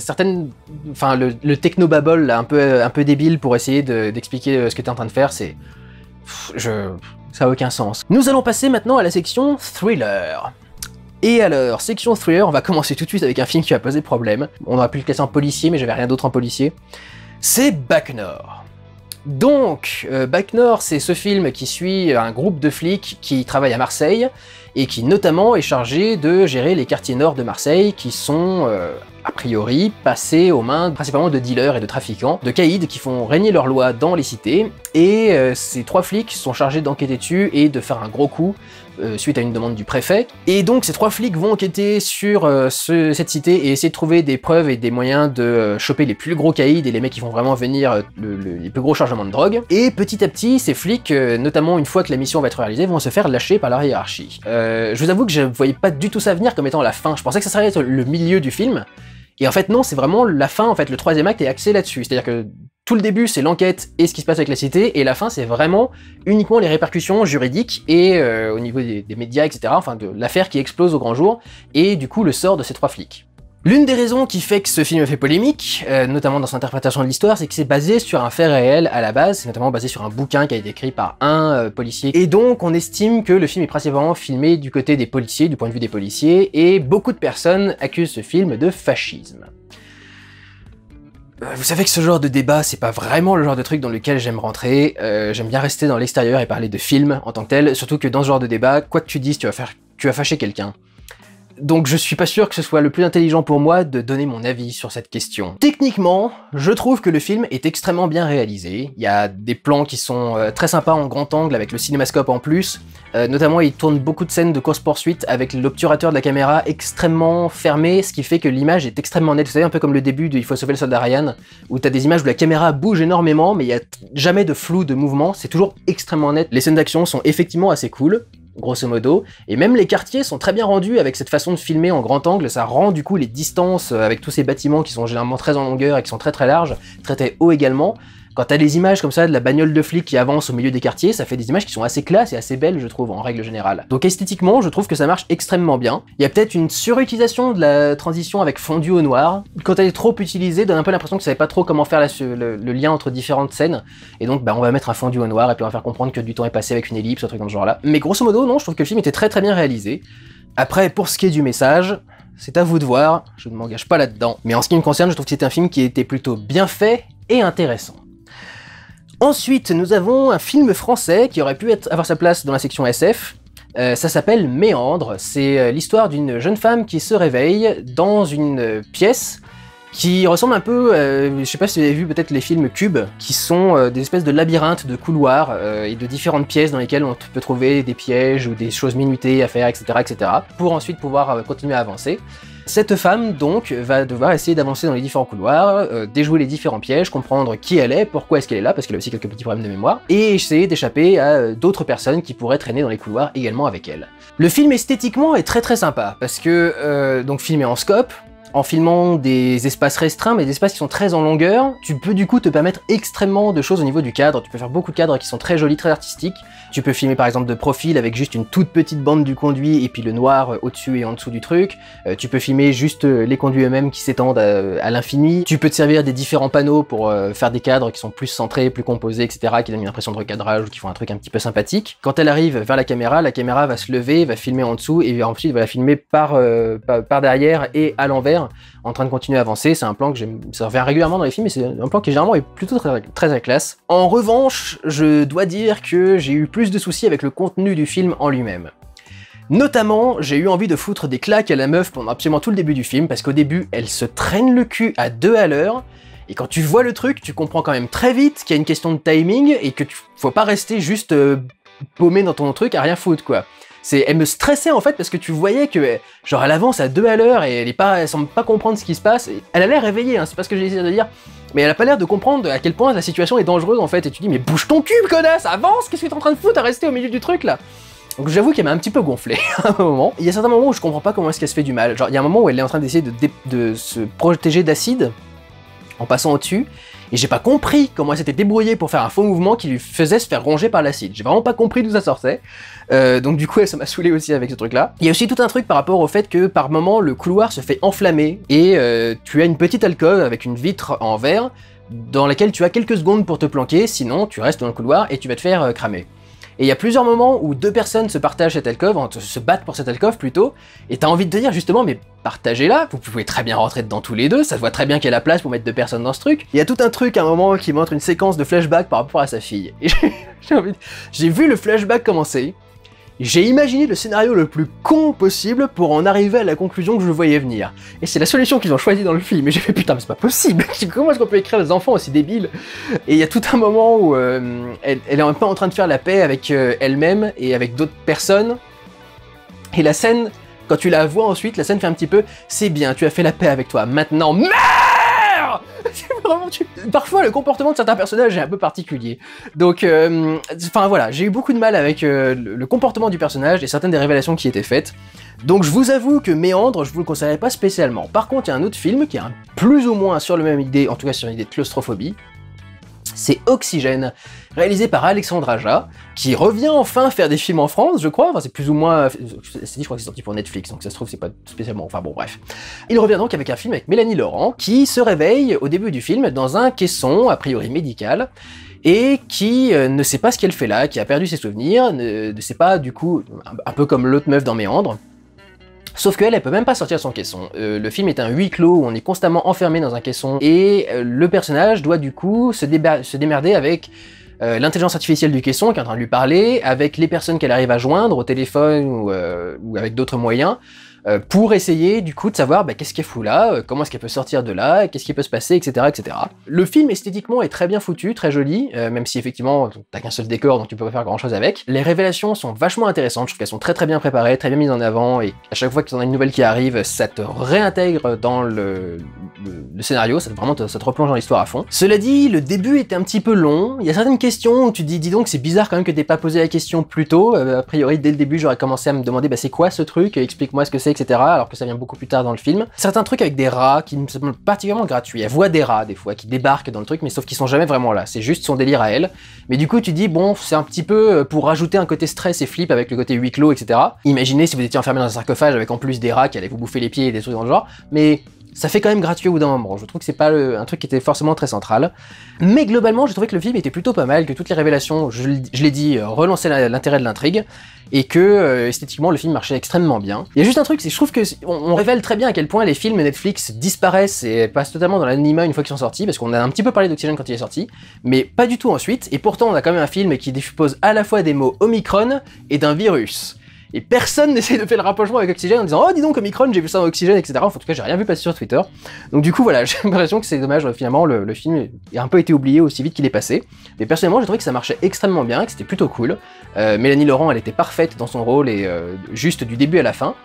le technobabble là, un peu débile pour essayer d'expliquer ce que t'es en train de faire, ça a aucun sens. Nous allons passer maintenant à la section thriller. Et alors, section thriller, on va commencer tout de suite avec un film qui va poser problème. On aurait pu le classer en policier, mais j'avais rien d'autre en policier. C'est Bac Nord. Donc, Bac Nord, c'est ce film qui suit un groupe de flics qui travaillent à Marseille, et qui notamment est chargé de gérer les quartiers nord de Marseille, qui sont, a priori, passés aux mains principalement de dealers et de trafiquants, de caïds qui font régner leur loi dans les cités, et ces trois flics sont chargés d'enquêter dessus et de faire un gros coup, suite à une demande du préfet. Et donc ces trois flics vont enquêter sur cette cité et essayer de trouver des preuves et des moyens de choper les plus gros caïds et les mecs qui vont vraiment venir les plus gros chargements de drogue. Et petit à petit, ces flics, notamment une fois que la mission va être réalisée, vont se faire lâcher par leur hiérarchie. Je vous avoue que je voyais pas du tout ça venir comme étant la fin. Je pensais que ça serait le milieu du film. Et en fait non, c'est vraiment la fin, en fait, le troisième acte est axé là-dessus. C'est-à-dire que tout le début, c'est l'enquête et ce qui se passe avec la cité, et la fin, c'est vraiment uniquement les répercussions juridiques et au niveau des médias, etc., enfin de l'affaire qui explose au grand jour, et du coup le sort de ces trois flics. L'une des raisons qui fait que ce film fait polémique, notamment dans son interprétation de l'histoire, c'est que c'est basé sur un fait réel à la base, c'est notamment basé sur un bouquin qui a été écrit par un policier, et donc on estime que le film est principalement filmé du côté des policiers, du point de vue des policiers, et beaucoup de personnes accusent ce film de fascisme. Vous savez que ce genre de débat, c'est pas vraiment le genre de truc dans lequel j'aime rentrer, j'aime bien rester dans l'extérieur et parler de films en tant que tel, surtout que dans ce genre de débat, quoi que tu dises, tu vas fâcher quelqu'un. Donc je suis pas sûr que ce soit le plus intelligent pour moi de donner mon avis sur cette question. Techniquement, je trouve que le film est extrêmement bien réalisé. Il y a des plans qui sont très sympas en grand angle avec le cinémascope en plus. Notamment, il tourne beaucoup de scènes de course-poursuite avec l'obturateur de la caméra extrêmement fermé, ce qui fait que l'image est extrêmement nette. Vous savez, un peu comme le début de Il faut sauver le soldat Ryan, où t'as des images où la caméra bouge énormément, mais il y a jamais de flou de mouvement, c'est toujours extrêmement net. Les scènes d'action sont effectivement assez cool, grosso modo, et même les quartiers sont très bien rendus avec cette façon de filmer en grand angle, ça rend du coup les distances avec tous ces bâtiments qui sont généralement très en longueur et qui sont très très larges, très haut également. Quand t'as des images comme ça de la bagnole de flic qui avance au milieu des quartiers, ça fait des images qui sont assez classes et assez belles, je trouve, en règle générale. Donc esthétiquement, je trouve que ça marche extrêmement bien. Il y a peut-être une surutilisation de la transition avec fondu au noir. Quand elle est trop utilisée, donne un peu l'impression que ça savait pas trop comment faire le lien entre différentes scènes. Et donc, bah, on va mettre un fondu au noir et puis on va faire comprendre que du temps est passé avec une ellipse, un truc dans ce genre-là. Mais grosso modo, non, je trouve que le film était très très bien réalisé. Après, pour ce qui est du message, c'est à vous de voir, je ne m'engage pas là-dedans. Mais en ce qui me concerne, je trouve que c'est un film qui était plutôt bien fait et intéressant. Ensuite, nous avons un film français qui aurait pu avoir sa place dans la section SF. Ça s'appelle Méandre. C'est l'histoire d'une jeune femme qui se réveille dans une pièce qui ressemble un peu, je sais pas si vous avez vu peut-être les films Cube, qui sont des espèces de labyrinthes de couloirs et de différentes pièces dans lesquelles on peut trouver des pièges ou des choses minutées à faire, etc., etc., pour ensuite pouvoir continuer à avancer. Cette femme, donc, va devoir essayer d'avancer dans les différents couloirs, déjouer les différents pièges, comprendre qui elle est, pourquoi est-ce qu'elle est là, parce qu'elle a aussi quelques petits problèmes de mémoire, et essayer d'échapper à d'autres personnes qui pourraient traîner dans les couloirs également avec elle. Le film esthétiquement est très sympa, parce que, donc filmé en scope, en filmant des espaces restreints, mais des espaces qui sont très en longueur, tu peux du coup te permettre extrêmement de choses au niveau du cadre. Tu peux faire beaucoup de cadres qui sont très jolis, très artistiques. Tu peux filmer par exemple de profil avec juste une toute petite bande du conduit et puis le noir au-dessus et en dessous du truc. Tu peux filmer juste les conduits eux-mêmes qui s'étendent à l'infini. Tu peux te servir des différents panneaux pour faire des cadres qui sont plus centrés, plus composés, etc., qui donnent une impression de recadrage ou qui font un truc un petit peu sympathique. Quand elle arrive vers la caméra va se lever, va filmer en dessous et ensuite va la filmer par derrière et à l'envers, en train de continuer à avancer. C'est un plan que ça revient régulièrement dans les films, et c'est un plan qui généralement est plutôt très classe. En revanche, je dois dire que j'ai eu plus de soucis avec le contenu du film en lui-même. Notamment, j'ai eu envie de foutre des claques à la meuf pendant absolument tout le début du film, parce qu'au début, elle se traîne le cul à 2 à l'heure, et quand tu vois le truc, tu comprends quand même très vite qu'il y a une question de timing, et que faut pas rester juste paumé dans ton truc à rien foutre, quoi. Elle me stressait en fait parce que tu voyais que genre elle avance à 2 à l'heure et elle semble pas comprendre ce qui se passe. Elle a l'air réveillée, hein, c'est pas ce que j'ai essayé de dire, mais elle a pas l'air de comprendre à quel point la situation est dangereuse en fait. Et tu dis mais bouge ton cul connasse, avance, qu'est-ce que t'es en train de foutre à rester au milieu du truc là? Donc j'avoue qu'elle m'a un petit peu gonflé à un moment. Il y a certains moments où je comprends pas comment est-ce qu'elle se fait du mal. Genre il y a un moment où elle est en train d'essayer de se protéger d'acide en passant au-dessus. Et j'ai pas compris comment elle s'était débrouillée pour faire un faux mouvement qui lui faisait se faire ronger par l'acide. J'ai vraiment pas compris d'où ça sortait. Donc du coup, ça m'a saoulé aussi avec ce truc-là. Il y a aussi tout un truc par rapport au fait que par moment, le couloir se fait enflammer et tu as une petite alcôve avec une vitre en verre dans laquelle tu as quelques secondes pour te planquer, sinon tu restes dans le couloir et tu vas te faire cramer. Et il y a plusieurs moments où 2 personnes se partagent cette alcôve, se battent pour cette alcôve plutôt, et t'as envie de te dire justement, mais partagez-la, vous pouvez très bien rentrer dedans tous les deux, ça se voit très bien qu'il y a la place pour mettre 2 personnes dans ce truc. Il y a tout un truc à un moment qui montre une séquence de flashback par rapport à sa fille. Et j'ai vu le flashback commencer, j'ai imaginé le scénario le plus con possible pour en arriver à la conclusion que je voyais venir. Et c'est la solution qu'ils ont choisie dans le film, et j'ai fait putain mais c'est pas possible, comment est-ce qu'on peut écrire des enfants aussi débiles? Et il y a tout un moment où elle est un peu en train de faire la paix avec elle-même et avec d'autres personnes, et la scène, quand tu la vois ensuite, la scène fait un petit peu « c'est bien, tu as fait la paix avec toi, maintenant merde !» Parfois, le comportement de certains personnages est un peu particulier. Donc, enfin voilà, j'ai eu beaucoup de mal avec le comportement du personnage et certaines des révélations qui étaient faites. Donc je vous avoue que Méandre, je vous le conseillerais pas spécialement. Par contre, il y a un autre film qui est plus ou moins sur la même idée, en tout cas sur l'idée de claustrophobie. C'est Oxygène, réalisé par Alexandre Aja, qui revient enfin faire des films en France, je crois. Enfin, c'est plus ou moins... C'est dit, je crois que c'est sorti pour Netflix, donc ça se trouve, c'est pas spécialement... Enfin bon, bref. Il revient donc avec un film avec Mélanie Laurent, qui se réveille au début du film dans un caisson, a priori médical, et qui ne sait pas ce qu'elle fait là, qui a perdu ses souvenirs, ne sait pas, du coup, un peu comme l'autre meuf dans Méandre. Sauf qu'elle, elle peut même pas sortir de son caisson. Le film est un huis clos où on est constamment enfermé dans un caisson et le personnage doit du coup se démerder avec l'intelligence artificielle du caisson qui est en train de lui parler, avec les personnes qu'elle arrive à joindre au téléphone ou avec d'autres moyens, pour essayer du coup de savoir qu'est-ce qu'elle fout là, comment est-ce qu'elle peut sortir de là, qu'est-ce qui peut se passer, etc., etc. Le film esthétiquement est très bien foutu, très joli, même si effectivement t'as qu'un seul décor donc tu peux pas faire grand chose avec. Les révélations sont vachement intéressantes, je trouve qu'elles sont très bien préparées, très bien mises en avant, et à chaque fois que t'en as une nouvelle qui arrive, ça te réintègre dans le scénario, ça te replonge dans l'histoire à fond. Cela dit, le début était un petit peu long, il y a certaines questions où tu te dis donc c'est bizarre quand même que t'aies pas posé la question plus tôt, a priori dès le début j'aurais commencé à me demander c'est quoi ce truc, explique-moi ce que c'est, etc., alors que ça vient beaucoup plus tard dans le film. Certains trucs avec des rats qui me semblent particulièrement gratuits. Elle voit des rats des fois qui débarquent dans le truc, mais sauf qu'ils sont jamais vraiment là, c'est juste son délire à elle. Mais du coup tu dis bon, c'est un petit peu pour rajouter un côté stress et flip avec le côté huis clos, etc. Imaginez si vous étiez enfermé dans un sarcophage avec en plus des rats qui allaient vous bouffer les pieds et des trucs dans le genre, mais ça fait quand même gratuit au bout d'un moment. Je trouve que c'est pas un truc qui était forcément très central. Mais globalement, j'ai trouvé que le film était plutôt pas mal, que toutes les révélations, je l'ai dit, relançaient l'intérêt de l'intrigue, et que esthétiquement, le film marchait extrêmement bien. Il y a juste un truc, c'est que je trouve que on révèle très bien à quel point les films Netflix disparaissent et passent totalement dans l'anonymat une fois qu'ils sont sortis, parce qu'on a un petit peu parlé d'Oxygène quand il est sorti, mais pas du tout ensuite, et pourtant on a quand même un film qui dispose à la fois des mots Omicron et d'un virus. Et personne n'essaie de faire le rapprochement avec Oxygène en disant « Oh, dis donc, Omicron, j'ai vu ça dans Oxygène, etc. » En tout cas, j'ai rien vu passer sur Twitter. Donc du coup, voilà, j'ai l'impression que c'est dommage, finalement, le film a un peu été oublié aussi vite qu'il est passé. Mais personnellement, j'ai trouvé que ça marchait extrêmement bien, que c'était plutôt cool. Mélanie Laurent, elle était parfaite dans son rôle, et juste du début à la fin.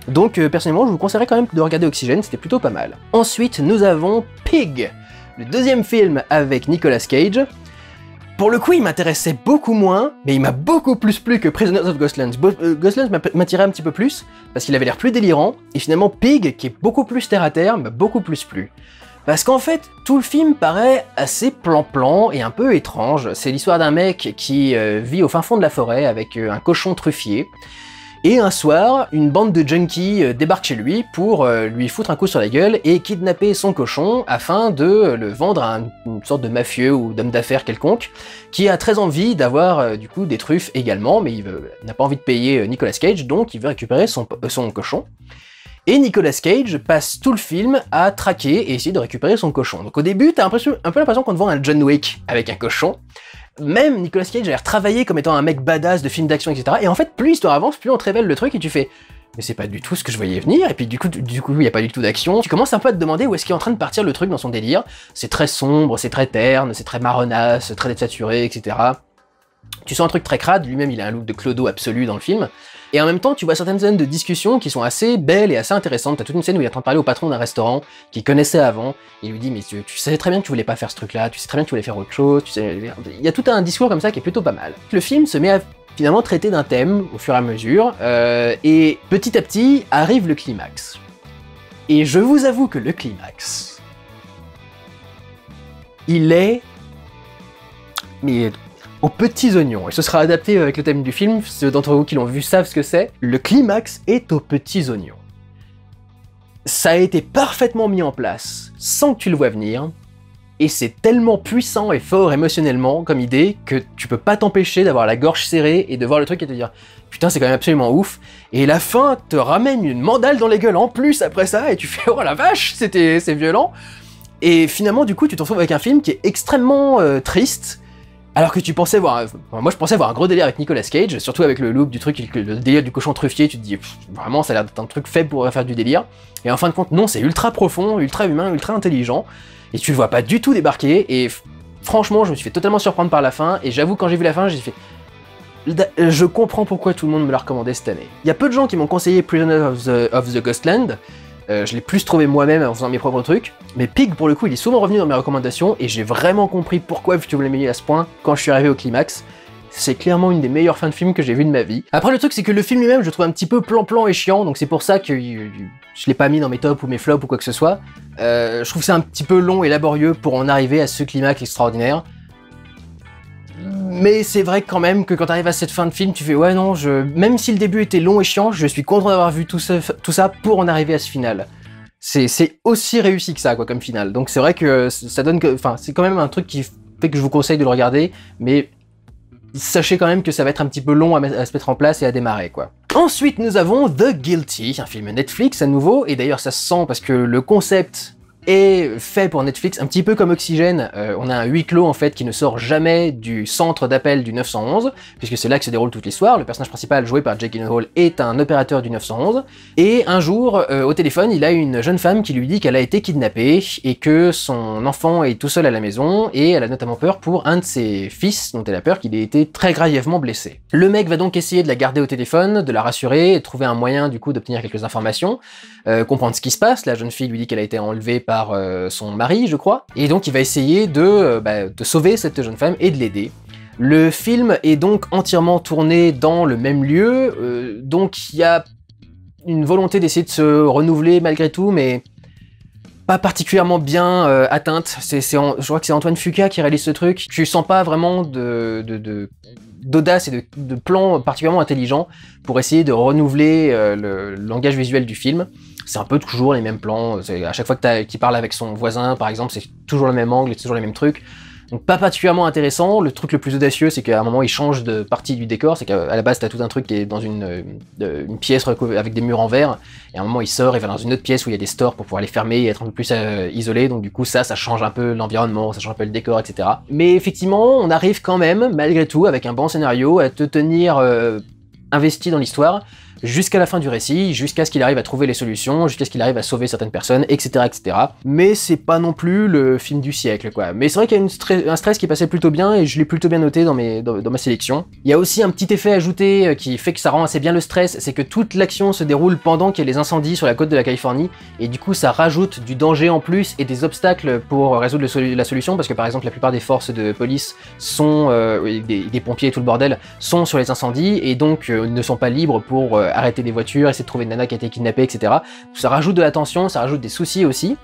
Donc personnellement, je vous conseillerais quand même de regarder Oxygène, c'était plutôt pas mal. Ensuite, nous avons Pig, le deuxième film avec Nicolas Cage. Pour le coup, il m'intéressait beaucoup moins, mais il m'a beaucoup plus plu que Prisoners of Ghostlands. Ghostlands m'attirait un petit peu plus, parce qu'il avait l'air plus délirant, et finalement Pig, qui est beaucoup plus terre-à-terre, m'a beaucoup plus plu. Parce qu'en fait, tout le film paraît assez plan-plan et un peu étrange. C'est l'histoire d'un mec qui vit au fin fond de la forêt avec un cochon truffier, et un soir, une bande de junkies débarque chez lui pour lui foutre un coup sur la gueule et kidnapper son cochon afin de le vendre à une sorte de mafieux ou d'homme d'affaires quelconque qui a très envie d'avoir du coup des truffes également, mais il n'a pas envie de payer Nicolas Cage, donc il veut récupérer son cochon. Et Nicolas Cage passe tout le film à traquer et essayer de récupérer son cochon. Donc au début, t'as un peu l'impression qu'on te vend un John Wick avec un cochon. Même Nicolas Cage a l'air travaillé comme étant un mec badass de film d'action, etc. Et en fait, plus l'histoire avance, plus on te révèle le truc et tu fais « Mais c'est pas du tout ce que je voyais venir », et puis du coup, il n'y a pas du tout d'action. Tu commences un peu à te demander où est-ce qu'il est en train de partir le truc dans son délire. C'est très sombre, c'est très terne, c'est très marronasse, c'est très désaturé, etc. Tu sens un truc très crade, lui-même il a un look de clodo absolu dans le film. Et en même temps, tu vois certaines scènes de discussion qui sont assez belles et assez intéressantes. T'as toute une scène où il est en train de parler au patron d'un restaurant qu'il connaissait avant. Il lui dit, mais tu savais très bien que tu voulais pas faire ce truc-là, tu sais très bien que tu voulais faire autre chose. Il y a tout un discours comme ça qui est plutôt pas mal. Le film se met à finalement traiter d'un thème au fur et à mesure, et petit à petit arrive le climax. Et je vous avoue que le climax, il est... mais aux petits oignons, et ce sera adapté avec le thème du film, ceux d'entre vous qui l'ont vu savent ce que c'est. Le climax est aux petits oignons. Ça a été parfaitement mis en place, sans que tu le vois venir, et c'est tellement puissant et fort émotionnellement comme idée que tu peux pas t'empêcher d'avoir la gorge serrée et de voir le truc et te dire « Putain, c'est quand même absolument ouf », et la fin te ramène une mandale dans les gueules en plus après ça, et tu fais « Oh la vache, c'est violent !» Et finalement, du coup, tu te retrouves avec un film qui est extrêmement triste, alors que tu pensais voir... moi je pensais voir un gros délire avec Nicolas Cage, surtout avec le look du truc, le délire du cochon truffier, tu te dis vraiment ça a l'air d'être un truc fait pour faire du délire. Et en fin de compte non, c'est ultra profond, ultra humain, ultra intelligent, et tu le vois pas du tout débarquer, et franchement je me suis fait totalement surprendre par la fin, et j'avoue quand j'ai vu la fin j'ai fait... Je comprends pourquoi tout le monde me l'a recommandé cette année. Il y a peu de gens qui m'ont conseillé Prisoners of the Ghostlands, je l'ai plus trouvé moi-même en faisant mes propres trucs, mais Pig pour le coup il est souvent revenu dans mes recommandations et j'ai vraiment compris pourquoi tu voulais m'aimer à ce point quand je suis arrivé au climax. C'est clairement une des meilleures fins de film que j'ai vues de ma vie. Après le truc c'est que le film lui-même je le trouve un petit peu plan-plan et chiant, donc c'est pour ça que je l'ai pas mis dans mes tops ou mes flops ou quoi que ce soit. Je trouve que c'est un petit peu long et laborieux pour en arriver à ce climax extraordinaire. Mais c'est vrai quand même que quand t'arrives à cette fin de film, tu fais ouais non, même si le début était long et chiant, je suis content d'avoir vu tout ça pour en arriver à ce final. C'est aussi réussi que ça quoi comme final. Donc c'est vrai que ça donne que, enfin c'est quand même un truc qui fait que je vous conseille de le regarder, mais sachez quand même que ça va être un petit peu long à se mettre en place et à démarrer quoi. Ensuite nous avons The Guilty, un film Netflix à nouveau, et d'ailleurs ça se sent parce que le concept est fait pour Netflix, un petit peu comme Oxygène, on a un huis clos en fait qui ne sort jamais du centre d'appel du 911, puisque c'est là que se déroule toute l'histoire. Le personnage principal joué par Jake Gyllenhaal est un opérateur du 911, et un jour au téléphone il a une jeune femme qui lui dit qu'elle a été kidnappée et que son enfant est tout seul à la maison, et elle a notamment peur pour un de ses fils dont elle a peur qu'il ait été très grièvement blessé. Le mec va donc essayer de la garder au téléphone, de la rassurer, et de trouver un moyen du coup d'obtenir quelques informations, comprendre ce qui se passe. La jeune fille lui dit qu'elle a été enlevée par son mari, je crois, et donc il va essayer de sauver cette jeune femme et de l'aider. Le film est donc entièrement tourné dans le même lieu, donc il y a une volonté d'essayer de se renouveler malgré tout, mais pas particulièrement bien atteinte. Je crois que c'est Antoine Fuqua qui réalise ce truc. Tu sens pas vraiment d'audace et de plans particulièrement intelligents pour essayer de renouveler le langage visuel du film. C'est un peu toujours les mêmes plans, à chaque fois qu'il parle avec son voisin par exemple, c'est toujours le même angle, c'est toujours les mêmes trucs. Donc pas particulièrement intéressant. Le truc le plus audacieux, c'est qu'à un moment il change de partie du décor, c'est qu'à la base t'as tout un truc qui est dans une pièce avec des murs en verre, et à un moment il sort, il va dans une autre pièce où il y a des stores pour pouvoir les fermer et être un peu plus isolé, donc du coup ça change un peu l'environnement, ça change un peu le décor, etc. Mais effectivement, on arrive quand même, malgré tout, avec un bon scénario, à te tenir investi dans l'histoire, jusqu'à la fin du récit, jusqu'à ce qu'il arrive à trouver les solutions, jusqu'à ce qu'il arrive à sauver certaines personnes, etc. etc. Mais c'est pas non plus le film du siècle, quoi. Mais c'est vrai qu'il y a un stress qui passait plutôt bien, et je l'ai plutôt bien noté dans ma sélection. Il y a aussi un petit effet ajouté qui fait que ça rend assez bien le stress, c'est que toute l'action se déroule pendant qu'il y a les incendies sur la côte de la Californie, et du coup ça rajoute du danger en plus et des obstacles pour résoudre la solution, parce que par exemple la plupart des forces de police sont, des pompiers et tout le bordel, sont sur les incendies, et donc ne sont pas libres pour arrêter des voitures, essayer de trouver une nana qui a été kidnappée, etc. Ça rajoute de la tension, ça rajoute des soucis aussi,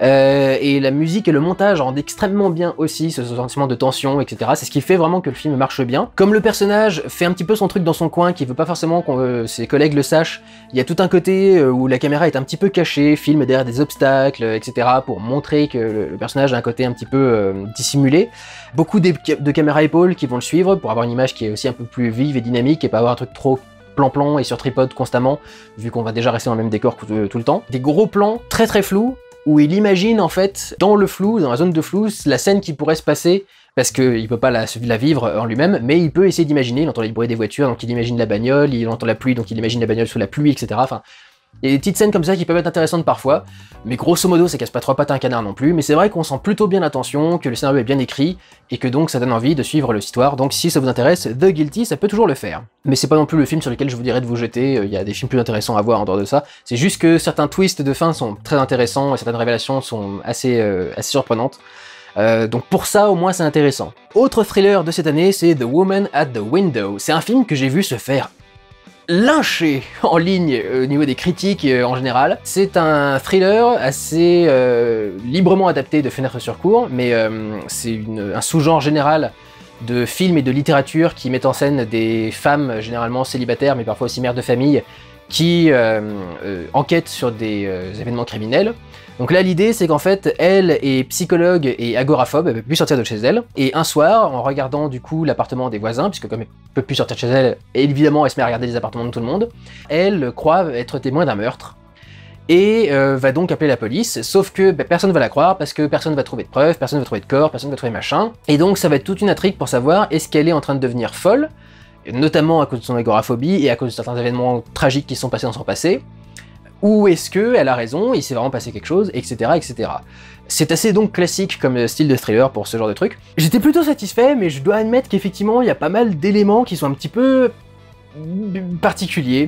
et la musique et le montage rendent extrêmement bien aussi ce sentiment de tension, etc. C'est ce qui fait vraiment que le film marche bien. Comme le personnage fait un petit peu son truc dans son coin, qui veut pas forcément que ses collègues le sachent, il y a tout un côté où la caméra est un petit peu cachée, filme derrière des obstacles, etc. pour montrer que le personnage a un côté un petit peu dissimulé. Beaucoup de caméras épaules qui vont le suivre pour avoir une image qui est aussi un peu plus vive et dynamique et pas avoir un truc trop plan-plan et sur tripode constamment, vu qu'on va déjà rester dans le même décor tout le temps. Des gros plans très très flous, où il imagine en fait, dans le flou, dans la zone de flou, la scène qui pourrait se passer, parce qu'il peut pas la vivre en lui-même, mais il peut essayer d'imaginer, il entend les bruits des voitures, donc il imagine la bagnole, il entend la pluie, donc il imagine la bagnole sous la pluie, etc. Enfin, il y a des petites scènes comme ça qui peuvent être intéressantes parfois, mais grosso modo ça casse pas trois pattes à un canard non plus, mais c'est vrai qu'on sent plutôt bien l'attention, que le scénario est bien écrit, et que donc ça donne envie de suivre l'histoire, donc si ça vous intéresse, The Guilty, ça peut toujours le faire. Mais c'est pas non plus le film sur lequel je vous dirais de vous jeter, il y a des films plus intéressants à voir en dehors de ça, c'est juste que certains twists de fin sont très intéressants, et certaines révélations sont assez surprenantes. Donc pour ça, au moins, c'est intéressant. Autre thriller de cette année, c'est The Woman at the Window. C'est un film que j'ai vu se faire lyncher en ligne au niveau des critiques en général. C'est un thriller assez librement adapté de Fenêtre sur cour, mais c'est un sous-genre général de films et de littérature qui mettent en scène des femmes généralement célibataires, mais parfois aussi mères de famille, qui enquêtent sur des événements criminels. Donc là l'idée c'est qu'en fait elle est psychologue et agoraphobe, elle peut plus sortir de chez elle, et un soir en regardant du coup l'appartement des voisins, puisque comme elle peut plus sortir de chez elle, évidemment elle se met à regarder les appartements de tout le monde, elle croit être témoin d'un meurtre, et va donc appeler la police, sauf que personne va la croire, parce que personne va trouver de preuves, personne va trouver de corps, personne va trouver machin, et donc ça va être toute une intrigue pour savoir est-ce qu'elle est en train de devenir folle, notamment à cause de son agoraphobie et à cause de certains événements tragiques qui sont passés dans son passé, ou est-ce qu'elle a raison, il s'est vraiment passé quelque chose, etc. etc. C'est assez donc classique comme style de thriller pour ce genre de truc. J'étais plutôt satisfait, mais je dois admettre qu'effectivement il y a pas mal d'éléments qui sont un petit peu particuliers.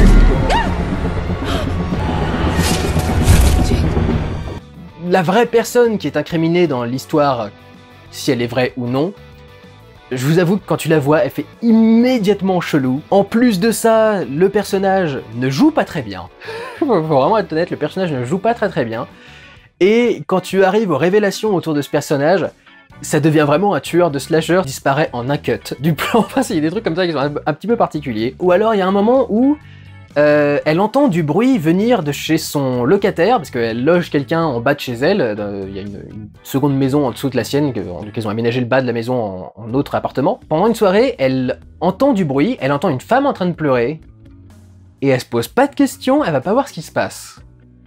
La vraie personne qui est incriminée dans l'histoire, si elle est vraie ou non, je vous avoue que quand tu la vois, elle fait immédiatement chelou. En plus de ça, le personnage ne joue pas très bien. Faut vraiment être honnête, le personnage ne joue pas très bien. Et quand tu arrives aux révélations autour de ce personnage, ça devient vraiment un tueur de slasher qui disparaît en un cut du plan. Enfin, il y a des trucs comme ça qui sont un petit peu particuliers. Ou alors il y a un moment où elle entend du bruit venir de chez son locataire, parce qu'elle loge quelqu'un en bas de chez elle, il y a une seconde maison en dessous de la sienne, ils ont aménagé le bas de la maison en autre appartement. Pendant une soirée, elle entend du bruit, elle entend une femme en train de pleurer, et elle se pose pas de questions, elle va pas voir ce qui se passe.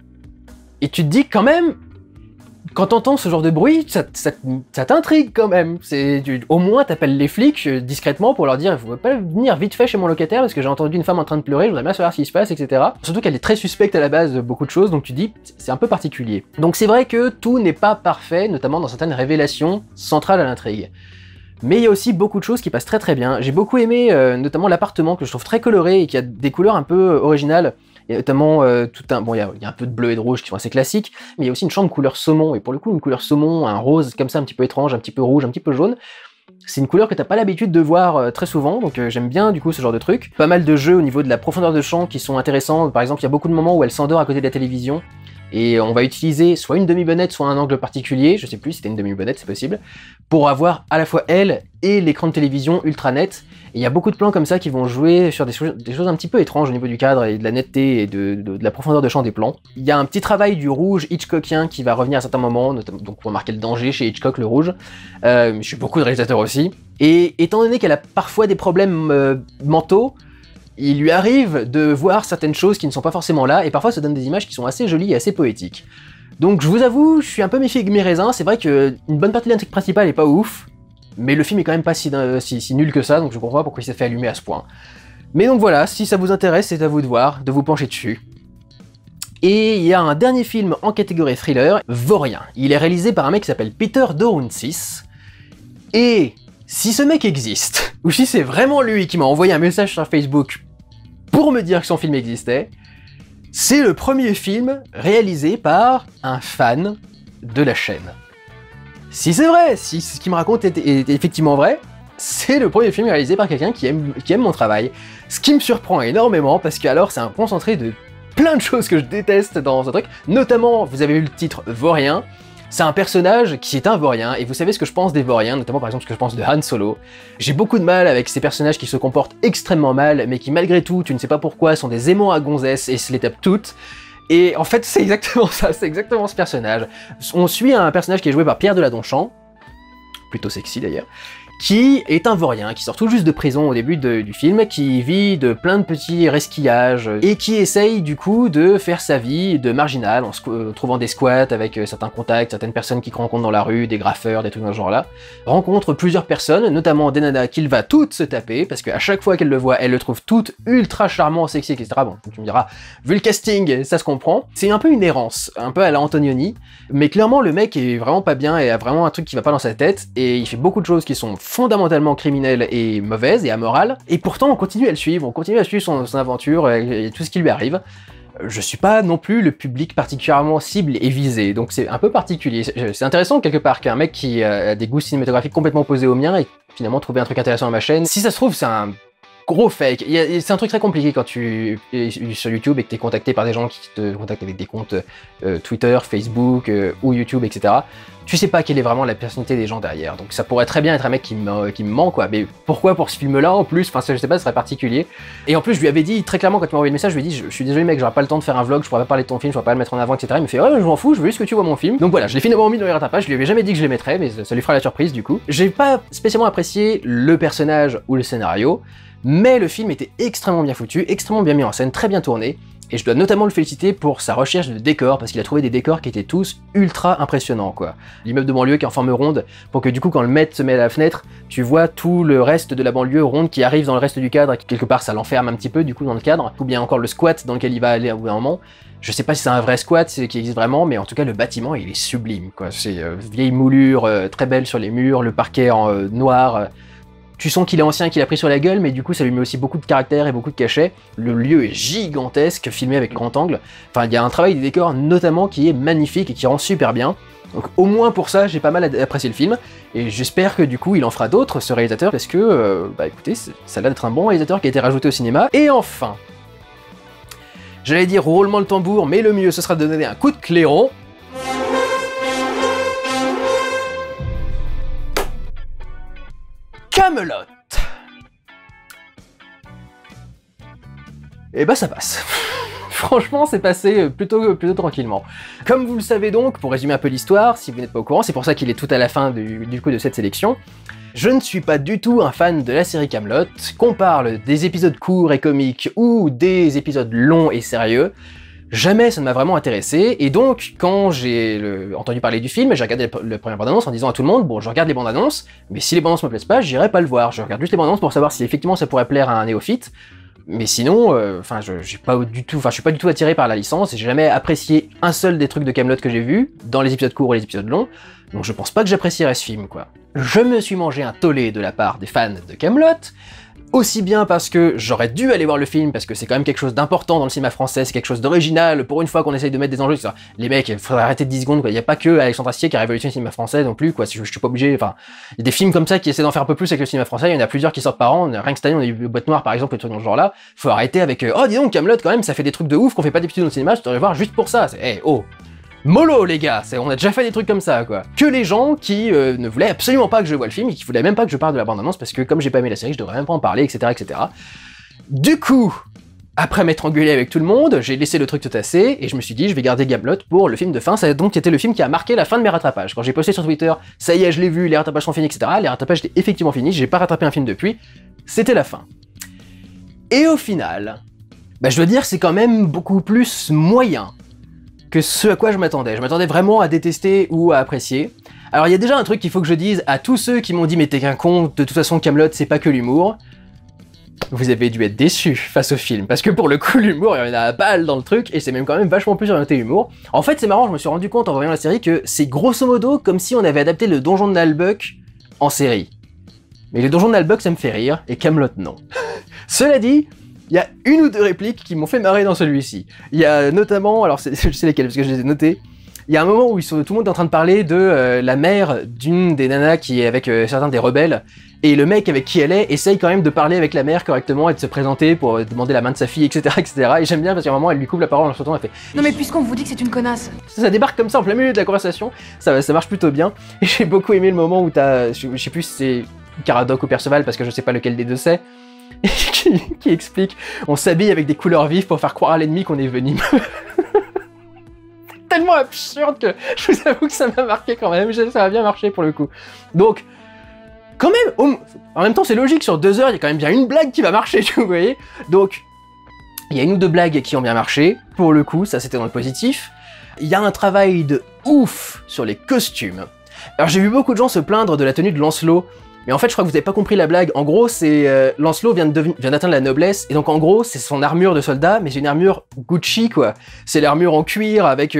Et tu te dis quand même, quand t'entends ce genre de bruit, ça t'intrigue quand même. Au moins t'appelles les flics discrètement pour leur dire vous pouvez pas venir vite fait chez mon locataire parce que j'ai entendu une femme en train de pleurer, je voudrais bien savoir ce qui se passe, etc. Surtout qu'elle est très suspecte à la base de beaucoup de choses, donc tu dis c'est un peu particulier. Donc c'est vrai que tout n'est pas parfait, notamment dans certaines révélations centrales à l'intrigue. Mais il y a aussi beaucoup de choses qui passent très bien. J'ai beaucoup aimé notamment l'appartement que je trouve très coloré et qui a des couleurs un peu originales. Il y a notamment il y a un peu de bleu et de rouge qui sont assez classiques, mais il y a aussi une chambre couleur saumon, et pour le coup une couleur saumon, un rose comme ça un petit peu étrange, un petit peu rouge, un petit peu jaune. C'est une couleur que t'as pas l'habitude de voir très souvent, donc j'aime bien du coup ce genre de truc. Pas mal de jeux au niveau de la profondeur de champ qui sont intéressants, par exemple il y a beaucoup de moments où elle s'endort à côté de la télévision, et on va utiliser soit une demi-bonnette, soit un angle particulier, je sais plus si c'était une demi-bonnette, c'est possible, pour avoir à la fois elle et l'écran de télévision ultra net. Et il y a beaucoup de plans comme ça qui vont jouer sur des choses un petit peu étranges au niveau du cadre et de la netteté et de la profondeur de champ des plans. Il y a un petit travail du rouge Hitchcockien qui va revenir à certains moments, donc on va marquer le danger chez Hitchcock, le rouge. Je suis beaucoup de réalisateurs aussi. Et étant donné qu'elle a parfois des problèmes mentaux, il lui arrive de voir certaines choses qui ne sont pas forcément là, et parfois ça donne des images qui sont assez jolies et assez poétiques. Donc je vous avoue, je suis un peu méfié de mes raisins, c'est vrai qu'une bonne partie de l'intrigue principale est pas ouf, mais le film est quand même pas si nul que ça, donc je comprends pas pourquoi il s'est fait allumer à ce point. Mais donc voilà, si ça vous intéresse, c'est à vous de voir, de vous pencher dessus. Et il y a un dernier film en catégorie thriller, Vaurien. Il est réalisé par un mec qui s'appelle Peter Doruncis. Et si ce mec existe, ou si c'est vraiment lui qui m'a envoyé un message sur Facebook pour me dire que son film existait, c'est le premier film réalisé par un fan de la chaîne. Si c'est vrai, si ce qu'il me raconte est effectivement vrai, c'est le premier film réalisé par quelqu'un qui aime mon travail. Ce qui me surprend énormément, parce que alors c'est un concentré de plein de choses que je déteste dans ce truc, notamment, vous avez vu le titre Vaurien, c'est un personnage qui est un Vaurien, et vous savez ce que je pense des Vauriens, notamment par exemple ce que je pense de Han Solo. J'ai beaucoup de mal avec ces personnages qui se comportent extrêmement mal, mais qui malgré tout, tu ne sais pas pourquoi, sont des aimants à gonzesses et se les tapent toutes. Et en fait, c'est exactement ça, c'est exactement ce personnage. On suit un personnage qui est joué par Pierre Deladonchamp, plutôt sexy d'ailleurs, qui est un Vaurien, qui sort tout juste de prison au début du film, qui vit de plein de petits resquillages, et qui essaye du coup de faire sa vie de marginal, en trouvant des squats avec certains contacts, certaines personnes qu'il rencontre dans la rue, des graffeurs, des trucs dans ce genre-là. Rencontre plusieurs personnes, notamment des nanas qu'il va toutes se taper, parce qu'à chaque fois qu'elle le voit, elle le trouve toute ultra charmant, sexy, etc. Bon, tu me diras, vu le casting, ça se comprend. C'est un peu une errance, un peu à la Antonioni, mais clairement le mec est vraiment pas bien et a vraiment un truc qui va pas dans sa tête, et il fait beaucoup de choses qui sont fondamentalement criminelle et mauvaise et amorale, et pourtant on continue à le suivre, on continue à suivre son aventure et tout ce qui lui arrive. Je suis pas non plus le public particulièrement cible et visé, donc c'est un peu particulier. C'est intéressant quelque part qu'un mec qui a des goûts cinématographiques complètement opposés aux miens ait finalement trouvé un truc intéressant à ma chaîne. Si ça se trouve, c'est un gros fake. C'est un truc très compliqué quand tu es sur YouTube et que tu es contacté par des gens qui te contactent avec des comptes Twitter, Facebook ou YouTube, etc. Tu sais pas quelle est vraiment la personnalité des gens derrière. Donc ça pourrait très bien être un mec qui me ment, quoi. Mais pourquoi pour ce film-là en plus? Enfin, je sais pas, ce serait particulier. Et en plus, je lui avais dit très clairement quand il m'a envoyé le message, je lui ai dit, je suis désolé mec, j'aurai pas le temps de faire un vlog, je pourrais pas parler de ton film, je pourrais pas le mettre en avant, etc. Il me fait, ouais, je m'en fous, je veux juste que tu vois mon film. Donc voilà, je l'ai finalement mis dans les rattrapages, je lui avais jamais dit que je les mettrais, mais ça lui fera la surprise du coup. J'ai pas spécialement apprécié le personnage ou le scénario, mais le film était extrêmement bien foutu, extrêmement bien mis en scène, très bien tourné, et je dois notamment le féliciter pour sa recherche de décors, parce qu'il a trouvé des décors qui étaient tous ultra impressionnants, quoi. L'immeuble de banlieue qui est en forme ronde, pour que du coup quand le maître se met à la fenêtre, tu vois tout le reste de la banlieue ronde qui arrive dans le reste du cadre, et quelque part ça l'enferme un petit peu du coup dans le cadre, ou bien encore le squat dans lequel il va aller à un moment. Je sais pas si c'est un vrai squat qui existe vraiment, mais en tout cas le bâtiment il est sublime, quoi. C'est vieille moulure, très belle sur les murs, le parquet en noir. Tu sens qu'il est ancien, qu'il a pris sur la gueule, mais du coup ça lui met aussi beaucoup de caractère et beaucoup de cachet. Le lieu est gigantesque, filmé avec grand angle. Enfin, il y a un travail des décors notamment qui est magnifique et qui rend super bien. Donc au moins pour ça, j'ai pas mal apprécié le film. Et j'espère que du coup il en fera d'autres, ce réalisateur, parce que, bah écoutez, ça a l'air d'être un bon réalisateur qui a été rajouté au cinéma. Et enfin, j'allais dire roulement le tambour, mais le mieux ce sera de donner un coup de clairon. Camelot. Et bah ça passe. Franchement, c'est passé plutôt tranquillement. Comme vous le savez donc, pour résumer un peu l'histoire, si vous n'êtes pas au courant, c'est pour ça qu'il est tout à la fin du coup de cette sélection, je ne suis pas du tout un fan de la série Camelot, qu'on parle des épisodes courts et comiques ou des épisodes longs et sérieux. Jamais ça ne m'a vraiment intéressé, et donc quand j'ai entendu parler du film, j'ai regardé la première bande-annonce en disant à tout le monde, bon je regarde les bandes-annonces, mais si les bandes-annonces me plaisent pas, j'irai pas le voir, je regarde juste les bandes-annonces pour savoir si effectivement ça pourrait plaire à un néophyte, mais sinon, enfin je suis pas du tout attiré par la licence, et j'ai jamais apprécié un seul des trucs de Camelot que j'ai vu, dans les épisodes courts et les épisodes longs, donc je pense pas que j'apprécierais ce film, quoi. Je me suis mangé un tollé de la part des fans de Camelot, aussi bien parce que j'aurais dû aller voir le film, parce que c'est quand même quelque chose d'important dans le cinéma français, c'est quelque chose d'original, pour une fois qu'on essaye de mettre des enjeux, les mecs, il faudrait arrêter de 10 secondes, quoi. Il y a pas que Alexandre Astier qui a révolutionné le cinéma français non plus, quoi. Je suis pas obligé, enfin, il y a des films comme ça qui essaient d'en faire un peu plus avec le cinéma français, il y en a plusieurs qui sortent par an, rien que cette année on a eu Boîte Noire par exemple, et tout dans ce genre-là, faut arrêter avec, oh dis donc Camelot quand même, ça fait des trucs de ouf qu'on fait pas d'habitude dans le cinéma, je devrais voir juste pour ça, hey, oh mollo les gars, on a déjà fait des trucs comme ça quoi. Que les gens qui ne voulaient absolument pas que je voie le film et qui voulaient même pas que je parle de la bande-annonce parce que comme j'ai pas aimé la série, je devrais même pas en parler, etc. etc. Du coup, après m'être engueulé avec tout le monde, j'ai laissé le truc te tasser et je me suis dit je vais garder Camelot pour le film de fin, ça a donc été le film qui a marqué la fin de mes rattrapages. Quand j'ai posté sur Twitter, ça y est je l'ai vu, les rattrapages sont finis, etc. Les rattrapages étaient effectivement finis, j'ai pas rattrapé un film depuis, c'était la fin. Et au final, bah je dois dire c'est quand même beaucoup plus moyen que ce à quoi je m'attendais. Je m'attendais vraiment à détester ou à apprécier. Alors il y a déjà un truc qu'il faut que je dise à tous ceux qui m'ont dit mais t'es qu'un con, de toute façon Camelot c'est pas que l'humour. vous avez dû être déçus face au film, parce que pour le coup, l'humour, il y en a à balle dans le truc, et c'est même quand même vachement plus orienté humour. En fait, c'est marrant, je me suis rendu compte en voyant la série que c'est grosso modo comme si on avait adapté le Donjon de Nalbuck en série. Mais le Donjon de Nalbuck, ça me fait rire, et Kaamelott, non. Cela dit, il y a une ou deux répliques qui m'ont fait marrer dans celui-ci. Il y a notamment, alors je sais lesquelles, parce que je les ai notées, il y a un moment où tout le monde est en train de parler de la mère d'une des nanas qui est avec certains des rebelles, et le mec avec qui elle est essaye quand même de parler avec la mère correctement et de se présenter pour demander la main de sa fille, etc. etc. Et j'aime bien parce qu'à un moment elle lui coupe la parole en sautant, elle fait « Non mais puisqu'on vous dit que c'est une connasse !» Ça débarque comme ça en plein milieu de la conversation, ça marche plutôt bien. Et j'ai beaucoup aimé le moment où t'as, je sais plus si c'est Caradoc ou Perceval parce que je sais pas lequel des deux c'est, qui explique « On s'habille avec des couleurs vives pour faire croire à l'ennemi qu'on est venimeux ». Tellement absurde que je vous avoue que ça m'a marqué quand même, ça a bien marché pour le coup. Donc, quand même, en même temps c'est logique, sur 2 heures, il y a quand même bien une blague qui va marcher, vous voyez. Donc, il y a une ou deux blagues qui ont bien marché, pour le coup, ça c'était dans le positif. Il y a un travail de ouf sur les costumes. Alors j'ai vu beaucoup de gens se plaindre de la tenue de Lancelot, mais en fait je crois que vous avez pas compris la blague. En gros c'est Lancelot vient d'atteindre la noblesse, et donc en gros c'est son armure de soldat, mais c'est une armure Gucci quoi. C'est l'armure en cuir avec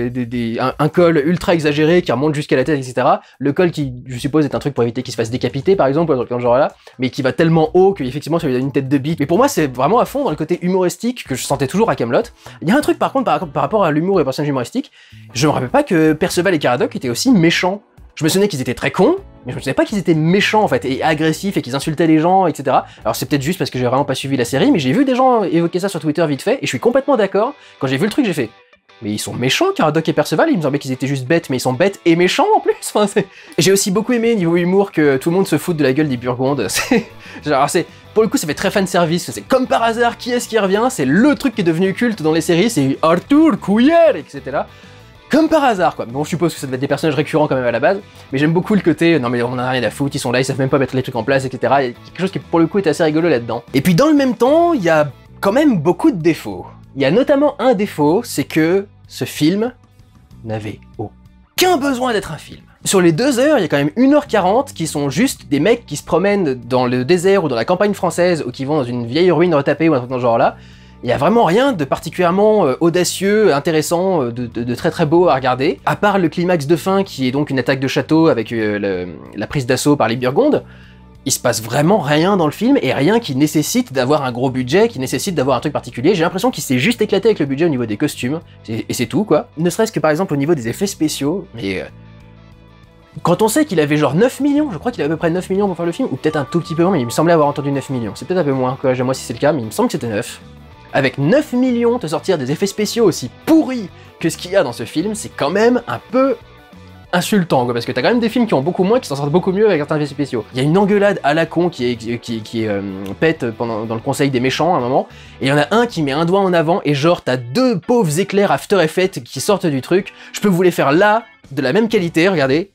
un col ultra exagéré qui remonte jusqu'à la tête, etc. Le col qui je suppose est un truc pour éviter qu'il se fasse décapiter par exemple, ou un truc dans ce genre là, mais qui va tellement haut qu'effectivement ça lui donne une tête de bite. Mais pour moi c'est vraiment à fond dans le côté humoristique que je sentais toujours à Kaamelott. Il y a un truc par contre par rapport à l'humour et aux personnages humoristiques, je me rappelle pas que Perceval et Caradoc étaient aussi méchants. Je me souvenais qu'ils étaient très cons, mais je me souvenais pas qu'ils étaient méchants en fait, et agressifs, et qu'ils insultaient les gens, etc. Alors c'est peut-être juste parce que j'ai vraiment pas suivi la série, mais j'ai vu des gens évoquer ça sur Twitter vite fait, et je suis complètement d'accord. Quand j'ai vu le truc, j'ai fait « Mais ils sont méchants, Caradoc et Perceval, il me semblait qu'ils étaient juste bêtes, mais ils sont bêtes et méchants en plus !» Enfin, j'ai aussi beaucoup aimé niveau humour que tout le monde se foute de la gueule des Burgondes. Pour le coup, ça fait très fan service, c'est comme par hasard, qui est-ce qui revient? C'est le truc qui est devenu culte dans les séries, c'est Arthur, Couillère, etc. Comme par hasard quoi. Bon je suppose que ça devait être des personnages récurrents quand même à la base, mais j'aime beaucoup le côté non mais on en a rien à foutre, ils sont là, ils savent même pas mettre les trucs en place, etc. Il y a quelque chose qui pour le coup est assez rigolo là-dedans. Et puis dans le même temps, il y a quand même beaucoup de défauts. Il y a notamment un défaut, c'est que ce film n'avait aucun besoin d'être un film. Sur les 2 heures, il y a quand même 1h40 qui sont juste des mecs qui se promènent dans le désert ou dans la campagne française ou qui vont dans une vieille ruine retapée ou un truc dans ce genre là. Il y a vraiment rien de particulièrement audacieux, intéressant, de très très beau à regarder, à part le climax de fin qui est donc une attaque de château avec la prise d'assaut par les Burgondes. Il se passe vraiment rien dans le film, et rien qui nécessite d'avoir un gros budget, qui nécessite d'avoir un truc particulier. J'ai l'impression qu'il s'est juste éclaté avec le budget au niveau des costumes, et c'est tout quoi. Ne serait-ce que par exemple au niveau des effets spéciaux, mais... Quand on sait qu'il avait genre 9 millions, je crois qu'il avait à peu près 9 millions pour faire le film, ou peut-être un tout petit peu moins, mais il me semblait avoir entendu 9 millions. C'est peut-être un peu moins, quoi, moi si c'est le cas, mais il me semble que c'était 9. Avec 9 millions, te sortir des effets spéciaux aussi pourris que ce qu'il y a dans ce film, c'est quand même un peu insultant, quoi, parce que t'as quand même des films qui ont beaucoup moins, qui s'en sortent beaucoup mieux avec certains effets spéciaux. Il y a une engueulade à la con qui pète dans le conseil des méchants à un moment, et il y en a un qui met un doigt en avant, et genre t'as 2 pauvres éclairs After Effects qui sortent du truc. Je peux vous les faire là, de la même qualité, regardez.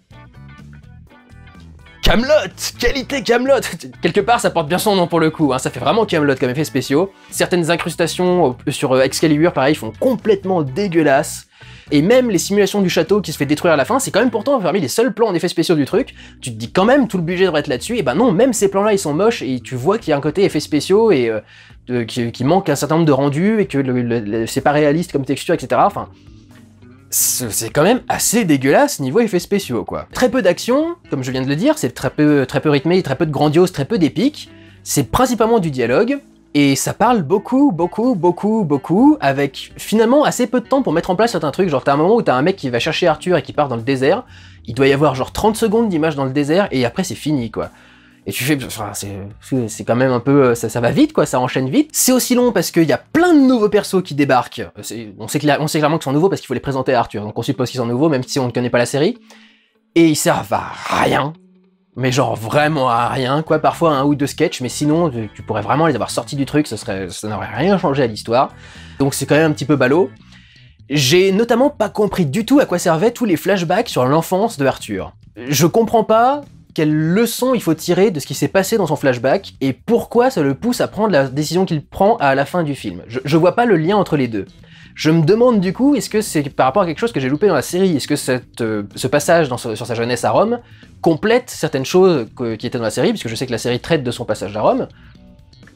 Kaamelott! Qualité Kaamelott! Quelque part, ça porte bien son nom pour le coup, hein. Ça fait vraiment Kaamelott comme effets spéciaux. Certaines incrustations sur Excalibur, pareil, font complètement dégueulasse. Et même les simulations du château qui se fait détruire à la fin, c'est quand même pourtant parmi les seuls plans en effets spéciaux du truc. Tu te dis quand même, tout le budget devrait être là-dessus, et ben non, même ces plans-là, ils sont moches, et tu vois qu'il y a un côté effets spéciaux, et qui manque un certain nombre de rendus, et que c'est pas réaliste comme texture, etc. Enfin... c'est quand même assez dégueulasse niveau effets spéciaux, quoi. Très peu d'action, comme je viens de le dire, c'est très peu rythmé, très peu de grandiose, très peu d'épique. C'est principalement du dialogue, et ça parle beaucoup, avec finalement assez peu de temps pour mettre en place certains trucs. Genre t'as un moment où t'as un mec qui va chercher Arthur et qui part dans le désert, il doit y avoir genre 30 secondes d'image dans le désert, et après c'est fini, quoi. Et tu fais, enfin, c'est quand même un peu, ça va vite quoi, ça enchaîne vite. C'est aussi long parce qu'il y a plein de nouveaux persos qui débarquent. On sait clairement qu'ils sont nouveaux parce qu'il faut les présenter à Arthur, donc on suppose qu'ils sont nouveaux même si on ne connaît pas la série. Et ils servent à rien, mais genre vraiment à rien quoi, parfois un ou deux sketchs, mais sinon tu pourrais vraiment les avoir sortis du truc, ça n'aurait rien changé à l'histoire. Donc c'est quand même un petit peu ballot. J'ai notamment pas compris du tout à quoi servaient tous les flashbacks sur l'enfance de Arthur. Je comprends pas quelle leçon il faut tirer de ce qui s'est passé dans son flashback, et pourquoi ça le pousse à prendre la décision qu'il prend à la fin du film. Je vois pas le lien entre les deux. Je me demande du coup, est-ce que c'est par rapport à quelque chose que j'ai loupé dans la série? Est-ce que ce passage sur sa jeunesse à Rome complète certaines choses qui étaient dans la série, puisque je sais que la série traite de son passage à Rome,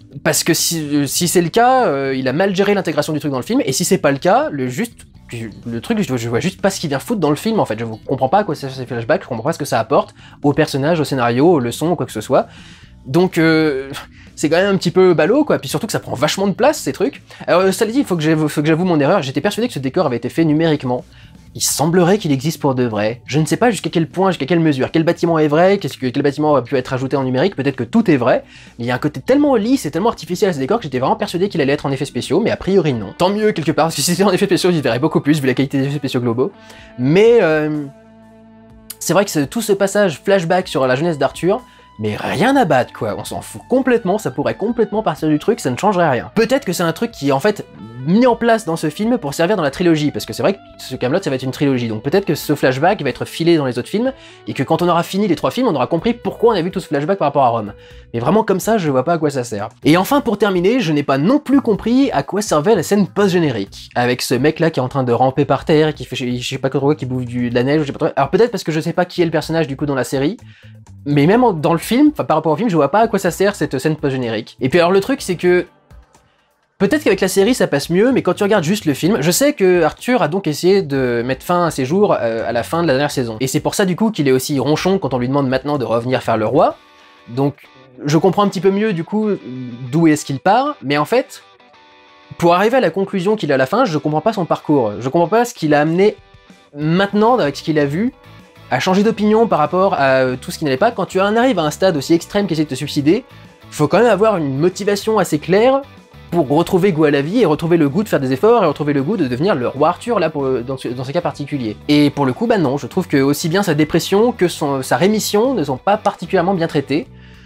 Parce que si c'est le cas, il a mal géré l'intégration du truc dans le film, et si c'est pas le cas, le truc, je vois juste pas ce qu'il vient foutre dans le film en fait. Je comprends pas à quoi ça fait ces flashbacks, je comprends pas ce que ça apporte au personnage, au scénario, aux leçons, quoi que ce soit. Donc c'est quand même un petit peu ballot quoi, puis surtout que ça prend vachement de place ces trucs. Alors ça dit, il faut que j'avoue mon erreur, j'étais persuadé que ce décor avait été fait numériquement. Il semblerait qu'il existe pour de vrai. Je ne sais pas jusqu'à quel point, jusqu'à quelle mesure, quel bâtiment est vrai, quel bâtiment aurait pu être ajouté en numérique, peut-être que tout est vrai, mais il y a un côté tellement lisse et tellement artificiel à ce décor que j'étais vraiment persuadé qu'il allait être en effets spéciaux, mais a priori non. Tant mieux quelque part, parce que si c'était en effets spéciaux, j'y verrais beaucoup plus vu la qualité des effets spéciaux globaux. Mais c'est vrai que tout ce passage flashback sur la jeunesse d'Arthur, mais rien à battre quoi, on s'en fout complètement, ça pourrait complètement partir du truc, ça ne changerait rien. Peut-être que c'est un truc qui est en fait mis en place dans ce film pour servir dans la trilogie, parce que c'est vrai que ce Kaamelott ça va être une trilogie, donc peut-être que ce flashback va être filé dans les autres films, et que quand on aura fini les 3 films, on aura compris pourquoi on a vu tout ce flashback par rapport à Rome. Mais vraiment comme ça, je vois pas à quoi ça sert. Et enfin pour terminer, je n'ai pas non plus compris à quoi servait la scène post-générique, avec ce mec là qui est en train de ramper par terre, et qui fait je sais pas trop quoi, qui bouffe de la neige, je sais pas trop. Alors peut-être parce que je sais pas qui est le personnage du coup dans la série, mais même dans le film, enfin par rapport au film, je vois pas à quoi ça sert cette scène post-générique. Et puis alors le truc c'est que peut-être qu'avec la série ça passe mieux, mais quand tu regardes juste le film, je sais que Arthur a donc essayé de mettre fin à ses jours à la fin de la dernière saison. Et c'est pour ça du coup qu'il est aussi ronchon quand on lui demande maintenant de revenir faire le roi. Donc je comprends un petit peu mieux du coup d'où est-ce qu'il part, mais en fait, pour arriver à la conclusion qu'il a à la fin, je comprends pas son parcours. Je comprends pas ce qu'il a amené maintenant avec ce qu'il a vu, à changer d'opinion par rapport à tout ce qui n'allait pas. Quand tu arrives à un stade aussi extrême qu'essayer de te suicider, faut quand même avoir une motivation assez claire pour retrouver goût à la vie et retrouver le goût de faire des efforts et retrouver le goût de devenir le roi Arthur là dans ce cas particulier. Et pour le coup, bah non, je trouve que aussi bien sa dépression que sa rémission ne sont pas particulièrement bien traitées.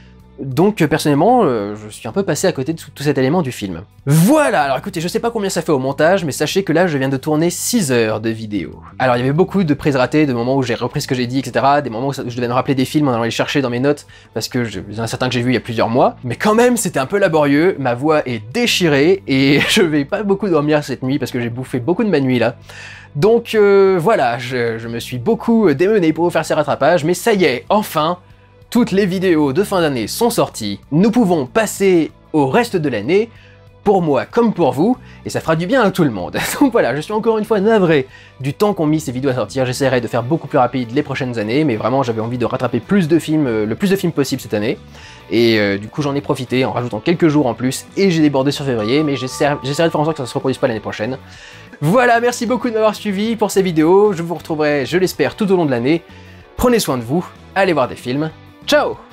Donc personnellement, je suis un peu passé à côté de tout cet élément du film. Voilà, alors écoutez, je sais pas combien ça fait au montage, mais sachez que là je viens de tourner 6 heures de vidéo. Alors il y avait beaucoup de prises ratées, de moments où j'ai repris ce que j'ai dit, etc. Des moments où je devais me rappeler des films en allant les chercher dans mes notes, parce que il y en a certains que j'ai vus il y a plusieurs mois. Mais quand même, c'était un peu laborieux, ma voix est déchirée, et je vais pas beaucoup dormir cette nuit, parce que j'ai bouffé beaucoup de ma nuit là. Donc voilà, je me suis beaucoup démené pour vous faire ces rattrapages, mais ça y est, enfin, toutes les vidéos de fin d'année sont sorties, nous pouvons passer au reste de l'année, pour moi comme pour vous, et ça fera du bien à tout le monde. Donc voilà, je suis encore une fois navré du temps qu'ont mis ces vidéos à sortir, j'essaierai de faire beaucoup plus rapide les prochaines années, mais vraiment j'avais envie de rattraper plus de films, le plus de films possible cette année, et du coup j'en ai profité en rajoutant quelques jours en plus, et j'ai débordé sur février, mais j'essaierai de faire en sorte que ça se reproduise pas l'année prochaine. Voilà, merci beaucoup de m'avoir suivi pour ces vidéos, je vous retrouverai, je l'espère, tout au long de l'année. Prenez soin de vous, allez voir des films, ciao!